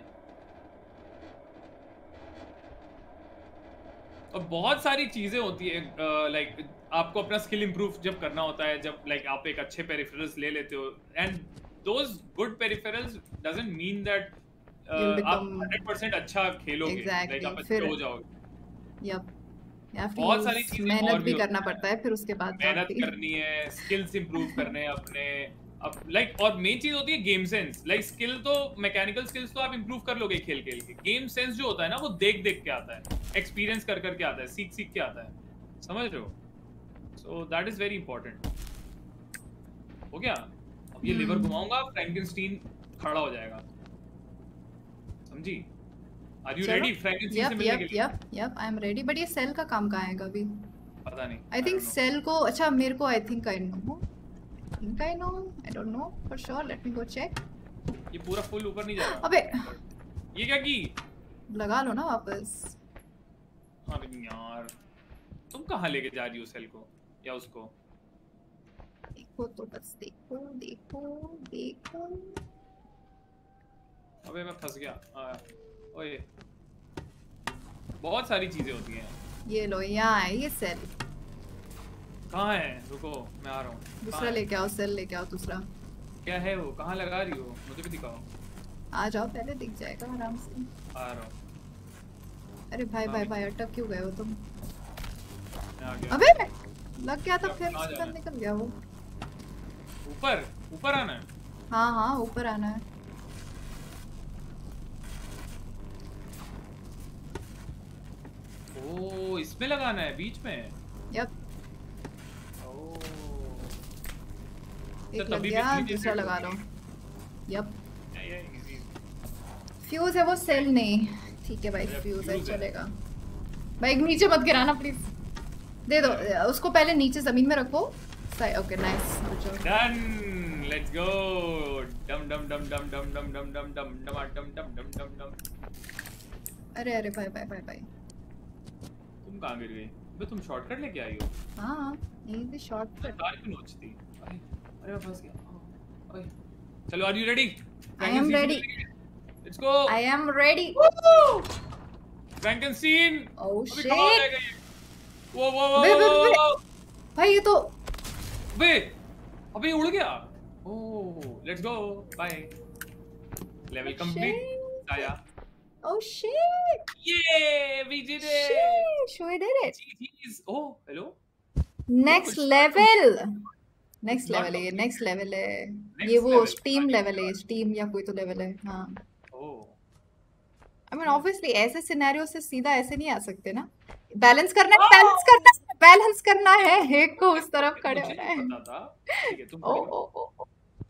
और बहुत सारी चीजें होती है, लाइक आपको अपना स्किल इंप्रूव जब करना होता है, जब लाइक आप एक अच्छे पेरिफेरल्स ले लेते हो, and those good peripherals doesn't mean that आप 100% अच्छा खेलोगे, लाइक आप अच्छे हो जाओगे। यप, बहुत सारी चीजें मेहनत भी करना पड़ता है, फिर उसके बाद मेहनत करनी है, स्किल्स इंप्रूव करने हैं अपने। अब लाइक और मेन चीज होती है गेम सेंस। लाइक स्किल तो मैकेनिकल स्किल्स तो आप इंप्रूव कर लोगे खेल के। गेम सेंस जो होता है ना, वो देख के आता है, एक्सपीरियंस कर के आता है, सीख के आता है, समझ रहे हो? So that is very important. हो गया? अब ये लीवर घुमाऊंगा, फ्रैंकेनस्टीन खड़ा हो जाएगा, समझी? आर यू रेडी फ्रैंकेनस्टीन से मिलने के लिए? Yup I am ready. But ये सेल का काम कहाँ है अभी? पता नहीं। आई थिंक सेल को, अच्छा मेरे को, I think I know, I don't know for sure. Let me go check. ये पूरा फुल ऊपर नहीं जा रहा। अबे ये क्या की? लगा लो ना वापस। अरे यार, तुम कहाँ लेके जा रही हो सेल को या उसको? देखो तो बस, देखो। अबे मैं फंस गया। ओए, बहुत सारी चीजें होती हैं। ये लो, यहाँ है ये सेल। कहाँ है? रुको मैं आ रहा हूँ। दूसरा लेके आओ, सेल लेके आओ दूसरा। क्या है वो? कहाँ लगा रही हो? मुझे भी दिखाओ। आ जाओ, पहले दिख जाएगा आराम से। आ रहा हूँ। अरे भाई अटक क्यों गए हो तुम? मैं आ गया। अबे लग गया था, फिर से निकल गया वो। ऊपर आना है? हाँ ऊपर आना है। ओ, इसमें लगाना है बीच में? यप। एक लग गया, दूसरा लगा लो। यप। फ्यूज है वो, सेल नहीं। ठीक है भाई, फ्यूज है, चलेगा। भाई नीचे मत गिराना प्लीज। दे दो उसको, पहले नीचे जमीन में रखो। Okay nice, done, let's go. डम डम डम डम डम डम डम डम डम डम डम डम डम डम डम। अरे अरे भाई भाई भाई भाई, तुम कहाँ गिर गई बे? तुम शॉर्टकट लेके आई हो? हाँ यही भी शॉर्टकट। कार क्यों नोचती? अरे अरे मैं फंस गया। ओए चलो, are you ready? I am ready, let's go. I am ready. Frankenstein. Oh अभी कमाल शिट, आएगा ये। वो वो वो बे, बे, वो, बे। वो। भाई ये तो बे अबे उड़ गया। Oh let's go, bye. Level complete आया। Oh shit! ये we did it. Sheesh, we did it. GG's. Oh hello. Next Oh, level. Next It's not level है ये, complete. next level है। Next ये वो level. Steam level है, Steam या कोई तो level है, हाँ। Oh. I mean obviously ऐसे सिनेरियो से सीधा ऐसे नहीं आ सकते ना। बैलेंस करना है, बैलेंस करना है, बैलेंस करना है। एक को उस तरफ खड़े मुझे होना नहीं है। पता था। ठीक है, तुम ओ खड़े हो। ओ ओ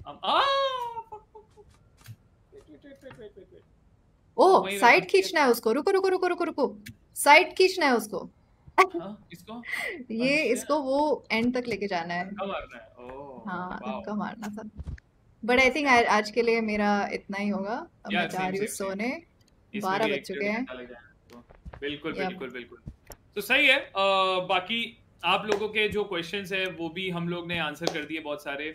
Wait. ओ, वहीं साइड रखी खींचना है उसको। रुको रुको रुको रुको रुको, साइड खींचना है उसको। हाँ, इसको? ये अच्छा। इसको वो एंड तक लेके जाना है। धक्का मारना है। ओह, हाँ वाओ। धक्का मारना था। बट आई थिंक आज के लिए मेरा इतना ही होगा। अब मैं जा रही हूँ सोने, 12 बज चुके हैं। बिल्कुल Yep. बिल्कुल बिल्कुल। तो सही है। बाकी आप लोगों के जो क्वेश्चंस है वो भी हम लोग ने आंसर कर दिए बहुत सारे।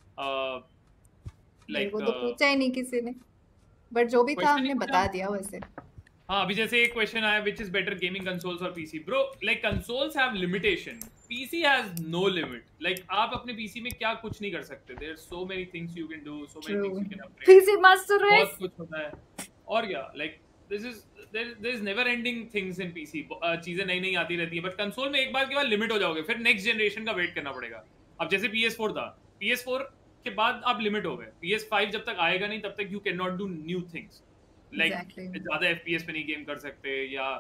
मेरे को तो पूछा ही नहीं किसी ने, बट जो भी था Question हमने नहीं बता पूछा? दिया वैसे। हाँ, अभी जैसे एक क्वेश्चन आया, which is better gaming consoles or PC? Bro, like consoles have limitation. PC has no limit. Like आप अपने PC में क्या कुछ नहीं कर सकते. There are so many things you can do, so many things you can upgrade. PC Master Race। बहुत कुछ होता है। और क्या, like there is never ending things in PC. चीजें नई नई आती रहती है, but कंसोल में एक बार के बाद लिमिट हो जाओगे, फिर नेक्स्ट जनरेशन का वेट करना पड़ेगा। अब जैसे PS4 था, PS4 के बाद आप लिमिट हो गए। PS5 जब तक आएगा नहीं तब तक you cannot do new things. Like ज्यादा FPS पे नहीं गेम कर सकते, या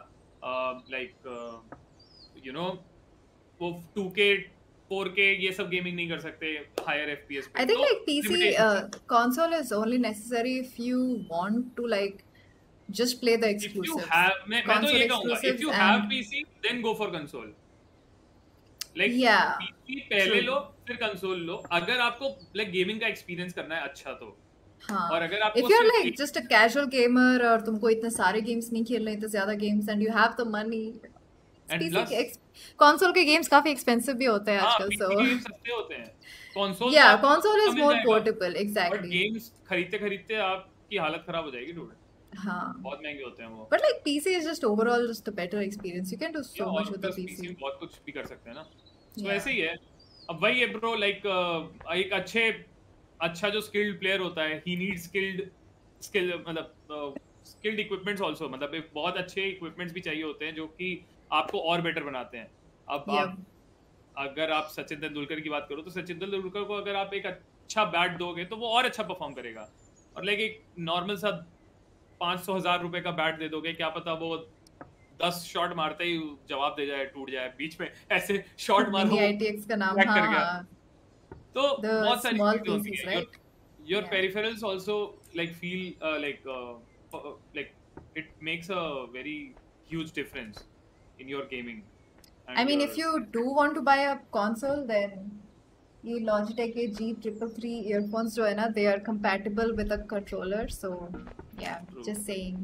you know वो 2K 4K ये सब गेमिंग नहीं कर सकते हायर FPS पे। I think like PC console is only necessary if you want to like just play the exclusives. If you have, मैं तो ये कहूँगा, if you have PC then go for console. Like PC पहले लो फिर console लो, अगर आपको like gaming का experience करना है अच्छा तो। हाँ, और अगर आपको if you're like just a casual gamer और तुमको इतने सारे गेम्स नहीं खेलने, इतने ज्यादा games and you have the money, console के गेम्स काफी एक्सपेंसिव भी होते हैं आजकल, so गेम्स सस्ते होते हैं। Console console is more portable, exactly. But games खरीदते आपकी हालत खराब हो जाएगी डूड। हाँ, बहुत महंगे होते हैं वो। But like PC is just overall just a better experience. You can do so much with the PC. बहुत कुछ भी कर सकते हैं ना। तो ऐसे ही है। अब वही है ब्रो, लाइक एक अच्छा जो स्किल्ड प्लेयर होता है, ही नीड स्किल मतलब स्किल्ड इक्विपमेंट्स आल्सो, मतलब एक बहुत अच्छे इक्विपमेंट्स भी चाहिए होते हैं जो कि आपको और बेटर बनाते हैं। अब आप अगर आप सचिन तेंदुलकर की बात करो तो सचिन तेंदुलकर को अगर आप एक अच्छा बैट दोगे तो वो और अच्छा परफॉर्म करेगा, और लाइक एक नॉर्मल सा 500,000 रुपए का बैट दे दोगे, क्या पता वो 10 शॉट मारते ही जवाब दे जाए, टूट जाए बीच में, ऐसे शॉट मारो। ITX का नाम, हाँ। तो बहुत सारी चीजें होती हैं। right? Your peripherals also like feel like it makes a very huge difference in your gaming. I mean, if you do want to buy a console, then ये Logitech के G333 earphones जो है ना, they are compatible with a controller, so yeah, just saying.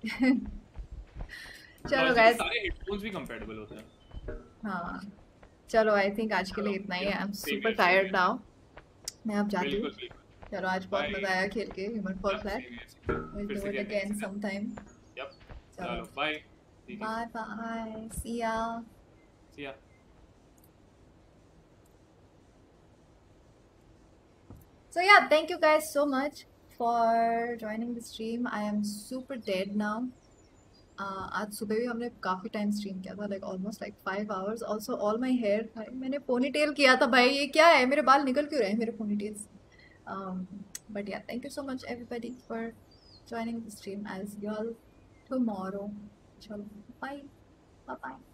चलो guys, सारे headphones भी compatible होते हैं। हाँ, चलो I think आज के लिए इतना ही है। I'm super tired now. मैं अब जाती हूँ। चलो आज बहुत मजा आया खेल के Human Fall Flat. We'll do it again sometime. Yep. चलो bye. Bye. See ya. So yeah, thank you guys so much for joining the stream. I am super dead now. आज सुबह भी हमने काफ़ी टाइम स्ट्रीम किया था, like almost like 5 hours. Also all my hair, मैंने ponytail किया था भाई, ये क्या है, मेरे बाल निकल क्यों रहे हैं मेरे ponytails. But yeah, thank you so much everybody for joining the stream. I'll see you all tomorrow. Chalo, bye.